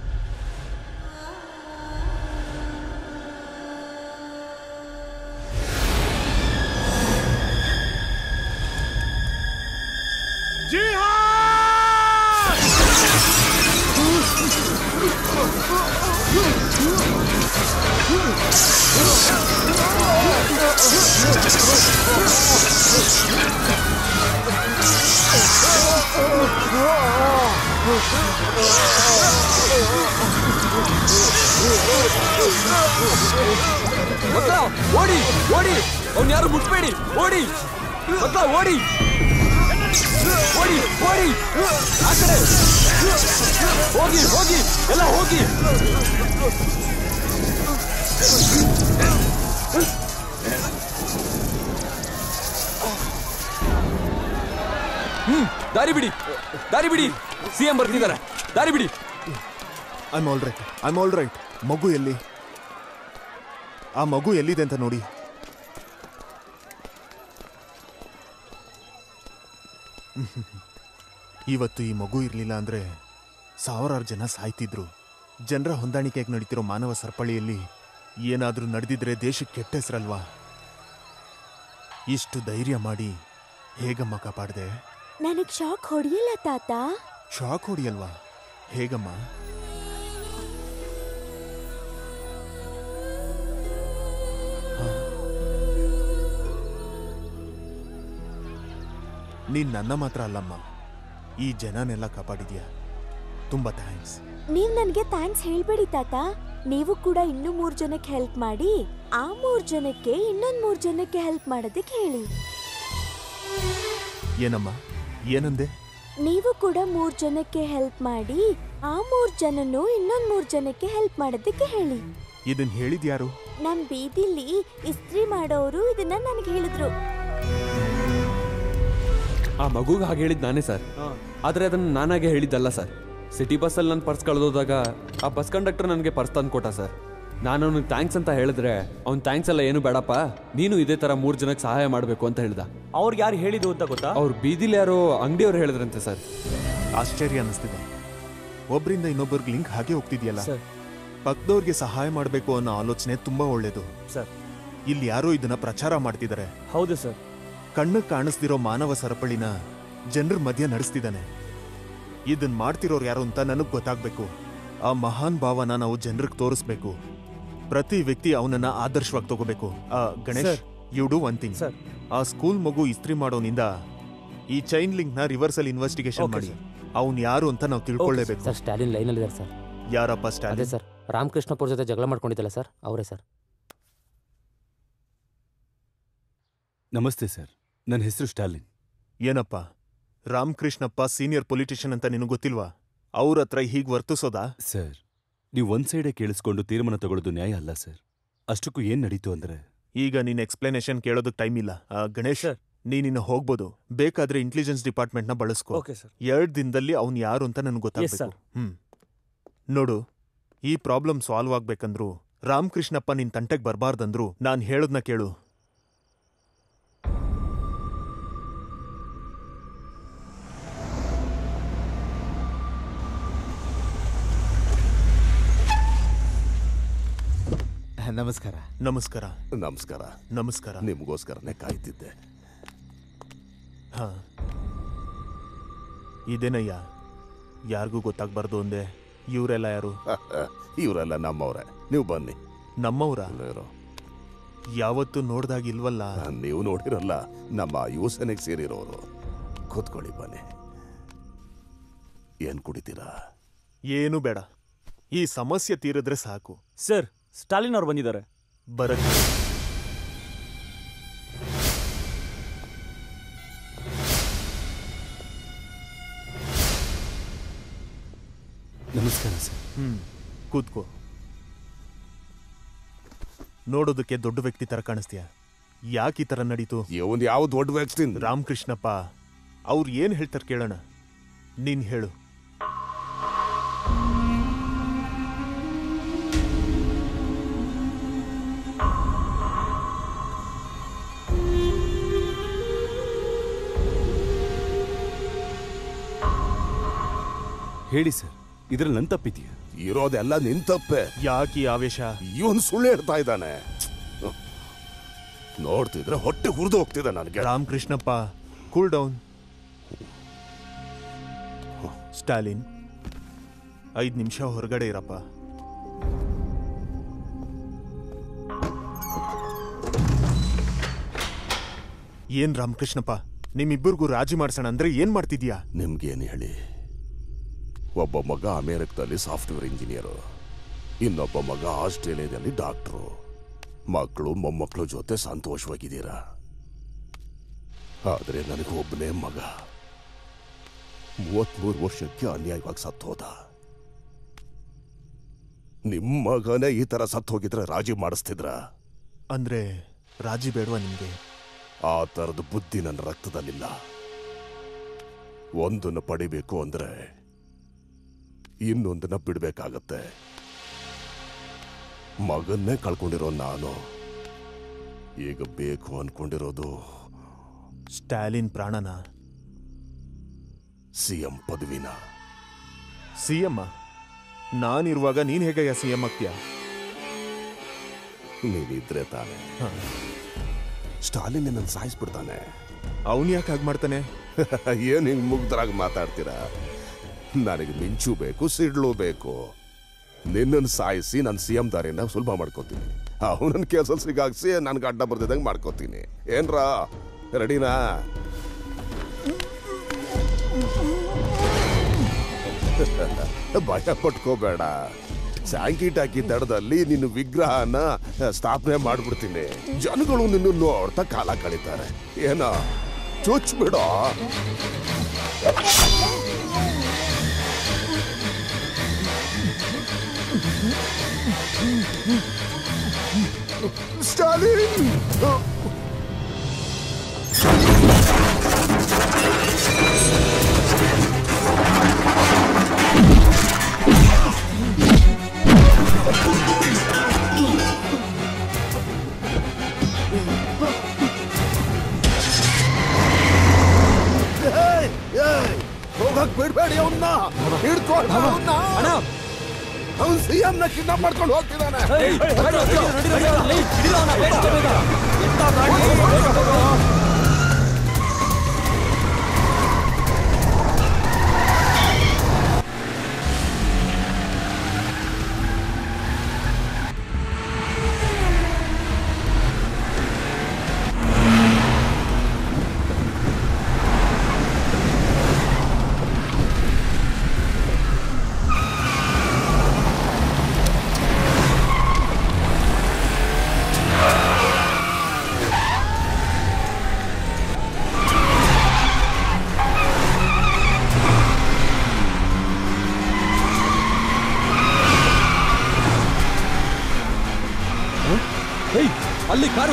E: ಮಕ್ಕಳ ಓಡಿ ಓಡಿ, ಅವ್ನು ಯಾರು ಮುಟ್ಬೇಡಿ, ಓಡಿ ಮಕ್ಕಳ ಓಡಿ ಓಡಿ ಓಡಿ, ಆ ಕಡೆ ಹೋಗಿ ಹೋಗಿ ಎಲ್ಲ ಹೋಗಿ. ಹ್ಮ್ ದಾರಿ ಬಿಡಿ, ದಾರಿ ಬಿಡಿ, ಸಿಎಂ ಬರ್ತಿದ್ದಾರೆ, ದಾರಿ ಬಿಡಿ.
T: I am all right, I am all right. ಮಗು ಎಲ್ಲಿ? ಆ ಮಗು ಎಲ್ಲಿದೆ ಅಂತ ನೋಡಿ. ಇವತ್ತು ಈ ಮಗು ಇರಲಿಲ್ಲ ಅಂದ್ರೆ ಸಾವಿರಾರು ಜನ ಸಾಯ್ತಿದ್ರು. ಜನರ ಹೊಂದಾಣಿಕೆಗೆ ನಡೀತಿರೋ ಮಾನವ ಸರಪಳಿಯಲ್ಲಿ ಏನಾದರೂ ನಡೆದಿದ್ರೆ ದೇಶಕ್ಕೆ ಕೆಟ್ಟ ಹೆಸರಲ್ವಾ? ಇಷ್ಟು ಧೈರ್ಯ ಮಾಡಿ ಹೇಗಮ್ಮ ಕಾಪಾಡಿದೆ?
N: ನನಗ್ ಶಾಕ್ ಹೊಡಿಯಲ್ಲ ತಾತ.
T: ಶಾಕ್ ಹೊಡಿಯಲ್ವಾ? ಹೇಗಮ್ಮ? ನೀನ್ ನನ್ನ ಮಾತ್ರ ಅಲ್ಲಮ್ಮ, ಈ ಜನನೆಲ್ಲ ಕಾಪಾಡಿದ್ಯಾ. ತುಂಬಾ ಥ್ಯಾಂಕ್ಸ್.
N: ನೀವ್ ನನ್ಗೆ ಥ್ಯಾಂಕ್ಸ್ ಹೇಳ್ಬೇಡಿ ತಾತ. ನೀವು ಕೂಡ ಇನ್ನೂ ಮೂರ್ ಜನಕ್ಕೆ ಹೆಲ್ಪ್ ಮಾಡಿ, ಆ ಮೂರ್ ಜನಕ್ಕೆ ಇನ್ನೊಂದ್ ಮೂರ್ ಜನಕ್ಕೆ ಹೆಲ್ಪ್ ಮಾಡೋದಕ್ಕೆ ಹೇಳಿ.
T: ಏನಮ್ಮ, ಏನಂದೆ?
N: ನೀವು ಕೂಡ ಮೂರ್ ಜನಕ್ಕೆ ಹೆಲ್ಪ್ ಮಾಡಿ, ಆ ಮೂರ್ ಜನನು ಇನ್ನೊಂದ್ ಮೂರ್ ಜನಕ್ಕೆ ಹೆಲ್ಪ್ ಮಾಡೋದಕ್ಕೆ ಹೇಳಿ.
T: ಇದನ್ ಹೇಳಿದ್ಯಾರು?
N: ನಮ್ ಬೀದಿಲಿ ಇಸ್ತ್ರಿ ಮಾಡೋರು ಇದನ್ನ ನನಗೆ ಹೇಳಿದ್ರು.
E: ಆ ಮಗುಗೆ ಹಾಗೆ ಹೇಳಿದ್ ನಾನೇ ಸರ್, ಆದ್ರೆ ಅದನ್ನ ನಾನಾಗೆ ಹೇಳಿದ್ದಲ್ಲ ಸರ್. ಸಿಟಿ ಬಸ್ಸಲ್ಲಿ ನನ್ನ ಪರ್ಸ್ ಕಳೆದೋದಾಗ ಆ ಬಸ್ ಕಂಡಕ್ಟರ್ ನನಗೆ ಪರ್ಸ್ ತಂದು ಕೊಟ್ಟ ಸರ್. ನಾನು ಅವ್ನಿಗೆ ಥ್ಯಾಂಕ್ಸ್ ಅಂತ ಹೇಳಿದ್ರೆ ಅವ್ನು ಥ್ಯಾಂಕ್ಸ್ ಎಲ್ಲ ಏನು ಬೇಡಪ್ಪ, ನೀನು ಇದೇ ತರ ಮೂರ್ ಜನಕ್ಕೆ ಸಹಾಯ ಮಾಡಬೇಕು ಅಂತ ಹೇಳ್ದ.
W: ಅವ್ರಿಗೆ ಯಾರು ಹೇಳಿದ್ದು ಅಂತ ಗೊತ್ತಾ?
E: ಅವ್ರ ಬೀದಿಲಿ ಯಾರೋ ಅಂಗಡಿಯವ್ರು ಹೇಳಿದ್ರಂತೆ ಸರ್.
T: ಆಶ್ಚರ್ಯ ಅನಿಸ್ತಿದೆ. ಒಬ್ರಿಂದ ಇನ್ನೊಬ್ಬರಿಗೆ ಲಿಂಕ್ ಹಾಗೆ ಹೋಗ್ತಿದ್ಯಲ್ಲ. ಪಕ್ಕದವ್ರಿಗೆ ಸಹಾಯ ಮಾಡಬೇಕು ಅನ್ನೋ ಆಲೋಚನೆ ತುಂಬಾ ಒಳ್ಳೇದು
W: ಸರ್.
T: ಇಲ್ಲಿ ಯಾರೋ ಇದನ್ನ ಪ್ರಚಾರ ಮಾಡ್ತಿದ್ದಾರೆ.
W: ಹೌದು ಸರ್.
T: ಕಣ್ಣು ಕಾಣಿಸ್ದಿರೋ ಮಾನವ ಸರಪಳಿನ ಜನರ ಮಧ್ಯೆ ನಡೆಸ್ತಿದ್ದಾನೆ. ಇದನ್ ಮಾಡ್ತಿರೋರು ಯಾರು ಅಂತ ನನಗ್ ಗೊತ್ತಾಗ್ಬೇಕು. ಆ ಮಹಾನ್ ಭಾವನ ನಾವು ಜನರಿಗೆ ತೋರಿಸ್ಬೇಕು. ಪ್ರತಿ ವ್ಯಕ್ತಿ ಅವನನ್ನ ಆದರ್ಶವಾಗಿ ತಗೋಬೇಕು. ಆ Ganesh, you do one thing. ಆ ಸ್ಕೂಲ್ ಮಗು ಇಸ್ತ್ರಿ ಮಾಡೋನಿಂದ ಈ ಚೈನ್ ಲಿಂಕ್ ನ ರಿವರ್ಸ್ ಅಲ್ಲಿ ಇನ್ವೆಸ್ಟಿಗೇಷನ್ ಮಾಡಿ ಅವ್ನ್ ಯಾರು ಅಂತ ನಾವು ತಿಳ್ಕೊಳ್ಳೇಬೇಕು.
G: ಸರ್, ಸ್ಟಾಲಿನ್ ಲೈನ್ ಅಲ್ಲಿ ಇದ್ದಾರೆ ಸರ್.
T: ಯಾರಪ್ಪ ಸ್ಟಾಲಿನ್?
G: ಅದೇ ಸರ್, ರಾಮಕೃಷ್ಣಪುರ ಜೊತೆ ಜಗಳ ಮಾಡ್ಕೊಂಡಿದ್ದಲ್ಲ ಸರ್, ಅವರೇ ಸರ್.
P: ನಮಸ್ತೆ ಸರ್, ನನ್ನ ಹೆಸರು ಸ್ಟಾಲಿನ್.
T: ಏನಪ್ಪ, ರಾಮಕೃಷ್ಣಪ್ಪ ಸೀನಿಯರ್ ಪೊಲಿಟಿಷಿಯನ್ ಅಂತ ನಿನಗೆ ಗೊತ್ತಿಲ್ವಾ? ಅವ್ರ ಹತ್ರ ಹೀಗೆ ವರ್ತಿಸೋದಾ?
P: ಸರ್, ನೀವು ಒಂದ್ ಸೈಡೇ ಕೇಳಿಸ್ಕೊಂಡು ತೀರ್ಮಾನ ತಗೊಳ್ಳೋದು ನ್ಯಾಯ ಅಲ್ಲ ಸರ್. ಅಷ್ಟಕ್ಕೂ ಏನ್ ನಡೀತು ಅಂದ್ರೆ,
T: ಈಗ ನೀನ್ ಎಕ್ಸ್ಪ್ಲನೇಷನ್ ಕೇಳೋದಕ್ಕೆ ಟೈಮ್ ಇಲ್ಲ. ಗಣೇಶ್, ನೀನಿನ್ನು ಹೋಗ್ಬೋದು. ಬೇಕಾದ್ರೆ ಇಂಟೆಲಿಜೆನ್ಸ್ ಡಿಪಾರ್ಟ್ಮೆಂಟ್ ನ ಬಳಸ್ಕೋ. ಎರಡ್ ದಿನದಲ್ಲಿ ಅವ್ನ್ ಯಾರು ಅಂತ ನನ್ಗೆ ಗೊತ್ತಾಗ್ಬೇಕು. ಹ್ಮ್ ನೋಡು, ಈ ಪ್ರಾಬ್ಲಮ್ ಸಾಲ್ವ್ ಆಗ್ಬೇಕಂದ್ರು, ರಾಮಕೃಷ್ಣಪ್ಪ ನಿನ್ ತಂಟೆಗೆ ಬರ್ಬಾರ್ದಂದ್ರು ನಾನ್ ಹೇಳೋದ್ನ ಕೇಳು.
V: ನಮಸ್ಕಾರ
T: ನಮಸ್ಕಾರ
I: ನಮಸ್ಕಾರ
T: ನಮಸ್ಕಾರ
I: ನಿಮ್ಗೋಸ್ಕರನೇ ಕಾಯ್ತಿದ್ದೆ.
T: ಹಾ ಇದೇನಯ್ಯ, ಯಾರಿಗೂ ಗೊತ್ತಾಗ್ಬಾರ್ದು ಅಂದೆ. ಇವರೆಲ್ಲ ಯಾರು?
I: ಇವರೆಲ್ಲ ನಮ್ಮವ್ರೆ. ನೀವು ಬನ್ನಿ.
T: ನಮ್ಮವ್ರ? ಯಾವತ್ತು ನೋಡ್ದಾಗಿಲ್ವಲ್ಲ.
I: ನೀವು ನೋಡಿರಲ್ಲ, ನಮ್ಮ ಯುವಸೇನೆಗೆ ಸೇರಿರೋರು. ಕೂತ್ಕೊಳ್ಳಿ, ಬನ್ನಿ. ಏನ್ ಕುಡಿತೀರಾ?
T: ಏನು ಬೇಡ, ಈ ಸಮಸ್ಯೆ ತೀರಿದ್ರೆ ಸಾಕು.
W: ಸರ್, ಸ್ಟಾಲಿನ್ ಅವ್ರು ಬಂದಿದ್ದಾರೆ.
T: ಬರಕ್ಕೆ
P: ನಮಸ್ಕಾರ ಸರ್.
T: ಹ್ಮ್ ಕೂತ್ಕೋ. ನೋಡೋದಕ್ಕೆ ದೊಡ್ಡ ವ್ಯಕ್ತಿ ತರ ಕಾಣಿಸ್ತೀಯ. ಯಾಕೆ ಈ ತರ ನಡೀತು?
I: ಒಂದು ಯಾವ ದೊಡ್ಡ ವ್ಯಕ್ತಿ?
T: ರಾಮಕೃಷ್ಣಪ್ಪ ಅವ್ರು ಏನ್ ಹೇಳ್ತಾರೆ ಕೇಳೋಣ. ನೀನ್ ಹೇಳು.
P: ಹೇಳಿ ಸರ್, ಇದ್ರಲ್ಲಿ ನನ್ ತಪ್ಪಿದ್ಯಾ?
I: ಇರೋದೆಲ್ಲ ನಿನ್ ತಪ್ಪೆ.
T: ಯಾಕೆ ಆವೇಶ?
I: ಇವನ್ ಸುಳ್ಳು ಹೇಳ್ತಾ ಇದ್ದಾನೆ. ನೋಡ್ತಿದ್ರೆ ಹೊಟ್ಟೆ ಹುರಿದು ಹೋಗ್ತಿದೆ ನನಗೆ.
T: Ramakrishnappa, cool down. ಸ್ಟಾಲಿನ್, ಐದ್ ನಿಮಿಷ ಹೊರಗಡೆ ಇರಪ್ಪ. ಏನ್ ರಾಮಕೃಷ್ಣಪ್ಪ, ನಿಮ್ಮಿಬ್ಬರಿಗೂ ರಾಜಿ ಮಾಡ್ಸೋಣ ಅಂದ್ರೆ ಏನ್ ಮಾಡ್ತಿದ್ಯಾ?
I: ನಿಮ್ಗೇನು ಹೇಳಿ, ಒಬ್ಬ ಮಗ ಅಮೆರಿಕದಲ್ಲಿ ಸಾಫ್ಟ್ವೇರ್ ಇಂಜಿನಿಯರು, ಇನ್ನೊಬ್ಬ ಮಗ ಆಸ್ಟ್ರೇಲಿಯಾದಲ್ಲಿ ಡಾಕ್ಟ್ರು. ಮಕ್ಕಳು ಮೊಮ್ಮಕ್ಕಳು ಜೊತೆ ಸಂತೋಷವಾಗಿದ್ದೀರಾ. ಆದ್ರೆ ನನಗೆ ಒಬ್ಬನೇ ಮಗ ಮೂವತ್ಮೂರು ವರ್ಷಕ್ಕೆ ಅನ್ಯಾಯವಾಗಿ ಸತ್ತೋದ. ನಿಮ್ಮ ಮಗನೇ ಈ ತರ ಸತ್ತು ಹೋಗಿದ್ರೆ ರಾಜಿ ಮಾಡಿಸ್ತಿದ್ರ?
T: ಅಂದ್ರೆ ರಾಜಿ ಬೇಡವಾ ನಿಮ್ಗೆ?
I: ಆ ತರದ ಬುದ್ಧಿ ನನ್ನ ರಕ್ತದಲ್ಲಿಲ್ಲ. ಒಂದನ್ನು ಪಡಿಬೇಕು ಅಂದ್ರೆ ಇನ್ನೊಂದನ್ನ ಬಿಡ್ಬೇಕಾಗತ್ತೆ. ಮಗನ್ನೇ ಕಳ್ಕೊಂಡಿರೋ ನಾನು ಈಗ ಬೇಕು ಅನ್ಕೊಂಡಿರೋದು
T: ಸ್ಟಾಲಿನ್ ಪ್ರಾಣನ,
I: ಸಿಎಂ ಪದವಿನ.
T: ಸಿಎಂ ನಾನಿರುವಾಗ ನೀನ್ ಹೇಗೆ ಸಿಎಂ ಆಗ್ತೀಯ?
I: ನೀನಿದ್ರೆ ತಾನೆ. ಸ್ಟಾಲಿನ್ ನನ್ನ ಸಾಯಿಸ್ಬಿಡ್ತಾನೆ.
T: ಅವನ್ ಯಾಕೆ ಹಾಗೆ ಮಾಡ್ತಾನೆ?
I: ಏನ್ ಹಿಂಗ್ ಮುಗ್ಧರಾಗಿ ಮಾತಾಡ್ತೀರಾ? ನನಗೆ ಮಿಂಚು ಬೇಕು, ಸಿಡ್ಲು ಬೇಕು. ನಿನ್ನನ್ನು ಸಾಯಿಸಿ ನನ್ನ ಸಿ ಎಂ ದಾರಿನ ಸುಲಭ ಮಾಡ್ಕೋತೀನಿ. ಅವನನ್ನ ಕೆಲಸ ಸಿಗಾಕ್ಸಿ ನನ್ಗೆ ಅಡ್ಡ ಬರ್ದಿದಂಗೆ ಮಾಡ್ಕೋತೀನಿ. ಏನ್ರಾ, ರೆಡಿನಾ? ಭಯ ಪಟ್ಕೋಬೇಡ. ಸ್ಯಾಂಕಿ ಟಾಕಿ ದಡದಲ್ಲಿ ನಿನ್ನ ವಿಗ್ರಹನ ಸ್ಥಾಪನೆ ಮಾಡ್ಬಿಡ್ತೀನಿ. ಜನಗಳು ನಿನ್ನ ನೋಡ್ತಾ ಕಾಲ ಕಳೀತಾರೆ. ಏನ ಚುಚ್ಬಿಡ. ಸ್ಟಾಲಿನ್, ಹೋಗಕ್ ಬಿಡ್ಬೇಡಿ. ಅವನ್ನ ಹಿಡ್ಕೊಂಡು ಅವನ್ನ ಅವನ್ ಸಿಎಂ ನ ಕಿಡ್ನಾಪ್ ಮಾಡ್ಕೊಂಡು ಹೋಗ್ತಿದ್ದಾನೆ.
E: ಅಲ್ಲಿ ಕಾರು.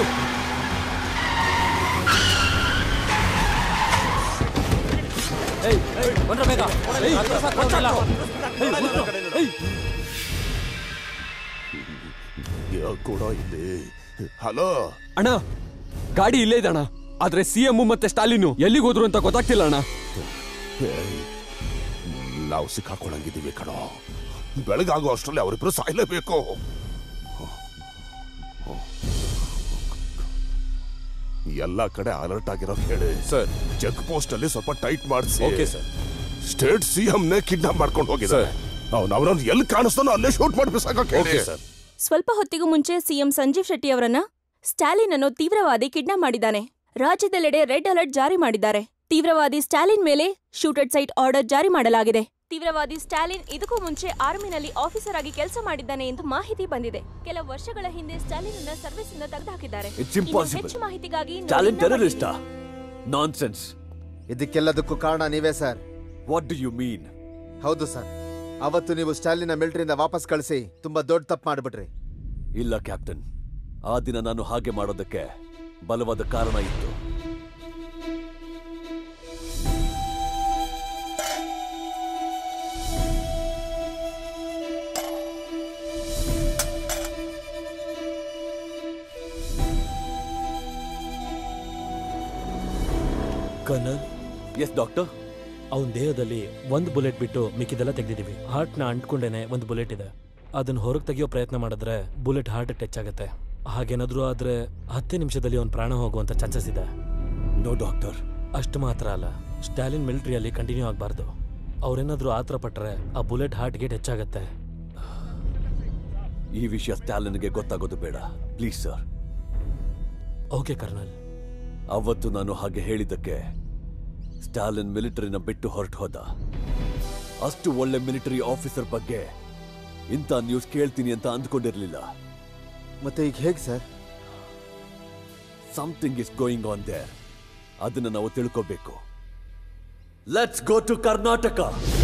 E: ಕೂಡ ಇಲ್ಲಿ. ಹಲೋ
J: ಅಣ್ಣ, ಗಾಡಿ ಇಲ್ಲೇ ಇದೆ ಅಣ್ಣ. ಆದ್ರೆ ಸಿಎಂ ಮತ್ತೆ ಸ್ಟಾಲಿನು ಎಲ್ಲಿಗೆ ಹೋದ್ರು ಅಂತ ಗೊತ್ತಾಗ್ತಿಲ್ಲ ಅಣ್ಣ.
I: ನಾವು ಸಿಕ್ಕಾಕೊಳ್ಳಂಗಿದ್ದೀವಿ ಕಣೋ. ಬೆಳಗಾಗೋ ಅಷ್ಟರಲ್ಲಿ ಅವರಿಬ್ರು ಸಾಯ್ಲೇಬೇಕು. ಎಲ್ಲಾ ಕಡೆ ಅಲರ್ಟ್ ಆಗಿರೋ ಹೇಳಿ
T: ಸರ್.
I: ಚೆಕ್ ಪೋಸ್ಟ್ ಅಲ್ಲಿ ಸ್ವಲ್ಪ ಟೈಟ್ ಮಾಡಿಸಿ.
T: Okay sir.
I: ಸ್ಟೇಟ್ ಸಿಎಂ ನೇ ಕಿಡ್ನಾಪ್ ಮಾಡ್ಕೊಂಡು ಹೋಗಿದ್ದಾರೆ. ಅವ್ನು ಅವನನ್ನು ಎಲ್ಲಿ ಕಾಣಿಸ್ತಾನೋ ಅಲ್ಲೇ ಶೂಟ್ ಮಾಡಿ ಬಿಸಾಕಕ್ಕೆ ಹೇಳಿ.
A: ಸ್ವಲ್ಪ ಹೊತ್ತಿಗೂ ಮುಂಚೆ ಸಿಎಂ ಸಂಜೀವ್ ಶೆಟ್ಟಿ ಅವರನ್ನ ಸ್ಟಾಲಿನ್ ಅನ್ನೋ ತೀವ್ರವಾದಿ ಕಿಡ್ನಾಪ್ ಮಾಡಿದ್ದಾನೆ. ರಾಜ್ಯದೆಲ್ಲೆಡೆ ರೆಡ್ ಅಲರ್ಟ್ ಜಾರಿ ಮಾಡಿದ್ದಾರೆ. ತೀವ್ರವಾದಿ ಸ್ಟಾಲಿನ್ ಮೇಲೆ ಶೂಟೆಡ್ ಸೈಟ್ ಆರ್ಡರ್ ಜಾರಿ ಮಾಡಲಾಗಿದೆ. ತೀವ್ರವಾದಿ ಸ್ಟಾಲಿನ್ ಇದಕ್ಕೂ ಮುಂಚೆ ಆರ್ಮಿನಲ್ಲಿ ಆಫೀಸರ್ ಆಗಿ ಕೆಲಸ ಮಾಡಿದ್ದಾನೆ ಎಂದು ಮಾಹಿತಿ ಬಂದಿದೆ. ಕೆಲವು ವರ್ಷಗಳ ಹಿಂದೆ ಸ್ಟಾಲಿನ್ ಅನ್ನ ಸರ್ವಿಸ್ ಇಂದ ತೆಗೆದುಹಾಕಿದ್ದಾರೆ. ಹೆಚ್ಚು ಮಾಹಿತಿಗಾಗಿ
E: ಸ್ಟಾಲಿನ್ ಟೆರರಿಸ್ಟಾ? ನಾನ್ಸೆನ್ಸ್.
B: ಇದಕ್ಕೆಲ್ಲದಕ್ಕೂ ಕಾರಣ ನೀವೇ sir.
E: What do you mean?
B: ಹೌದು ಸರ್, ಅವತ್ತು ನೀವು ಸ್ಟಾಲಿನ್ ಮಿಲಿಟರಿಯಿಂದ ವಾಪಸ್ ಕಳಿಸಿ ತುಂಬಾ ದೊಡ್ಡ ತಪ್ಪು ಮಾಡಿಬಿಟ್ರಿ.
E: ಇಲ್ಲ ಕ್ಯಾಪ್ಟನ್, ಆ ದಿನ ನಾನು ಹಾಗೆ ಮಾಡೋದಕ್ಕೆ ಬಲವಾದ ಕಾರಣ ಇತ್ತು.
F: ಕರ್ನಲ್.
E: Yes doctor.
F: ಅವನ ದೇಹದಲ್ಲಿ ಒಂದು ಬುಲೆಟ್ ಬಿಟ್ಟು ಮಿಕ್ಕಿದೆಲ್ಲ ತೆಗೆದಿದ್ದೀವಿ. ಹಾರ್ಟ್ನ ಅಂಟ್ಕೊಂಡೇನೆ ಒಂದು ಬುಲೆಟ್ ಇದೆ. ಅದನ್ನ ಹೊರಗೆ ತೆಗೆಯೋ ಪ್ರಯತ್ನ ಮಾಡಿದ್ರೆ ಬುಲೆಟ್ ಹಾರ್ಟ್ ಟಚ್ ಆಗುತ್ತೆ. ಹಾಗೇನಾದ್ರೂ ಆದ್ರೆ ಹತ್ತೇ ನಿಮಿಷದಲ್ಲಿ ಅವನ ಪ್ರಾಣ ಹೋಗುವಂತ ಚಾನ್ಸಸ್ ಇದೆ.
E: No doctor.
F: ಅಷ್ಟು ಮಾತ್ರ ಅಲ್ಲ, ಸ್ಟಾಲಿನ್ ಮಿಲಿಟರಿಯಲ್ಲಿ ಕಂಟಿನ್ಯೂ ಆಗಬಾರ್ದು. ಅವ್ರೇನಾದ್ರೂ ಆತರ ಪಟ್ರೆ ಆ ಬುಲೆಟ್ ಹಾರ್ಟ್ಗೆ ಟಚ್ ಆಗುತ್ತೆ.
E: ಈ ವಿಷಯ ಸ್ಟಾಲಿನ್ಗೆ ಗೊತ್ತಾಗೋದು ಬೇಡ ಪ್ಲೀಸ್ ಸರ್.
F: Okay kernel.
E: ಅವತ್ತು ನಾನು ಹಾಗೆ ಹೇಳಿದ್ದಕ್ಕೆ ಸ್ಟಾಲಿನ್ ಮಿಲಿಟರಿನ ಬಿಟ್ಟು ಹೊರಟು ಹೋದ. ಅಷ್ಟು ಒಳ್ಳೆ ಮಿಲಿಟರಿ ಆಫೀಸರ್ ಬಗ್ಗೆ ಇಂಥ ನ್ಯೂಸ್ ಕೇಳ್ತೀನಿ ಅಂತ ಅಂದ್ಕೊಂಡಿರ್ಲಿಲ್ಲ.
B: ಮತ್ತೆ ಈಗ ಹೇಗೆ sir?
E: Something is going on there. ಅದನ್ನ ನಾವು ತಿಳ್ಕೋಬೇಕು. Let's go to Karnataka.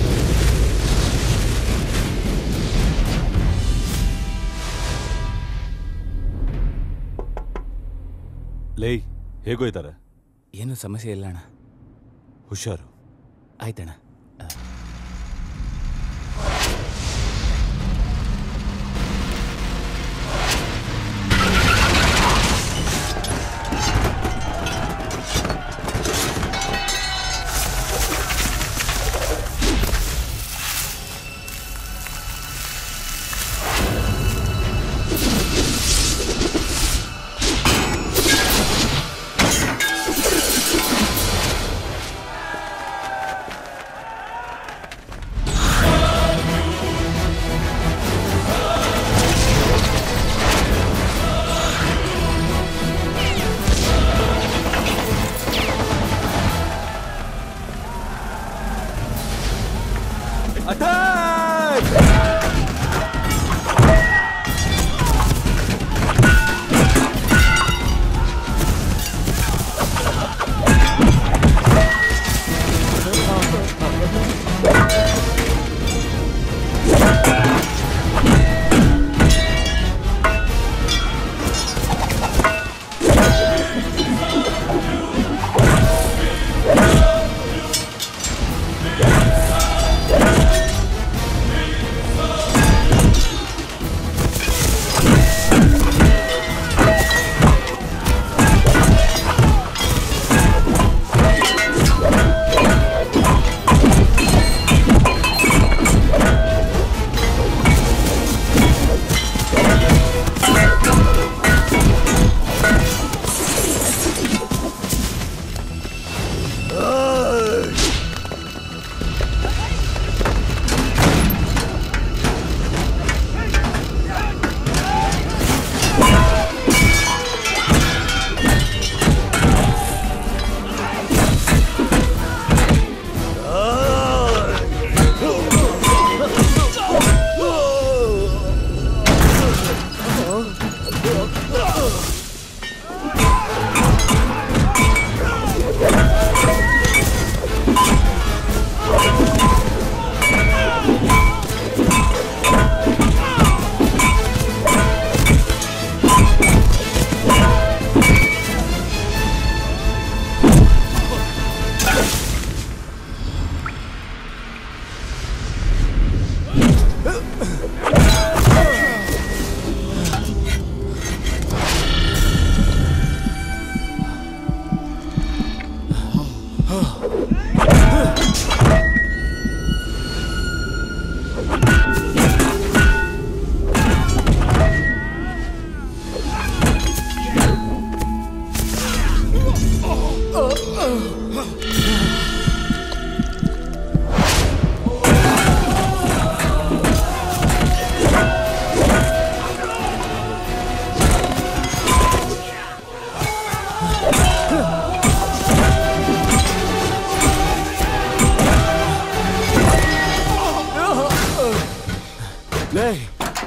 P: ಲೇ, ಹೇಗೋಯ್ತಾರೆ?
L: ಏನು ಸಮಸ್ಯೆ ಇಲ್ಲ ಅಣ್ಣ.
P: ಹುಷಾರು.
L: ಆಯ್ತಣ್ಣ.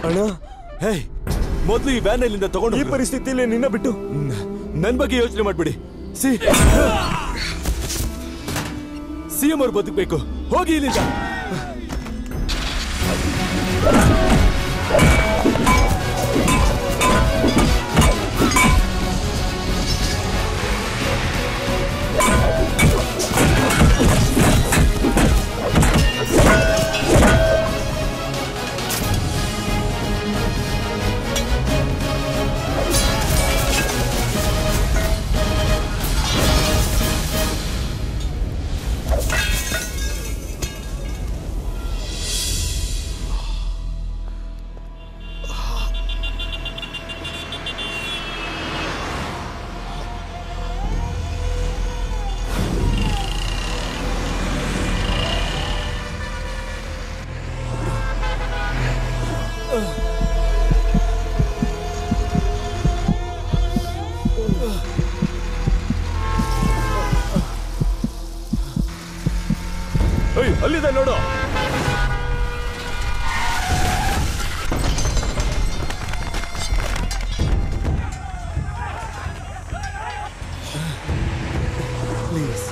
J: ಅಣ್ಣ
P: ಹೇ ಮೊದಲು ಈ ವ್ಯಾನ್ ಇಲ್ಲಿಂದ ತಗೊಂಡು
J: ಈ ಪರಿಸ್ಥಿತಿಯಲ್ಲಿ ನಿನ್ನ ಬಿಟ್ಟು
P: ನನ್ ಬಗ್ಗೆ ಯೋಚನೆ ಮಾಡ್ಬಿಡಿ ಸಿ ಸಿಎಂ ಅವ್ರು ಬದುಕಬೇಕು ಹೋಗಿ ಇಲ್ಲಿಂದ
O: ಅಲ್ಲಿದೆ ನೋಡು.
P: ಪ್ಲೀಸ್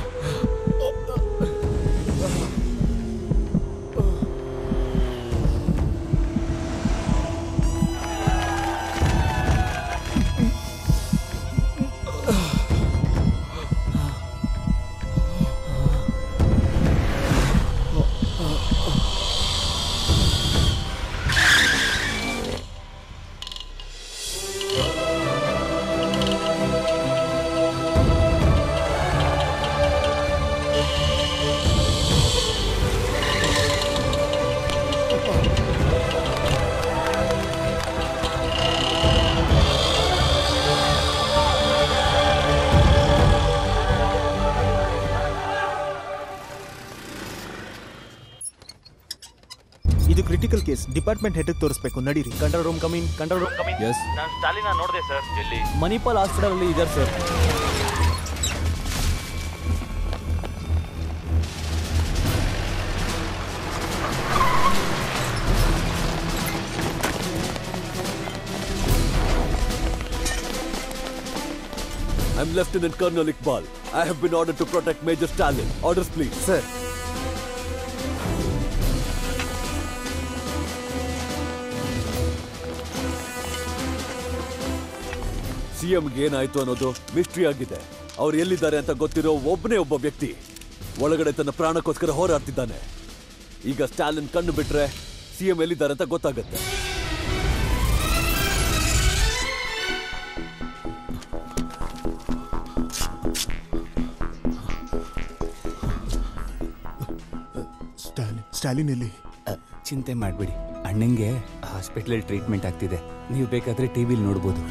T: ಇದು ಕ್ರಿಟಿಕಲ್ ಕೇಸ್. ಡಿಪಾರ್ಟ್ಮೆಂಟ್ ಹೆಡ್ ತೋರಿಸಬೇಕು. ನಡೀರಿ.
W: Control room come in. Control room come in.
J: Yes.
W: ನಾನು ಸ್ಟಾಲಿನ ನೋಡಿದೆ ಸರ್. ಎಲ್ಲಿ? ಮಣಿಪಾಲ್ ಹಾಸ್ಪಿಟಲ್ ಅಲ್ಲಿ ಇದ್ದಾರೆ sir.
E: I'm Lieutenant Colonel Iqbal. I have been ordered to protect Major Stalin. Orders, please.
B: Sir.
E: ಸಿಎಂಗೆ ಏನಾಯ್ತು ಅನ್ನೋದು ಮಿಸ್ಟ್ರಿ ಆಗಿದೆ. ಅವ್ರು ಎಲ್ಲಿದ್ದಾರೆ ಅಂತ ಗೊತ್ತಿರೋ ಒಬ್ಬನೇ ಒಬ್ಬ ವ್ಯಕ್ತಿ ಒಳಗಡೆ ತನ್ನ ಪ್ರಾಣಕ್ಕೋಸ್ಕರ ಹೋರಾಡ್ತಿದ್ದಾನೆ. ಈಗ ಸ್ಟಾಲಿನ್ ಕಣ್ಣು ಬಿಟ್ರೆ ಸಿಎಂ ಎಲ್ಲಿದ್ದಾರೆ ಅಂತ ಗೊತ್ತಾಗುತ್ತೆ.
T: ಸ್ಟಾಲಿನ್ ಸ್ಟಾಲಿನ್ ಎಲ್ಲಿ?
L: ಚಿಂತೆ ಮಾಡಬೇಡಿ, ಅಣ್ಣಂಗೆ ಹಾಸ್ಪಿಟಲ್ ಟ್ರೀಟ್ಮೆಂಟ್ ಆಗ್ತಿದೆ. ನೀವು ಬೇಕಾದ್ರೆ ಟಿವಿಲಿ ನೋಡ್ಬೋದು.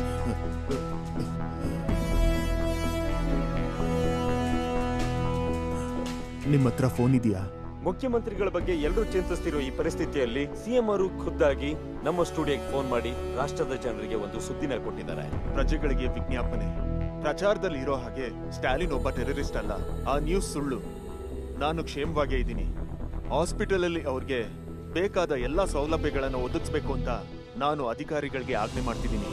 T: ನಿಮ್ಮ ಹತ್ರ ಫೋನ್ ಇದೆಯಾ?
O: ಮುಖ್ಯಮಂತ್ರಿಗಳ ಬಗ್ಗೆ ಎಲ್ಲರೂ ಚಿಂತಿಸ್ತಿರೋ ಈ ಪರಿಸ್ಥಿತಿಯಲ್ಲಿ ಸಿಎಂ ಅವರು ಖುದ್ದಾಗಿ ನಮ್ಮ ಸ್ಟುಡಿಯೋಗೆ ಫೋನ್ ಮಾಡಿ ರಾಷ್ಟ್ರದ ಜನರಿಗೆ ಒಂದು ಸುದ್ದಿನ ಕೊಟ್ಟಿದ್ದಾರೆ.
T: ಪ್ರಜೆಗಳಿಗೆ ವಿಜ್ಞಾಪನೆ. ಪ್ರಚಾರದಲ್ಲಿ ಇರೋ ಹಾಗೆ ಸ್ಟಾಲಿನ್ ಒಬ್ಬ ಟೆರರಿಸ್ಟ್ ಅಲ್ಲ. ಆ ನ್ಯೂಸ್ ಸುಳ್ಳು. ನಾನು ಕ್ಷೇಮವಾಗೇ ಇದ್ದೀನಿ. ಹಾಸ್ಪಿಟಲ್ ಅಲ್ಲಿ ಅವ್ರಿಗೆ ಬೇಕಾದ ಎಲ್ಲಾ ಸೌಲಭ್ಯಗಳನ್ನು ಒದಗಿಸಬೇಕು ಅಂತ ನಾನು ಅಧಿಕಾರಿಗಳಿಗೆ ಆಜ್ಞೆ ಮಾಡ್ತಿದ್ದೀನಿ.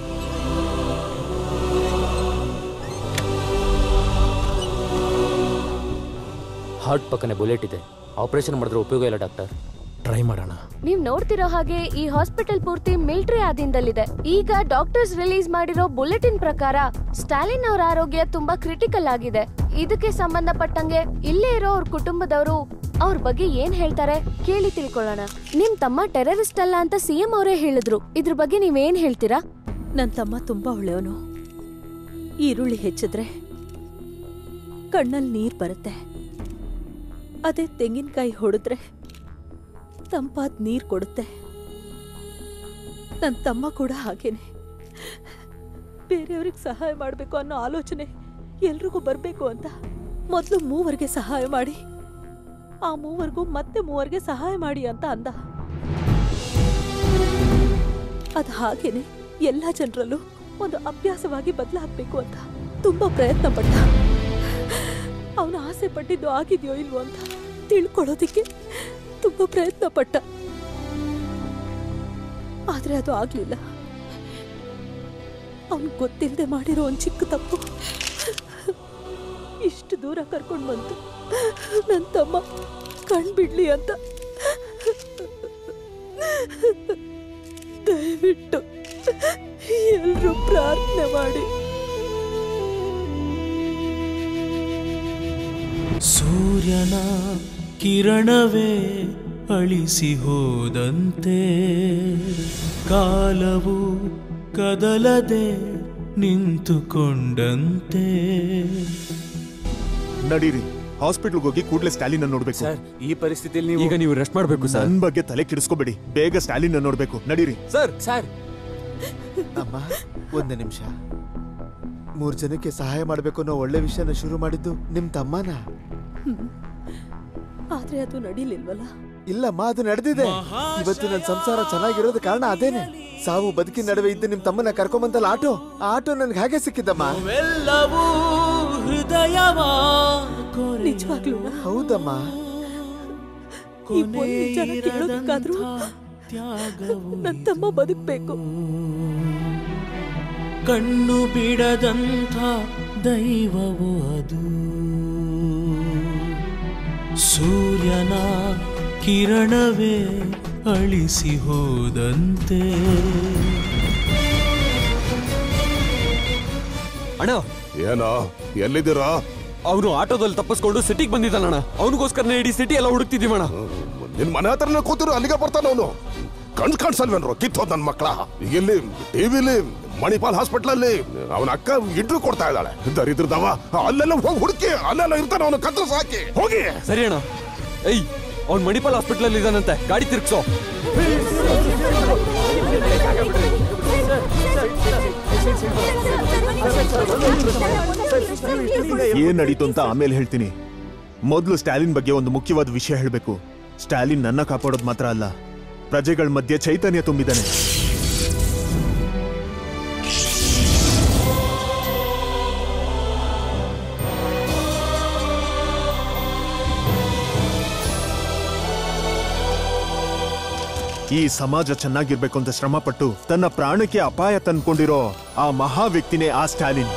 G: ಹಾರ್ಟ್ ಪಕ್ಕನೆ ಬುಲೆಟ್ ಇದೆ. ಆಪರೇಷನ್ ಮಾಡಿದ್ರೆ ಉಪಯೋಗ ಇಲ್ಲ ಡಾಕ್ಟರ್.
F: ಟ್ರೈ ಮಾಡೋಣ.
C: ನೀವ್ ನೋಡ್ತಿರೋ ಹಾಗೆ ಈ ಹಾಸ್ಪಿಟಲ್ ಪೂರ್ತಿ ಮಿಲಿಟರಿ ಆಧೀನದಲ್ಲಿದೆ. ಈಗ ಡಾಕ್ಟರ್ಸ್ ರಿಲೀಸ್ ಮಾಡಿರೋ ಬುಲೆಟಿನ್ ಪ್ರಕಾರ ಸ್ಟಾಲಿನ್ ಅವರ ಆರೋಗ್ಯ ತುಂಬಾ ಕ್ರಿಟಿಕಲ್ ಆಗಿದೆ. ಇದಕ್ಕೆ ಸಂಬಂಧಪಟ್ಟಂಗೆ ಇಲ್ಲೇ ಇರೋ ಅವ್ರ ಕುಟುಂಬದವರು ಅವ್ರ ಬಗ್ಗೆ ಏನ್ ಹೇಳ್ತಾರೆ ಕೇಳಿ ತಿಳ್ಕೊಳ್ಳೋಣ. ನಿಮ್ ತಮ್ಮ ಟೆರರಿಸ್ಟ್ ಅಲ್ಲ ಅಂತ ಸಿಎಂ ಅವರೇ ಹೇಳಿದ್ರು. ಇದ್ರ ಬಗ್ಗೆ ನೀವೇನ್ ಹೇಳ್ತೀರಾ?
R: ನನ್ ತಮ್ಮ ತುಂಬಾ ಒಳ್ಳೆಯವನು. ಈರುಳ್ಳಿ ಹೆಚ್ಚಿದ್ರೆ ಕಣ್ಣಲ್ಲಿ ನೀರ್ ಬರುತ್ತೆ. ಅದೇ ತೆಂಗಿನಕಾಯಿ ಹೊಡೆದ್ರೆ ತಂಪಾದ ನೀರ್ ಕೊಡುತ್ತೆ. ನನ್ನ ತಮ್ಮ ಕೂಡ ಹಾಗೇನೆ. ಬೇರೆಯವ್ರಿಗೆ ಸಹಾಯ ಮಾಡಬೇಕು ಅನ್ನೋ ಆಲೋಚನೆ ಎಲ್ರಿಗೂ ಬರಬೇಕು ಅಂತ ಮೊದಲು ಮೂವರಿಗೆ ಸಹಾಯ ಮಾಡಿ, ಆ ಮೂವರ್ಗೂ ಮತ್ತೆ ಮೂವರಿಗೆ ಸಹಾಯ ಮಾಡಿ ಅಂತ ಅಂದ. ಅದ್ ಹಾಗೇನೆ ಎಲ್ಲ ಜನರಲ್ಲೂ ಒಂದು ಅಭ್ಯಾಸವಾಗಿ ಬದಲಾಗಬೇಕು ಅಂತ ತುಂಬಾ ಪ್ರಯತ್ನ ಪಟ್ಟ. ಅವನು ಆಸೆ ಪಟ್ಟಿದ್ದು ಆಗಿದೆಯೋ ಇಲ್ವೋ ಅಂತ ತಿಳ್ಕೊಳ್ಳೋದಿಕ್ಕೆ ತುಂಬಾ ಪ್ರಯತ್ನ ಪಟ್ಟ. ಆದ್ರೆ ಅದು ಆಗ್ಲಿಲ್ಲ. ಅವನ್ ಗೊತ್ತಿಲ್ಲದೆ ಮಾಡಿರೋ ಒಂದ್ ಚಿಕ್ಕ ತಪ್ಪು ಇಷ್ಟು ದೂರ ಕರ್ಕೊಂಡು ಬಂತು ನನ್ನ ತಮ್ಮ ಕಣ್ಬಿಡ್ಲಿ ಅಂತ. ದಯವಿಟ್ಟು ಎಲ್ರೂ ಪ್ರಾರ್ಥನೆ ಮಾಡಿ.
U: ಸೂರ್ಯನ ಕಿರಣವೇ ಅಳಿಸಿ ಹೋದಂತೆ ಕಾಲವು ಕದಲದೆ ನಿಂತುಕೊಂಡಂತೆ.
T: ನಡೀರಿ, ಹಾಸ್ಪಿಟಲ್ಗೆ ಹೋಗಿ ಕೂಡಲೇ ಸ್ಟಾಲಿನ್ ನೋಡ್ಬೇಕು.
J: ಸರ್, ಈ ಪರಿಸ್ಥಿತಿಯಲ್ಲಿ ಈಗ ನೀವು ರೆಸ್ಟ್ ಮಾಡಬೇಕು ಸರ್.
T: ನನ್ನ ಬಗ್ಗೆ ತಲೆ ಕೆಡಿಸ್ಕೋಬೇಡಿ, ಬೇಗ ಸ್ಟಾಲಿನ್ ನೋಡ್ಬೇಕು. ನಡೀರಿ.
J: ಸರ್ ಸರ್
B: ಅಮ್ಮ ಒಂದು ನಿಮಿಷ. ಮೂರ್ ಜನಕ್ಕೆ ಸಹಾಯ ಮಾಡ್ಬೇಕು ಅನ್ನೋ ಒಳ್ಳೆ ವಿಷಯನ ಶುರು ಮಾಡಿದ್ದು ನಿಮ್ ತಮ್ಮನ.
R: ಆದ್ರೆ ಅದು ನಡೀಲಿಲ್ವಲ್ಲ.
B: ಇಲ್ಲಮ್ಮ, ಅದು ನಡೆದಿದೆ. ಇವತ್ತು ನನ್ನ ಸಂಸಾರ ಚೆನ್ನಾಗಿರೋದು ಕಾರಣ ಅದೇನೆ. ಸಾವು ಬದುಕಿನ ನಡುವೆ ಇದ್ದ ನಿಮ್ ತಮ್ಮನ ಕರ್ಕೊಂಬಂತಲ್ಲ ಆಟೋ, ಆ ಆಟೋ ನನ್ಗೆ ಹಾಗೆ ಸಿಕ್ಕಿದ್ದಮ್ಮ.
R: ನಿಜವಾಗ್ಲೂ
B: ಹೌದಮ್ಮ.
R: ಕೇಳೋದಕ್ಕಾದ್ರೂ ನನ್ನ ತಮ್ಮ ಬದುಕ್ಬೇಕು.
U: ಕಣ್ಣು ಬಿಡದಂಥ ದೈವವು ಅದು, ಸೂರ್ಯನ ಕಿರಣವೇ ಅಳಿಸಿ ಹೋದಂತೆ.
J: ಅಣ್ಣ,
I: ಏನೋ ಎಲ್ಲಿದ್ದೀರಾ?
J: ಅವನು ಆಟೋದಲ್ಲಿ ತಪ್ಪಿಸ್ಕೊಂಡು ಸಿಟಿಗೆ ಬಂದಿದ್ದಾನಣ್ಣ. ಅವನಿಗೋಸ್ಕರ ಇಡೀ ಸಿಟಿ ಎಲ್ಲ ಹುಡುಕ್ತಿದ್ದೀವಣ್ಣ.
I: ನಿನ್ ಮನೆ ಹತ್ರನೇ ಕೂತಿರು, ಅಲ್ಲಿಗೆ ಬರ್ತಾನ ಅವನು. ಕಣ್ ಕಾಣಿಸಲ್ವೇನ್ರು? ಕಿತ್ತೋದ್ ನನ್ ಮಕ್ಕಳ. ಇಲ್ಲಿ ಟಿವಿಲಿ ಮಣಿಪಾಲ್ ಹಾಸ್ಪಿಟಲ್ ಅಲ್ಲಿ ಅವನ ಅಕ್ಕ ಇಂಟ್ರ್ಯೂ ಕೊಡ್ತಾ ಇದ್ದಾಳೆ. ದರಿದ್ರದವ ಅಲ್ಲೆಲ್ಲ ಹೋಗಿ ಹುಡುಕಿ, ಅಲ್ಲೆಲ್ಲ ಇರ್ತಾನೆ ಅವನು. ಕತ್ರ ಸಾಕಿ ಹೋಗಿ.
J: ಸರಿ ಅಣ್ಣ. ಏಯ್, ಅವ್ನು ಮಣಿಪಾಲ್ ಹಾಸ್ಪಿಟಲ್ ಅಲ್ಲಿ ಇದ್ದಾನಂತೆ, ಗಾಡಿ ತಿರ್ಗ್ಸೋ.
T: ಏನ್ ನಡೀತು ಅಂತ ಆಮೇಲೆ ಹೇಳ್ತೀನಿ. ಮೊದಲು ಸ್ಟಾಲಿನ್ ಬಗ್ಗೆ ಒಂದು ಮುಖ್ಯವಾದ ವಿಷಯ ಹೇಳಬೇಕು. ಸ್ಟಾಲಿನ್ ನನ್ನ ಕಾಪಾಡೋದು ಮಾತ್ರ ಅಲ್ಲ, ಪ್ರಜೆಗಳ ಮಧ್ಯೆ ಚೈತನ್ಯ ತುಂಬಿದ್ದಾನೆ. ಈ ಸಮಾಜ ಚೆನ್ನಾಗಿರ್ಬೇಕು ಅಂತ ಶ್ರಮಪಟ್ಟು ತನ್ನ ಪ್ರಾಣಕ್ಕೆ ಅಪಾಯ ತಂದ್ಕೊಂಡಿರೋ ಆ ಮಹಾ ವ್ಯಕ್ತಿನೇ ಆ ಸ್ಟಾಲಿನ್.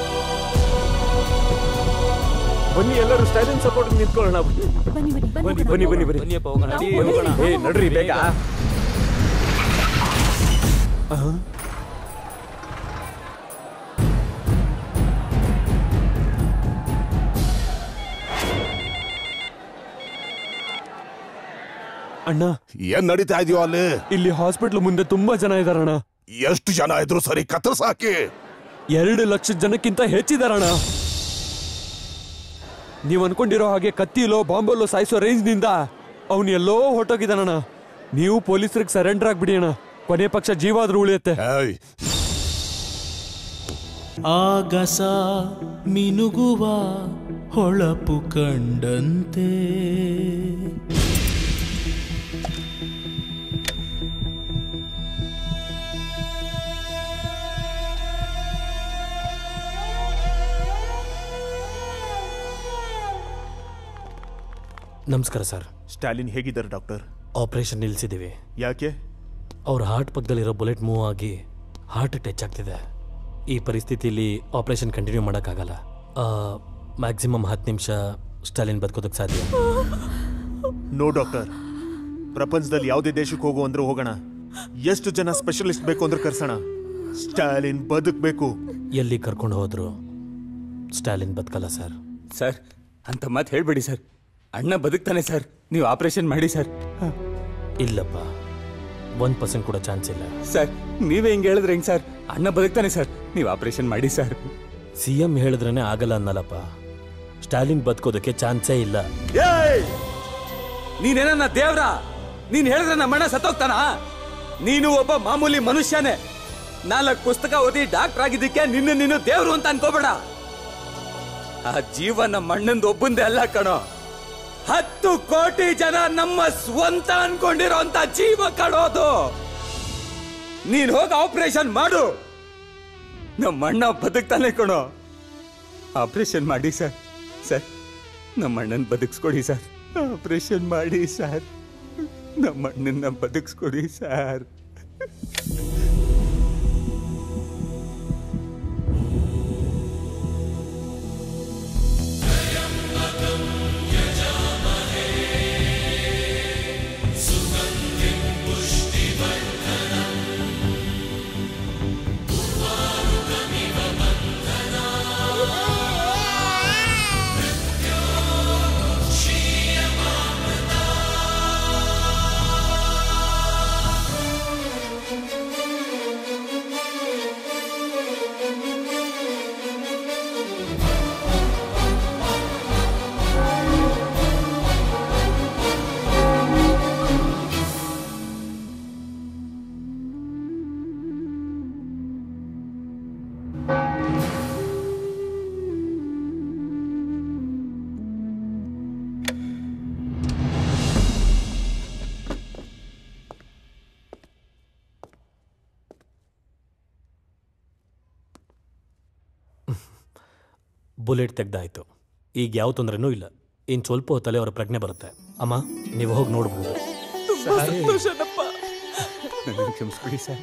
O: ಬನ್ನಿ ಎಲ್ಲರೂ ಸ್ಟಾಲಿನ್ ಸಪೋರ್ಟ್ ನಿಂತ್ಕೊಳ್ಳೋಣ. ಬನ್ನಿ ಬನ್ನಿ ಬನ್ನಿ ಬನ್ನಿ
G: ಬನ್ನಿಯಪ್ಪ ಹೋಗೋಣ.
O: ಏ ನಡ್ರಿ ಬೇಗ.
J: ಅಣ್ಣ,
I: ಏನ್ ನಡೀತಾ ಇದೆಯೋ ಅಲ್ಲಿ?
J: ಇಲ್ಲಿ ಹಾಸ್ಪಿಟ್ಲ್ ಮುಂದೆ ತುಂಬಾ ಜನ ಇದಾರಣ್ಣ.
I: ಎಷ್ಟು ಜನ ಇದ್ರು ಸರಿ, ಕತ್ರ ಸಾಕಿ.
J: ಎರಡು ಲಕ್ಷ ಜನಕ್ಕಿಂತ ಹೆಚ್ಚಿದಾರಣ್ಣ. ನೀವ್ ಅನ್ಕೊಂಡಿರೋ ಹಾಗೆ ಕತ್ತಿಲೋ ಬಾಂಬಲ್ಲೋ ಸಾಯಿಸೋ ರೇಂಜ್ ನಿಂದ ಅವನು ಎಲ್ಲೋ ಹೊಟ್ಟೋಗಿದ್ದಾನಣ್ಣ. ನೀವು ಪೊಲೀಸರಿಗೆ ಸರೆಂಡರ್ ಆಗ್ಬಿಡಿ ಅಣ್ಣ, ಕೊನೆ ಪಕ್ಷ ಜೀವ ಆದ್ರೂ ಉಳಿಯುತ್ತೆ.
U: ಆಗಸ ಮಿನುಗುವ ಹೊಳಪು ಕಂಡಂತೆ
F: ನಮಸ್ಕಾರ ಸರ್.
T: ಸ್ಟಾಲಿನ್ ಹೇಗಿದ್ದಾರೆ ಡಾಕ್ಟರ್?
F: ಆಪರೇಷನ್ ನಿಲ್ಲಿಸಿದ್ದೀವಿ.
T: ಯಾಕೆ?
F: ಅವ್ರ ಹಾರ್ಟ್ ಪಕ್ಕದಲ್ಲಿರೋ ಬುಲೆಟ್ ಮೂವ್ ಆಗಿ ಹಾರ್ಟ್ ಟಚ್ ಆಗ್ತಿದೆ. ಈ ಪರಿಸ್ಥಿತಿಯಲ್ಲಿ ಆಪರೇಷನ್ ಕಂಟಿನ್ಯೂ ಮಾಡೋಕ್ಕಾಗಲ್ಲ. ಮ್ಯಾಕ್ಸಿಮಮ್ ಹತ್ತು ನಿಮಿಷ ಸ್ಟಾಲಿನ್ ಬದುಕೋದಕ್ಕೆ ಸಾಧ್ಯ.
T: ನೋ ಡಾಕ್ಟರ್, ಪ್ರಪಂಚದಲ್ಲಿ ಯಾವುದೇ ದೇಶಕ್ಕೆ ಹೋಗು ಅಂದ್ರೆ ಹೋಗೋಣ. ಎಷ್ಟು ಜನ ಸ್ಪೆಷಲಿಸ್ಟ್ ಬೇಕು ಅಂದ್ರೆ ಕರ್ಸೋಣ. ಸ್ಟಾಲಿನ್ ಬದುಕಬೇಕು.
F: ಎಲ್ಲಿ ಕರ್ಕೊಂಡು ಹೋದ್ರು ಸ್ಟಾಲಿನ್ ಬದುಕಲ್ಲ ಸರ್.
L: ಸರ್, ಅಂತ ಮಾತು ಹೇಳ್ಬೇಡಿ ಸರ್. ಅಣ್ಣ ಬದುಕ್ತಾನೆ ಸರ್, ನೀವು ಆಪರೇಷನ್ ಮಾಡಿ ಸರ್.
F: ಇಲ್ಲಪ್ಪ, ಒಂದ್ ಪರ್ಸೆಂಟ್ ಕೂಡ ಚಾನ್ಸ್ ಇಲ್ಲ
L: ಸರ್. ನೀವೇ ಹಿಂಗೆ ಹೇಳಿದ್ರೆ ಹೆಂಗ್ ಸರ್? ಅಣ್ಣ ಬದುಕ್ತಾನೆ ಸರ್, ನೀವು ಆಪರೇಷನ್ ಮಾಡಿ ಸರ್.
F: ಸಿ ಎಂ ಹೇಳಿದ್ರೇನೆ ಆಗಲ್ಲ ಅನ್ನಲ್ಲಪ್ಪ. ಸ್ಟಾಲಿನ್ ಬದುಕೋದಕ್ಕೆ ಚಾನ್ಸೇ ಇಲ್ಲ.
L: ನೀನೇನ ದೇವ್ರ? ನೀನ್ ಹೇಳಿದ್ರೆ ನಮ್ಮಣ್ಣ ಸತ್ತೋಗ್ತಾನ? ನೀನು ಒಬ್ಬ ಮಾಮೂಲಿ ಮನುಷ್ಯನೇ. ನಾಲ್ಕು ಪುಸ್ತಕ ಓದಿ ಡಾಕ್ಟರ್ ಆಗಿದ್ದಕ್ಕೆ ನಿನ್ನ ನೀನು ದೇವ್ರು ಅಂತ ಅನ್ಕೋಬೇಡ. ಆ ಜೀವ ನಮ್ಮ ಅಣ್ಣಂದು ಒಬ್ಬಂದೇ ಅಲ್ಲ ಕಣೋ, ಹತ್ತು ಕೋಟಿ ಜನ ನಮ್ಮ ಸ್ವಂತ ಅನ್ಕೊಂಡಿರೋ ಅಂತ ಜೀವ ಕಳೋದು. ನೀನ್ ಹೋಗಿ ಆಪರೇಷನ್ ಮಾಡು, ನಮ್ಮ ಅಣ್ಣ ಬದುಕ್ತಾನೆ ಕಣೋ. ಆಪರೇಷನ್ ಮಾಡಿ ಸರ್. ಸರ್, ನಮ್ಮ ಅಣ್ಣನ್ ಬದುಕ್ಸ್ಕೊಡಿ ಸರ್. ಆಪರೇಷನ್ ಮಾಡಿ ಸರ್, ನಮ್ಮ ಅಣ್ಣನ ಬದುಕ್ಸ್ಕೊಡಿ ಸರ್.
F: ಬುಲೆಟ್ ತೆಗ್ದಾಯ್ತು. ಈಗ ಯಾವ ತೊಂದರೆನೂ ಇಲ್ಲ. ಇನ್ನು ಸ್ವಲ್ಪ ಹೊತ್ತಲ್ಲೇ ಅವರ ಪ್ರಜ್ಞೆ ಬರುತ್ತೆ. ಅಮ್ಮ, ನೀವು ಹೋಗಿ ನೋಡ್ಬೋದು.
L: ಕ್ಷಮಿಸ್ಬಿಡಿ ಸರ್.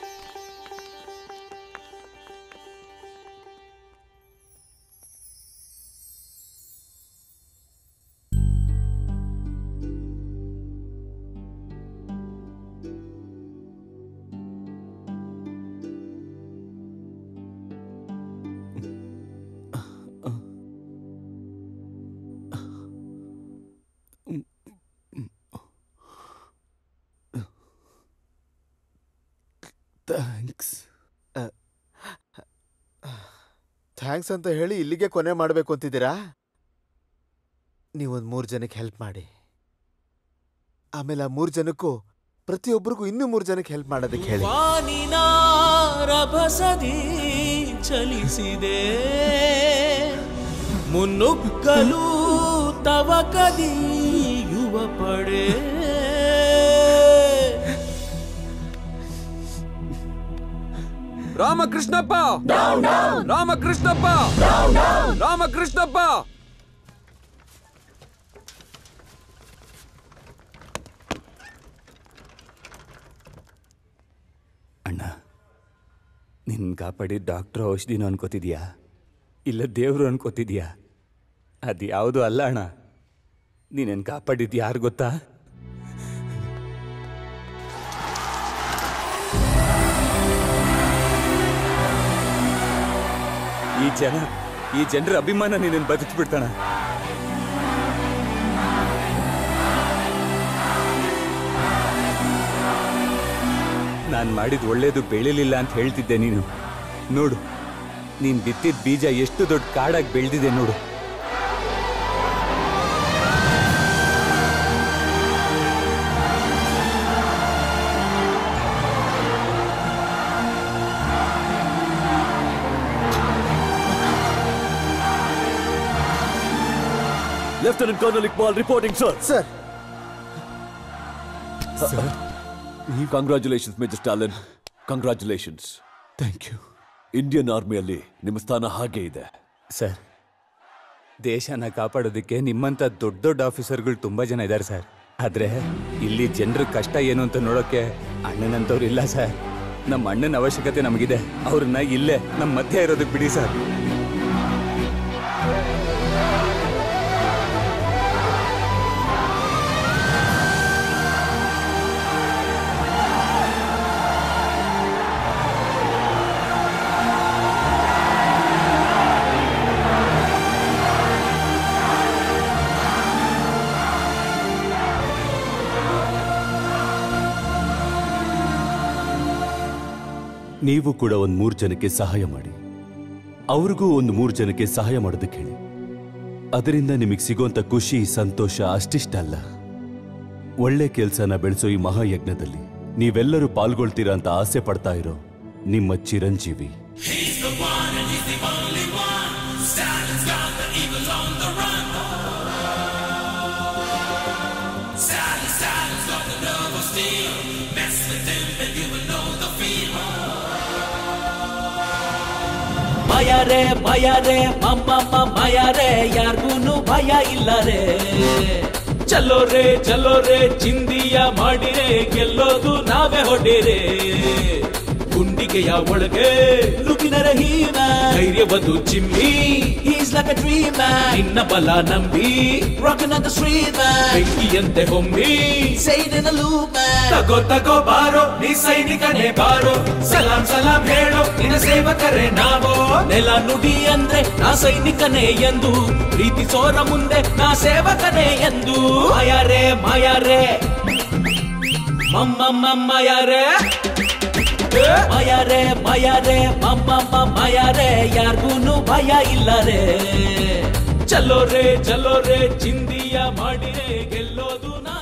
B: ಥ್ಯಾಂಕ್ಸ್ ಥ್ಯಾಂಕ್ಸ್ ಅಂತ ಹೇಳಿ ಇಲ್ಲಿಗೆ ಕೊನೆ ಮಾಡಬೇಕು ಅಂತಿದ್ದೀರಾ? ನೀವೊಂದು ಮೂರು ಜನಕ್ಕೆ ಹೆಲ್ಪ್ ಮಾಡಿ, ಆಮೇಲೆ ಆ ಮೂರು ಜನಕ್ಕೂ ಪ್ರತಿಯೊಬ್ಬರಿಗೂ ಇನ್ನೂ ಮೂರು ಜನಕ್ಕೆ ಹೆಲ್ಪ್ ಮಾಡೋದಕ್ಕೆ ಹೇಳಿ.
U: ವಾನಿನ ರಭಸದಿ ಚಲಿಸಿದೆ ಮುನ್ನುಗ್ಗಲು ತವಕದಿ ಯುವ ಪಡೆ.
J: ರಾಮಕೃಷ್ಣಪ್ಪ, ರಾಮಕೃಷ್ಣಪ್ಪ, ರಾಮಕೃಷ್ಣಪ್ಪ.
L: ಅಣ್ಣ, ನಿನ್ನ ಕಾಪಾಡಿ ಡಾಕ್ಟ್ರು ಔಷಧಿನೂ ಅನ್ಕೋತಿದ್ಯಾ ಇಲ್ಲ ದೇವರು ಅನ್ಕೋತಿದ್ಯಾ? ಅದು ಯಾವುದು ಅಲ್ಲ ಅಣ್ಣ. ನೀನೇನು ಕಾಪಾಡಿದ್ದು ಯಾರು ಗೊತ್ತಾ? ಈ ಜನ, ಈ ಜನರ ಅಭಿಮಾನ ನೀನೇನು ಬದುಕಿಬಿಡ್ತಾನ. ನಾನು ಮಾಡಿದ ಒಳ್ಳೇದು ಬೆಳಿಲಿಲ್ಲ ಅಂತ ಹೇಳ್ತಿದ್ದೆ ನೀನು. ನೋಡು, ನೀನು ಬಿತ್ತಿದ ಬೀಜ ಎಷ್ಟು ದೊಡ್ಡ ಕಾಡಾಗಿ ಬೆಳೆದಿದೆ ನೋಡು.
E: Lieutenant Colonel Iqbal reporting, sir.
B: Sir.
E: Sir. Congratulations, Major Stalin. Congratulations.
L: Thank you.
E: Indian ಆರ್ಮಿಯಲ್ಲಿ ನಿಮ್ಮ ಸ್ಥಾನ ಹಾಗೆ ಇದೆ.
L: ಸರ್, ದೇಶನ ಕಾಪಾಡೋದಕ್ಕೆ ನಿಮ್ಮಂಥ ದೊಡ್ಡ ದೊಡ್ಡ ಆಫೀಸರ್ಗಳು ತುಂಬ ಜನ ಇದ್ದಾರೆ ಸರ್. ಆದರೆ ಇಲ್ಲಿ ಜನರ ಕಷ್ಟ ಏನು ಅಂತ ನೋಡೋಕ್ಕೆ ಅಣ್ಣನಂತವ್ರು ಇಲ್ಲ ಸರ್. ನಮ್ಮ ಅಣ್ಣನ ಅವಶ್ಯಕತೆ ನಮಗಿದೆ. ಅವ್ರನ್ನ ಇಲ್ಲೇ ನಮ್ಮ ಮಧ್ಯೆ ಇರೋದಕ್ಕೆ ಬಿಡಿ ಸರ್.
P: ನೀವು ಕೂಡ ಒಂದು ಮೂರು ಜನಕ್ಕೆ ಸಹಾಯ ಮಾಡಿ, ಅವ್ರಿಗೂ ಒಂದು ಮೂರು ಜನಕ್ಕೆ ಸಹಾಯ ಮಾಡೋದಕ್ಕೆ ಹೇಳಿ. ಅದರಿಂದ ನಿಮಗೆ ಸಿಗೋಂಥ ಖುಷಿ, ಸಂತೋಷ ಅಷ್ಟಿಷ್ಟ ಅಲ್ಲ. ಒಳ್ಳೆ ಕೆಲಸನ ಬೆಳೆಸೋ ಈ ಮಹಾಯಜ್ಞದಲ್ಲಿ ನೀವೆಲ್ಲರೂ ಪಾಲ್ಗೊಳ್ತೀರಾ ಅಂತ ಆಸೆ ಪಡ್ತಾ ಇರೋ ನಿಮ್ಮ ಚಿರಂಜೀವಿ.
U: ಮಯರೇ ಮಯರೇ ಮಮ್ಮ ಮಯರೇ ಯಾರ್ಗೂನು ಭಯ ಇಲ್ಲ ರೇ. ಚಲೋ ರೇ ಚಲೋ ರೇ ಚಿಂದಿಯ ಮಾಡಿರೇ ಗೆಲ್ಲೋದು ನಾವೇ ಹೊಡೆರೇ. ಗುಂಡಿಗೆಯ ಒಳಗೆ ನುಗ್ಗಿನರ ಹೀಮ ಧೈರ್ಯವನ್ನು ಚಿಮ್ಮಿ is like a dream man. ನಿನ್ನ ಬಲ ನಂಬಿ rocking on the street man. ಬೆಂಕಿಯಂತೆ ಹೊಮ್ಮಿ ಸೈಡಿನ ಲೂಪ್ ಮ್ಯಾನ್. ತಗೋ ತಗೋ ಬಾರೋ ನೀ ಸೈನಿಕನೇ ಬಾರೋ. ಸಲಾಂ ಸಲಾಂ ಹೇಳೋ ನಿನ್ನ ಸೇವಕರೇ ನಾವೋ. ನೆಲ ನುಡಿ ಅಂದ್ರೆ ನಾ ಸೈನಿಕನೇ ಎಂದು ಪ್ರೀತಿಸೋರ ಮುಂದೆ ನಾ ಸೇವಕನೇ ಎಂದು. ಮಾಯಾರೇ ಮಾಯಾರೇ ಮಮ್ಮ ಮಯಾರೇ ಮಯರೇ ಮಯರೇ ಮಮ್ಮ ಮಯರೇ ಯಾರ್ಗೂನು ಭಯ ಇಲ್ಲ ರೇ. ಚಲೋ ರೇ ಚಲೋ ರೇ ಚಿಂದಿಯ ಮಾಡಿರೇ ಗೆಲ್ಲೋದು ನಾ